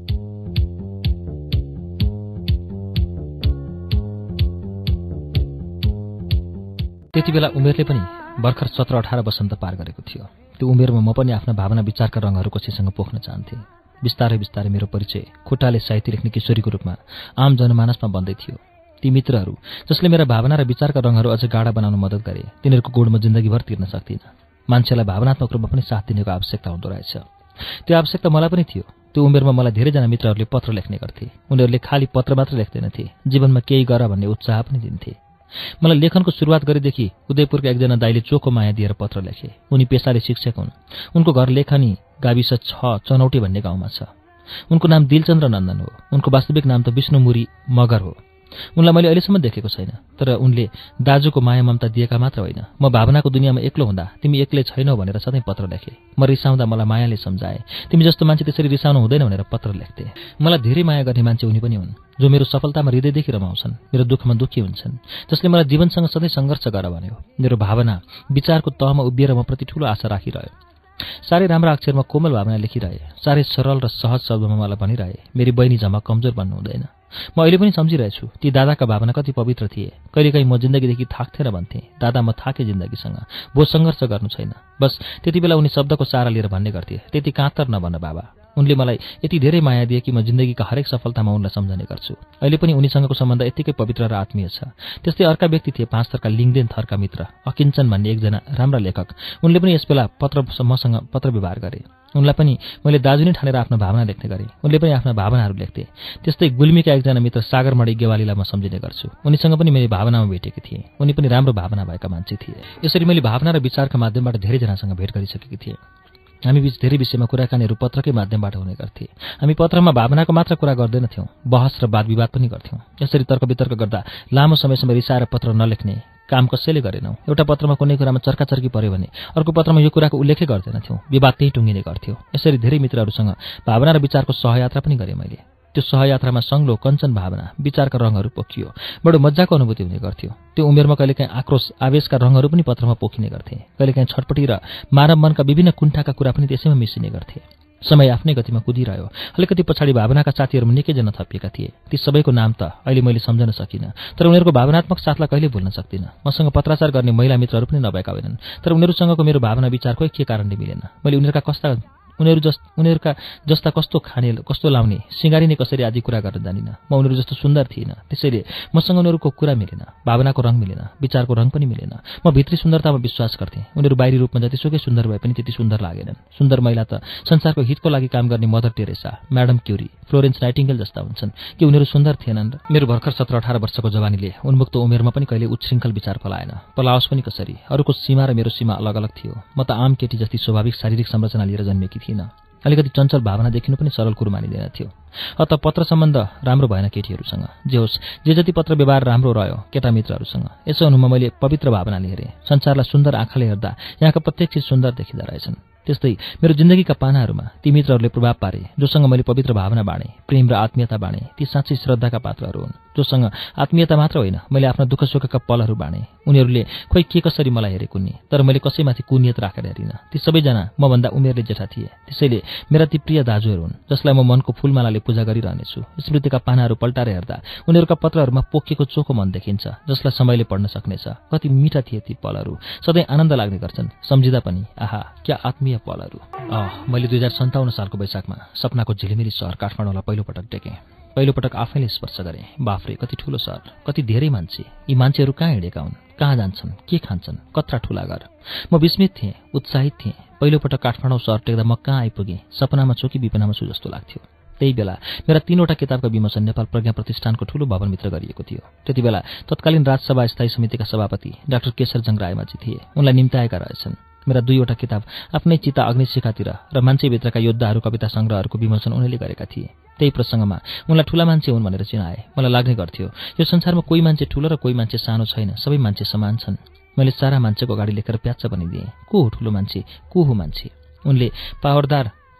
Speaker 2: त्यति बेला उमेरले पनि भर्खर सत्र अठार वसन्त पार गरेको थियो। त्यो उमेरमा म पनि आफ्ना भावना विचारका रङहरू कसैसँग पोख्न चाहन्थे। बिस्तारै बिस्तारै मेरो परिचय खुट्टाले साहित्य लेख्ने किशोरीको रूपमा आम जनमानसमा बन्दै थियो। ती मित्रहरू जसले मेरा भावना र विचारका रङहरू अझ गाढा बनाउन मद्दत गरे, तिनीहरूको गुण म जिन्दगीभर तिर्न सक्दिनँ। मान्छेलाई भावनात्मक रूपमा पनि साथ दिनेको आवश्यकता हुँदो रहेछ। त्यो आवश्यकता मलाई पनि थियो। त्यो उमेरमा मलाई धेरैजना मित्रहरूले पत्र लेख्ने गर्थे। उनीहरूले खाली पत्र मात्र लेख्दैनथे, जीवनमा केही गर भन्ने उत्साह पनि दिन्थे। मलाई लेखनको सुरुवात गरेदेखि उदयपुरका एकजना दाइले चोखो माया दिएर पत्र लेखे। उनी पेसाले शिक्षक हुन्। उनको घर लेखनी गाविस छ चनौटे भन्ने गाउँमा छ। उनको नाम दिलचन्द्र नन्दन हो। उनको वास्तविक नाम त विष्णुमुरी मगर हो। उनलाई मैले अहिलेसम्म देखेको छैन, तर उनले दाजुको माया ममता दिएका मात्र होइन, म भावनाको दुनियाँमा एक्लो हुँदा तिमी एक्लै छैनौ भनेर सधैँ पत्र लेखे। म रिसाउँदा मलाई मायाले सम्झाए, तिमी जस्तो मान्छे त्यसरी रिसाउनु हुँदैन भनेर पत्र लेख्थे। मलाई धेरै माया गर्ने मान्छे उनी पनि हुन्, जो मेरो सफलतामा हृदयदेखि रमाउँछन्, मेरो दुःखमा दुःखी हुन्छन्, जसले मलाई जीवनसँग सधैँ सङ्घर्ष गर भन्यो। मेरो भावना विचारको तहमा उभिएर म प्रति ठूलो आशा राखिरह्यो। साह्रै राम्रा अक्षरमा कोमल भावना लेखिरहे, साह्रै सरल र सहज शब्दमा मलाई भनिरहे, मेरी बहिनी झमक कमजोर बन्नु हुँदैन। म अहिले पनि सम्झिरहेछु ती दादाका भावना कति पवित्र थिए। कहिलेकाहीँ म जिन्दगीदेखि थाक्थेँ र भन्थेँ, दादा म थाकेँ जिन्दगीसँग, भो सङ्घर्ष गर्नु छैन। बस त्यति बेला उनी शब्दको सारा लिएर भन्ने गर्थे, त्यति काँतर नभन बाबा। उनले मलाई यति धेरै माया दिए कि म जिन्दगीका हरेक सफलतामा उनलाई सम्झने गर्छु। अहिले पनि उनीसँगको सम्बन्ध यत्तिकै पवित्र र आत्मीय छ। त्यस्तै अर्का व्यक्ति थिए पाँच थरका लिङ्गदेन थरका मित्र अकिञ्चन भन्ने एकजना राम्रा लेखक। उनले पनि यस बेला पत्र मसँग पत्र व्यवहार गरे। उनलाई पनि मैले दाजु नै ठानेर आफ्नो भावना लेख्ने गरेँ। उनले पनि आफ्ना भावनाहरू लेख्थे। त्यस्तै गुल्मीका एकजना मित्र सागरमणि गेवालीलाई म सम्झिने गर्छु। उनीसँग पनि मैले भावनामा भेटेकी थिएँ। उनी पनि राम्रो भावना भएका मान्छे थिए। यसरी मैले भावना र विचारका माध्यमबाट धेरैजनासँग भेट गरिसकेकी थिएँ। हामी बीच धेरै विषयमा कुराकानीहरू पत्रकै माध्यमबाट हुने गर्थे। हामी पत्रमा भावनाको मात्र कुरा गर्दैनथ्यौँ, बहस र वाद विवाद पनि गर्थ्यौँ। यसरी तर्क वितर्क गर्दा लामो समयसम्म रिसाएर पत्र नलेख्ने काम कसैले गरेनौँ। एउटा पत्रमा कुनै कुरामा चर्काचर्की पर्यो भने अर्को पत्रमा यो कुराको उल्लेखै गर्दैनथ्यौँ, विवाद त्यही टुङ्गिने गर्थ्यो। यसरी धेरै मित्रहरूसँग भावना र विचारको सहयात्रा पनि गरेँ मैले। त्यो सहयात्रामा सङ्लो कञ्चन भावना विचारका रङहरू पोखियो। बडो मजाको अनुभूति हुने गर्थ्यो। त्यो उमेरमा कहिलेकाहीँ आक्रोश आवेशका रङहरू पनि पत्रमा पोखिने गर्थे। कहिलेकाहीँ छटपटी र मानव मनका विभिन्न कुण्ठाका कुरा पनि त्यसैमा मिसिने गर्थे। समय आफ्नै गतिमा कुदिरह्यो। अलिकति पछाडि भावनाका साथीहरूमा निकैजना थपिएका थिए। ती सबैको नाम त अहिले मैले सम्झन सकिनँ, तर उनीहरूको भावनात्मक साथलाई कहिले भुल्न सक्दिनँ। मसँग पत्राचार गर्ने महिला मित्रहरू पनि नभएका होइनन्, तर उनीहरूसँगको मेरो भावना विचार खोइ के कारणले मिलेन। मैले उनीहरूका कस्ता उनीहरू जस उनीहरूका जस्ता कस्तो खाने कस्तो लाउने सिँगारिने कसरी आदि कुरा गर्न जानिनँ। म उनीहरू जस्तो सुन्दर थिइनँ, त्यसैले मसँग उनीहरूको कुरा मिलेन, भावनाको रङ मिलेन, विचारको रङ पनि मिलेन। म भित्री सुन्दरतामा विश्वास गर्थेँ। उनीहरू बाहिरी रूपमा जतिसुकै सुन्दर भए पनि त्यति सुन्दर लागेनन्। सुन्दर महिला त संसारको हितको लागि काम गर्ने Mother Teresa, madam Curie, Florence Nightingale जस्ता हुन्छन्। के उनीहरू सुन्दर थिएनन् र? मेरो भर्खर सत्र अठार वर्षको जवानीले उन्मुक्त उमेरमा पनि कहिले उच्छृङ्खल विचार फलाएन। पलाओस् पनि कसरी, अरूको सीमा र मेरो सीमा अलग अलग थियो। म त आम केटी जस्ती स्वाभाविक शारीरिक संरचना लिएर जन्मेकी थिइनँ। अलिकति चञ्चल भावना देखिनु पनि सरल कुरो मानिँदैन थियो। अत पत्र सम्बन्ध राम्रो भएन केटीहरूसँग। जे होस्, जे जति पत्र व्यवहार राम्रो रह्यो केटा मित्रहरूसँग। यसो हुनुमा मैले पवित्र भावनाले हेरेँ। संसारलाई सुन्दर आँखाले हेर्दा यहाँका प्रत्येक चिज सुन्दर देखिँदा रहेछन्। त्यस्तै मेरो जिन्दगीका पानाहरूमा ती मित्रहरूले प्रभाव पारे, जोसँग मैले पवित्र भावना बाँडे, प्रेम र आत्मीयता बाँडे। ती साँच्चै श्रद्धाका पात्रहरू हुन्, जोसँग आत्मीयता मात्र होइन, मैले आफ्ना दुःख सुखका पलहरू बाँडे। उनीहरूले खोइ के कसरी मलाई हेरे कुन्नी, तर मैले कसैमाथि कुनियत राखेर हेरिनँ। ती सबैजना मभन्दा उमेरले जेठा थिए। त्यसैले मेरा ती प्रिय दाजुहरू हुन्, जसलाई म मनको फूलमालाले पूजा गरिरहनेछु। स्मृतिका पानाहरू पल्टाएर हेर्दा उनीहरूका पत्रहरूमा पोखेको चोखो मन देखिन्छ, जसलाई समयले पढ्न सक्नेछ। कति मिठा थिए ती पलहरू, सधैँ आनन्द लाग्ने गर्छन् सम्झिँदा पनि। आहा, क्या आत्मीय पलहरू। अह मैले दुई हजार सन्ताउन्न सालको वैशाखमा सपनाको झिलिमिली सहर काठमाडौँलाई पहिलोपटक देखेँ। पहिलोपटक आफैले स्पर्श गरेँ। बाफ्रे, कति ठुलो सहर, कति धेरै मान्छे। यी मान्छेहरू कहाँ हिँडेका हुन्, कहाँ जान्छन्, के खान्छन्, कत्रा ठुला घर। म विस्मित थिएँ, उत्साहित थिएँ। पहिलोपटक काठमाडौँ सहर टेक्दा म कहाँ आइपुगेँ, सपनामा छु कि विपनामा छु जस्तो लाग्थ्यो। त्यही बेला मेरा तीनवटा किताबका विमोचन नेपाल प्रज्ञा प्रतिष्ठानको ठूलो भवनभित्र गरिएको थियो। त्यति बेला तत्कालीन राजसभा स्थायी समितिका सभापति डाक्टर केशरजङ रायमाझी थिए। उनलाई निम्ताएका रहेछन्। मेरा दुईवटा किताब आफ्नै चिता अग्निशिखातिर र मान्छेभित्रका योद्धाहरू कविता सङ्ग्रहहरूको विमोचन उनले गरेका थिए। त्यही प्रसङ्गमा उनलाई ठूला मान्छे हुन् भनेर चिनाए। मलाई लाग्ने गर्थ्यो यो संसारमा कोही मान्छे ठूलो र कोही मान्छे सानो छैन, सबै मान्छे समान छन्। मैले सारा मान्छेको अगाडि लेखेर प्याच्च भनिदिएँ, को हो ठूलो मान्छे, को हो मान्छे। उनले पावरदार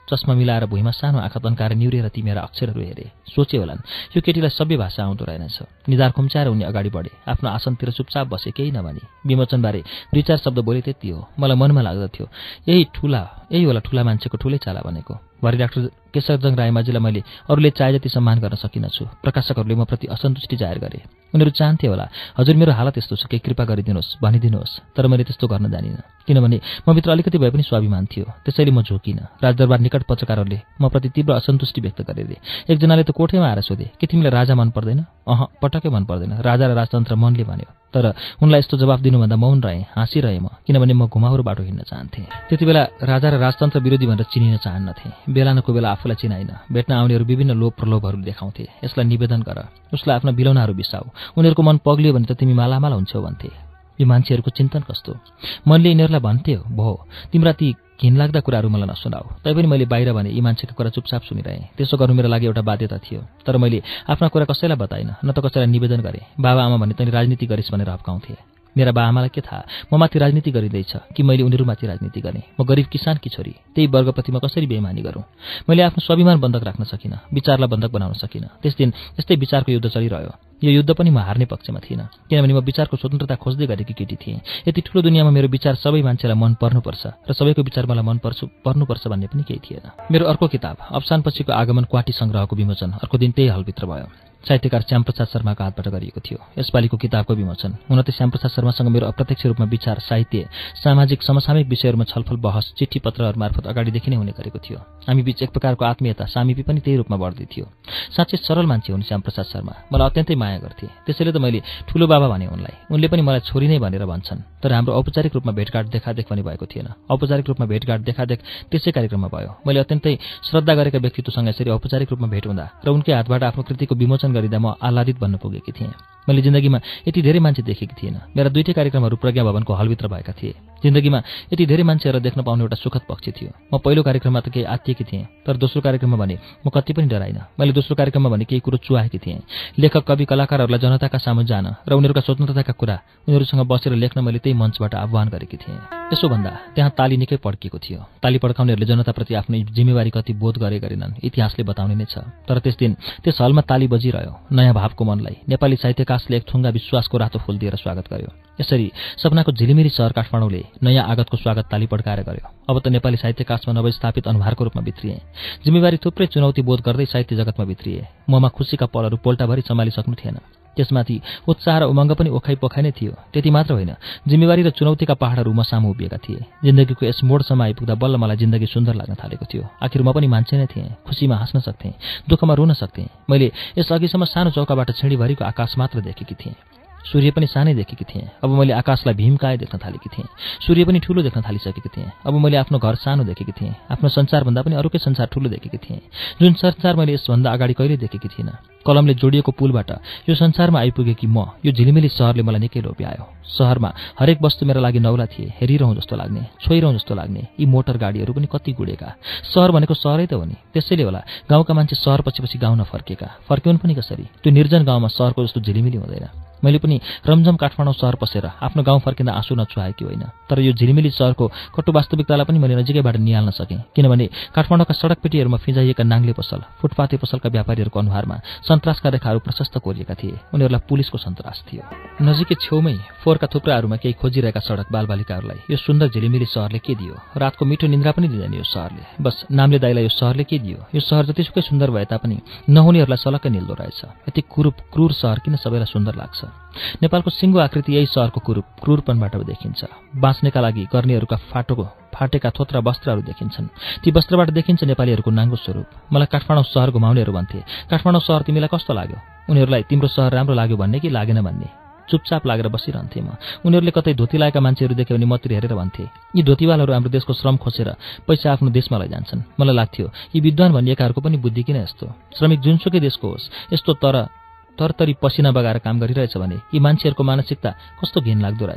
Speaker 2: चस्मा मिलाएर भुइँमा सानो आँखा तन्काएर निउरेर ती मेरा अक्षरहरू हेरे। सोचे होलान् यो केटीलाई सबै भाषा आउँदो रहेनछ। निधार खुम्च्याएर उनी अगाडि बढे। आफ्नो आसनतिर चुपचाप बसे, केही नभनी। विमोचनबारे दुई चार शब्द बोले, त्यति हो। मलाई मनमा लाग्दथ्यो यही ठुला यही होला ठुला मान्छेको ठुलै चाला भनेको। भरि डाक्टर केशरजङ रायमाझीलाई मैले अरूले चाहे जति सम्मान गर्न सकिनछु। प्रकाशकहरूले म प्रति असन्तुष्टि जाहेर गरे। उनीहरू चाहन्थे होला हजुर मेरो हालत यस्तो छ, केही कृपा गरिदिनुहोस्, भनिदिनुहोस्। तर मैले त्यस्तो गर्न जानिनँ, किनभने मभित्र अलिकति भए पनि स्वाभिमान थियो। त्यसैले म झोकिनँ। राजदरबार निकट पत्रकारहरूले म प्रति तीव्र असन्तुष्टि व्यक्त गरेरे। एकजनाले त कोठेमा आएर सोधे, के तिमीलाई राजा मन पर्दैन? अह, पटक्कै मन पर्दैन। राजा र राजतन्त्र मनले भन्यो। तर उनलाई यस्तो जवाफ दिनुभन्दा मौन रहेँ, हाँसिरहेँ म, किनभने म घुमाउरो बाटो हिँड्न चाहन्थेँ। त्यति बेला राजा र राजतन्त्र विरोधी भनेर चिनिन चाहन्नथेँ। बेला न कोही बेला आफूलाई चिनाइन। भेट्न आउनेहरू विभिन्न लोभ प्रलोभहरू देखाउँथे। यसलाई निवेदन गर, उसलाई आफ्ना बिलौनाहरू बिसाऊ, उनीहरूको मन पग्लियो भने त तिमी मालामाला हुन्छौ भन्थे। यो मान्छेहरूको चिन्तन कस्तो! मनले यिनीहरूलाई भन्थे भो तिम्रा ती घिनलाग्दा कुराहरू मलाई नसुनाऊ। तैपनि मैले बाहिर भने यी मान्छेको कुरा चुपचाप सुनिरहेँ। त्यसो गर्नु मेरो लागि एउटा बाध्यता थियो। तर मैले आफ्ना कुरा कसैलाई बताइनँ, न त कसैलाई निवेदन गरेँ। बाबा आमा भने तैँले राजनीति गरिस् भनेर हप्काउँथे। मेरा बा आमालाई के थाहा म माथि राजनीति गरिँदैछ कि मैले उनीहरूमाथि राजनीति गरेँ। म गरिब किसानकी छोरी, त्यही वर्गप्रति म कसरी बेइमानी गरौँ? मैले आफ्नो स्वाभिमान बन्धक राख्न सकिनँ, विचारलाई बन्धक बनाउन सकिनँ। त्यस दिन यस्तै विचारको युद्ध चलिरह्यो। यो युद्ध पनि म हार्ने पक्षमा थिइनँ, किनभने म विचारको स्वतन्त्रता खोज्दै गरेकी केटी थिएँ। यति ठुलो दुनियाँमा मेरो विचार सबै मान्छेलाई मन पर्नुपर्छ र सबैको विचार मलाई मन पर्छु पर्नुपर्छ भन्ने पनि केही थिएन। मेरो अर्को किताब अफसानपछिको आगमन क्वाटी सङ्ग्रहको विमोचन अर्को दिन त्यही हलभित्र भयो। साहित्यकार श्यामप्रसाद शर्माको हातबाट गरिएको थियो। यसपालिको किताबको विमोचन हुन त श्यामप्रसाद शर्मासँग मेरो अप्रत्यक्ष रूपमा विचार, साहित्य, सामाजिक समसामयिक विषयहरूमा छलफल, बहस, चिठी पत्रहरू मार्फत अगाडिदेखि नै हुने गरेको थियो। हामी बीच एक प्रकारको आत्मीयता, सामिपी पनि त्यही रूपमा बढ्दै थियो। साँच्चै सरल मान्छे हुन् श्यामप्रसाद शर्मा। मलाई अत्यन्तै माया गर्थे। त्यसैले त मैले ठुलो बाबा भने उनलाई। उनले पनि मलाई छोरी नै भनेर भन्छन्। तर हाम्रो औपचारिक रूपमा भेटघाट देखादेख पनि भएको थिएन। औपचारिक रूपमा भेटघाट देखादेख त्यसै कार्यक्रममा भयो। मैले अत्यन्तै श्रद्धा गरेका व्यक्तित्वसँग यसरी औपचारिक रूपमा भेट हुँदा र उनकै हातबाट आफ्नो कृतिको विमोचन गरिँदा म आह्लादित बन्न पुगेकी थिएँ। मैले जिन्दगीमा यति धेरै मान्छे देखेकी थिएन। मेरा दुईटै कार्यक्रमहरू प्रज्ञा भवनको हलभित्र भएका थिए। जिन्दगीमा यति धेरै मान्छेहरू देख्न पाउने एउटा सुखद पक्ष थियो। म पहिलो कार्यक्रममा त केही आत्तिएकी थिएँ, तर दोस्रो कार्यक्रममा भने म कति पनि डराइनँ। मैले दोस्रो कार्यक्रममा भने केही कुरो चुहाएकी थिएँ। लेखक, कवि, कलाकारहरूलाई जनताका सामु जान र उनीहरूका स्वतन्त्रताका कुरा उनीहरूसँग बसेर लेख्न मैले त्यही मञ्चबाट आह्वान गरेकी थिएँ। त्यसो भन्दा त्यहाँ ताली निकै पड्किएको थियो। ताली पड्काउनेहरूले जनताप्रति आफ्नो जिम्मेवारी कति बोध गरे गरेनन् इतिहासले बताउने नै छ। तर त्यस दिन त्यस हलमा ताली बजिरह्यो। नयाँ भावको मनलाई नेपाली साहित्यकाशले एक थुङ्गा विश्वासको रातो फूल दिएर स्वागत गर्यो। यसरी सपनाको झिलिमिली सहर काठमाडौँले नयाँ आगतको स्वागत ताली पड्काएर गर्यो। अब त नेपाली साहित्यकाशमा नवस्थापित अनुहारको रूपमा भित्रिए। जिम्मेवारी थुप्रै चुनौती बोध गर्दै साहित्य जगतमा भित्रिए। ममा खुसीका पलहरू पोल्टाभरि सम्हालिसक्नु थिएन। त्यसमाथि उत्साह र उमङ्ग पनि ओखाइ पोखाइ नै थियो। त्यति मात्र होइन, जिम्मेवारी र चुनौतीका पहाडहरू म सामु उभिएका थिए। जिन्दगीको यस मोडसम्म आइपुग्दा बल्ल मलाई जिन्दगी सुन्दर लाग्न थालेको थियो। आखिर म पनि मान्छे नै थिएँ। खुसीमा हाँस्न सक्थेँ, दुःखमा रुन सक्थेँ। मैले यस अघिसम्म सानो चौकाबाट छिँडीभरिको आकाश मात्र देखेकी थिएँ। सूर्य पनि सानै देखेकी थिएँ। अब मैले आकाशलाई भीमकाय देख्न थालेकी थिएँ। सूर्य पनि ठुलो देख्न थालिसकेकी थिएँ। अब मैले आफ्नो घर सानो देखेकी थिएँ। आफ्नो संसारभन्दा पनि अरूकै संसार ठुलो देखेकी थिएँ, जुन संसार मैले यसभन्दा अगाडि कहिल्यै देखेकी थिइनँ। कलमले जोडिएको पुलबाट यो संसारमा आइपुगेकी म, यो झिलिमिली सहरले मलाई निकै लोभ्यायो। सहरमा हरेक वस्तु मेरा लागि नौला थिए। हेरिरहँ जस्तो लाग्ने, छोइरहँ जस्तो लाग्ने। यी मोटर गाडीहरू पनि कति गुडेका। सहर भनेको सहरै त हो नि। त्यसैले होला गाउँका मान्छे सहर पछि पछि गाउँ नफर्केका। फर्क्यौन् पनि कसरी? त्यो निर्जन गाउँमा सहरको जस्तो झिलिमिली हुँदैन। मैले पनि रमझम काठमाडौँ सहर पसेर आफ्नो गाउँ फर्किँदा आँसु नचुहाएकी होइन। तर यो झिलिमिली सहरको कटु वास्तविकतालाई पनि मैले नजिकैबाट निहाल्न सकेँ, किनभने काठमाडौँका सडकपेटीहरूमा फिजाइएका नाङ्ले पसल, फुटपाते पसलका व्यापारीहरूको अनुहारमा सन्तासका रेखाहरू प्रशस्त कोरिएका थिए। उनीहरूलाई पुलिसको सन्तास थियो। नजिकै छेउमै फोहोरका थुप्राहरूमा केही खोजिरहेका सडक बालबालिकाहरूलाई यो सुन्दर झिलिमिली सहरले के दियो? रातको मिठो निन्द्रा पनि दिँदैन यो सहरले। बस नामले दाइलाई यो सहरले के दियो? यो सहर जतिसुकै सुन्दर भए तापनि नहुनेहरूलाई सलक्कै निल्दो रहेछ। यति कुरूप क्रूर सहर किन सबैलाई सुन्दर लाग्छ? नेपालको सिङ्गो आकृति यही सहरको कुरूप क्रूरपनबाट देखिन्छ। बाँच्नेका लागि गर्नेहरूका फाटोको फाटेका थोत्रा वस्त्रहरू देखिन्छन्। ती वस्त्रबाट देखिन्छ नेपालीहरूको नाङ्गो स्वरूप। मलाई काठमाडौँ सहर घुमाउनेहरू भन्थे, काठमाडौँ सहर तिमीलाई कस्तो लाग्यो? उनीहरूलाई तिम्रो सहर राम्रो लाग्यो भन्ने कि लागेन भन्ने? चुपचाप लागेर बसिरहन्थे म। उनीहरूले कतै धोती लगाएका मान्छेहरू देख्यो भने मतिर हेरेर भन्थे, यी धोतीवालहरू हाम्रो देशको श्रम खोसेर पैसा आफ्नो देशमा लैजान्छन्। मलाई लाग्थ्यो यी विद्वान भनिएकाहरूको पनि बुद्धि किन यस्तो? श्रमिक जुनसुकै देशको होस्, यस्तो तर तरतरी पसिना बगाएर काम गरिरहेछ भने यी मान्छेहरूको मानसिकता कस्तो घिन लाग्दो रहेछ।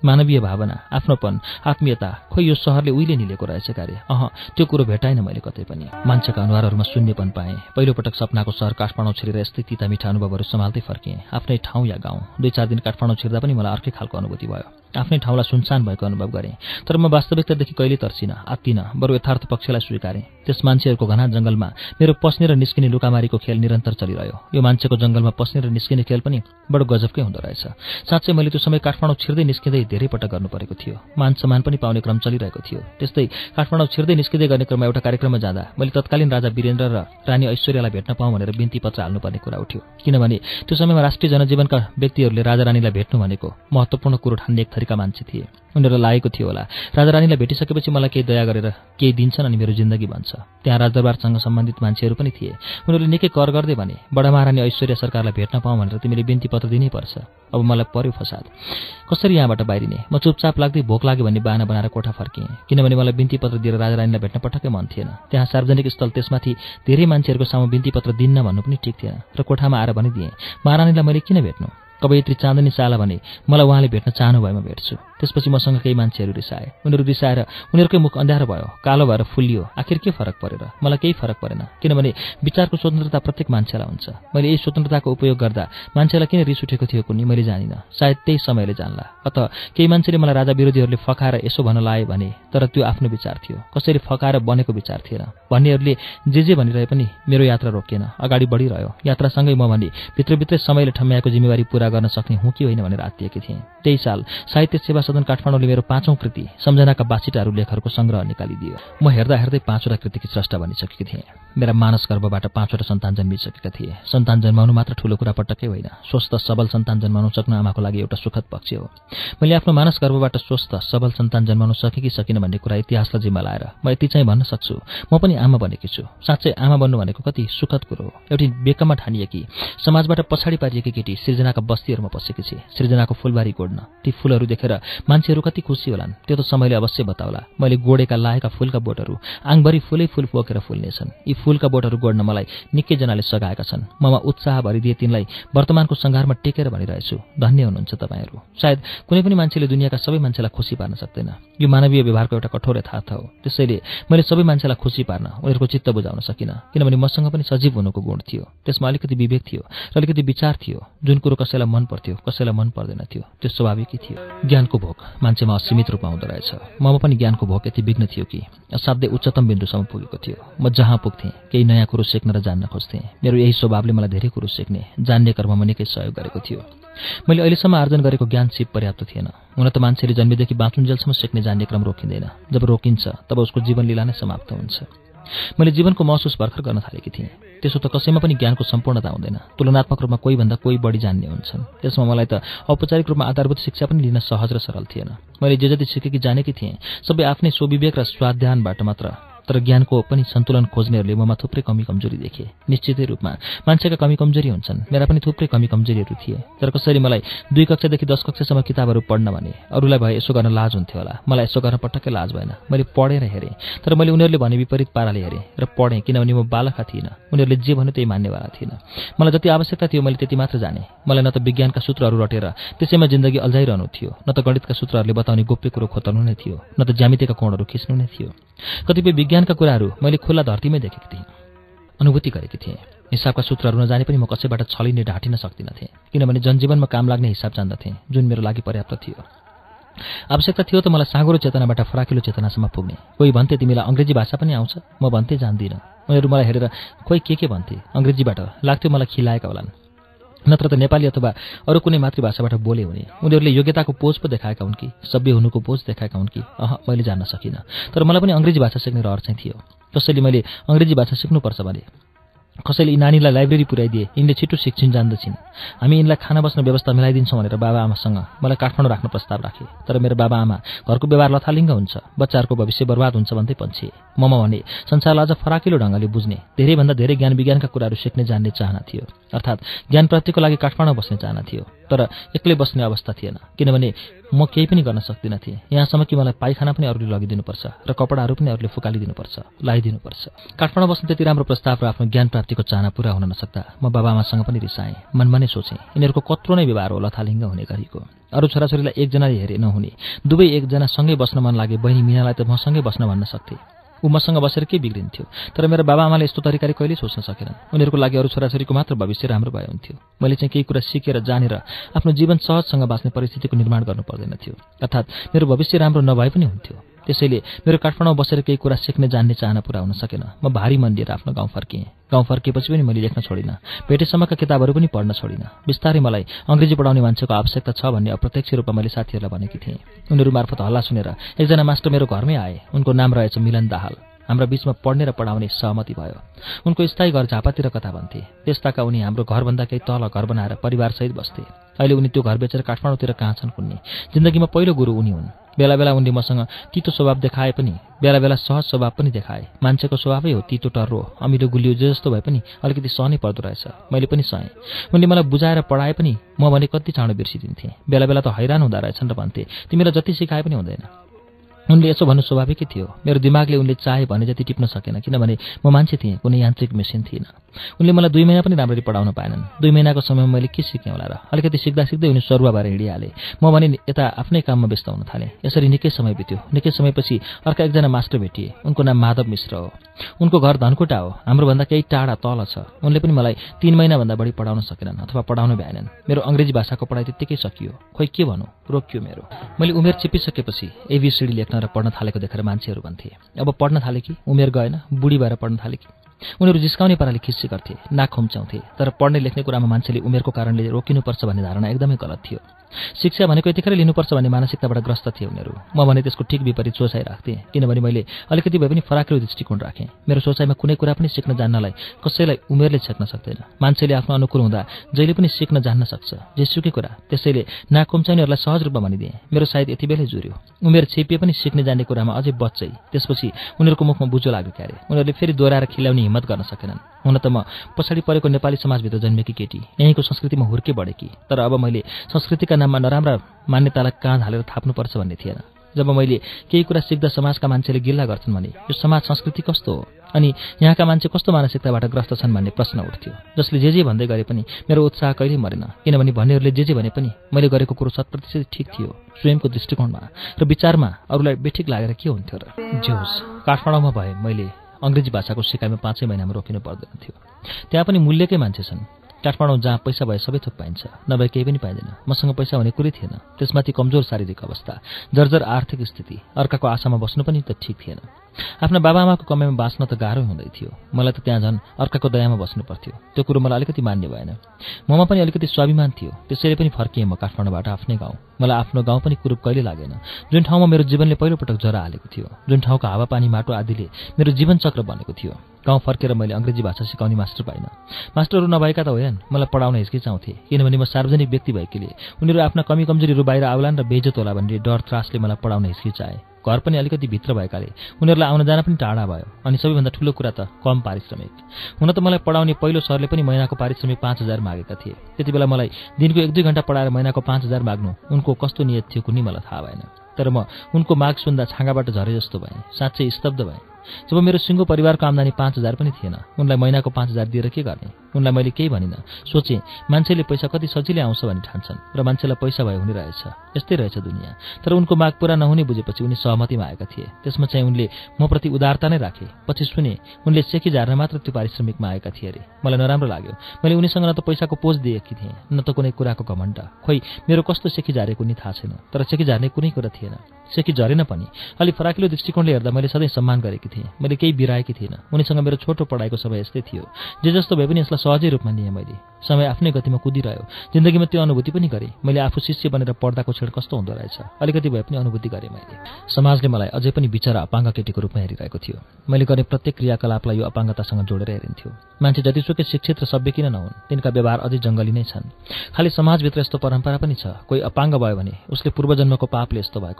Speaker 2: मानवीय भावना, आफ्नोपन, आत्मीयता खोइ यो सहरले उहिले निलेको रहेछ कार्य। अह त्यो कुरो भेटाइन मैले कतै पनि। मान्छेका अनुहारहरूमा शून्यपन पाएँ। पहिलोपटक सपनाको सहर काठमाडौँ छिरेर यस्तै तिता मिठा अनुभवहरू सम्हाल्दै फर्किएँ। आफ्नै ठाउँ या गाउँ। दुई चार दिन काठमाडौँ छिर्दा पनि मलाई अर्कै खालको अनुभूति भयो। आफ्नै ठाउँलाई सुनसान भएको अनुभव गरेँ। तर म वास्तविकतादेखि कहिले तर्सिन, आत्तिन, बरु यथार्थ पक्षलाई स्वीकारेँ। त्यस मान्छेहरूको घना जंगलमा मेरो पस्ने र निस्किने लुकामारीको खेल निरन्तर चलिरह्यो। यो मान्छेको जंगलमा पस्ने र निस्किने खेल पनि बडो गजबकै हुँदो रहेछ। साँच्चै मैले त्यो समय काठमाडौँ छिर्दै निस्किँदै धेरै पटक गर्नु परेको थियो। मान सम्मान पनि पाउने क्रम चलिरहेको थियो। त्यस्तै काठमाडौँ छिर्दै निस्किँदै गर्ने क्रममा एउटा कार्यक्रममा जाँदा मैले तत्कालीन राजा वीरेन्द्र र रानी ऐश्वर्यालाई भेट्न पाऊँ भनेर बिन्ती पत्र हाल्नुपर्ने कुरा उठ्यो। किनभने त्यो समयमा राष्ट्रिय जनजीवनका व्यक्तिहरूले राजा रानीलाई भेट्नु भनेको महत्त्वपूर्ण कुरो ठान्ने एक थरीका मान्छे थिए। उनीहरूलाई लागेको थियो होला राजा रानीलाई भेटिसकेपछि मलाई केही दया गरेर केही दिन्छन् अनि मेरो जिन्दगी बन्छ। त्यहाँ राजदरबारसँग सम्बन्धित मान्छेहरू पनि थिए। उनीहरूले निकै कर गर्दै भने बडा महारानी ऐश्वर्या सरकारलाई भेट्न पाऊँ भनेर तिमीले बिन्ती पत्र दिनै पर्छ। अब मलाई पर्यो फसाद। कसरी यहाँबाट बाहिरिने? म चुपचाप लाग्दै भोक लाग्यो भन्ने बाना बनाएर कोठा फर्किएँ। किनभने मलाई बिन्ती पत्र दिएर राजा रानीलाई भेट्न पटक्कै मन थिएन। त्यहाँ सार्वजनिक स्थल, त्यसमाथि धेरै मान्छेहरूको सामु बिन्ती पत्र दिन्न भन्नु पनि ठिक थिएन। र कोठामा आएर भनिदिएँ, महारानीलाई मैले किन भेट्नु? कवयित्री चाँदनी साला भने मलाई उहाँले भेट्न चाहनु भएमा भेट्छु। त्यसपछि मसँग केही मान्छेहरू रिसाए। उनीहरू रिसाएर उनीहरूकै मुख अँध्यारो भयो, कालो भएर फुलियो। आखिर के फरक परेर? मलाई केही फरक परेन। किनभने विचारको स्वतन्त्रता प्रत्येक मान्छेलाई हुन्छ। मैले यही स्वतन्त्रताको उपयोग गर्दा मान्छेलाई किन रिस उठेको थियो कुनै मैले जानिनँ। सायद त्यही समयले जानला। अत केही मान्छेले मलाई राजा विरोधीहरूले फकाएर यसो भन्न लाए भने, तर त्यो आफ्नो विचार थियो, कसैले फकाएर बनेको विचार थिएन। भन्नेहरूले जे जे भनिरहे पनि मेरो यात्रा रोकिएन, अगाडि बढिरह्यो। यात्रासँगै म भने भित्रभित्रै समयले ठम्म्याएको जिम्मेवारी पूरा गर्न सक्ने हुँ कि होइन भनेर आत्तिएकी थिएँ। त्यही साल साहित्य सेवा सदन काठमाडौँले मेरो पाँचौं कृति सम्झनाका बासिटाहरू लेखहरूको संग्रह निकालिदियो। म हेर्दा हेर्दै पाँचवटा कृतिकी स्रष्टा बनिसकेकी थिएँ। मेरा मानस गर्भबाट पाँचवटा सन्तान जन्मिसकेका थिए। सन्तान जन्माउनु मात्र ठूलो कुरा पटक्कै होइन। स्वस्थ सबल सन्तान जन्माउन सक्नु आमाको लागि एउटा सुखद पक्ष हो। मैले आफ्नो मानस गर्भबाट स्वस्थ सबल सन्तान जन्माउन सके कि सकिन भन्ने कुरा इतिहासलाई जिम्मा लाएर म यति चाहिँ भन्न सक्छु, म पनि आमा बनेकी छु। साँच्चै आमा बन्नु भनेको कति सुखद कुरो हो। एउटी बेकमा ठानिएकी, समाजबाट पछाडि पारिएकी केटी सृजनाका बस्तीहरूमा पसेकी छे। सृजनाको फूलबारी गोड्न। ती फूलहरू देखेर मान्छेहरू कति खुसी होलान् त्यो त समयले अवश्य बताउला। मैले गोडेका लाएका फूलका बोटहरू आङभरि फूलै फूल बोकेर फुल्नेछन्। यी फूलका बोटहरू गोड्न मलाई निकै जनाले सघाएका छन्। ममा उत्साह भरिदिए तिनलाई वर्तमानको संघारमा टेकेर भनिरहेछु, धन्य हुनुहुन्छ तपाईहरू। सायद कुनै पनि मान्छेले दुनियाँका सबै मान्छेलाई खुसी पार्न सक्दैन। यो मानवीय व्यवहारको एउटा कठोर यथार्थ हो। त्यसैले मैले सबै मान्छेलाई खुसी पार्न, उनीहरूको चित्त बुझाउन सकिनँ। किनभने मसँग पनि सजीव हुनुको गुण थियो। त्यसमा अलिकति विवेक थियो र अलिकति विचार थियो। जुन कुरो कसैलाई मन पर्थ्यो, कसैलाई मन पर्दैन थियो, त्यो स्वाभाविकै थियो। ज्ञानको भोक मान्छेमा असीमित रूपमा हुँदो रहेछ। ममा पनि ज्ञानको भोक यति विघ्न थियो कि असाध्यै उच्चतम बिन्दुसम्म पुगेको थियो। म जहाँ पुग्थेँ केही नयाँ कुरो सिक्न र जान्न खोज्थेँ। मेरो यही स्वभावले मलाई धेरै कुरो सिक्ने, जान्ने कर्ममा निकै सहयोग गरेको थियो। मैले अहिलेसम्म आर्जन गरेको ज्ञान सिप पर्याप्त थिएन। हुन त मान्छेले जन्मेदेखि बाँचुन्जेलसम्म सिक्ने जान्ने क्रम रोकिँदैन। जब रोकिन्छ तब उसको जीवन लीला नै समाप्त हुन्छ। मैले जीवनको महसुस भर्खर गर्न थालेकी थिएँ। त्यसो त कसैमा पनि ज्ञानको सम्पूर्णता हुँदैन। तुलनात्मक रूपमा कोहीभन्दा कोही बढी जान्ने हुन्छन्। त्यसमा मलाई त औपचारिक रूपमा आधारभूत शिक्षा पनि लिन सहज र सरल थिएन। मैले जे जति सिकेकी जानेकी थिएँ सबै आफ्नै स्वविवेक र स्वाध्यानबाट मात्र। तर ज्ञानको पनि सन्तुलन खोज्नेहरूले ममा थुप्रै कमी कमजोरी देखे। निश्चितै रूपमा मान्छेका कमी कमजोरी हुन्छन्। मेरा पनि थुप्रै कमी कमजोरीहरू थिए। तर कसैले मलाई दुई कक्षादेखि दस कक्षासम्म किताबहरू पढ्न भने अरूलाई भए यसो गर्न लाज हुन्थ्यो होला। मलाई यसो गर्न पटक्कै लाज भएन। मैले पढेर हेरेँ, तर मैले उनीहरूले भने विपरीत पाराले हेरेँ र पढेँ। किनभने म बालखा थिइनँ। उनीहरूले जे भन्यो त्यही मान्नेवाला थिइनँ। मलाई जति आवश्यकता थियो मैले त्यति मात्र जाने। मलाई न त विज्ञानका सूत्रहरू रटेर त्यसैमा जिन्दगी अल्झाइरहनु थियो, न त गणितका सूत्रहरूले बताउने गोप्य कुरो खोतल्नु नै थियो, न त ज्यामितिका कोणहरू खिच्नु नै थियो। कतिपय विज्ञानका कुराहरू मैले खुल्ला धरतीमै देखेकी थिएँ, अनुभूति गरेकी थिएँ। हिसाबका सूत्रहरू नजाने पनि म कसैबाट छलिने ढाँटिन सक्दिनथेँ। किनभने जनजीवनमा काम लाग्ने हिसाब जान्दथेँ, जुन मेरो लागि पर्याप्त थियो। आवश्यकता थियो त मलाई साँगुरो चेतनाबाट फराकिलो चेतनासम्म पुग्ने। कोही भन्थे तिमीलाई अङ्ग्रेजी भाषा पनि आउँछ? म भन्थे जान्दिनँ। उनीहरू मलाई हेरेर खोइ के के भन्थे। अङ्ग्रेजीबाट लाग्थ्यो मलाई खिलाएका होलान्, नत्र त नेपाली अथवा अरू कुनै मातृभाषाबाट बोले हुने। उनीहरूले योग्यताको पोज पो देखाएका हुन् कि सभ्य हुनुको पोज देखाएका हुन् कि अह मैले जान्न सकिनँ। तर मलाई पनि अङ्ग्रेजी भाषा सिक्ने रहर चाहिँ थियो। कसैले मैले अङ्ग्रेजी भाषा सिक्नुपर्छ भने, कसैले यी नानीलाई लाइब्रेरी पुर्याइदिए, यिनले छिटो शिक्षिन जान्दछिन्, हामी यिनलाई खाना बस्न व्यवस्था मिलाइदिन्छौँ भनेर बाबा आमासँग मलाई काठमाडौँ राख्न प्रस्ताव राखे। तर मेरो बाबा आमा घरको व्यवहार लथालिङ्ग हुन्छ, बच्चाहरूको भविष्य बर्बाद हुन्छ भन्दै पन्छे। ममा भने संसारलाई अझ फराकिलो ढङ्गले बुझ्ने, धेरैभन्दा धेरै ज्ञान विज्ञानका कुराहरू सिक्ने जान्ने चाहना थियो। अर्थात् ज्ञान प्राप्तिको लागि काठमाडौँ बस्ने चाहना थियो। तर एक्लै बस्ने अवस्था थिएन, किनभने म केही पनि गर्न सक्दिनँ थिएँ। यहाँसम्म कि मलाई पाइखाना पनि अरूले लगिदिनुपर्छ र कपडाहरू पनि अरूले फुकालिदिनुपर्छ, लगाइदिनुपर्छ। काठमाडौँ बस्ने त्यति राम्रो प्रस्ताव र आफ्नो ज्ञान प्राप्तिको चाहना पूरा हुन नसक्दा म बाबाआमासँग पनि रिसाएँ। मनमा नै सोचेँ, यिनीहरूको कत्रो नै व्यवहार हो लथालिङ्ग हुने गरेको। अरू छोराछोरीलाई एकजनाले हेरे नहुने, दुवै एकजना सँगै बस्न मन लागे बहिनी मिनालाई त म सँगै बस्न भन्न सक्थे। ऊ मसँग बसेर के बिग्रिन्थ्यो। तर मेरो बाबाआमाले यस्तो तरिकाले कहिल्यै सोच्न सकेनन्। उनीहरूको लागि अरू छोराछोरीको मात्र भविष्य राम्रो भए हुन्थ्यो। मैले चाहिँ केही कुरा सिकेर जानेर आफ्नो जीवन सहजसँग बाँच्ने परिस्थितिको निर्माण गर्नु पर्दैन थियो। अर्थात् मेरो भविष्य राम्रो नभए पनि हुन्थ्यो। त्यसैले मेरो काठमाडौँ बसेर केही कुरा सिक्ने जान्ने चाहना पूरा हुन सकेन। म भारी मन लिएर आफ्नो गाउँ फर्किएँ। गाउँ फर्किएपछि पनि मैले लेख्न छोडिनँ। भेटेसम्मका किताबहरू पनि पढ्न छोडिनँ। बिस्तारै मलाई अङ्ग्रेजी पढाउने मान्छेको आवश्यकता छ भन्ने अप्रत्यक्ष रूपमा मैले साथीहरूलाई भनेकी थिएँ। उनीहरू मार्फत हल्ला सुनेर एकजना मास्टर मेरो घरमै आए। उनको नाम रहेछ मिलन दाहाल। हाम्रा बीचमा पढ्ने र पढाउने सहमति भयो। उनको स्थायी घर झापातिर कता भन्थे। त्यस्ताका उनी हाम्रो घरभन्दा केही तल घर बनाएर परिवारसहित बस्थे। अहिले उनी त्यो घर बेचेर काठमाडौँतिर कहाँ छन् कुन्ने। जिन्दगीमा पहिलो गुरु उनी हुन्। बेला बेला उनले मसँग तितो स्वभाव देखाए पनि बेला बेला सहज स्वभाव पनि देखाए। मान्छेको स्वभावै हो तितो टर्रो, अमिलो गुलियो जे जस्तो भए पनि अलिकति सहनै पर्दो रहेछ। मैले पनि सहेँ। उनले मलाई बुझाएर पढाए पनि म भने कति चाँडो बिर्सिदिन्थेँ। बेला बेला त हैरान हुँदा रहेछन् र भन्थे, तिमीलाई जति सिकाए पनि हुँदैन। उनले यसो भन्नु स्वाभाविकै थियो। मेरो दिमागले उनले चाहे भने जति टिप्न सकेन, किनभने म मान्छे थिएँ, कुनै यान्त्रिक मेसिन थिइनँ। उनले मलाई दुई महिना पनि राम्ररी पढाउन पाएनन्। दुई महिनाको समयमा मैले के सिकेँ होला र? अलिकति सिक्दा सिक्दै उनी सरुवा भएर हिँडिहाले। म भने यता आफ्नै काममा व्यस्त हुन थालेँ। यसरी निकै समय बित्यो। निकै समयपछि अर्का एकजना मास्टर भेटिए। उनको नाम माधव मिश्र हो। उनको घर धनकुटा हो, हाम्रोभन्दा केही टाढा तल छ। उनले पनि मलाई तीन महिनाभन्दा बढी पढाउन सकेनन् अथवा पढाउन भ्याएनन्। मेरो अङ्ग्रेजी भाषाको पढाइ त्यत्तिकै सकियो। खोइ के भनौँ, रोकियो मेरो। मैले उमेर चिपिसकेपछि एबीसीडी लेख्न र पढ्न थालेको देखेर मान्छेहरू भन्थे, अब पढ्न थाले कि? उमेर गएन, बुढी भएर पढ्न थाले कि? उनीहरू जिस्काउने पाराले खिस्सी गर्थे, नाक खुम्च्याउँथे। तर पढ्ने लेख्ने कुरामा मान्छेले उमेरको कारणले रोकिनुपर्छ भन्ने धारणा एकदमै गलत थियो। शिक्षा भनेको यतिखेर लिनुपर्छ भन्ने मानसिकताबाट ग्रस्त थिए उनीहरू। म भने त्यसको ठिक विपरीत सोचाइ राख्थेँ, किनभने मैले अलिकति भए पनि फराकिलो दृष्टिकोण राखेँ। मेरो सोचाइमा कुनै कुरा पनि सिक्न जान्नलाई कसैलाई उमेरले छेक्न सक्दैन। मान्छेले आफ्नो अनुकूल हुँदा जहिले पनि सिक्न जान्न सक्छ, जेसुकै कुरा। त्यसैले नाक खुम्च्याउनेहरूलाई सहज रूपमा भनिदिएँ। मेरो सायद यति बेलै जुर्यो। उमेर छेपिए पनि सिक्ने जान्ने कुरामा अझै बच्चै। त्यसपछि उनीहरूको मुखमा बुझो लाग्यो क्यारे। उनीहरूले फेरि दोहोऱ्याएर खिलाउने हिम्मत गर्न सकेनन्। हुन त म पछाडि परेको नेपाली समाजभित्र जन्मेकी केटी, यहीँको संस्कृतिमा हुर्के बढेकी। तर अब मैले संस्कृतिका नाममा नराम्रा मान्यतालाई काँध हालेर थाप्नुपर्छ भन्ने थिएन। जब मैले केही कुरा सिक्दा समाजका मान्छेले गिल्ला गर्छन् भने यो समाज संस्कृति कस्तो हो अनि यहाँका मान्छे कस्तो मानसिकताबाट ग्रस्त छन् भन्ने प्रश्न उठ्थ्यो। जसले जे जे भन्दै गरे पनि मेरो उत्साह कहिल्यै मरेन, किनभने भन्नेहरूले जे जे भने पनि मैले गरेको कुरो शत प्रतिशत ठिक थियो। स्वयंको दृष्टिकोणमा र विचारमा अरूलाई बेठिक लागेर के हुन्थ्यो र? जे होस्, काठमाडौँमा भए मैले अङ्ग्रेजी भाषाको सिकाइमा पाँचै महिनामा रोकिनु पर्दैन थियो। त्यहाँ पनि मूल्यकै मान्छे छन्। काठमाडौँ जहाँ पैसा भए सबै थोक पाइन्छ, नभए केही पनि पाइँदैन। मसँग पैसा हुने कुरै थिएन। त्यसमाथि कमजोर शारीरिक अवस्था, जर्जर आर्थिक स्थिति, अर्काको आशामा बस्नु पनि त ठिक थिएन। आफ्ना बाबाआमाको कमाइमा बाँच्न त गाह्रो हुँदै थियो। मलाई त त्यहाँ झन् अर्काको दयामा बस्नु पर्थ्यो। त्यो कुरो मलाई अलिकति मान्य भएन। ममा पनि अलिकति स्वाभिमान थियो। त्यसैले पनि फर्किएँ म काठमाडौँबाट आफ्नै गाउँ। मलाई आफ्नो गाउँ पनि कुरूप कहिले लागेन। जुन ठाउँमा मेरो जीवनले पहिलोपटक जरा हालेको थियो, जुन ठाउँको हावापानी माटो आदिले मेरो जीवनचक्र बनेको थियो। गाउँ फर्केर मैले अङ्ग्रेजी भाषा सिकाउने मास्टर पाइनँ। मास्टरहरू नभएका त होइनन्, मलाई पढाउन हिचकिचाउँथे, किनभने म सार्वजनिक व्यक्ति भएकोले उनीहरू आफ्ना कमी कमजोरीहरू बाहिर आउलान् र बेइज्जत होला भन्ने डर त्रासले मलाई पढाउन हिचकिचाए। घर पनि अलिकति भित्र भएकाले उनीहरूलाई आउन जान पनि टाढा भयो। अनि सबैभन्दा ठुलो कुरा त कम पारिश्रमिक। हुन त मलाई पढाउने पहिलो सरले पनि महिनाको पारिश्रमिक पाँच हजार मागेका थिए। त्यति बेला मलाई दिनको एक दुई घन्टा पढाएर महिनाको पाँच हजार माग्नु उनको कस्तो नियत थियो कुनै मलाई थाहा भएन। तर म उनको माग सुन्दा छाँगाबाट झरे जस्तो भएँ, साँच्चै स्तब्ध भएँ। जब मेरो सिङ्गो परिवारको आम्दानी पाँच हजार पनि थिएन, उनलाई महिनाको पाँच हजार दिएर के गर्ने? उनलाई मैले केही भनिनँ। सोचेँ मान्छेले पैसा कति सजिलै आउँछ भन्ने ठान्छन् र मान्छेलाई पैसा भए हुने रहेछ। यस्तै रहेछ दुनियाँ। तर उनको माग पूरा नहुने बुझेपछि उनी सहमतिमा आएका थिए। त्यसमा चाहिँ उनले म प्रति उदारता नै राखे। पछि सुने उनले सेकी झार्न मात्र त्यो पारिश्रमिकमा आएका थिए अरे। मलाई नराम्रो लाग्यो। मैले उनीसँग न त पैसाको पोज दिएकी थिएँ, न त कुनै कुराको घमण्ड। खोइ मेरो कस्तो सेकी झारेको नि थाहा छैन, तर सेकी झार्ने कुनै कुरा थिएन। सेकी झरेन पनि। अलि फराकिलो दृष्टिकोणले हेर्दा मैले सधैँ सम्मान गरेकी थिएँ। मैले केही बिराएकी थिइनँ। उनीसँग मेरो छोटो पढाइको समय यस्तै थियो। जे जस्तो भए पनि यसलाई सहजै रूपमा लिएँ मैले। समय आफ्नै गतिमा कुदिरह्यो। जिन्दगीमा त्यो अनुभूति पनि गरेँ। मैले आफू शिष्य बनेर पढ्दाको क्षण कस्तो हुँदो रहेछ, अलिकति भए पनि अनुभूति गरेँ मैले। समाजले मलाई अझै पनि बिचरा अपाङ्ग केटीको रूपमा हेरिरहेको थियो। मैले गर्ने प्रत्येक क्रियाकलापलाई यो अपाङ्गतासँग जोडेर हेरिन्थ्यो। मान्छे जतिसुकै शिक्षित र सभ्य किन नहुन्, तिनका व्यवहार अझै जङ्गली नै छन्। खालि समाजभित्र यस्तो परम्परा पनि छ, कोही अपाङ्ग भयो भने उसले पूर्वजन्मको पापले यस्तो भएको हो।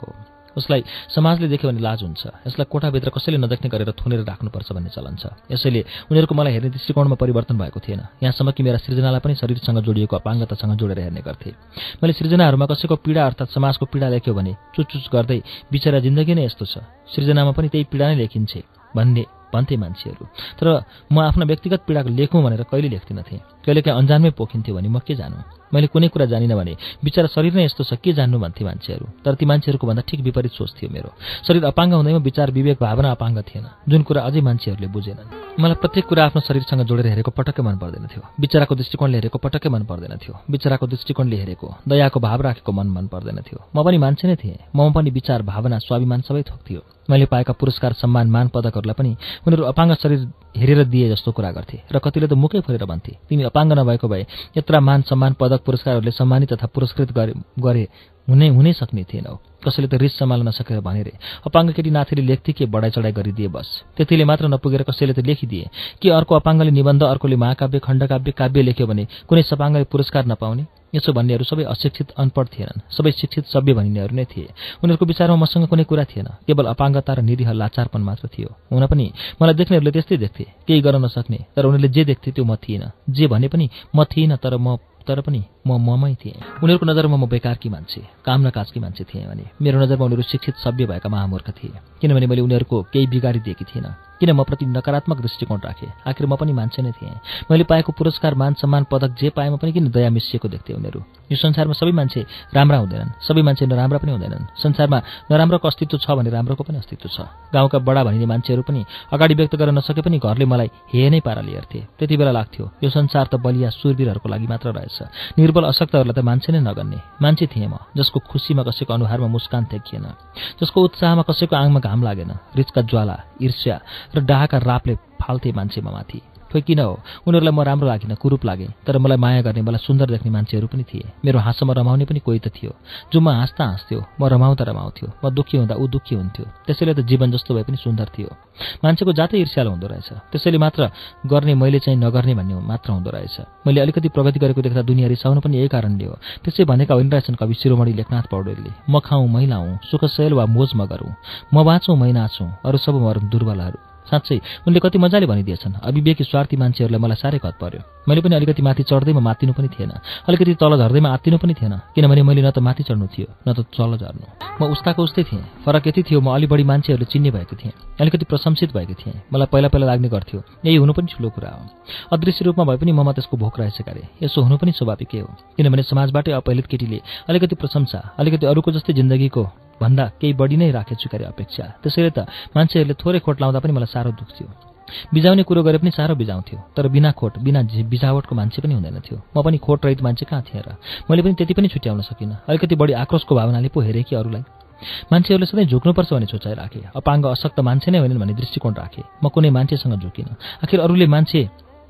Speaker 2: उसलाई समाजले देख्यो भने लाज हुन्छ। यसलाई कोठाभित्र कसैले नदेख्ने गरेर थुनेर राख्नुपर्छ भन्ने चलन छ। यसैले उनीहरूको मलाई हेर्ने दृष्टिकोणमा परिवर्तन भएको थिएन। यहाँसम्म कि मेरा सृजनालाई पनि शरीरसँग जोडिएको अपाङ्गतासँग जोडेर हेर्ने गर्थे। मैले सृजनाहरूमा कसैको पीडा अर्थात् समाजको पीडा लेख्यो भने चुचुच गर्दै बिचरा जिन्दगी नै यस्तो छ, सृजनामा पनि त्यही पीडा नै लेखिन्छे भन्ने भन्थे मान्छेहरू। तर म आफ्ना व्यक्तिगत पीडाको लेखौँ भनेर कहिले लेख्दिनँ थिएँ। कहिलेकाहीँ अन्जानमै पोखिन्थ्यो भने म के जानु। मैले कुनै कुरा जानिनँ भने बिचरा शरीर नै यस्तो छ के जान्नु भन्थे मान्छेहरू। तर ती मान्छेहरूको भन्दा ठिक विपरीत सोच थियो मेरो। शरीर अपाङ्ग हुँदैमा विचार विवेक भावना अपाङ्ग थिएन, जुन कुरा अझै मान्छेहरूले बुझेनन्। मलाई प्रत्येक कुरा आफ्नो शरीरसँग जोडेर हेरेको पटक्कै मन पर्दैन थियो। विचाराको दृष्टिकोणले हेरेको पटक्कै मन पर्दैन थियो। विचाराको दृष्टिकोणले हेरेको दयाको भाव राखेको मन मन पर्दैन थियो। म पनि मान्छे नै थिएँ। ममा पनि विचार भावना स्वाभिमान सबै थोक थियो। मैले पाएका पुरस्कार सम्मान मान पदकहरूलाई पनि उनीहरू अपाङ्ग शरीर हेरेर दिए जस्तो कुरा गर्थे र कतिले त मुखै फोरेर भन्थे, तिमी अपाङ्ग नभएको भए यत्र मान सम्मान पदक पुरस्कारहरूले सम्मानित तथा पुरस्कृत गरे गरे हुनै हुनै सक्ने थिएनौ। कसैले त रिस सम्हाल्न नसकेर भने रे अपाङ्ग केटी नाथीले लेख्थे के बढाइ चढाइ गरिदिए बस। त्यतिले मात्र नपुगेर कसैले त लेखिदिए कि अर्को अपाङ्गले निबन्ध, अर्कोले महाकाव्य खण्डकाव्य काव्य लेख्यो भने कुनै सपाङ्गले पुरस्कार नपाउने। यसो भन्नेहरू सबै अशिक्षित अनपढ थिएनन्, सबै शिक्षित सभ्य भनिनेहरू नै थिए। उनीहरूको विचारमा मसँग कुनै कुरा थिएन, केवल अपाङ्गता र निरीह लाचारपन मात्र थियो। हुन पनि मलाई देख्नेहरूले त्यस्तै देख्थे, केही गर्न नसक्ने। तर उनीहरूले जे देख्थे त्यो म थिइनँ, जे भने पनि म थिइनँ। तर म तर पनि म ममै थिएँ। उनीहरूको नजरमा म बेकारकी मान्छे, काम नकाजकी मान्छे थिएँ भने मेरो नजरमा उनीहरू शिक्षित सभ्य भएका महामूर्ख थिए। किनभने मैले उनीहरूको केही बिगारिदिएकी थिइनँ। किन म प्रति नकारात्मक दृष्टिकोण राखेँ? आखिर म पनि मान्छे नै थिएँ। मैले पाएको पुरस्कार मान सम्मान पदक जे पाएमा पनि किन दया मिसिएको देख्थे उनीहरू? यो संसारमा सबै मान्छे राम्रा हुँदैनन्, सबै मान्छे नराम्रा पनि हुँदैनन्। संसारमा नराम्रोको अस्तित्व छ भने राम्रोको पनि अस्तित्व छ। गाउँका बडा भनिने मान्छेहरू पनि अगाडि व्यक्त गर्न नसके पनि घरले मलाई हे नै पाराले हेर्थे। त्यति बेला लाग्थ्यो यो संसार त बलिया सुरवीरहरूको लागि मात्र रहेछ, निर्बल अशक्तहरूलाई त मान्छे नै नगर्ने। मान्छे थिएँ म, जसको खुसीमा कसैको अनुहारमा मुस्कान थेकिएन, जसको उत्साहमा कसैको आङमा घाम लागेन। रिचका ज्वाला, ईर्ष्या र डाहाका रापले फाल्थे मान्छेमा माथि। खोइ किन हो, उनीहरूलाई म राम्रो लागेन, कुरूप लागे। तर मलाई माया गर्ने, मलाई सुन्दर देख्ने मान्छेहरू पनि थिए। मेरो हाँसोमा रमाउने पनि कोही त थियो, जो म हाँस्दा हाँस्थ्यो, म रमाउँदा रमाउँथ्यो। म दुःखी हुँदा ऊ दुःखी हुन्थ्यो। त्यसैले त जीवन जस्तो भए पनि सुन्दर थियो। मान्छेको जातै ईर्ष्यालु हुँदो रहेछ। त्यसैले मात्र गर्ने मैले चाहिँ नगर्ने भन्ने मात्र हुँदो रहेछ। मैले अलिकति प्रगति गरेको देख्दा दुनियाँ रिसाउनु पनि यही कारणले हो। त्यसै भनेका होइन रहेछन् कवि शिरोमणि लेखनाथ पौडेलले। म खाउँ मै लाउँ, सुखशैल वा मोज म गरौँ, म बाँचौँ मै नाचौँ, अरू सब मरौँ दुर्बलहरू। साँच्चै उनले कति मजाले भनिदिएछन्। अविवेकी स्वार्थी मान्छेहरूलाई मलाई साह्रै खत पर्यो। मैले पनि अलिकति माथि चढ्दैमा मात्तिनु पनि थिएन, अलिकति तल झर्दैमा आत्तिनु पनि थिएन। किनभने मैले न त माथि चढ्नु थियो न त तल झर्नु। म उस्ताको उस्तै थिएँ। फरक यति थियो, म अलि बढी मान्छेहरूले चिन्ने भएको थिएँ, अलिकति प्रशंसित भएको थिएँ। मलाई पहिला पहिला लाग्ने गर्थ्यो यही हुनु पनि ठुलो कुरा हो। अदृश्य रूपमा भए पनि ममा त्यसको भोक रहेछ कार्य। यसो हुनु पनि स्वाभाविकै हो। किनभने समाजबाटै अपहिलित केटीले अलिकति प्रशंसा, अलिकति अरूको जस्तै जिन्दगीको भन्दा केही बढी नै राखे स्वीकार्य अपेक्षा। त्यसैले त मान्छेहरूले थोरै खोट लाउँदा पनि मलाई साह्रो दुख्थ्यो। बिजाउने कुरो गरे पनि साह्रो बिजाउँथ्यो। तर बिना खोट बिना बिजावटको मान्छे पनि हुँदैन थियो। म पनि खोट रहित मान्छे कहाँ थिएँ र? मैले पनि त्यति पनि छुट्याउन सकिनँ। अलिकति बढी आक्रोशको भावनाले पो हेरेँ कि अरूलाई। मान्छेहरूले सधैँ झुक्नुपर्छ भन्ने सोचाइ राखे। अपाङ्ग अशक्त मान्छे नै होइनन् भन्ने दृष्टिकोण राखे। म कुनै मान्छेसँग झुकिनँ। आखिर अरूले मान्छे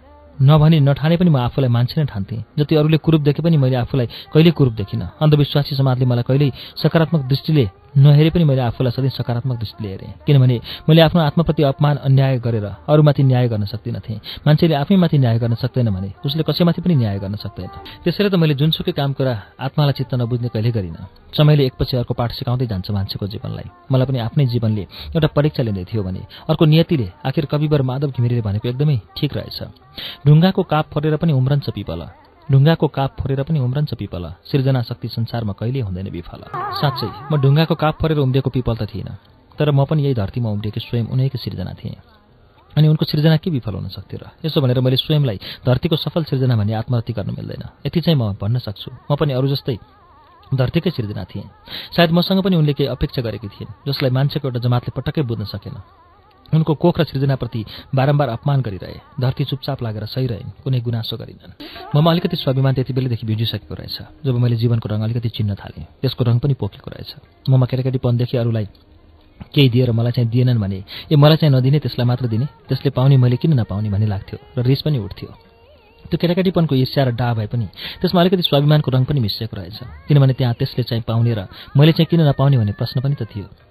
Speaker 2: नभने नठाने पनि म आफूलाई मान्छे नै ठान्थेँ। जति अरूले कुरूप देखे पनि मैले आफूलाई कहिल्यै कुरूप देखिनँ। अन्धविश्वासी समाजले मलाई कहिल्यै सकारात्मक दृष्टिले नहेरे पनि मैले आफूलाई सधैँ सकारात्मक दृष्टिले हेरेँ। किनभने मैले आफ्नो आत्माप्रति अपमान अन्याय गरेर अरूमाथि न्याय गर्न सक्दिनँ थिएँ। मान्छेले आफैमाथि न्याय गर्न सक्दैन भने उसले कसैमाथि पनि न्याय गर्न सक्दैन। त्यसैले त मैले जुनसुकै काम कुरा आत्मालाई चित्त नबुझ्ने कहिल्यै गरिनँ। समयले एकपछि अर्को पाठ सिकाउँदै जान्छ मान्छेको जीवनलाई। मलाई पनि आफ्नै जीवनले एउटा परीक्षा लिँदै थियो भने अर्को नियतिले, आखिर कविवर माधव घिमिरेले भनेको एकदमै ठिक रहेछ। ढुङ्गाको काप फोरेर पनि उम्रन्छ पिपल, ढुङ्गाको काप फोरेर पनि उम्रन्छ पिपल, सृजना शक्ति संसारमा कहिल्यै हुँदैन विफल। साँच्चै म ढुङ्गाको काप फोरेर उम्रिएको पिपल त थिइनँ, तर म पनि यही धरतीमा उम्रिएकी स्वयं उनैको सृजना थिएँ। अनि उनको सृजना के विफल हुन सक्थ्यो र? यसो भनेर मैले स्वयंलाई धरतीको सफल सृजना भन्ने आत्महत्या गर्न मिल्दैन। यति चाहिँ म भन्न सक्छु, म पनि अरू जस्तै धरतीकै सृजना थिएँ। सायद मसँग पनि उनले केही अपेक्षा गरेकी थिइन् जसलाई मान्छेको एउटा जमातले पटक्कै बुझ्न सकेन। उनको कोख र सृजनाप्रति बारम्बार अपमान गरिरहे। धरती चुपचाप लागेर सहिरहन्, कुनै गुनासो गरिनन्। ममा अलिकति स्वाभिमान त्यति बेलैदेखि भिजिसकेको रहेछ। जब मैले जीवनको रङ अलिकति चिन्न थालेँ, त्यसको रङ पनि पोखेको रहेछ। ममा केटाकेटीपनदेखि अरूलाई केही दिएर मलाई चाहिँ दिएनन् भने ए मलाई चाहिँ नदिने त्यसलाई मात्र दिने, त्यसले पाउने मैले किन नपाउने भन्ने लाग्थ्यो र रिस पनि उठ्थ्यो। त्यो केटाकेटीपनको ईर्ष्या र डाह भए पनि त्यसमा अलिकति स्वाभिमानको रङ पनि मिसिएको रहेछ। किनभने त्यहाँ त्यसले चाहिँ पाउने र मैले चाहिँ किन नपाउने भन्ने प्रश्न पनि त थियो।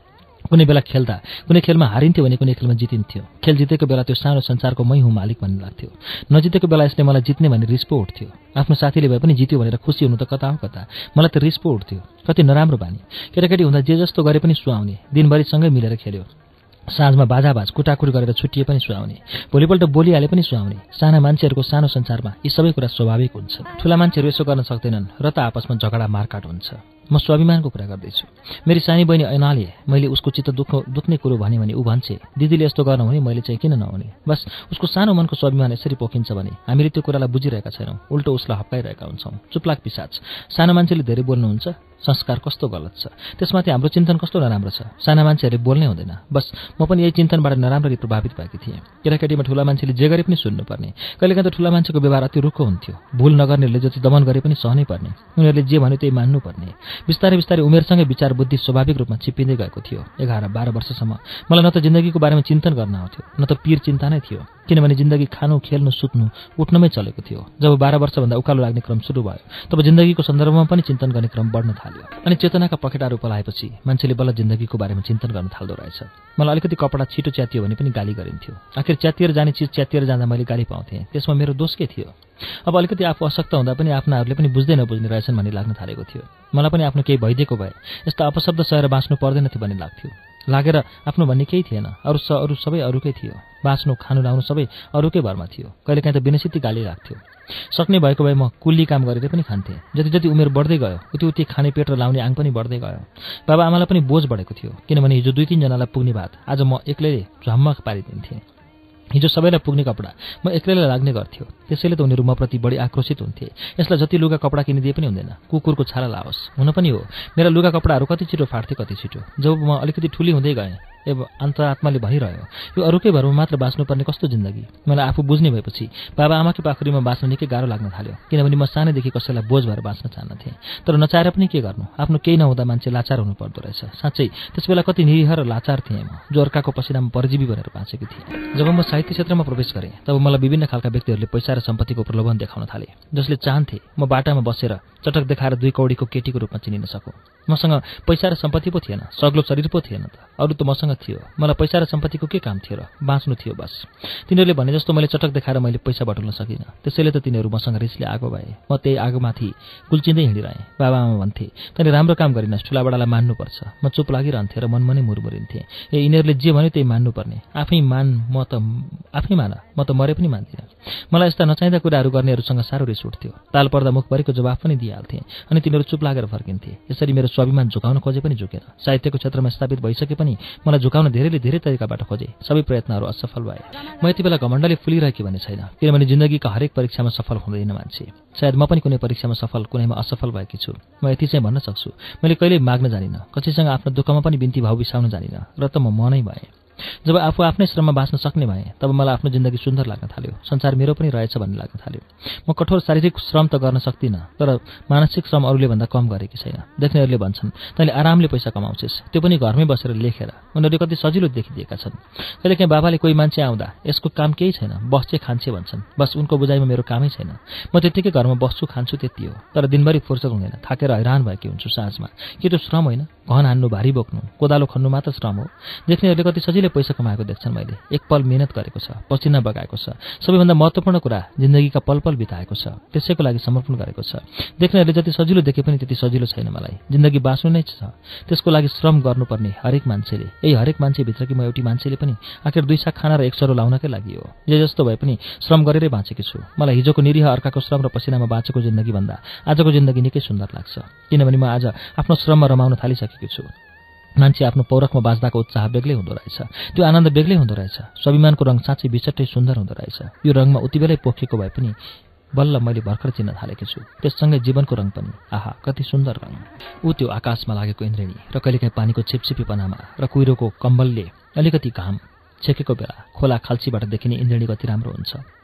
Speaker 2: कुनै बेला खेल्दा कुनै खेलमा हारिन्थ्यो भने कुनै खेलमा जितिन्थ्यो। खेल जितेको बेला त्यो सानो संसारको मै हुँ मालिक भन्ने लाग्थ्यो। नजितेको बेला यसले मलाई जित्ने भने रिस पो उठ्थ्यो। आफ्नो साथीले भए पनि जित्यो भनेर खुसी हुनु त कता हो कता, मलाई त रिस पो उठ्थ्यो। कति नराम्रो बानी। केटाकेटी हुँदा जे जस्तो गरे पनि सुहाउने, दिनभरि सँगै मिलेर खेल्यो। साँझमा बाजाबाज कुटाकुटी गरेर छुट्टिए पनि सुहाउने, भोलिपल्ट बोलिहाले पनि सुहाउने। साना मान्छेहरूको सानो संसारमा यी सबै कुरा स्वाभाविक हुन्छ। ठुला मान्छेहरू यसो गर्न सक्दैनन् र त आपसमा झगडा मारकाट हुन्छ। म स्वाभिमानको कुरा गर्दैछु। मेरी सानी बहिनी ऐनाले मैले उसको चित्त दुख्नु दुख्ने कुरो भने भने ऊ भन्छे दिदीले यस्तो गर्न हुने, मैले चाहिँ किन नहुने। बस उसको सानो मनको स्वाभिमान यसरी पोखिन्छ भने हामीले त्यो कुरालाई बुझिरहेका छैनौँ, उल्टो उसलाई हप्काइरहेका हुन्छौँ। चुप्लाक पिसाच। सानो मान्छेले धेरै बोल्नुहुन्छ, संस्कार कस्तो गलत छ, त्यसमाथि हाम्रो चिन्तन कस्तो नराम्रो छ। साना मान्छेहरूले बोल्नै हुँदैन। बस म पनि यही चिन्तनबाट नराम्ररी प्रभावित भएकी थिएँ। केटाकेटीमा ठुला मान्छेले जे गरे पनि सुन्नुपर्ने। कहिलेकाहीँ त ठुला मान्छेको व्यवहार अति रुखो हुन्थ्यो। भूल नगर्नेहरूले जति दमन गरे पनि सहनै पर्ने। उनीहरूले जे भन्यो त्यही मान्नुपर्ने। बिस्तारै बिस्तारै उमेरसँगै विचार बुद्धि स्वाभाविक रूपमा चिप्पिँदै गएको थियो। एघार बाह्र वर्षसम्म मलाई न त जिन्दगीको बारेमा चिन्तन गर्न आउँथ्यो, न त पीर चिन्ता नै थियो। किनभने जिन्दगी खानु, खेल्नु, सुत्नु, उठ्नमै चलेको थियो। जब बाह्र वर्षभन्दा उकालो लाग्ने क्रम सुरु भयो, तब जिन्दगीको सन्दर्भमा पनि चिन्तन गर्ने क्रम बढ्न थाल्यो। अनि चेतनाका पखेटाहरू पलाएपछि मान्छेले बल्ल जिन्दगीको बारेमा चिन्तन गर्न थाल्दो रहेछ। मलाई अलिकति कपडा छिटो च्यातियो भने पनि गाली गरिन्थ्यो। आखिर च्यातिएर जाने चिज च्यातिएर जाँदा मैले गाली पाउँथेँ। त्यसमा मेरो दोष के थियो? अब अलिकति आफू अशक्त हुँदा पनि आफ्नाहरूले पनि बुझ्दै नबुझ्ने रहेछन् भन्ने लाग्न थालेको थियो। मलाई पनि आफ्नो केही भइदिएको भए यस्ता अपशब्द सहेर बाँच्नु पर्दैन थियो भन्ने लाग्थ्यो। लागेर आफ्नो भन्ने केही थिएन। अरू स अरू सबै अरूकै थियो। बाँच्नु, खानु, लाउनु सबै अरूकै भरमा थियो। कहिलेकाहीँ त बिनसिती गाली लाग्थ्यो। सक्ने भएको भए म कुल्ली काम गरेर पनि खान्थेँ। जति जति उमेर बढ्दै गयो उति उति खाने पेट र लाउने आङ पनि बढ्दै गयो। बाबा आमालाई पनि बोझ बढेको थियो। किनभने हिजो दुई तिनजनालाई पुग्ने भात आज म एक्लैले झम्मक पारिदिन्थेँ। हिजो सबैलाई पुग्ने कपडा म एक्लैलाई लाग्ने गर्थ्यो। त्यसैले त उनीहरू मप्रति बढी आक्रोशित हुन्थे। यसलाई जति लुगा कपडा किनिदिए पनि हुँदैन, कुकुरको छाला लाओस्। हुन पनि हो, मेरा लुगा कपडाहरू कति छिटो फाट्थे कति छिटो। जब म अलिकति ठुली हुँदै गएँ, ए अन्तरात्माले भनिरह्यो, यो अरूकै भरमा मात्र बाँच्नुपर्ने कस्तो जिन्दगी। मलाई आफू बुझ्ने भएपछि बाबा आमाकै पाखुरीमा बाँच्न निकै गाह्रो लाग्न थाल्यो। किनभने म सानैदेखि कसैलाई बोझ भएर बाँच्न चाहन्थेँ। तर नचाहेर पनि के गर्नु, आफ्नो केही नहुँदा मान्छे लाचार हुनु पर्दो रहेछ। साँच्चै त्यसबेला कति निरीह र लाचार थिएँ म, जो अर्काको पसिनामा परजीवी बनेर बाँचेकी थिएँ। जब म साहित्य क्षेत्रमा प्रवेश गरेँ, तब मलाई विभिन्न खालका व्यक्तिहरूले पैसा र सम्पत्तिको प्रलोभन देखाउन थाले, जसले चाहन्थे म बाटामा बसेर चटक देखाएर दुई कौडीको केटीको रूपमा चिनिन सकौँ। मसँग पैसा र सम्पत्ति पो थिएन, सग्लो शरीर पो थिएन त, अरू त मसँग थियो। मलाई पैसा र सम्पत्तिको के काम थियो र, बाँच्नु थियो बस। तिनीहरूले भने जस्तो मैले चटक देखाएर मैले पैसा बटुल्न सकिनँ। त्यसैले त तिनीहरू मसँग रिसले आगो भए। म त्यही आगोमाथि कुल्चिँदै हिँडिरहेँ। बाबाआमा भन्थे, तैँले राम्रो काम गरिनस्, ठुलाबडालाई मान्नुपर्छ। म चुप लागिरहन्थेँ र मनमनै मुरमुरिन्थेँ, ए यिनीहरूले जे भन्यो त्यही मान्नुपर्ने, आफै मान, म त आफै मान, म त मरे पनि मान्दिनँ। मलाई यस्ता नचाहिँदा कुराहरू गर्नेहरूसँग साह्रो रिस उठ्थ्यो। ताल पर्दा मुखभरिको जवाफ पनि दिइहाल्थेँ, अनि तिनीहरू चुप लागेर फर्किन्थे। यसरी मेरो स्वाभिमान झुकाउन खोजे पनि झुकेन। साहित्यको क्षेत्रमा स्थापित भइसके पनि मलाई झुकाउन धेरैले धेरै तरिकाबाट खोजे। सबै प्रयत्नहरू असफल भए। म यति बेला घमण्डले फुलिरहेकी भन्ने छैन, किनभने जिन्दगीका हरेक परीक्षामा सफल हुँदैन मान्छे। सायद म पनि कुनै परीक्षामा सफल, कुनैमा असफल भएकी छु। म यति चाहिँ भन्न सक्छु, मैले कहिल्यै माग्न जानिनँ, कसैसँग आफ्नो दुःखमा पनि बिन्ती भाव बिसाउन जानिनँ, र त म मनै भएँ। जब आफू आफ्नै श्रममा बाँच्न सक्ने भएँ, तब मलाई आफ्नो जिन्दगी सुन्दर लाग्न थाल्यो। संसार मेरो पनि रहेछ भन्ने लाग्न थाल्यो। म कठोर शारीरिक श्रम त गर्न सक्दिनँ, तर मानसिक श्रम अरूले भन्दा कम गरेकी छैन। देख्नेहरूले भन्छन्, तैँले आरामले पैसा कमाउँछेस्, त्यो पनि घरमै बसेर लेखेर। उनीहरूले कति सजिलो देखिदिएका छन्। कहिलेकाहीँ बाबाले कोही मान्छे आउँदा यसको काम केही छैन, बस्छे खान्छे भन्छन्। बस उनको बुझाइमा मेरो कामै छैन। म त्यत्तिकै घरमा बस्छु खान्छु त्यति हो। तर दिनभरि फुर्सद हुँदैन, थाकेर हैरान भएकी हुन्छु साँझमा। के त्यो श्रम होइन? घन हान्नु, भारी बोक्नु, कोदालो खन्नु मात्र श्रम हो। देख्नेहरूले कति सजिलै पैसा कमाएको देख्छन् मैले। एक पल मेहनत गरेको छ, पसिना बगाएको छ, सबैभन्दा महत्त्वपूर्ण कुरा जिन्दगीका पल पल बिताएको छ, त्यसैको लागि समर्पण गरेको छ। देख्नेहरूले जति सजिलो देखे पनि त्यति सजिलो छैन मलाई। जिन्दगी बाँच्नु नै छ, त्यसको लागि श्रम गर्नुपर्ने हरेक मान्छेले। यही हरेक मान्छेभित्रकी म एउटी मान्छेले पनि आखिर दुई साग खाना र एक सरो लाउनकै लागि हो। जे जस्तो भए पनि श्रम गरेरै बाँचेकी छु। मलाई हिजोको निरीह अर्काको श्रम र पसिनामा बाँचेको जिन्दगी भन्दा आजको जिन्दगी निकै सुन्दर लाग्छ, किनभने म आज आफ्नो श्रममा रमाउन थालिसकेको छु। मान्छे आफ्नो पौरखमा बाँच्दाको उत्साह बेग्लै हुँदो रहेछ, त्यो आनन्द बेग्लै हुँदो रहेछ। स्वाभिमानको रङ साँच्चै बिचट्टै सुन्दर हुँदो रहेछ। यो रङमा उति बेलै पोखिएको भए पनि बल्ल मैले भर्खर चिन्न थालेकी छु। त्यससँगै जीवनको रङ पनि, आहा कति सुन्दर रङ। ऊ त्यो आकाशमा लागेको इन्द्रेणी र कहिलेकाहीँ पानीको छिपछिपीपनामा र कुहिरोको कम्बलले अलिकति घाम छेकेको बेला खोला खाल्सीबाट देखिने इन्द्रेणी कति राम्रो हुन्छ।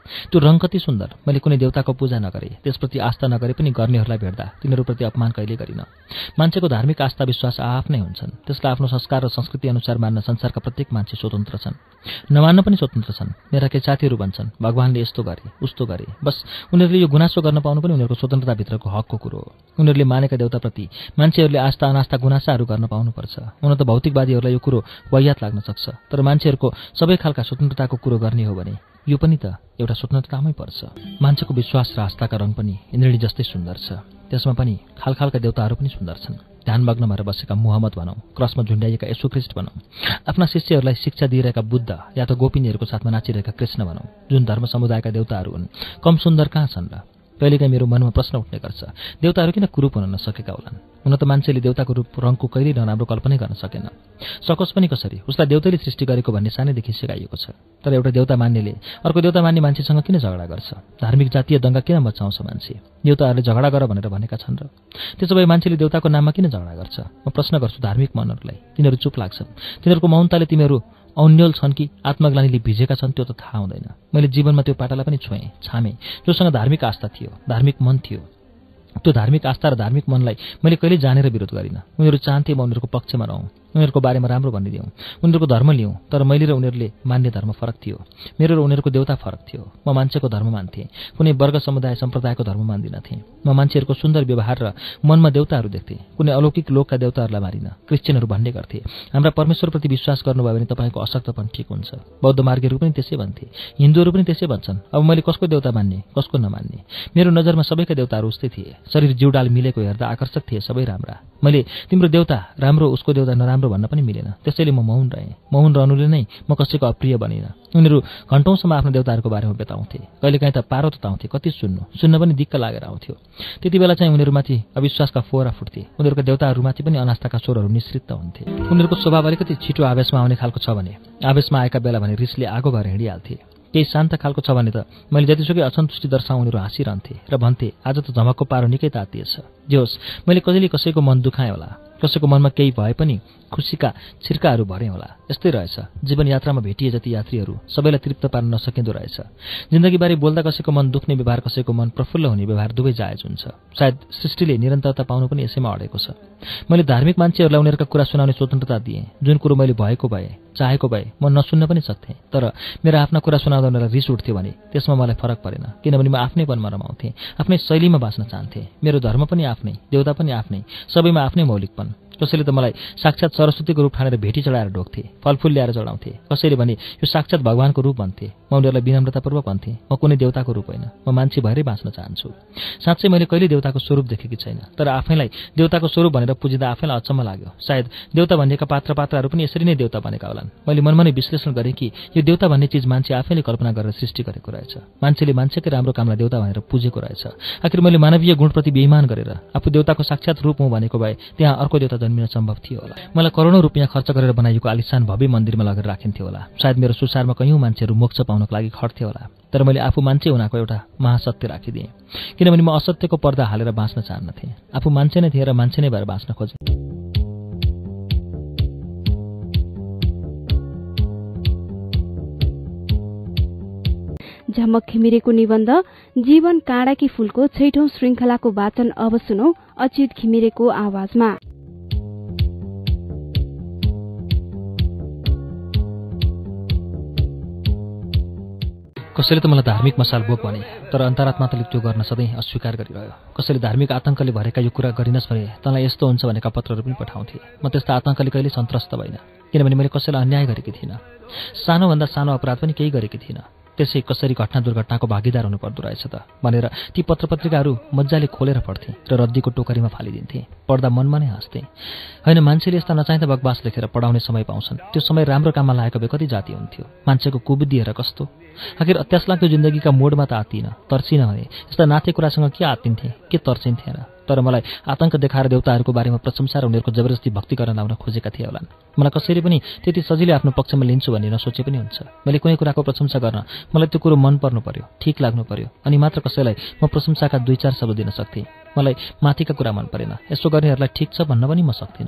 Speaker 2: त्यो रङ कति सुन्दर। मैले कुनै देवताको पूजा नगरे, त्यसप्रति आस्था नगरे पनि गर्नेहरूलाई भेट्दा तिनीहरूप्रति अपमान कहिले गरिन। मान्छेको धार्मिक आस्था विश्वास आआफ्नै हुन्छन्। त्यसलाई आफ्नो संस्कार र संस्कृति अनुसार मान्न संसारका प्रत्येक मान्छे स्वतन्त्र छन्, नमान्न पनि स्वतन्त्र छन्। मेरा केही साथीहरू भन्छन् भगवानले यस्तो गरे उस्तो गरे, बस उनीहरूले यो गुनासो गर्न पाउनु पनि उनीहरूको स्वतन्त्रताभित्रको हकको कुरो हो। उनीहरूले मानेका देवताप्रति मान्छेहरूले आस्था अनास्था गुनासाहरू गर्न पाउनुपर्छ। हुन त भौतिकवादीहरूलाई यो कुरो वाहियात लाग्न सक्छ, तर मान्छेहरूको सबै खालका स्वतन्त्रताको कुरो गर्ने हो भने यो पनि त एउटा स्वतन्त्रतामै पर्छ। मान्छेको विश्वास र आस्थाका रङ पनि इन्द्रणी जस्तै सुन्दर छ। त्यसमा पनि खालखालका देवताहरू पनि सुन्दर छन्। ध्यानमग्न भएर बसेका मुहम्मद भनौँ, क्रसमा झुन्ड्याइएका यसु ख्रिस्ट भनौँ, आफ्ना शिष्यहरूलाई शिक्षा दिइरहेका बुद्ध या त गोपिनीहरूको साथमा नाचिरहेका कृष्ण भनौँ, जुन धर्म समुदायका देवताहरू हुन्, कम सुन्दर कहाँ छन् र? कहिलेकाहीँ मेरो मनमा प्रश्न उठ्ने गर्छ, देवताहरू किन कुरूप हुन नसकेका होलान्? हुन त मान्छेले देवताको रूप रङको कहिल्यै नराम्रो कल्पनै गर्न सकेन। सकोस् पनि कसरी, उसलाई देवताले सृष्टि गरेको भन्ने सानैदेखि सिकाइएको छ। तर एउटा देवता मान्नेले अर्को देवता मान्ने मान्छेसँग किन झगडा गर्छ? धार्मिक जातीय दङ्गा किन मचाउँछ मान्छे? देवताहरूले झगडा गर भनेर भनेका छन् र? त्यसो भए मान्छेले देवताको नाममा किन झगडा गर्छ? म प्रश्न गर्छु धार्मिक मनहरूलाई। तिनीहरू चुप लाग्छन्। तिनीहरूको मौनताले तिमीहरू औन्यल छन् कि आत्मग्लानीले भिजेका छन् त्यो त थाहा हुँदैन। मैले जीवनमा त्यो पाटालाई पनि छोएँ, छामेँ, जोसँग धार्मिक आस्था थियो, धार्मिक मन थियो। त्यो धार्मिक आस्था र धार्मिक मनलाई मैले कहिले जानेर विरोध गरिनँ। उनीहरू चाहन्थे म उनीहरूको पक्षमा रहौँ, उनीहरूको बारेमा राम्रो भनिदिउँ, उनीहरूको धर्म लिउँ। तर मैले र उनीहरूले मान्ने धर्म फरक थियो। मेरो र उनीहरूको देवता फरक थियो। म मान्छेको धर्म मान्थेँ, कुनै वर्ग समुदाय सम्प्रदायको धर्म मान्दिनथेँ। म मान्छेहरूको सुन्दर व्यवहार र मनमा देवताहरू देख्थेँ, कुनै अलौकिक लोकका देवताहरूलाई मारिन। क्रिश्चियनहरू भन्ने गर्थे हाम्रा परमेश्वरप्रति विश्वास गर्नुभयो भने तपाईँको अशक्तपन ठिक हुन्छ। बौद्ध मार्गीहरू पनि त्यसै भन्थे, हिन्दूहरू पनि त्यसै भन्छन्। अब मैले कसको देवता मान्ने, कसको नमान्ने? मेरो नजरमा सबैका देवताहरू उस्तै थिए। शरीर जिउडाल मिलेको हेर्दा आकर्षक थिए, सबै राम्रा। मैले तिम्रो देवता राम्रो, उसको देवता नराम्रो भन्न पनि मिलेन। त्यसैले म मौन रहेँ। मौन रहनुले नै म कसैको अप्रिय बनिन। उनीहरू घन्टौँसम्म आफ्नो देवताहरूको बारेमा बताउँथे। कहिलेकाहीँ त पारो तताउँथे, कति सुन्नु सुन्न पनि दिक्क लागेर आउँथ्यो। त्यति बेला चाहिँ उनीहरूमाथि अविश्वासका फोहरा फुट्थे। उनीहरूका देवताहरूमाथि पनि अनास्थाका स्वरहरू निश्चित हुन्थे। उनीहरूको स्वभाव अलिकति छिटो आवेशमा आउने खालको छ भने, आवेशमा आएका बेला भने रिसले आगो भएर हिँडिहाल्थे। केही शान्त खालको छ भने त मैले जतिसुकै असन्तुष्टि दर्शाउँ उनीहरू हाँसिरहन्थे र भन्थे आज त झमकको पारो निकै तातिएछ। जे होस्, मैले कहिले कसैको मन दुखाएँ होला, कसैको मनमा केही भए पनि खुसीका छिर्काहरू भरेँ होला। यस्तै रहेछ जीवन यात्रामा भेटिए जति यात्रीहरू सबैलाई तृप्त पार्न नसकिँदो रहेछ। जिन्दगीबारे बोल्दा कसैको मन दुख्ने व्यवहार, कसैको मन प्रफुल्ल हुने व्यवहार दुवै जायज हुन्छ। सायद सृष्टिले निरन्तरता पाउनु पनि यसैमा अडेको छ। मैले धार्मिक मान्छेहरूलाई उनीहरूका कुरा सुनाउने स्वतन्त्रता दिएँ। जुन कुरो मैले भएको भए चाहेको भए म नसुन्न पनि सक्थेँ। तर मेरा आफ्ना कुरा सुनाउँदा उनीहरूलाई रिस उठ्थ्यो भने त्यसमा मलाई फरक परेन, किनभने म आफ्नै वनमा रमाउँथेँ, आफ्नै शैलीमा बाँच्न चाहन्थेँ। मेरो धर्म पनि आफ्नै, देवता पनि आफ्नै, सबैमा आफ्नै मौलिकपन। कसैले त मलाई साक्षात् सरस्वतीको रूप ठानेर भेटी चढाएर ढोग्थे, फलफुल ल्याएर चढाउँथे। कसैले भने यो साक्षात् भगवानको रूप भन्थे। म उनीहरूलाई विनम्रतापूर्वक भन्थेँ म कुनै देवताको रूप होइन, म मान्छे भएरै बाँच्न चाहन्छु। साँच्चै मैले कहिले देवताको स्वरूप देखेकी छैन, तर आफैलाई देवताको स्वरूप भनेर पुजिँदा आफैलाई अचम्म लाग्यो। सायद देवता भनिएका पात्र पात्राहरू पनि यसरी नै देवता बनेका होलान्। मैले मनमा नै विश्लेषण गरेँ कि यो देवता भन्ने चिज मान्छे आफैले कल्पना गरेर सृष्टि गरेको रहेछ। मान्छेले मान्छेकै राम्रो कामलाई देवता भनेर पुजेको रहेछ। आखिर मैले मानवीय गुणप्रति बेइमान गरेर आफू देवताको साक्षात् रूप हुँ भनेको भए त्यहाँ अर्को देवता जन्मिन सम्भव थियो होला। मलाई करोडौँ रुपियाँ खर्च गरेर बनाइएको आलिशान भव्य मन्दिरमा लगेर राखिन्थ्यो होला। सायद मेरो संसारमा कैयौँ मान्छेहरू मोक्ष पाउनको लागि खट्थे होला। तर मैले आफू मान्छे हुनाको एउटा महासत्य राखिदिएँ, किनभने म असत्यको पर्दा हालेर बाँच्न चाहन्नथेँ। आफू मान्छे नै थिएँ र मान्छे नै भएर बाँच्न खोजेँ।
Speaker 1: झमक घिमिरेको निबन्ध जीवन काँडाकी फूलको छैठौं श्रृंखलाको वाचन अब सुनौ अच्युत घिमिरेको आवाजमा।
Speaker 2: कसैले त मलाई धार्मिक मसाल बोक भने, तर अन्तरात्माले त्यो गर्न सधैँ अस्वीकार गरिरह्यो। कसैले धार्मिक आतंकले भरेका यो कुरा गरिनस् भने तँलाई यस्तो हुन्छ भनेका पत्रहरू पनि पठाउँथे। म त्यस्ता आतंकले कहिले सन्त्रस्त भइन, किनभने मैले कसैलाई अन्याय गरेकी थिइनँ। सानोभन्दा सानो अपराध पनि केही गरेकी थिइनँ। त्यसै कसरी घटना दुर्घटनाको भागीदार हुनु पर्दो रहेछ त भनेर ती पत्रपत्रिकाहरू मजाले खोलेर पढ्थेँ र रद्दीको टोकरीमा फालिदिन्थेँ। पढ्दा मनमा नै हाँस्थेँ। होइन, मान्छेले यस्ता नचाहिँदा बकवास लेखेर पढाउने समय पाउँछन्। त्यो समय राम्रो काममा लागेको भए कति जाति हुन्थ्यो। मान्छेको कुबुद्धि हेर कस्तो। आखिर अत्यासलाग्दो जिन्दगीका मोडमा त आत्तिन, तर्सिन भने यस्ता नाथे कुरासँग के आत्तिन्थे, के तर्सिन्थेन। तर मलाई आतंक देखाएर देवताहरूको बारेमा प्रशंसा र उनीहरूको जबरजस्ती भक्ति गर्न लाउन खोजेका थिए होलान्। मलाई कसरी पनि त्यति सजिलै आफ्नो पक्षमा लिन्छु भन्ने नसोचे पनि हुन्छ। मैले कुनै कुराको प्रशंसा गर्न मलाई त्यो कुरो मन पर्नु पर्यो, ठिक लाग्नु पर्यो, अनि मात्र कसैलाई म प्रशंसाका दुई चार शब्द दिन सक्थेँ। मलाई माथिका कुरा मन परेन, यसो गर्नेहरूलाई ठिक छ भन्न पनि म सक्दिनँ।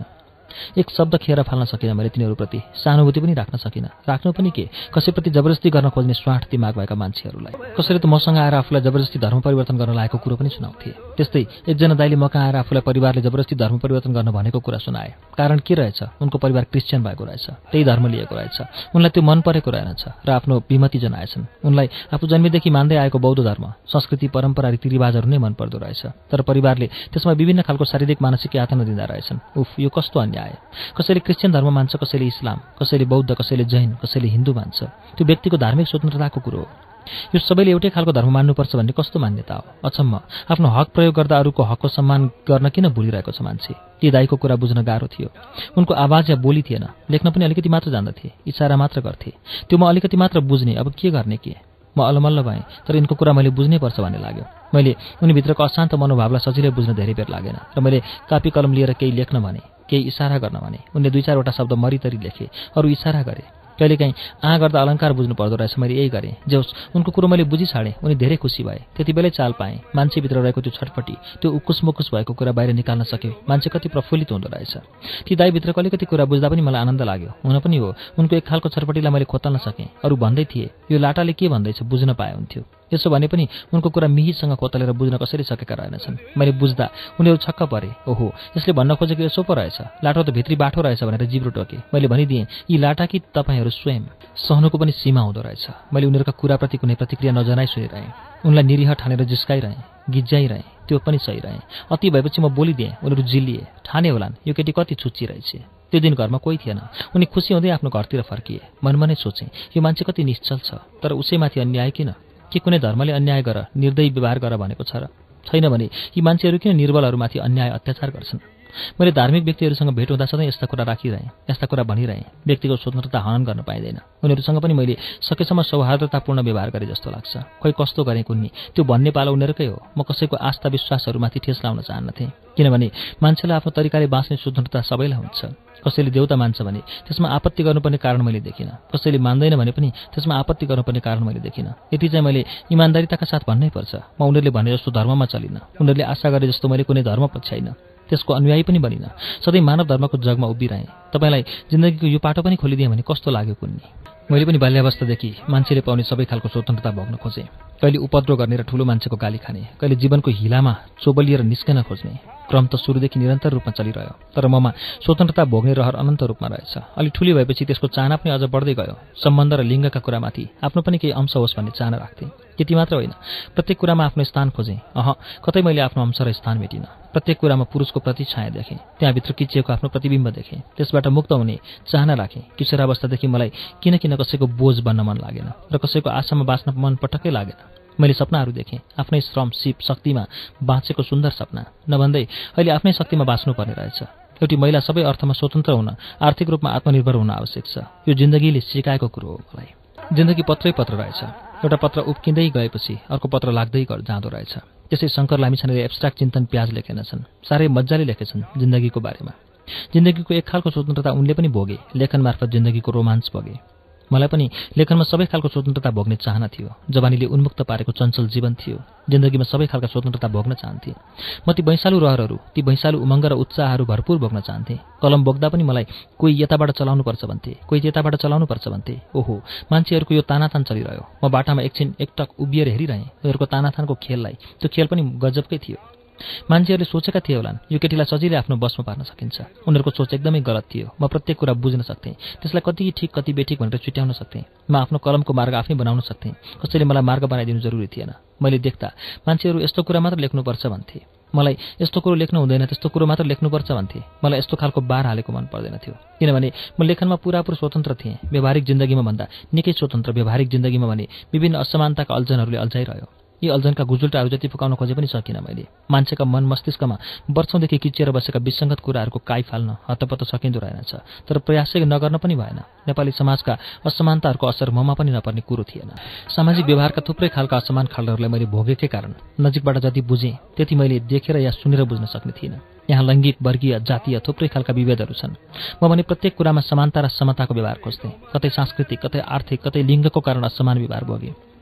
Speaker 2: एक शब्द खेर फाल्न सकिनँ मैले तिनीहरूप्रति, सहानुभूति पनि राख्न सकिनँ। राख्नु पनि के, कसैप्रति जबरजस्ती गर्न खोज्ने स्वार्थ दिमाग भएका मान्छेहरूलाई। कसैले त मसँग आएर आफूलाई जबरजस्ती धर्म परिवर्तन गर्न लागेको कुरो पनि सुनाउँथे। त्यस्तै एकजना दाइले मका आएर आफूलाई परिवारले जबरजस्ती धर्म परिवर्तन गर्न भनेको कुरा सुनाए। कारण के रहेछ, उनको परिवार क्रिस्चियन भएको रहेछ, त्यही धर्म लिएको रहेछ। उनलाई त्यो मन परेको रहेनछ र आफ्नो विमति जनाएछन्। उनलाई आफू जन्मेदेखि मान्दै आएको बौद्ध धर्म, संस्कृति, परम्परा, रीतिरिवाजहरू नै मन पर्दो रहेछ। तर परिवारले त्यसमा विभिन्न खालको शारीरिक मानसिक यातना दिँदा रहेछन्। उफ, यो कस्तो अन्याय। कसैले क्रिस्चियन धर्म मान्छ, कसैले इस्लाम, कसैले बौद्ध, कसैले जैन, कसैले हिन्दू मान्छ। त्यो व्यक्तिको धार्मिक स्वतन्त्रताको कुरो हो। यो सबैले एउटै खालको धर्म मान्नुपर्छ भन्ने कस्तो मान्यता हो। अचम्म, आफ्नो हक प्रयोग गर्दा अरूको हकको सम्मान गर्न किन भुलिरहेको छ मान्छे। ती दाइको कुरा बुझ्न गाह्रो थियो। उनको आवाज या बोली थिएन, लेख्न पनि अलिकति मात्र जान्दथे, इसारा मात्र गर्थे। त्यो म अलिकति मात्र बुझ्ने, अब के गर्ने के। म अलमल्ल भएँ, तर यिनको कुरा मैले बुझ्नै पर्छ भन्ने लाग्यो। मैले उनीभित्रको अशान्त मनोभावलाई सजिलै बुझ्न धेरै बेर लागेन र मैले कापी कलम लिएर केही लेख्न भने, केही इसारा गर्न भने। उनले दुई चारवटा शब्द मरितरी लेखे, अरू इसारा गरे। कहिलेकाहीँ आ गर्दा अलङ्कार बुझ्नु पर्दो रहेछ, मैले यही गरेँ। जे होस्, उनको कुरो मैले बुझी छाडेँ। उनी धेरै खुसी भए। त्यति बेलै चाल पाएँ। मान्छेभित्र रहेको त्यो छटपटी, त्यो उकुस मुकुस भएको कुरा बाहिर निकाल्न सक्यो। मान्छे कति प्रफुल्लित हुँदो रहेछ। ती दाइभित्रको अलिकति कुरा बुझ्दा पनि मलाई आनन्द लाग्यो। हुन पनि हो, उनको एक खालको छटपटीलाई मैले खोतल्न सकेँ। अरू भन्दै थिए, यो लाटाले के भन्दैछ बुझ्न पाए हुन्थ्यो। यसो भने पनि उनको कुरा मिहिसँग खोतलेर बुझ्न कसरी सकेका रहेनछन्। मैले बुझ्दा उनीहरू छक्क परे। ओहो, यसले भन्न खोजेको यसो पो रहेछ, लाटो त भित्री बाठो रहेछ भनेर जिब्रो टोके। मैले भनिदिएँ, यी लाटा कि तपाईँहरू स्वयं। सहनुको पनि सीमा हुँदो रहेछ। मैले उनीहरूका कुराप्रति कुनै प्रतिक्रिया नजनाइ सुनिरहेँ। उनलाई निरीह ठानेर जिस्काइरहेँ, गिज्जाइरहेँ। त्यो पनि सही रहे। अति भएपछि म बोलिदिएँ। उनीहरू जिल्लिए। ठाने होलान्, यो केटी कति छुच्ची रहेछ। त्यो दिन घरमा कोही थिएन। उनी खुसी हुँदै आफ्नो घरतिर फर्किए। मनमा नै सोचेँ, यो मान्छे कति निश्चल छ, तर उसैमाथि अन्याय किन? के कुनै धर्मले अन्याय गर, निर्दयी व्यवहार गर भनेको छ र? छैन भने यी मान्छेहरू किन निर्बलहरूमाथि अन्याय अत्याचार गर्छन्? मैले धार्मिक व्यक्तिहरूसँग भेट हुँदा सधैँ यस्ता कुरा राखिरहेँ, यस्ता कुरा भनिरहेँ। व्यक्तिको स्वतन्त्रता हनन गर्न पाइँदैन। उनीहरूसँग पनि मैले सकेसम्म सौहार्दतापूर्ण व्यवहार गरे जस्तो लाग्छ। खोइ कस्तो गरेँ कुन्नी, त्यो भन्ने पालो उनीहरूकै हो। म कसैको आस्था विश्वासहरूमाथि ठेस लाउन चाहन्नथेँ, किनभने मान्छेलाई आफ्नो तरिकाले बाँच्ने स्वतन्त्रता सबैलाई हुन्छ। कसैले देउता मान्छ भने त्यसमा आपत्ति गर्नुपर्ने कारण मैले देखिनँ। कसैले मान्दैन भने पनि त्यसमा आपत्ति गर्नुपर्ने कारण मैले देखिनँ। यति चाहिँ मैले इमान्दारिताका साथ भन्नै पर्छ। म उनीहरूले भने जस्तो धर्ममा चलिनँ। उनीहरूले आशा गरे जस्तो मैले कुनै धर्म पछ्याइनँ, त्यसको अनुयायी पनि बनिनँ। सधैँ मानव धर्मको जगमा उभिरहेँ। तपाईँलाई जिन्दगीको यो पाटो पनि खोलिदिएँ भने कस्तो लाग्यो कुन्नी? मैले पनि बाल्यावस्थादेखि मान्छेले पाउने सबै खालको स्वतन्त्रता भोग्न खोजेँ। कहिले उपद्रो गर्ने र ठुलो मान्छेको गाली खाने, कहिले जीवनको हिलामा चोबलिएर निस्कन खोज्ने। क्रम त सुरुदेखि निरन्तर रूपमा चलिरह्यो, तर ममा स्वतन्त्रता भोग्ने रहर अनन्त रूपमा रहेछ। अलि ठुली भएपछि त्यसको चाहना पनि अझ बढ्दै गयो। सम्बन्ध र लिङ्गका कुरामाथि आफ्नो पनि केही अंश होस् भन्ने चाहना राख्थेँ। त्यति मात्र होइन, प्रत्येक कुरामा आफ्नो स्थान खोजेँ। अह, कतै मैले आफ्नो अंश र स्थान भेटिनँ। प्रत्येक कुरामा पुरुषको प्रतिछाया देखेँ। त्यहाँभित्र किचिएको आफ्नो प्रतिबिम्ब देखेँ। त्यसबाट मुक्त हुने चाहना राखेँ। किशोरावस्थादेखि मलाई किन किन कसैको बोझ बन्न मन लागेन र कसैको आशामा बाँच्न मन पटक्कै लागेन। मैले सपनाहरू देखेँ, आफ्नै श्रम, सिप, शक्तिमा बाँचेको सुन्दर सपना। नभन्दै अहिले आफ्नै शक्तिमा बाँच्नुपर्ने रहेछ। एउटी महिला सबै अर्थमा स्वतन्त्र हुन, आर्थिक रूपमा आत्मनिर्भर हुन आवश्यक छ। यो जिन्दगीले सिकाएको कुरो हो मलाई। जिन्दगी पत्रै पत्र रहेछ। एउटा पत्र उब्किँदै गएपछि अर्को पत्र लाग्दै जाँदो रहेछ। त्यसै शङ्कर लामिछानेले एब्स्ट्राक्ट चिन्तन प्याज लेखेनछन्। साह्रै मजाले लेखेछन् जिन्दगीको बारेमा। जिन्दगीको एक खालको स्वतन्त्रता उनले पनि भोगे। लेखन मार्फत जिन्दगीको रोमाञ्च भोगे। मलाई पनि लेखनमा सबै खालको स्वतन्त्रता भोग्ने चाहना थियो। जवानीले उन्मुक्त पारेको चञ्चल जीवन थियो। जिन्दगीमा सबै खालका स्वतन्त्रता भोग्न चाहन्थेँ। म ती भैँसालु रहरहरू, ती भैँसालु उमङ्ग र उत्साहहरू भरपूर भोग्न चाहन्थेँ। कलम बोक्दा पनि मलाई कोही यताबाट चलाउनुपर्छ भन्थे, कोही त्यताबाट चलाउनुपर्छ भन्थे। ओहो, मान्छेहरूको यो तानातान चलिरह्यो। म बाटामा एकछिन एकटक उभिएर हेरिरहेँ उनीहरूको तानातानको खेललाई। त्यो खेल पनि गजबकै थियो। मान्छेहरूले सोचेका थिए होलान् यो केटीलाई सजिलै आफ्नो बसमा पार्न सकिन्छ। उनीहरूको सोच एकदमै गलत थियो। म प्रत्येक कुरा बुझ्न सक्थेँ। त्यसलाई कति ठिक कति बेठिक भनेर छुट्याउन सक्थेँ। म आफ्नो कलमको मार्ग आफै बनाउन सक्थेँ। कसैले मलाई मार्ग बनाइदिनु जरुरी थिएन। मैले देख्दा मान्छेहरू यस्तो कुरा मात्र लेख्नुपर्छ भन्थे। मलाई यस्तो कुरो लेख्नु हुँदैन, त्यस्तो कुरो मात्र लेख्नुपर्छ भन्थे। मलाई यस्तो खालको बार हालेको मन पर्दैन थियो, किनभने म लेखनमा पुरापुर स्वतन्त्र थिएँ। व्यावहारिक जिन्दगीमा भन्दा निकै स्वतन्त्र। व्यावहारिक जिन्दगीमा भने विभिन्न असमानताका अल्झनहरूले अल्झाइरह्यो। यी अल्झनका गुजुल्टाहरू जति फुकाउन खोजे पनि सकिनँ मैले। मान्छेका मन मस्तिष्कमा वर्षौँदेखि किचिएर बसेका विसङ्गत कुराहरूको काई फाल्न हतपत सकिँदो रहेनछ, तर प्रयासै नगर्न पनि भएन। नेपाली समाजका असमानताहरूको असर ममा पनि नपर्ने कुरो थिएन। सामाजिक व्यवहारका थुप्रै खालका असमान खालहरूलाई मैले भोगेकै कारण नजिकबाट जति बुझेँ त्यति मैले देखेर या सुनेर बुझ्न सक्ने थिइनँ। यहाँ लैङ्गिक, वर्गीय, जातीय थुप्रै खालका विभेदहरू छन्। म भने प्रत्येक कुरामा समानता र समताको व्यवहार खोज्थेँ। कतै सांस्कृतिक, कतै आर्थिक, कतै लिङ्गको कारण असमान व्यवहार भोगेँ।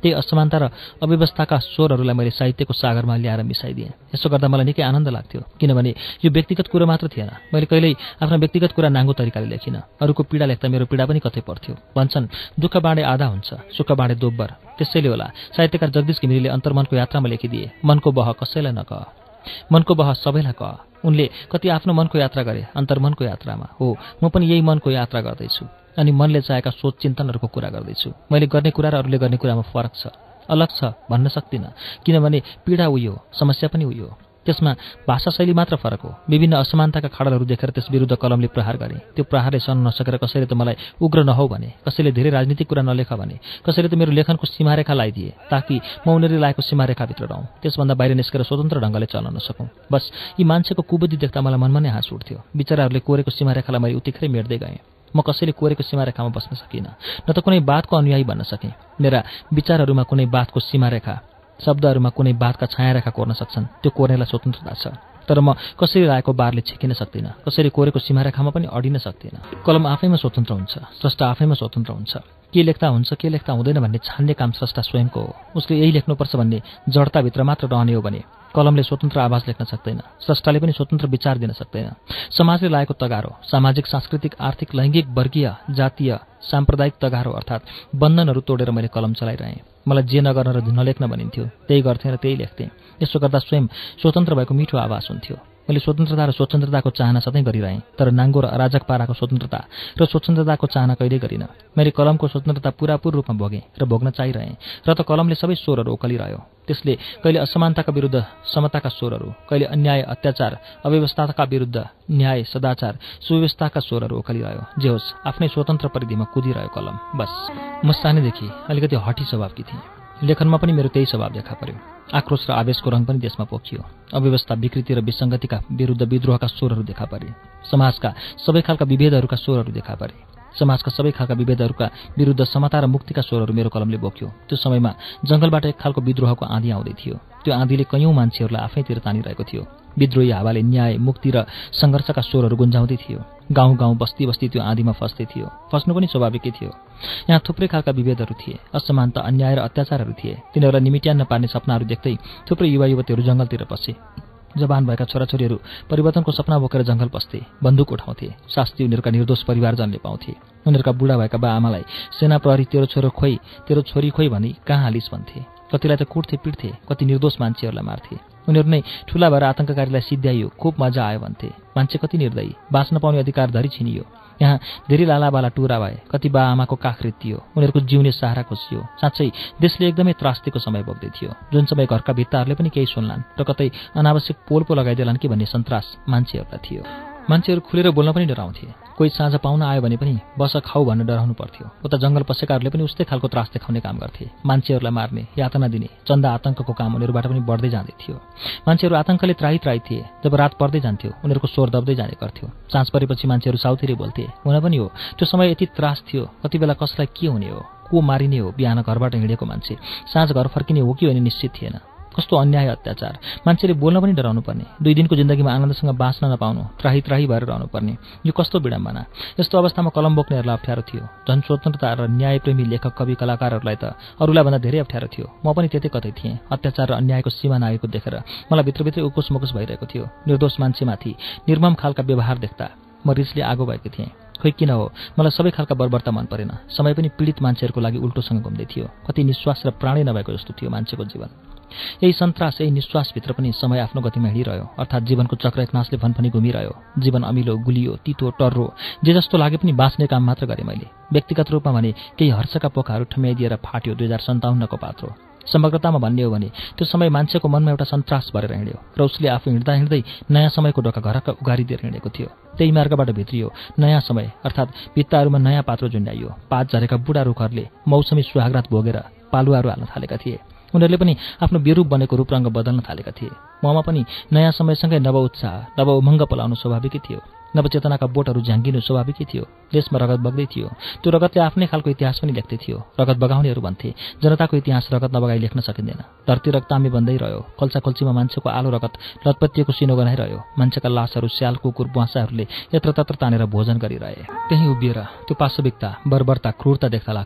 Speaker 2: त्यही असमानता र अव्यवस्थाका स्वरहरूलाई मैले साहित्यको सागरमा ल्याएर मिसाइदिएँ। यसो गर्दा मलाई निकै आनन्द लाग्थ्यो, किनभने यो व्यक्तिगत कुरा मात्र थिएन। मैले कहिल्यै आफ्नो व्यक्तिगत कुरा नाङ्गो तरिकाले लेखिनँ। अरूको पीडा लेख्दा मेरो पीडा पनि कतै पर्थ्यो। भन्छन् दुःख बाँडे आधा हुन्छ, सुख बाँडे दोब्बर। त्यसैले होला साहित्यकार जगदीश घिमिरेले अन्तर्मनको यात्रामा लेखिदिए, मनको बह कसैलाई नकह, मनको बह सबैलाई कह। उनले कति आफ्नो मनको यात्रा गरे, अन्तर्मनको यात्रामा। हो, म पनि यही मनको यात्रा गर्दैछु अनि मनले चाहेका सोच चिन्तनहरूको कुरा गर्दैछु। मैले गर्ने कुरा र अरूले गर्ने कुरामा फरक छ, अलग छ भन्न सक्दिनँ, किनभने पीडा उयो, समस्या पनि उयो। त्यसमा भाषा शैली मात्र फरक हो। विभिन्न असमानताका खाडलहरू देखेर त्यस विरुद्ध कलमले प्रहार गरे। त्यो प्रहारले सहन नसकेर कसैले त मलाई उग्र नहौ भने, कसैले धेरै राजनीतिक कुरा नलेख भने, कसैले त मेरो लेखनको सीमारेखा लगाइदिए ताकि म उनीहरूले लागेको सीमारेखाभित्र रहौँ, त्यसभन्दा बाहिर निस्केर स्वतन्त्र ढङ्गले चल्न नसकौँ। बस यी मान्छेको कुबुद्धि देख्दा मलाई मनमा नै हाँस उठ्थ्यो। बिचराहरूले कोरेको सीमारेखालाई मैले उतिखेरै मेट्दै गएँ। म कसैले कोरेको सीमारेखामा बस्न सकिनँ, न त कुनै बातको अनुयायी बन्न सकेँ। मेरा विचारहरूमा कुनै बातको सीमारेखा, शब्दहरूमा कुनै बातका छायारेखा कोर्न सक्छन्, त्यो कोर्नेलाई स्वतन्त्रता छ। तर म कसैले लागेको बारले छेकिन सक्दिनँ, कसैले कोरेको सीमारेखामा पनि अडिन सक्दिनँ। कलम आफैमा स्वतन्त्र हुन्छ, स्रष्टा आफैमा स्वतन्त्र हुन्छ। के लेख्दा हुन्छ, के लेख्दा हुँदैन भन्ने छान्ने काम स्रष्टा स्वयंको हो। उसले यही लेख्नुपर्छ भन्ने जडताभित्र मात्र रहने हो भने कलमले स्वतन्त्र आवाज लेख्न सक्दैन, स्रष्टाले पनि स्वतन्त्र विचार दिन सक्दैन। समाजले लागेको तगारो, सामाजिक, सांस्कृतिक, आर्थिक, लैङ्गिक, वर्गीय, जातीय, साम्प्रदायिक तगारो अर्थात् बन्धनहरू तोडेर मैले कलम चलाइरहेँ। मलाई जे नगर्न र नलेख्न भनिन्थ्यो, त्यही गर्थेँ र त्यही लेख्थेँ। यसो गर्दा स्वयं स्वतन्त्र भएको मिठो आवाज हुन्थ्यो। मैले स्वतन्त्रता र स्वतन्त्रताको चाहना सधैँ गरिरहेँ, तर नाङ्गो र अराजक पाराको स्वतन्त्रता र स्वतन्त्रताको चाहना कहिल्यै गरिनँ। मैले कलमको स्वतन्त्रता पूरापूर रूपमा भोगेँ र भोग्न चाहिरहेँ, र त कलमले सबै स्वरहरू ओकलिरह्यो। त्यसले कहिले असमानताका विरुद्ध समताका स्वरहरू, कहिले अन्याय अत्याचार अव्यवस्थाका विरुद्ध न्याय सदाचार सुव्यवस्थाका स्वरहरू ओकलिरह्यो। जे होस्, आफ्नै स्वतन्त्र परिधिमा कुदिरह्यो कलम। बस म सानैदेखि अलिकति हठी स्वभावकी थिएँ। लेखनमा पनि मेरो त्यही स्वभाव देखा पर्यो। आक्रोश र आवेशको रङ पनि त्यसमा पोखियो। अव्यवस्था, विकृति र विसङ्गतिका विरुद्ध विद्रोहका स्वरहरू देखा परे। समाजका सबै खालका विभेदहरूका स्वरहरू देखा परे। समाजका सबै खालका विभेदहरूका विरुद्ध समता र मुक्तिका स्वरहरू मेरो कलमले बोक्यो। त्यो समयमा जङ्गलबाट एक खालको विद्रोहको आँधी आउँदै थियो। त्यो आँधीले कैयौँ मान्छेहरूलाई आफैतिर तानिरहेको थियो। विद्रोही हावाले न्याय, मुक्ति र सङ्घर्षका स्वरहरू गुन्जाउँदै थियो। गाउँ गाउँ, बस्ती बस्ती त्यो आँधीमा फस्दै थियो। फस्नु पनि स्वाभाविकै थियो। यहाँ थुप्रै खालका विभेदहरू थिए, असमानता, अन्याय र अत्याचारहरू थिए। तिनीहरूलाई निमिट्यान्न पार्ने सपनाहरू देख्दै थुप्रै युवा युवतीहरू जङ्गलतिर पसे। जवान भएका छोराछोरीहरू परिवर्तनको सपना बोकेर जङ्गल पस्थे, बन्दुक उठाउँथे। शास्ति उनीहरूका निर्दोष परिवारजनले पाउँथे। उनीहरूका बुढा भएका बा आमालाई सेना प्रहरी तेरो छोरो खोइ, तेरो छोरी खोइ भनी कहाँ हालिस भन्थे। कतिलाई त कुट्थे, पिट्थे, कति निर्दोष मान्छेहरूलाई मार्थे। उनीहरू नै ठुला भएर आतङ्ककारीलाई सिद्ध्याइयो, खुब मजा आयो भन्थे। मान्छे कति निर्दयी, बाँच्न पाउने अधिकार धरि छिनियो। यहाँ धेरै लालाबाला टुरा भए, कति बा आमाको काख रित्तियो, उनीहरूको जिउने सहारा खोसियो। साँच्चै देशले एकदमै त्रास्तीको समय बोक्दै थियो, जुन समय घरका भित्ताहरूले पनि केही सुन्लान् र कतै अनावश्यक पोल पो लगाइदेलान् कि भन्ने सन्तास मान्छेहरूलाई थियो। मान्छेहरू खुलेर बोल्न पनि डराउँथे। कोही साँझ पाउन आयो भने पनि बस खाऊ भन्न डराउनु पर्थ्यो। उता जङ्गल पसेकाहरूले पनि उस्तै खालको त्रास देखाउने काम गर्थे। मान्छेहरूलाई मार्ने, यातना दिने, चन्दा आतङ्कको काम उनीहरूबाट पनि बढ्दै जाँदै थियो। मान्छेहरू आतङ्कले त्राही त्राही थिए। जब रात पर्दै जान्थ्यो, उनीहरूको स्वर दब्दै जाने गर्थ्यो। साँझ परेपछि मान्छेहरू साउथिरी बोल्थे। हुन पनि हो, त्यो समय यति त्रास थियो, कति बेला कसलाई के हुने हो, को मारिने हो। बिहान घरबाट हिँडेको मान्छे साँझ घर फर्किने हो कि होइन निश्चित थिएन। कस्तो अन्याय, अत्याचार। मान्छेले बोल्न पनि डराउनु पर्ने, दुई दिनको जिन्दगीमा आनन्दसँग बाँच्न नपाउनु, त्राही त्राही भएर रहनु पर्ने। यो कस्तो विडम्बना। यस्तो अवस्थामा कलम बोक्नेहरूलाई अप्ठ्यारो थियो। झन् स्वतन्त्रता र न्यायप्रेमी लेखक, कवि, कलाकारहरूलाई त अरूलाई भन्दा धेरै अप्ठ्यारो थियो। म पनि त्यतै कतै थिएँ। अत्याचार र अन्यायको सीमा नागेको देखेर मलाई भित्रभित्रै उकुस मुकुस भइरहेको थियो। निर्दोष मान्छेमाथि निर्मम खालका व्यवहार देख्दा म रिसले आगो भएको थिएँ। खोइ किन हो, मलाई सबै खालका बर्बरता मन परेन। समय पनि पीडित मान्छेहरूको लागि उल्टोसँग घुम्दै थियो। कति निश्वास र प्राणै नभएको जस्तो थियो मान्छेको जीवन। यही सन्तास, यही निश्वासभित्र पनि समय आफ्नो गतिमा हिँडिरह्यो। अर्थात् जीवनको चक्र एकनासले फनफनी घुमिरह्यो। जीवन अमिलो, गुलियो, तितो, टर्रो, जे जस्तो लागे पनि बाँच्ने काम मात्र गरेँ मैले। व्यक्तिगत रूपमा भने केही हर्षका पोखाहरू ठम्याइदिएर फाट्यो दुई हजार सन्ताउन्नको पात्रो। समग्रतामा भन्ने हो भने त्यो समय मान्छेको मनमा एउटा सन्तास भरेर हिँड्यो र उसले आफू हिँड्दा हिँड्दै नयाँ समयको ढोका घरका उगारिदिएर हिँडेको थियो। त्यही मार्गबाट भित्रियो नयाँ समय, अर्थात् भित्ताहरूमा नयाँ पात्रो झुन्ड्याइयो। पात झरेका बुढा रुखहरूले मौसमी सुहागरात भोगेर पालुवाहरू हाल्न थालेका थिए। उनीहरूले पनि आफ्नो बेरूप बनेको रूपरङ्ग बदल्न थालेका थिए। ममा पनि नयाँ समयसँगै नव उत्साह, नव उमङ्ग पलाउनु स्वाभाविकै थियो। नवचेतनाका बोटहरू झ्याङ्गिनु स्वाभाविकै थियो। देशमा रगत बग्दै थियो। त्यो रगतले आफ्नै खालको इतिहास पनि लेख्दै थियो। रगत बगाउनेहरू भन्थे जनताको इतिहास रगत नबगाई लेख्न सकिँदैन। धरती रक्तामी बन्दै रह्यो। कल्चा कल्चीमा मान्छेको आलो रगत लतपत्तिएको सिनो गनाइरह्यो। मान्छेका लासहरू स्याल, कुकुर, बुवासाहरूले यत्रतत्र तानेर भोजन गरिरहे। त्यहीँ उभिएर त्यो पाशविकता, बर्बरता, क्रूरता देख्दा लाग्थ्यो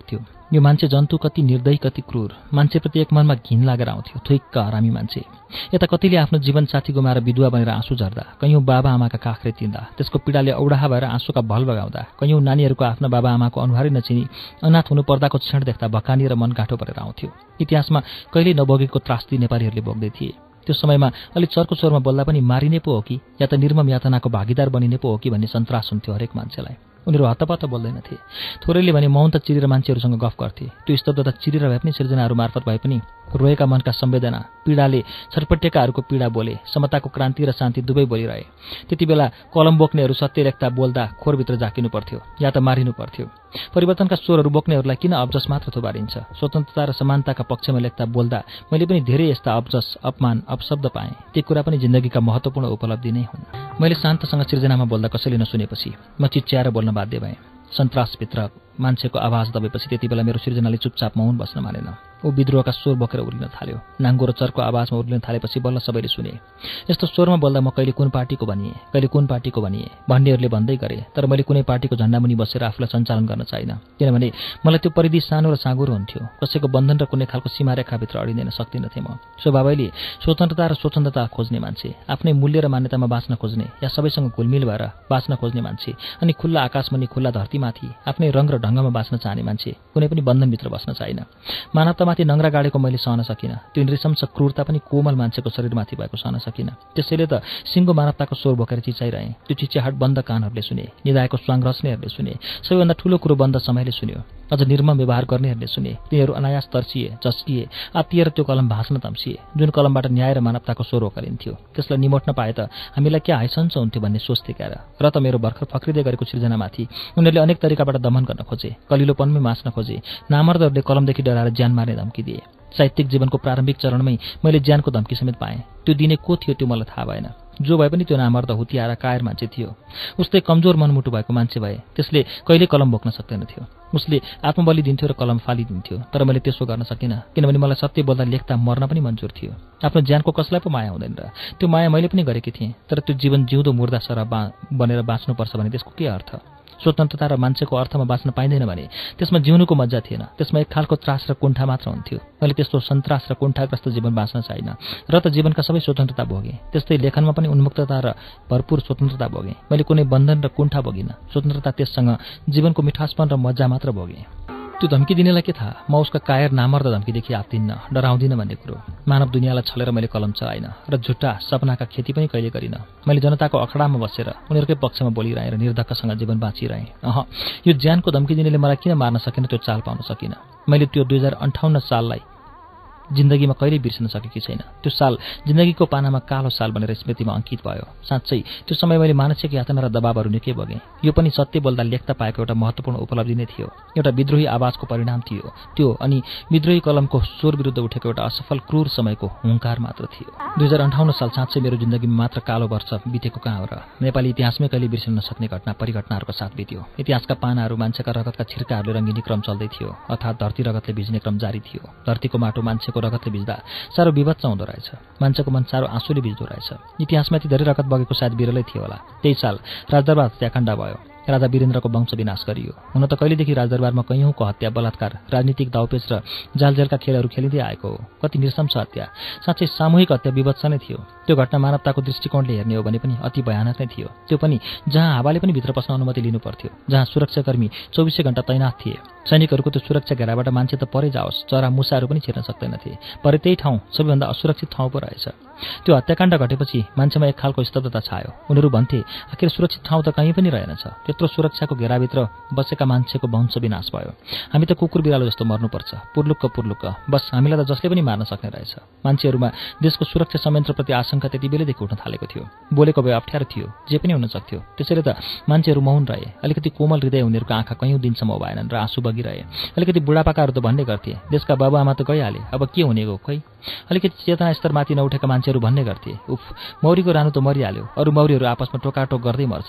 Speaker 2: यो मान्छे जन्तु कति निर्दयी, कति क्रूर। मान्छेप्रति एक मनमा घिन लागेर आउँथ्यो। थुइक्क हरामी मान्छे। यता कतिले आफ्नो जीवनसाथी गुमाएर विधवा बनेर आँसु झर्दा, कैयौँ बाबा आमाका काखरे तिन्दा, त्यसको पीडाले औडाहा भएर आँसुका भल बगाउँदा, कैयौँ नानीहरूको आफ्ना बाबा आमाको अनुहारै नचिनी अनाथ हुनु पर्दाको क्षण देख्दा भकानी र मन गाँठो परेर आउँथ्यो। इतिहासमा कहिल्यै नबोगेको त्रासदी नेपालीहरूले भोग्दै थिए। त्यो समयमा अलि चर्को स्वरमा बोल्दा पनि मारिने पो हो कि या त निर्मम यातनाको भागीदार बनिने पो हो कि भन्ने सन्तास हुन्थ्यो हरेक मान्छेलाई। उनीहरू हतपत बोल्दैनथे। थोरैले भने मौन त चिरेर मान्छेहरूसँग गफ गर्थे। त्यो स्तब्धता चिरेर भए पनि सिर्जनाहरू मार्फत भए पनि रोएका मनका संवेदना, पीडाले छटपटेकाहरूको पीडा बोले, समताको क्रान्ति र शान्ति दुवै बोलिरहे। त्यति बेला कलम बोक्नेहरू सत्य लेख्दा बोल्दा खोरभित्र जाकिनु पर्थ्यो या त मारिनु पर्थ्यो। परिवर्तनका स्वरहरू बोक्नेहरूलाई किन अब्जस मात्र थुपारिन्छ? स्वतन्त्रता र समानताका पक्षमा लेख्दा बोल्दा मैले पनि धेरै यस्ता अब्जस, अपमान, अपशब्द पाएँ। ती कुरा पनि जिन्दगीका महत्त्वपूर्ण उपलब्धि नै हुन्। मैले शान्तसँग सिर्जनामा बोल्दा कसैले नसुनेपछि म चिच्याएर बोल्न बाध्य भएँ। सन्तासभित्र मान्छेको आवाज दबेपछि त्यति बेला मेरो सिर्जनाले चुपचाप मौन बस्न मानेन। ऊ विद्रोहका स्वर बोकेर उर्लिन थाल्यो। नाङ्गो र चर्को आवाजमा उर्लिन थालेपछि बल्ल सबैले सुने। यस्तो स्वरमा बोल्दा म कहिले कुन पार्टीको भनिएँ, कहिले कुन पार्टीको भनिएँ भन्नेहरूले भन्दै गरे। तर मैले कुनै पार्टीको झन्डामुनि बसेर आफूलाई सञ्चालन गर्न चाहिनँ, किनभने मलाई त्यो परिधि सानो र साँगुरो हुन्थ्यो। कसैको बन्धन र कुनै खालको सीमारेखाभित्र अडिँदैन सक्दिनथेँ म। स्वभावैले स्वतन्त्रता र स्वतन्त्रता खोज्ने मान्छे, आफ्नै मूल्य र मान्यतामा बाँच्न खोज्ने या सबैसँग घुलमिल भएर बाँच्न खोज्ने मान्छे, अनि खुल्ला आकाशमुनि खुल्ला धरतीमाथि आफ्नै रङ र ढङ्गमा बाँच्न चाहने मान्छे, कुनै पनि बन्धनभित्र बस्न चाहिन। मानवतामाथि नङ्ग्रा गाडेको मैले सहन सकिनँ। त्यो नृशंस क्रूरता पनि कोमल मान्छेको शरीरमाथि भएको सहन सकिनँ। त्यसैले त सिङ्गो मानवताको स्वर बोकेर चिचाइरहेँ। त्यो चिच्याहाट बन्द कानहरूले सुने, निदाएको स्वाङ रच्नेहरूले सुने, सबैभन्दा ठुलो कुरो बन्द समयले सुन्यो। अझ निर्मम व्यवहार गर्नेहरूले सुने। तिनीहरू अनायास तर्सिए, झस्किए, आत्तिएर त्यो कलम भाँच्न तम्सिए। जुन कलमबाट न्याय र मानवताको स्वर ओकालिन्थ्यो त्यसलाई निमोट्न पाए त हामीलाई क्या हाइसन्च हुन्थ्यो भन्ने सोच्थे क्यार। र त मेरो भर्खर फक्रिँदै गरेको सिर्जनामाथि उनीहरूले अनेक तरिकाबाट दमन गर्न खोजे, कलिलोपनमै मास्न खोजे। नामर्दहरूले कलमदेखि डराएर ज्यान मार्ने धम्की दिए। साहित्यिक जीवनको प्रारम्भिक चरणमै मैले ज्यानको धम्की समेत पाएँ। त्यो दिने को थियो त्यो मलाई थाहा भएन। जो भए पनि त्यो नामर्द हुतियाएर कायर मान्छे थियो। उस्तै कमजोर मनमुटु भएको मान्छे भए त्यसले कहिले कलम बोक्न सक्दैनथ्यो। उसले आत्मबलि दिन्थ्यो र कलम फालिदिन्थ्यो। तर मैले त्यसो गर्न सकिनँ, किनभने मलाई सत्य बोल्दा लेख्दा मर्न पनि मन्जुर थियो। आफ्नो ज्यानको कसलाई पो माया हुँदैन र? त्यो माया मैले पनि गरेकी थिएँ। तर त्यो जीवन जिउँदो मुर्दा सर बा बनेर बाँच्नुपर्छ भने त्यसको के अर्थ? स्वतन्त्रता र मान्छेको अर्थमा बाँच्न पाइँदैन भने त्यसमा जिउनुको मजा थिएन। त्यसमा एक खालको त्रास र कुण्ठा मात्र हुन्थ्यो। मैले त्यस्तो सन्तास र कुण्ठाग्रस्त जीवन बाँच्न चाहिनँ र त जीवनका सबै स्वतन्त्रता भोगेँ। त्यस्तै लेखनमा पनि उन्मुक्तता र भरपूर स्वतन्त्रता भोगेँ। मैले कुनै बन्धन र कुण्ठा भोगिनँ। स्वतन्त्रता त्यससँग जीवनको मिठासपन र मजा मात्र भोगेँ। त्यो धम्की दिनेलाई के थाहा म उसका कायर नामर्द धम्कीदेखि आप्दिन्न, डराउँदिनँ भन्ने कुरो। मानव दुनियाँलाई छलेर मैले कलम चलाइनँ र झुट्टा सपनाका खेती पनि कहिले गरिनँ। मैले जनताको अखडामा बसेर उनीहरूकै पक्षमा बोलिरहेँ र निर्धक्कसँग जीवन बाँचिरहेँ। अह यो ज्यानको धम्की दिनेले मलाई किन मार्न सकेन त्यो चाल पाउन सकिनँ। मैले त्यो दुई हजार अन्ठाउन्न साललाई जिन्दगीमा कहिल्यै बिर्सन सकेकी छैन। त्यो साल जिन्दगीको पानामा कालो साल भनेर स्मृतिमा अङ्कित भयो। साँच्चै त्यो समय मैले मानसिक यातना र दबावहरू निकै भोगेँ। यो पनि सत्य बोल्दा लेख्दा पाएको एउटा महत्त्वपूर्ण उपलब्धि नै थियो। एउटा विद्रोही आवाजको परिणाम थियो त्यो, अनि विद्रोही कलमको स्वर विरुद्ध उठेको एउटा असफल क्रूर समयको हुङ्कार मात्र थियो। दुई हजार अन्ठाउन्न साल साँच्चै मेरो जिन्दगीमा मात्र कालो वर्ष बितेको कहाँ हो र? नेपाली इतिहासमै कहिले बिर्सन नसक्ने घटना परिघटनाहरूको साथ बित्यो। इतिहासका पानाहरू मान्छेका रगतका छिर्काहरूले रङ्गिने क्रम चल्दै थियो, अर्थात् धरती रगतले भिज्ने क्रम जारी थियो। धरतीको माटो मान्छेको रगतले भिज्दा साह्रो विभत्स हुँदो रहेछ। मान्छेको मन साह्रो आँसुले भिज्दो रहेछ। इतिहासमा यति धेरै रगत बगेको सायद बिरलै थियो होला। त्यही साल राजदरबार हत्याकाण्ड भयो। राजा वीरेन्द्रको वंश विनाश गरियो। हुन त कहिलेदेखि राजदरबारमा कैयौँको हत्या, बलात्कार, राजनीतिक दाउपेच र जालजेलका खेलहरू खेलिँदै आएको हो। कति नृशंस हत्या, साँच्चै सामूहिक हत्या विभत्स नै थियो। त्यो घटना मानवताको दृष्टिकोणले हेर्ने हो भने पनि अति भयानक नै थियो। त्यो पनि जहाँ हावाले पनि भित्र पस्न अनुमति लिनु पर्थ्यो, जहाँ सुरक्षाकर्मी चौबिसै घण्टा तैनाथ थिए। सैनिकहरूको त्यो सुरक्षा घेराबाट मान्छे त परै जाओस्, चरा मुसाहरू पनि छिर्न सक्दैनथे। परे त्यही ठाउँ सबैभन्दा असुरक्षित ठाउँ पो रहेछ। त्यो हत्याकाण्ड घटेपछि मान्छेमा एक खालको स्तब्धता छायो। उनीहरू भन्थे आखिर सुरक्षित ठाउँ त कहीँ पनि रहेनछ। त्यत्रो सुरक्षाको घेराभित्र बसेका मान्छेको वंश विनाश भयो। हामी त कुकुर बिरालो जस्तो मर्नुपर्छ, पुर्लुक्क पुर्लुक्क। बस हामीलाई त जसले पनि मार्न सक्ने रहेछ। मान्छेहरूमा देशको सुरक्षा संयन्त्रप्रति आशंका त्यति बेलैदेखि उठ्न थालेको थियो। बोलेको भए अप्ठ्यारो थियो, जे पनि हुन सक्थ्यो। त्यसैले त मान्छेहरू मौन रहे। अलिकति कोमल हृदय उनीहरूको आँखा कैयौँ दिनसम्म उभाएनन् र आँसु बगिरहे। अलिकति बुढापाकाहरू त भन्ने गर्थे देशका बाबुआमा त गइहाले, अब के हुने हो खोइ। अलिकति चेतना स्तरमाथि नउठेका मान्छेहरू भन्ने गर्थे उफ मौरीको रानो त मरिहाल्यो, अरू मौरीहरू आपसमा टोकाटोक गर्दै मर्छन्।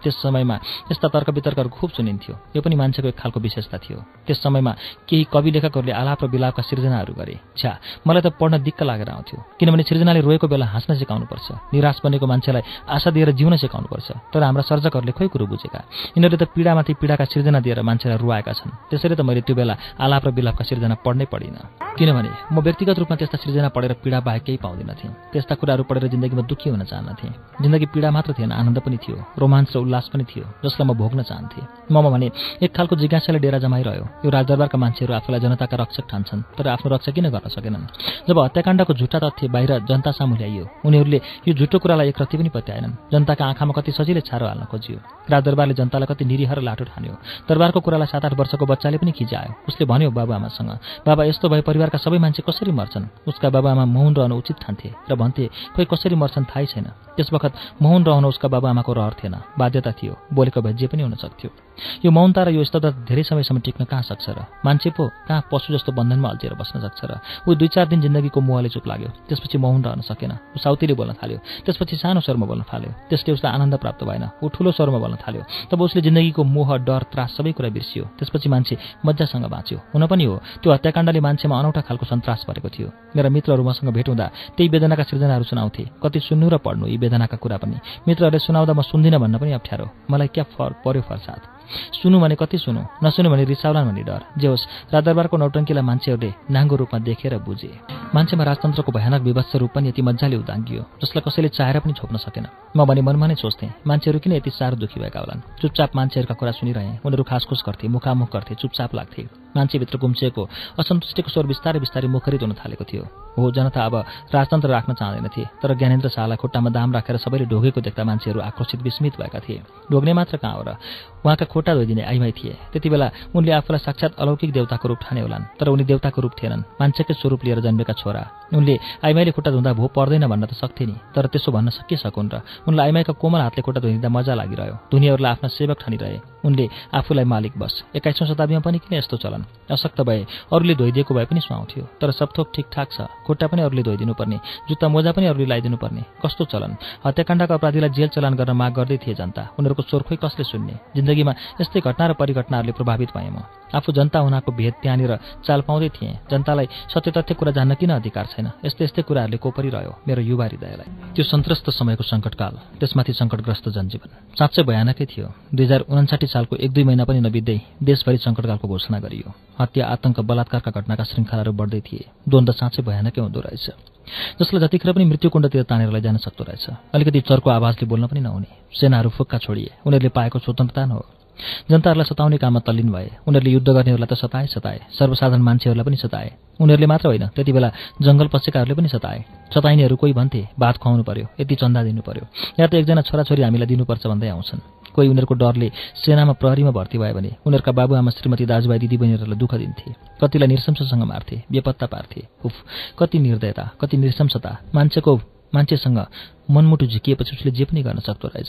Speaker 2: त्यस समयमा यस्ता तर्क वितर्कहरू खुब सुनिन्थ्यो। यो पनि मान्छेको एक खालको विशेषता थियो। त्यस समयमा केही कवि लेखकहरूले आलाप र विलापका सिर्जनाहरू गरे। छ्या, मलाई त पढ्न दिक्क लागेर आउँथ्यो, किनभने सिर्जनाले रोएको बेला हाँस्न सिकाउनुपर्छ, निराश बनेको मान्छेलाई आशा दिएर जिउन सिकाउनुपर्छ। तर हाम्रा सर्जकहरूले खोइ कुरो बुझेका। यिनीहरूले त पीडामाथि पीडाका सिर्जना दिएर मान्छेलाई रुवाएका छन्। त्यसैले त मैले त्यो बेला आलाप र विलापका सिर्जना पढ्नै पढिनँ, किनभने म व्यक्तिगत रूपमा त्यस्ता सिर्जना पढेर पीडा बाहेक केही पाउँदिन थिएँ। त्यस्ता कुराहरू पढेर जिन्दगीमा दुःखी हुन चाहन्नथेँ। जिन्दगी पीडा मात्र थिएन, आनन्द पनि थियो, रोमाञ्च र उल्लास पनि थियो, जसलाई म भोग्न चाहन्थेँ। ममा भने एक खालको जिज्ञासाले डेरा जमाइरह्यो। यो राजदरबारका मान्छेहरू आफूलाई जनताका रक्षक ठान्छन्, तर आफ्नो रक्षा किन गर्न सकेनन्? जब हत्याकाण्डको झुटा तथ्य बाहिर जनता सामु ल्याइयो, उनीहरूले यो झुटो कुरालाई एक रत्ती पनि पत्याएनन्। जनताका आँखामा कति सजिलै छारो हाल्न खोजियो। राजदरबारले जनतालाई कति निरीह र लाटो ठान्यो। दरबारको कुरालाई सात आठ वर्षको बच्चाले पनि खिचायो। उसले भन्यो बाबुआमासँग, बाबा यस्तो भए परिवारका सबै मान्छे कसरी मर्छन्? उसका बाबुआमा मौन रहनु उचित ठान्थे र भन्थे खोइ कसरी मर्छन् थाहै छैन। त्यस वखत मौन रहन उसका बाबुआमाको रहर थिएन, बाध्यता थियो। बोलेको भए जे पनि हुन सक्थ्यो। यो मौनता र यो स्तब्धता धेरै समयसम्म टिक्न कहाँ सक्छ र? मान्छे पो कहाँ पशु जस्तो बन्धनमा अल्झिएर बस्न सक्छ र? ऊ दुई चार दिन जिन्दगीको मोहले चुप लाग्यो। त्यसपछि मौन रहन सकेन। ऊ साउतीले बोल्न थाल्यो। त्यसपछि सानो स्वरमा बोल्न थाल्यो। त्यसले उसलाई आनन्द प्राप्त भएन। ऊ ठुलो स्वरमा बोल्न थाल्यो। तब उसले जिन्दगीको मोह, डर, त्रास सबै कुरा बिर्सियो। त्यसपछि मान्छे मज्जासँग बाँच्यो। हुन पनि हो, त्यो हत्याकाण्डले मान्छेमा अनौठा खालको सन्तास भरेको थियो। मेरा मित्रहरू मसँग भेट हुँदा त्यही वेदनाका सिर्जनाहरू सुनाउँथे। कति सुन्नु र पढ्नु यी वेदनाका कुरा पनि। मित्रहरूले सुनाउँदा म सुन्दिनँ भन्न पनि अप्ठ्यारो। मलाई क्या फर पर्यो फरसाद। सुनु भने कति सुनु, नसुनु भने रिसाउलान् भन्ने डर। जे होस्, राजदरबारको नौटङ्कीलाई मान्छेहरूले नाङ्गो रूपमा देखेर बुझे। मान्छेमा राजतन्त्रको भयानक विभत्स रूप पनि यति मजाले उदाङ्गियो, जसलाई कसैले चाहेर पनि छोप्न सकेन। म भने मनमा नै सोच्थेँ, मान्छेहरू किन यति साह्रो दुःखी भएका होलान्? चुपचाप मान्छेहरूका कुरा सुनिरहेँ। उनीहरू खासखुस गर्थे, मुखामुख गर्थे, चुपचाप लाग्थे। मान्छेभित्र गुम्सिएको असन्तुष्टिको स्वर बिस्तारै बिस्तारै मुखरित हुन थालेको थियो। हो, जनता अब राजतन्त्र राख्न चाहँदैनथे। तर ज्ञानेन्द्र शाहलाई खुट्टामा दाम राखेर सबैले ढोगेको देख्दा मान्छेहरू आक्रोशित विस्मित भएका थिए। ढोग्ने मात्र कहाँ हो र, उहाँका खुट्टा धोइदिने आइमाई थिए। त्यति बेला उनले आफूलाई साक्षात् अलौकिक देवताको रूप ठाने होलान्, तर उनी देवताको रूप थिएनन्, मान्छेकै स्वरूप लिएर जन्मेका छोरा। उनले आइमाईले खुट्टा धुँदा भो पर्दैन भन्न त सक्थे नि, तर त्यसो भन्न सकिसकुन् र? उनलाई आइमाईका कोमल हातले खुट्टा धोइदिँदा मजा लागिरह्यो। दुनियाँहरूलाई आफ्ना सेवक ठानिरहे। उनले आफूलाई मालिक बस। एक्काइसौँ शताब्दीमा पनि किन यस्तो चलन? अशक्त भए अरूले धोइदिएको भए पनि सुहाउँथ्यो, तर सबथोक ठिकठाक छ। खुट्टा पनि अरूले धोइदिनु पर्ने, जुत्ता मोजा पनि अरूले लगाइदिनु पर्ने, कस्तो चलन? हत्याकाण्डका अपराधीलाई जेल चलान गर्न माग गर्दै थिए जनता। उनीहरूको स्वर खोइ कसले सुन्ने? जिन्दगीमा यस्तै घटना र परिघटनाहरूले प्रभावित भएँ म। आफू जनता हुनाको भेद त्यहाँनिर चाल पाउँदै थिएँ। जनतालाई सत्य तथ्य कुरा जान्न किन अधिकार छैन? यस्तै यस्तै कुराहरूले कोपरिरह्यो मेरो युवा हृदयलाई। त्यो सन्त्रस्त समयको सङ्कटकाल, त्यसमाथि सङ्कटग्रस्त जनजीवन साँच्चै भयानकै थियो। दुई हजार उनासाठी सालको एक दुई महिना पनि नबित्दै देशभरि सङ्कटकालको घोषणा गरियो। हत्या, आतंक, बलात्कारका घटनाका श्रृङ्खलाहरू बढ्दै थिए। द्वन्द्व साँच्चै भयानकै हुँदो रहेछ, जसलाई जतिखेर पनि मृत्युकुण्डतिर तानेर लैजान सक्दो रहेछ। अलिकति चर्को आवाजले बोल्न पनि नहुने। सेनाहरू फुक्का छोडिए। उनीहरूले पाएको स्वतन्त्रता न हो। जनताहरूलाई सताउने काममा तल्लीन भए। उनीहरूले युद्ध गर्नेहरूलाई त सताए सताए, सर्वसाधारण मान्छेहरूलाई पनि सताए। उनीहरूले मात्र होइन, त्यति बेला जङ्गल पसेकाहरूले पनि सताए। सताइनेहरू कोही भन्थे भात खुवाउनु पर्यो, यति चन्दा दिनु पर्यो, या त एकजना छोराछोरी हामीलाई दिनुपर्छ भन्दै आउँछन्। कोही उनीहरूको डरले सेनामा प्रहरीमा भर्ती भयो भने उनीहरूका बाबुआमा, श्रीमती, दाजुभाइ, दिदीबहिनीहरूलाई दुःख दिन्थे। कतिलाई निरशंससँग मार्थे, बेपत्ता पार्थे। उफ, कति निर्दयता, कति निरशंसता! मान्छेको मान्छेसँग मनमुटु झिकिएपछि उसले जे पनि गर्न सक्दो रहेछ।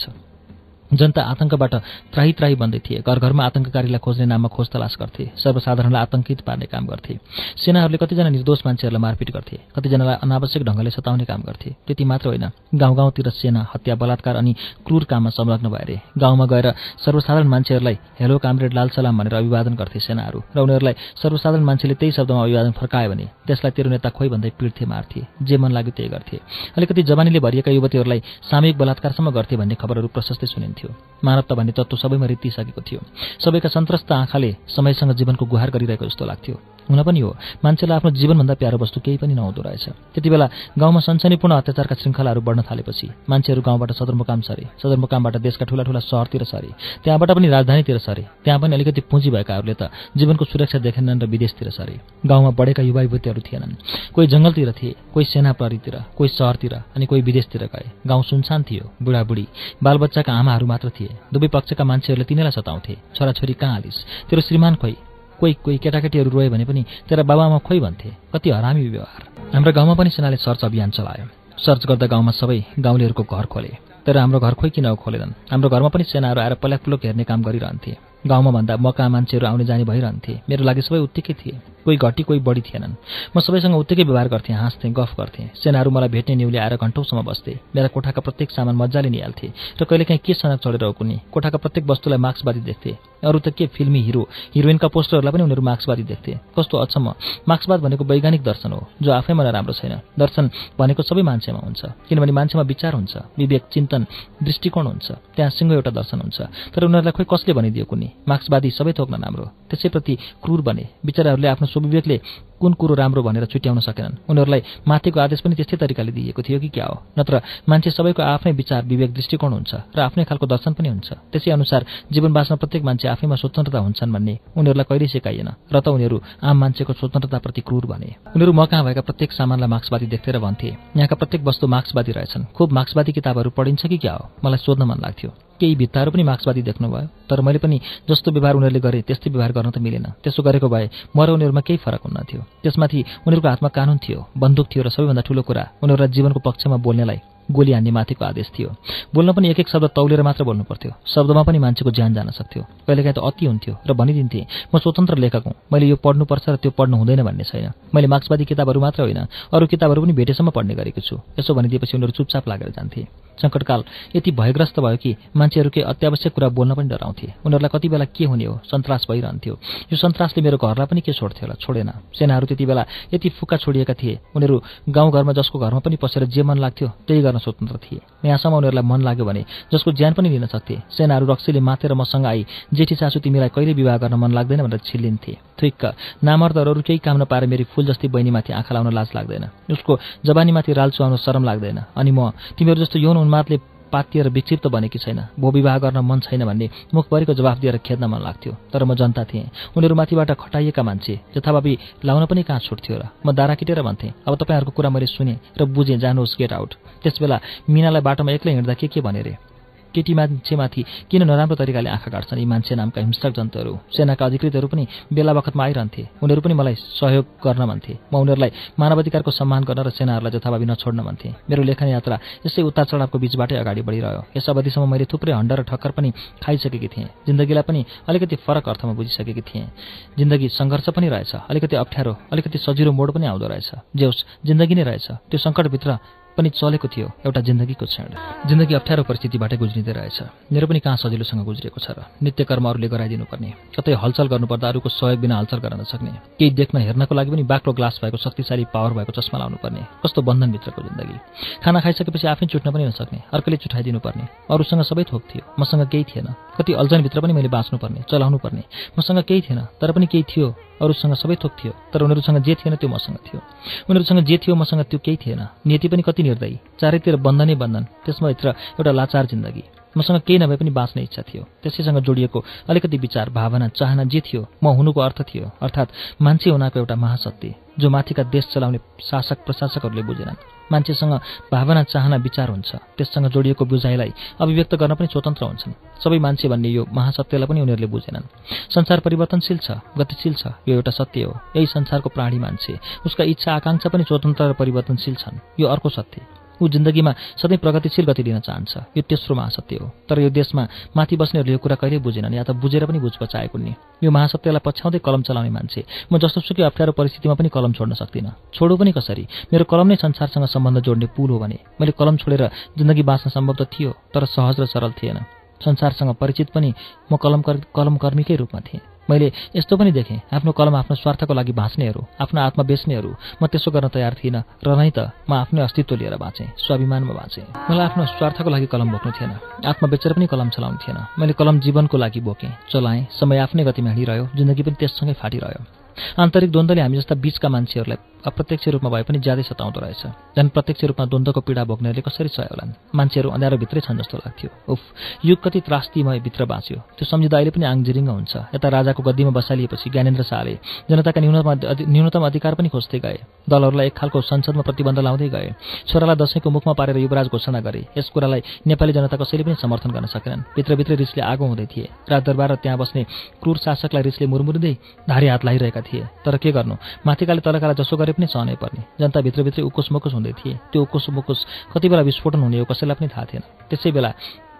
Speaker 2: जनता आतंकबाट त्राही त्राही बन्दै थिए। घर घरमा आतंककारीलाई खोज्ने नाममा खोज तलास गर्थे। सर्वसाधारणलाई आतंकित पार्ने काम गर्थे। सेनाहरूले कतिजना निर्दोष मान्छेहरूलाई मारपिट गर्थे, कतिजनालाई अनावश्यक ढङ्गले सताउने काम गर्थे। त्यति मात्र होइन, गाउँ गाउँतिर सेना हत्या, बलात्कार अनि क्रूर काममा संलग्न भए। गाउँमा गएर सर्वसाधारण मान्छेहरूलाई हेलो कामरेड, लाल सलाम भनेर अभिवादन गर्थे सेनाहरू, र उनीहरूलाई सर्वसाधारण मान्छेले त्यही शब्दमा अभिवादन फर्कायो भने त्यसलाई तेरो नेता खोइ भन्दै पिट्थे, मार्थे, जे मन लाग्यो त्यही गर्थे। अलिकति जवानीले भरिएका युवतीहरूलाई सामूहिक बलात्कारसम्म गर्थे भन्ने खबरहरू प्रशस्तै सुनिन्थे। मानवता भन्ने तत्त्व सबैमा रित्तिसकेको थियो। सबैका सन्त्रस्त आँखाले समयसँग जीवनको गुहार गरिरहेको जस्तो लाग्थ्यो। हुन पनि हो, मान्छेलाई आफ्नो जीवनभन्दा प्यारो वस्तु केही पनि नहुँदो रहेछ। त्यति बेला गाउँमा सनसनीपूर्ण अत्याचारका श्रृङ्खलाहरू बढ्न थालेपछि मान्छेहरू गाउँबाट सदरमुकाम सरे, सदरमुकामबाट देशका ठूला ठूला सहरतिर सरे, त्यहाँबाट पनि राजधानीतिर सरे। त्यहाँ पनि अलिकति पुँजी भएकाहरूले त जीवनको सुरक्षा देखेनन् र विदेशतिर सरे। गाउँमा बढेका युवा युवतीहरू थिएनन्। कोही जङ्गलतिर थिए, कोही सेना प्रहरीतिर, कोही सहरतिर, अनि कोही विदेशतिर गए। गाउँ सुनसान थियो। बुढाबुढी, बालबच्चाका आमाहरू मात्र थिए। दुवै पक्षका मान्छेहरूले तिनीलाई सताउँथे। छोराछोरी कहाँ हालिस्, तेरो श्रीमान खोइ? कोही कोही केटाकेटीहरू रोए भने पनि तेरा बाबामा खोइ भन्थे। कति हरामी व्यवहार! हाम्रो गाउँमा पनि सेनाले सर्च अभियान चलायो। सर्च गर्दा गाउँमा सबै गाउँलेहरूको घर खोले, तर हाम्रो घर खोइ किन खोलेनन्? हाम्रो घरमा पनि सेनाहरू आएर पल्याक पुलक हेर्ने काम गरिरहन्थे। गाउँमा भन्दा मका मान्छेहरू आउने जाने भइरहन्थे। मेरो लागि सबै उत्तिकै थिए। कोही घटी कोही बढी थिएनन्। म सबैसँग उत्तिकै व्यवहार गर्थेँ, हाँस्थेँ, गफ गर्थेँ। सेनाहरू मलाई भेट्ने न्युले आएर घन्टौँसम्म बस्थे। मेरा कोठाका प्रत्येक सामान मजाले निहाल्थे र कहिलेकाहीँ के सनक चढेर कुनी कोठाका प्रत्येक वस्तुलाई मार्क्सवादी देख्थे। अरू त के फिल्मी हिरो हिरोइनका पोस्टरहरूलाई पनि उनीहरू मार्क्सवादी देख्थे। कस्तो अचम्म! मार्क्सवाद भनेको वैज्ञानिक दर्शन हो जो आफैमा नराम्रो छैन। दर्शन भनेको सबै मान्छेमा हुन्छ, किनभने मान्छेमा विचार हुन्छ, विवेक, चिन्तन, दृष्टिकोण हुन्छ। त्यहाँ सिंह एउटा दर्शन हुन्छ। तर उनीहरूलाई खोइ कसले भनिदियो कुनी मार्क्सवादी सबै थोक नराम्रो, त्यसैप्रति क्रूर बने। बिचराहरूले आफ्नो स्वविवेकले कुन कुरो राम्रो भनेर छुट्याउन सकेनन्। उनीहरूलाई माथिको आदेश पनि त्यस्तै तरिकाले दिएको थियो कि क्या हो? नत्र मान्छे सबैको आफ्नै विचार, विवेक, दृष्टिकोण हुन्छ र आफ्नै खालको दर्शन पनि हुन्छ। त्यसै अनुसार जीवन बाँच्न प्रत्येक मान्छे आफैमा स्वतन्त्रता हुन्छन् भन्ने उनीहरूलाई कहिल्यै सिकाइएन र त उनीहरू आम मान्छेको स्वतन्त्रताप्रति क्रूर बने। उनीहरू म कहाँ भएका प्रत्येक सामानलाई मार्क्सवादी देख्थे र भन्थे यहाँका प्रत्येक वस्तु मार्क्सवादी रहेछन्। खुब मार्क्सवादी किताबहरू पढिन्छ कि क्या हो? मलाई सोध्न मन लाग्थ्यो। केही भित्ताहरू पनि मार्क्सवादी देख्नुभयो, तर मैले पनि जस्तो व्यवहार उनीहरूले गरे त्यस्तै व्यवहार गर्न त मिलेन। त्यसो गरेको भए म र उनीहरूमा केही फरक हुन्न थियो। त्यसमाथि उनीहरूको हातमा कानुन थियो, बन्दुक थियो र सबैभन्दा ठूलो कुरा उनीहरूलाई जीवनको पक्षमा बोल्नेलाई गोली हान्ने माथिको आदेश थियो। बोल्न पनि एक एक शब्द तौलेर मात्र बोल्नु पर्थ्यो। शब्दमा पनि मान्छेको ज्यान जान सक्थ्यो। कहिलेकाहीँ त अति हुन्थ्यो र भनिदिन्थे म स्वतन्त्र लेखक हुँ, मैले यो पढ्नुपर्छ र त्यो पढ्नु हुँदैन भन्ने छैन। मैले मार्क्सवादी किताबहरू मात्र होइन अरू किताबहरू पनि भेटेसम्म पढ्ने गरेको छु। यसो भनिदिएपछि उनीहरू चुपचाप लागेर जान्थे। सङ्कटकाल यति भयग्रस्त भयो कि मान्छेहरू केही अत्यावश्यक कुरा बोल्न पनि डराउँथे। उनीहरूलाई कति बेला के हुने हो सन्तास भइरहन्थ्यो। यो सन्तासले मेरो घरलाई पनि के छोड्थ्यो होला? छोडेन। सेनाहरू त्यति बेला यति फुक्का छोडिएका थिए, उनीहरू गाउँघरमा जसको घरमा पनि पसेर जे मन लाग्थ्यो त्यही गर्न स्वतन्त्र थिए। यहाँसम्म उनीहरूलाई मन लाग्यो भने जसको ज्यान पनि लिन सक्थे। सेनाहरू रक्सीले मातेर मसँग आई जेठी सासु तिमीलाई कहिले विवाह गर्न मन लाग्दैन भनेर छिल्लिन्थे। थुइक्क नामर्दहरू केही काम नपाएर मेरी फूल जस्तै बहिनीमाथि आँखा लाउन लाज लाग्दैन, उसको जवानीमाथि राल चुहाउन शरम लाग्दैन। अनि म तिमीहरू जस्तो यौन उन्मादले पातिएर विक्षिप्त बनेकी छैन, भो विवाह गर्न मन छैन भन्ने मुखभरिको जवाफ दिएर खेद्न मन लाग्थ्यो। तर म जनता थिएँ, उनीहरू माथिबाट खटाइएका मान्छे, जथाभावी लाउन पनि कहाँ छुट्थ्यो र? म दारा किटेर भन्थेँ अब तपाईँहरूको कुरा मैले सुने र बुझेँ, जानुहोस्, गेट आउट। त्यसबेला मिनालाई बाटोमा एक्लै हिँड्दा के के भने रे केटी मान्छेमाथि किन नराम्रो तरिकाले आँखा काट्छन् यी मान्छे नामका हिंस्रक जन्तुहरू? सेनाका अधिकृतहरू पनि बेला बखतमा आइरहन्थे। उनीहरू पनि मलाई सहयोग गर्न भन्थे। म उनीहरूलाई मानवाधिकारको सम्मान गर्न र सेनाहरूलाई जथाभावी नछोड्न भन्थे। मेरो लेखन यात्रा यसै उतार चढावको बीचबाटै अगाडि बढिरह्यो। यस अवधिसम्म मैले थुप्रै हण्डा र ठक्कर पनि खाइसकेकी थिएँ। जिन्दगीलाई पनि अलिकति फरक अर्थमा बुझिसकेकी थिएँ। जिन्दगी सङ्घर्ष पनि रहेछ, अलिकति अप्ठ्यारो, अलिकति सजिलो मोड पनि आउँदो रहेछ। जे होस्, जिन्दगी नै रहेछ। त्यो सङ्कटभित्र पनि चलेको थियो एउटा जिन्दगीको क्षण। जिन्दगी अप्ठ्यारो परिस्थितिबाटै गुज्रिँदै रहेछ। मेरो पनि कहाँ सजिलोसँग गुज्रिएको छ र? नित्य कर्म अरूले गराइदिनु पर्ने, कतै हलचल गर्नुपर्दा अरूको सहयोग बिना हलचल गर्न नसक्ने, केही देख्न हेर्नको लागि पनि बाक्लो ग्लास भएको शक्तिशाली पावर भएको चस्मा लाउनु पर्ने। कस्तो बन्धनभित्रको जिन्दगी! खाना खाइसकेपछि आफै चुट्न पनि नसक्ने, अर्कोले चुठाइदिनु पर्ने। अरूसँग सबै थोक थियो, मसँग केही थिएन। कति अल्झनभित्र पनि मैले बाँच्नु पर्ने, चलाउनु पर्ने। मसँग केही थिएन तर पनि केही थियो। अरूसँग सबै थोक थियो तर उनीहरूसँग जे थिएन त्यो मसँग थियो। उनीहरूसँग जे थियो मसँग त्यो केही थिएन। नियति पनि कति निर्दयी, चारैतिर बन्धनै बन्धन, त्यसमाभित्र एउटा लाचार जिन्दगी। मसँग केही नभए पनि बाँच्ने इच्छा थियो। त्यसैसँग जोडिएको अलिकति विचार, भावना, चाहना जे थियो म हुनुको अर्थ थियो, अर्थात् मान्छे हुनाको एउटा महासत्य जो माथिका देश चलाउने शासक प्रशासकहरूले बुझेनन्। मान्छेसँग भावना, चाहना, विचार हुन्छ, त्यससँग जोडिएको बुझाइलाई अभिव्यक्त गर्न पनि स्वतन्त्र हुन्छन्। सबै मान्छे भन्ने यो महासत्यलाई पनि उनीहरूले बुझेनन्। संसार परिवर्तनशील छ, गतिशील छ, यो एउटा सत्य हो। यही संसारको प्राणी मान्छे, उसका इच्छा आकांक्षा पनि स्वतन्त्र र परिवर्तनशील छन्, यो अर्को सत्य। ऊ जिन्दगीमा सधैँ प्रगतिशील गति लिन चाहन्छ, यो तेस्रो महासत्य हो। तर यो देशमा माथि बस्नेहरूले यो कुरा कहिल्यै बुझेनन्, या त बुझेर पनि बुझ पचाएको नि। यो महासत्यलाई पछ्याउँदै कलम चलाउने मान्छे म जस्तोसुकै अप्ठ्यारो परिस्थितिमा पनि कलम छोड्न सक्दिनँ। छोडो पनि कसरी? मेरो कलम नै संसारसँग सम्बन्ध जोड्ने पुल हो भने मैले कलम छोडेर जिन्दगी बाँच्न सम्भव त थियो, तर सहज र सरल थिएन। संसारसँग परिचित पनि म कलम कलमकर्मीकै रूपमा थिएँ। मैले यस्तो पनि देखेँ, आफ्नो कलम आफ्नो स्वार्थको लागि भाँच्नेहरू, आफ्नो आत्मा बेच्नेहरू। म त्यसो गर्न तयार थिइनँ र नै त म आफ्नै अस्तित्व लिएर बाँचेँ, स्वाभिमानमा बाँचेँ। मलाई आफ्नो स्वार्थको लागि कलम बोक्नु थिएन, आत्मा बेचेर पनि कलम चलाउनु थिएन। मैले कलम जीवनको लागि बोकेँ, चलाएँ। समय आफ्नै गतिमा हिँडिरह्यो, जिन्दगी पनि त्यससँगै फाटिरह्यो। आन्तरिक द्वन्द्वले हामी जस्ता बीचका मान्छेहरूलाई अप्रत्यक्ष रूपमा भए पनि ज्यादै सताउँदो रहेछ। झन् प्रत्यक्ष रूपमा द्वन्द्वको पीडा भोग्नेहरूले कसरी सहे होलान्? मान्छेहरू अँध्यारोभित्रै छन् जस्तो लाग्थ्यो। उफ, युग कति त्रास्तीमय भित्र बाँच्यो, त्यो सम्झिँदा अहिले पनि आङजिरिङ्ग हुन्छ। यता राजाको गद्दीमा बसालिएपछि ज्ञानेन्द्र शाहले जनताका न्यूनतम न्यूनतम अधिकार पनि खोज्दै गए। दलहरूलाई एक खालको संसदमा प्रतिबन्ध लाउँदै गए। छोरालाई दशैंको मुखमा पारेर युवराज घोषणा गरे। यस कुरालाई नेपाली जनता कसैले पनि समर्थन गर्न सकेनन्। भित्रभित्रै रिसले आगो हुँदै थिए। राजदरबार र त्यहाँ बस्ने क्रूर शासकलाई रिसले मुरमुरिँदै धारे हात लागिरहेका थिए। तर के गर्नु, माथिकाले तलकालाई जसो गरे पनि सहनै पर्ने। जनता भित्रभित्रै उकुस मुकुस हुँदै थिए। त्यो उकुस मुकुस कति बेला विस्फोटन हुने हो कसैलाई पनि थाहा थिएन। त्यसै बेला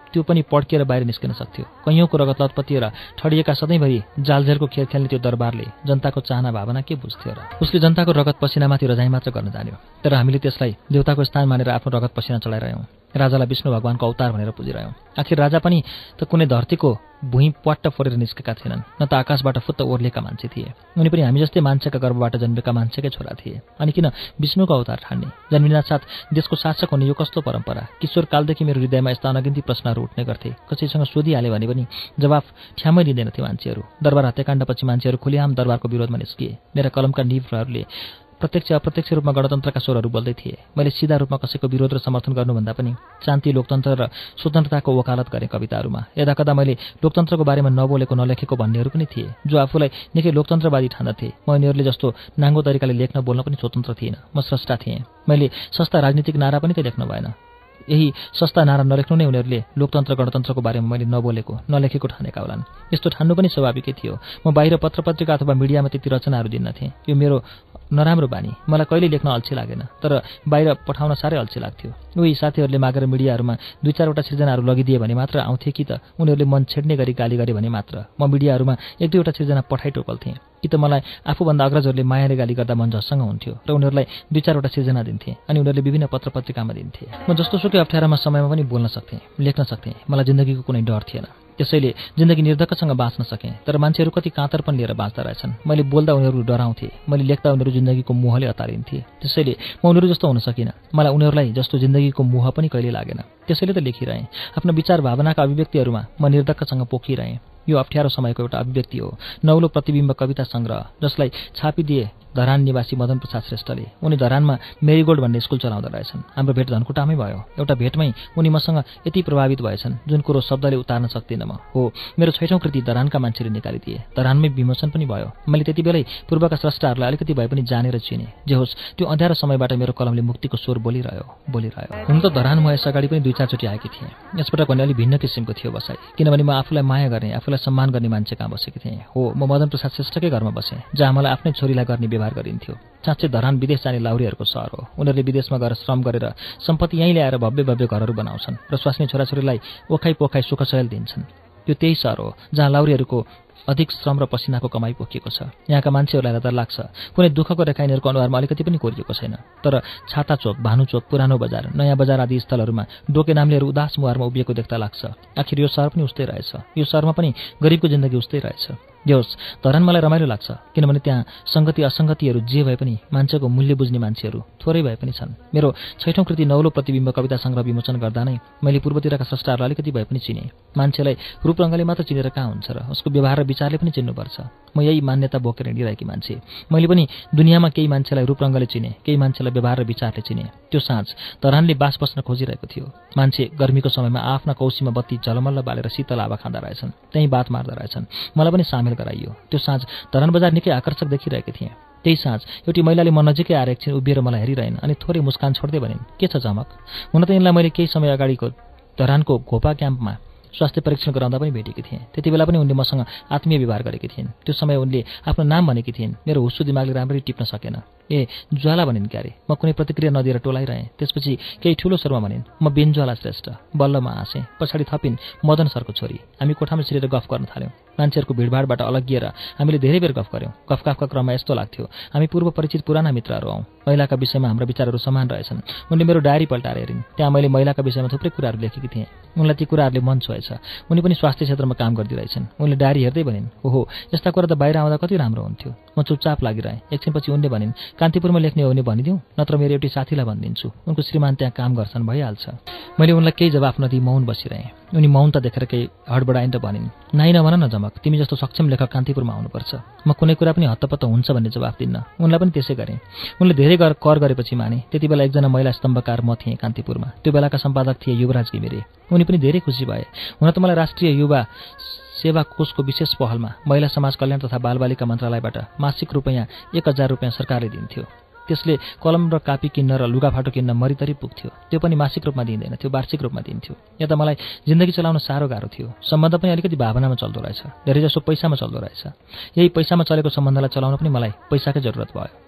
Speaker 2: त्यो पनि पड्किएर बाहिर निस्किन सक्थ्यो। कैयौँको रगत लतपतिएर ठडिएका सधैँभरि जालझेलको खेल खेल्ने त्यो दरबारले जनताको चाहना भावना के बुझ्थ्यो र? उसले जनताको रगत पसिनामाथि रजाइ मात्र गर्न जान्यो, तर हामीले त्यसलाई देवताको स्थान मानेर आफ्नो रगत पसिना चलाइरह्यौँ। राजालाई विष्णु भगवानको अवतार भनेर पुजिरह्यौँ। आखिर राजा पनि त कुनै धरतीको भुइँ प्वाट्ट फोरेर निस्केका थिएनन्, न त आकाशबाट फुत्त ओर्लेका मान्छे थिए। उनी पनि हामी जस्तै मान्छेका गर्भबाट जन्मेका मान्छेकै छोरा थिए। अनि किन विष्णुको अवतार ठान्ने? जन्मिनाथ साथ देशको शासक हुने यो कस्तो परम्परा? किशोर कालदेखि मेरो हृदयमा यस्ता अनगिन्ती प्रश्नहरू उठ्ने गर्थे। कसैसँग सोधिहाले भने पनि जवाफ ठ्याम्मै दिँदैनथे मान्छेहरू। दरबार हत्याकाण्डपछि मान्छेहरू खुलेआम दरबारको विरोधमा निस्किए। मेरा कलमका निभहरूले प्रत्यक्ष अप्रत्यक्ष रूपमा गणतन्त्रका स्वरहरू बोल्दै थिए। मैले सिधा रूपमा कसैको विरोध र समर्थन गर्नुभन्दा पनि शान्ति, लोकतन्त्र र स्वतन्त्रताको वकालत गरेँ कविताहरूमा। यदाकदा मैले लोकतन्त्रको बारेमा नबोलेको नलेखेको भन्नेहरू पनि थिए, जो आफूलाई निकै लोकतन्त्रवादी ठान्दथे। म उनीहरूले जस्तो नाङ्गो तरिकाले लेख्न बोल्न पनि स्वतन्त्र थिइनँ। म स्रष्टा थिएँ। मैले सस्ता राजनीतिक नारा पनि त लेख्नु भएन। यही सस्ता नारा नलेख्नु नै उनीहरूले लोकतन्त्र गणतन्त्रको बारेमा मैले नबोलेको नलेखेको ठानेका होलान्। यस्तो ठान्नु पनि स्वाभाविकै थियो। म बाहिर पत्र पत्रिका अथवा मिडियामा त्यति रचनाहरू दिन्नथेँ। यो मेरो नराम्रो बानी। मलाई कहिले लेख्न अल्छी लागेन, तर बाहिर पठाउन साह्रै अल्छी लाग्थ्यो। उही साथीहरूले मागेर मिडियाहरूमा दुई चारवटा सिर्जनाहरू लगिदिए भने मात्र आउँथे कि त उनीहरूले मन छेड्ने गरी गाली गरे भने मात्र म मिडियाहरूमा एक दुईवटा सिर्जना पठाइ टोकल्थेँ, कि त मलाई आफूभन्दा अग्रजहरूले मायाले गाली गर्दा मन झस्सँग हुन्थ्यो र उनीहरूलाई दुई चारवटा सिर्जना दिन्थे अनि उनीहरूले विभिन्न पत्र पत्रिकामा दिन्थे। म जस्तोसुकै अप्ठ्यारामा समयमा पनि बोल्न सक्थेँ, लेख्न सक्थेँ। मलाई जिन्दगीको कुनै डर थिएन, त्यसैले जिन्दगी निर्धक्कसँग बाँच्न सकेँ। तर मान्छेहरू कति काँतरपन लिएर बाँच्दा रहेछन्। मैले बोल्दा उनीहरू डराउँथे, मैले लेख्दा उनीहरू जिन्दगीको मोहले अतारिन्थे। त्यसैले म उनीहरू जस्तो हुन सकिनँ। मलाई उनीहरूलाई जस्तो जिन्दगीको मोह पनि कहिले लागेन। त्यसैले त लेखिरहेँ। आफ्नो विचार भावनाका अभिव्यक्तिहरूमा म निर्धक्कसँग पोखिरहेँ। यो अप्ठ्यारो समयको एउटा अभिव्यक्ति हो, नौलो प्रतिबिम्ब कविता सङ्ग्रह, जसलाई छापिदिए धरान निवासी मदन प्रसाद श्रेष्ठले। उनी धरानमा मेरीगोल्ड भन्ने स्कुल चलाउँदा रहेछन्। हाम्रो भेट धनकुटामै भयो। एउटा भेटमै उनी मसँग यति प्रभावित भएछन् जुन कुरो शब्दले उतार्न सक्दिनँ म। हो, मेरो छैठौँ कृति धरानका मान्छेले निकालिदिए। धरानमै विमोचन पनि भयो। मैले त्यति बेलै पूर्वका स्रष्टाहरूलाई अलिकति भए पनि जानेर चिने। जे होस्, त्यो अँध्यारो समयबाट मेरो कलमले मुक्तिको स्वर बोलिरह्यो बोलिरह्यो हुन त धरान म यस अगाडि पनि दुई चारचोटि आएकी थिएँ। यसपटक भने अलिक भिन्न किसिमको थियो बसाइ, किनभने म आफूलाई माया गर्ने, आफूलाई सम्मान गर्ने मान्छे कहाँ बसेकी थिएँ। हो, म मदन प्रसाद श्रेष्ठकै घरमा बसेँ, जहाँ मलाई आफ्नै छोरीलाई गर्ने व्यवहार गरिन्थ्यो। साँच्चै धरान विदेश जाने लाउरीहरूको सहर हो। उनीहरूले विदेशमा गएर श्रम गरेर सम्पत्ति यहीँ ल्याएर भव्य भव्य घरहरू बनाउँछन् र स्वास्नी छोराछोरीलाई ओखाइ पोखाइ सुखसयल दिन्छन्। यो त्यही सहर हो जहाँ लाउरीहरूको अधिक श्रम र पसिनाको कमाई पोखिएको छ। यहाँका मान्छेहरूलाई त लाग्छ कुनै दुःखको रेखा यिनीहरूको अनुहारमा अलिकति पनि कोरिएको छैन। तर छाता चोक, भानु चोक, पुरानो बजार, नयाँ बजार आदि स्थलहरूमा डोके नाम्लेहरू उदास मुहारमा उभिएको देख्दा लाग्छ आखिर यो सहर पनि उस्तै रहेछ। यो सहरमा पनि गरिबको जिन्दगी उस्तै रहेछ। जे होस्, धरान मलाई रमाइलो लाग्छ, किनभने त्यहाँ सङ्गति असङ्गतिहरू जे भए पनि मान्छेको मूल्य बुझ्ने मान्छेहरू थोरै भए पनि छन्। मेरो छैठौँ कृति नौलो प्रतिबिम्ब कविता सङ्ग्रह विमोचन गर्दा नै मैले पूर्वतिरका स्रष्टाहरूलाई अलिकति भए पनि चिने। मान्छेलाई रूपरङ्गले मात्र चिनेर कहाँ हुन्छ र? उसको व्यवहार र विचारले पनि चिन्नुपर्छ। म यही मान्यता बोकेर हिँडिरहेकी मान्छे। मैले पनि दुनियाँमा केही मान्छेलाई रूपरङ्गले चिने, केही मान्छेलाई व्यवहार र विचारले चिने। त्यो साँझ धरानले बास बस्न खोजिरहेको थियो। मान्छे गर्मीको समयमा आफ्ना कौसीमा बत्ती झलमल्ल बालेर शीतल हावा खाँदा रहेछन्, त्यहीँ बात मार्दा रहेछन्। मलाई पनि सामेल गराइयो। त्यो साँझ धरान बजार निकै आकर्षक देखिरहेकी थिएँ। त्यही साँझ एउटी महिलाले म नजिकै आएर एकछिन उभिएर मलाई हेरिरहेन् अनि थोरै मुस्कान छोड्दै भनिन्, के छ झमक? हुन त यिनलाई मैले केही समय अगाडिको धरानको घोपा क्याम्पमा स्वास्थ्य परीक्षण गराउँदा पनि भेटेकी थिएँ। त्यति बेला पनि उनले मसँग आत्मीय व्यवहार गरेकी थिइन्। त्यो समय उनले आफ्नो नाम भनेकी थिइन्। मेरो हुस्सु दिमागले राम्ररी टिप्न सकेन। ए ज्वाला भनिन् क्यारे। म कुनै प्रतिक्रिया नदिएर टोलाइरहेँ। त्यसपछि केही ठुलो स्वरमा भनिन्, म बेन्ज्वाला श्रेष्ठ। बल्लमा हाँसेँ। पछाडि थपिन्, मदन सरको छोरी। हामी कोठामा छिरेर गफ गर्न थाल्यौँ। मान्छेहरूको भिडभाडबाट अलग्गिएर हामीले धेरै बेर गफ गऱ्यौँ। गफकाफका क्रममा यस्तो लाग्थ्यो हामी पूर्व परिचित पुराना मित्रहरू हौँ। महिलाका विषयमा हाम्रा विचारहरू समान रहेछन्। उनले मेरो डायरी पल्टाएर हेरिन्। त्यहाँ मैले महिलाका विषयमा थुप्रै कुराहरू लेखेकी थिएँ। उनलाई ती कुराहरूले मन छोएछ। उनी पनि स्वास्थ्य क्षेत्रमा काम गर्दिरहेछन्। उनले डायरी हेर्दै भनिन्, ओहो, यस्ता कुरा त बाहिर आउँदा कति राम्रो हुन्थ्यो। म चुपचाप लागिरहेँ। एकछिनपछि उनले भनिन्, कान्तिपुरमा लेख्ने हो भने भनिदिउँ, नत्र मेरो एउटी साथीलाई भनिदिन्छु। उनको श्रीमान त्यहाँ काम गर्छन्, भइहाल्छ। मैले उनलाई केही जवाफ नदिई मौन बसिरहेँ। उनी मौनता देखेर केही हडबडाइन् र भनिन्, नाइ नभन न झमक, तिमी जस्तो सक्षम लेखक कान्तिपुरमा आउनुपर्छ। म कुनै कुरा पनि हत्तपत्त हुन्छ भन्ने जवाफ दिन्न। उनलाई पनि त्यसै गरेँ। उनले धेरै गर कर गरेपछि माने। त्यति बेला एकजना महिला स्तम्भकार म थिएँ कान्तिपुरमा। त्यो बेलाका सम्पादक थिए युवराज घिमिरे। उनी पनि धेरै खुसी भए। हुन त मलाई राष्ट्रिय युवा सेवा कोषको विशेष पहलमा महिला समाज कल्याण तथा बालबालिका मन्त्रालयबाट मासिक रुपैयाँ एक हजार रुपियाँ सरकारले दिन्थ्यो। त्यसले कलम र कापी किन्न र लुगाफाटो किन्न मरितरी पुग्थ्यो। त्यो पनि मासिक रूपमा दिँदैन थियो, वार्षिक रूपमा दिन्थ्यो। यहाँ त मलाई जिन्दगी चलाउन साह्रो गाह्रो थियो। सम्बन्ध पनि अलिकति भावनामा चल्दो रहेछ, धेरैजसो पैसामा चल्दो रहेछ। यही पैसामा चलेको सम्बन्धलाई चलाउन पनि मलाई पैसाकै जरुरत भयो।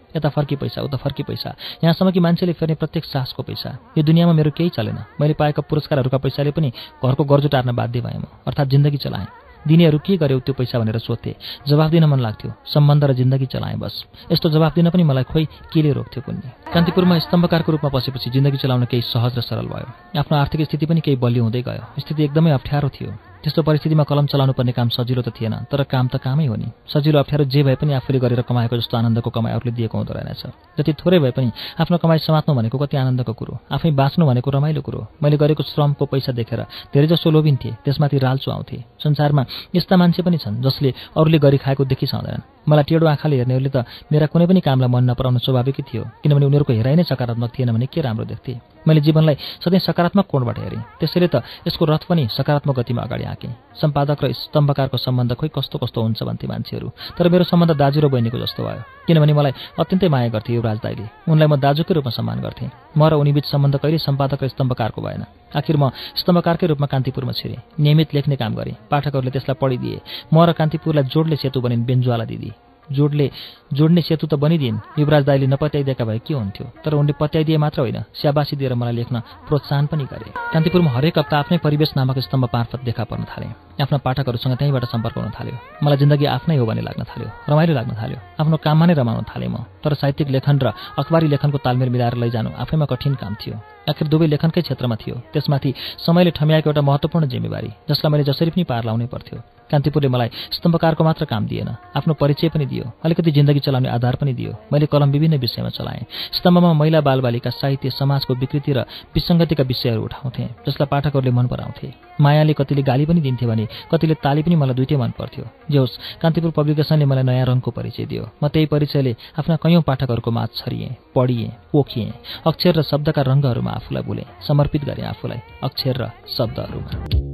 Speaker 2: यता फर्की पैसा उता फर्की पैसा, यहाँसम्म कि मान्छेले फेर्ने प्रत्येक सासको पैसा। यो दुनियाँमा मेरो केही चलेन। मैले पाएका पुरस्कारहरूका पैसाले पनि घरको गर्जो टार्न बाध्य भएँ म, अर्थात् जिन्दगी चलाएँ। दिनेहरू के गर्यो त्यो पैसा भनेर सोध्थे। जवाफ दिन मन लाग्थ्यो, सम्बन्ध र जिन्दगी चलाएँ बस। यस्तो जवाफ दिन पनि मलाई खोइ केले रोक्थ्यो कुन्नी। कान्तिपुरमा स्तम्भकारको रूपमा पसेपछि जिन्दगी चलाउन केही सहज र सरल भयो। आफ्नो आर्थिक स्थिति पनि केही बलियो हुँदै गयो। स्थिति एकदमै अप्ठ्यारो थियो। त्यस्तो परिस्थितिमा कलम चलाउनु पर्ने काम सजिलो त थिएन, तर काम त कामै हो नि। सजिलो अप्ठ्यारो जे भए पनि आफूले गरेर कमाएको जस्तो आनन्दको कमाई अरूले दिएको हुँदो रहेछ। जति थोरै भए पनि आफ्नो कमाई समात्नु भनेको कति आनन्दको कुरो, आफै बाँच्नु भनेको रमाइलो कुरो। मैले गरेको श्रमको पैसा देखेर धेरैजसो लोभिन्थे, त्यसमाथि राल्चो आउँथे। संसारमा यस्ता मान्छे पनि छन् जसले अरूले गरी खाएको देखिसक्दैनन्। मलाई टेढो आँखाले हेर्नेहरूले त मेरा कुनै पनि कामलाई मन नपराउनु स्वाभाविकै थियो, किनभने उनीहरूको हेराइ नै सकारात्मक थिएन भने के राम्रो देख्थे। मैले जीवनलाई सधैँ सकारात्मक कोणबाट हेरेँ, त्यसैले त यसको रथ पनि सकारात्मक गतिमा अगाडि आँकेँ। सम्पादक र स्तम्भकारको सम्बन्ध खोइ कस्तो कस्तो हुन्छ भन्थे मान्छेहरू, तर मेरो सम्बन्ध दाजु र बहिनीको जस्तो भयो। किनभने मलाई अत्यन्तै माया गर्थे युवराज दाइले, उनलाई म दाजुकै रूपमा सम्मान गर्थेँ। म र उनीबीच सम्बन्ध कहिले सम्पादक र स्तम्भकारको भएन। आखिर म स्तम्भकारकै रूपमा कान्तिपुरमा छिरेँ, नियमित लेख्ने काम गरेँ। पाठकहरूले त्यसलाई पढिदिए। म र कान्तिपुरलाई जोडले सेतु बनिन् बेन्जुवाला दिदी। जोडले जोड्ने सेतु त बनिदिन्, युवराज दाइले नपत्याइदिएका भए के हुन्थ्यो। तर उनले पत्याइदिए मात्र होइन, स्याबासी दिएर मलाई लेख्न प्रोत्साहन पनि गरे। कान्तिपुरमा हरेक हप्ता आफ्नै परिवेश नामक स्तम्भ मार्फत देखा पर्न थालेँ। आफ्ना पाठकहरूसँग त्यहीँबाट सम्पर्क हुन थाल्यो। मलाई जिन्दगी आफ्नै हो भन्ने लाग्न थाल्यो, रमाइलो लाग्न थाल्यो। आफ्नो काममा नै रमाउन थालेँ म। तर साहित्यिक लेखन र अखबारी लेखनको तालमेल मिलाएर लैजानु आफैमा कठिन काम थियो। आखिर दुवै लेखनकै क्षेत्रमा थियो, त्यसमाथि समयले ठम्याएको एउटा महत्त्वपूर्ण जिम्मेवारी, जसलाई मैले जसरी पनि पार लाउनै पर्थ्यो। कान्तिपुरले मलाई स्तम्भकारको मात्र काम दिएन, आफ्नो परिचय पनि दियो, अलिकति जिन्दगी चलाउने आधार पनि दियो। मैले कलम विभिन्न विषयमा चलाएँ। स्तम्भमा महिला बालबालिका, साहित्य, समाजको विकृति र विसङ्गतिका विषयहरू उठाउँथे, जसलाई पाठकहरूले मन पराउँथे। मायाले कतिले गाली पनि दिन्थे भने कतिले ताली पनि मलाई दुइटै मन पर्थ्यो। जे होस्, कान्तिपुर पब्लिकेसनले मलाई नयाँ रङको परिचय दियो। म त्यही परिचयले आफ्ना कैयौँ पाठकहरूको माझ छरिएँ, पढिएँ, पोखिएँ। अक्षर र शब्दका रङ्गहरूमा आफूलाई बोलेँ, समर्पित गरेँ आफूलाई अक्षर र शब्दहरूमा।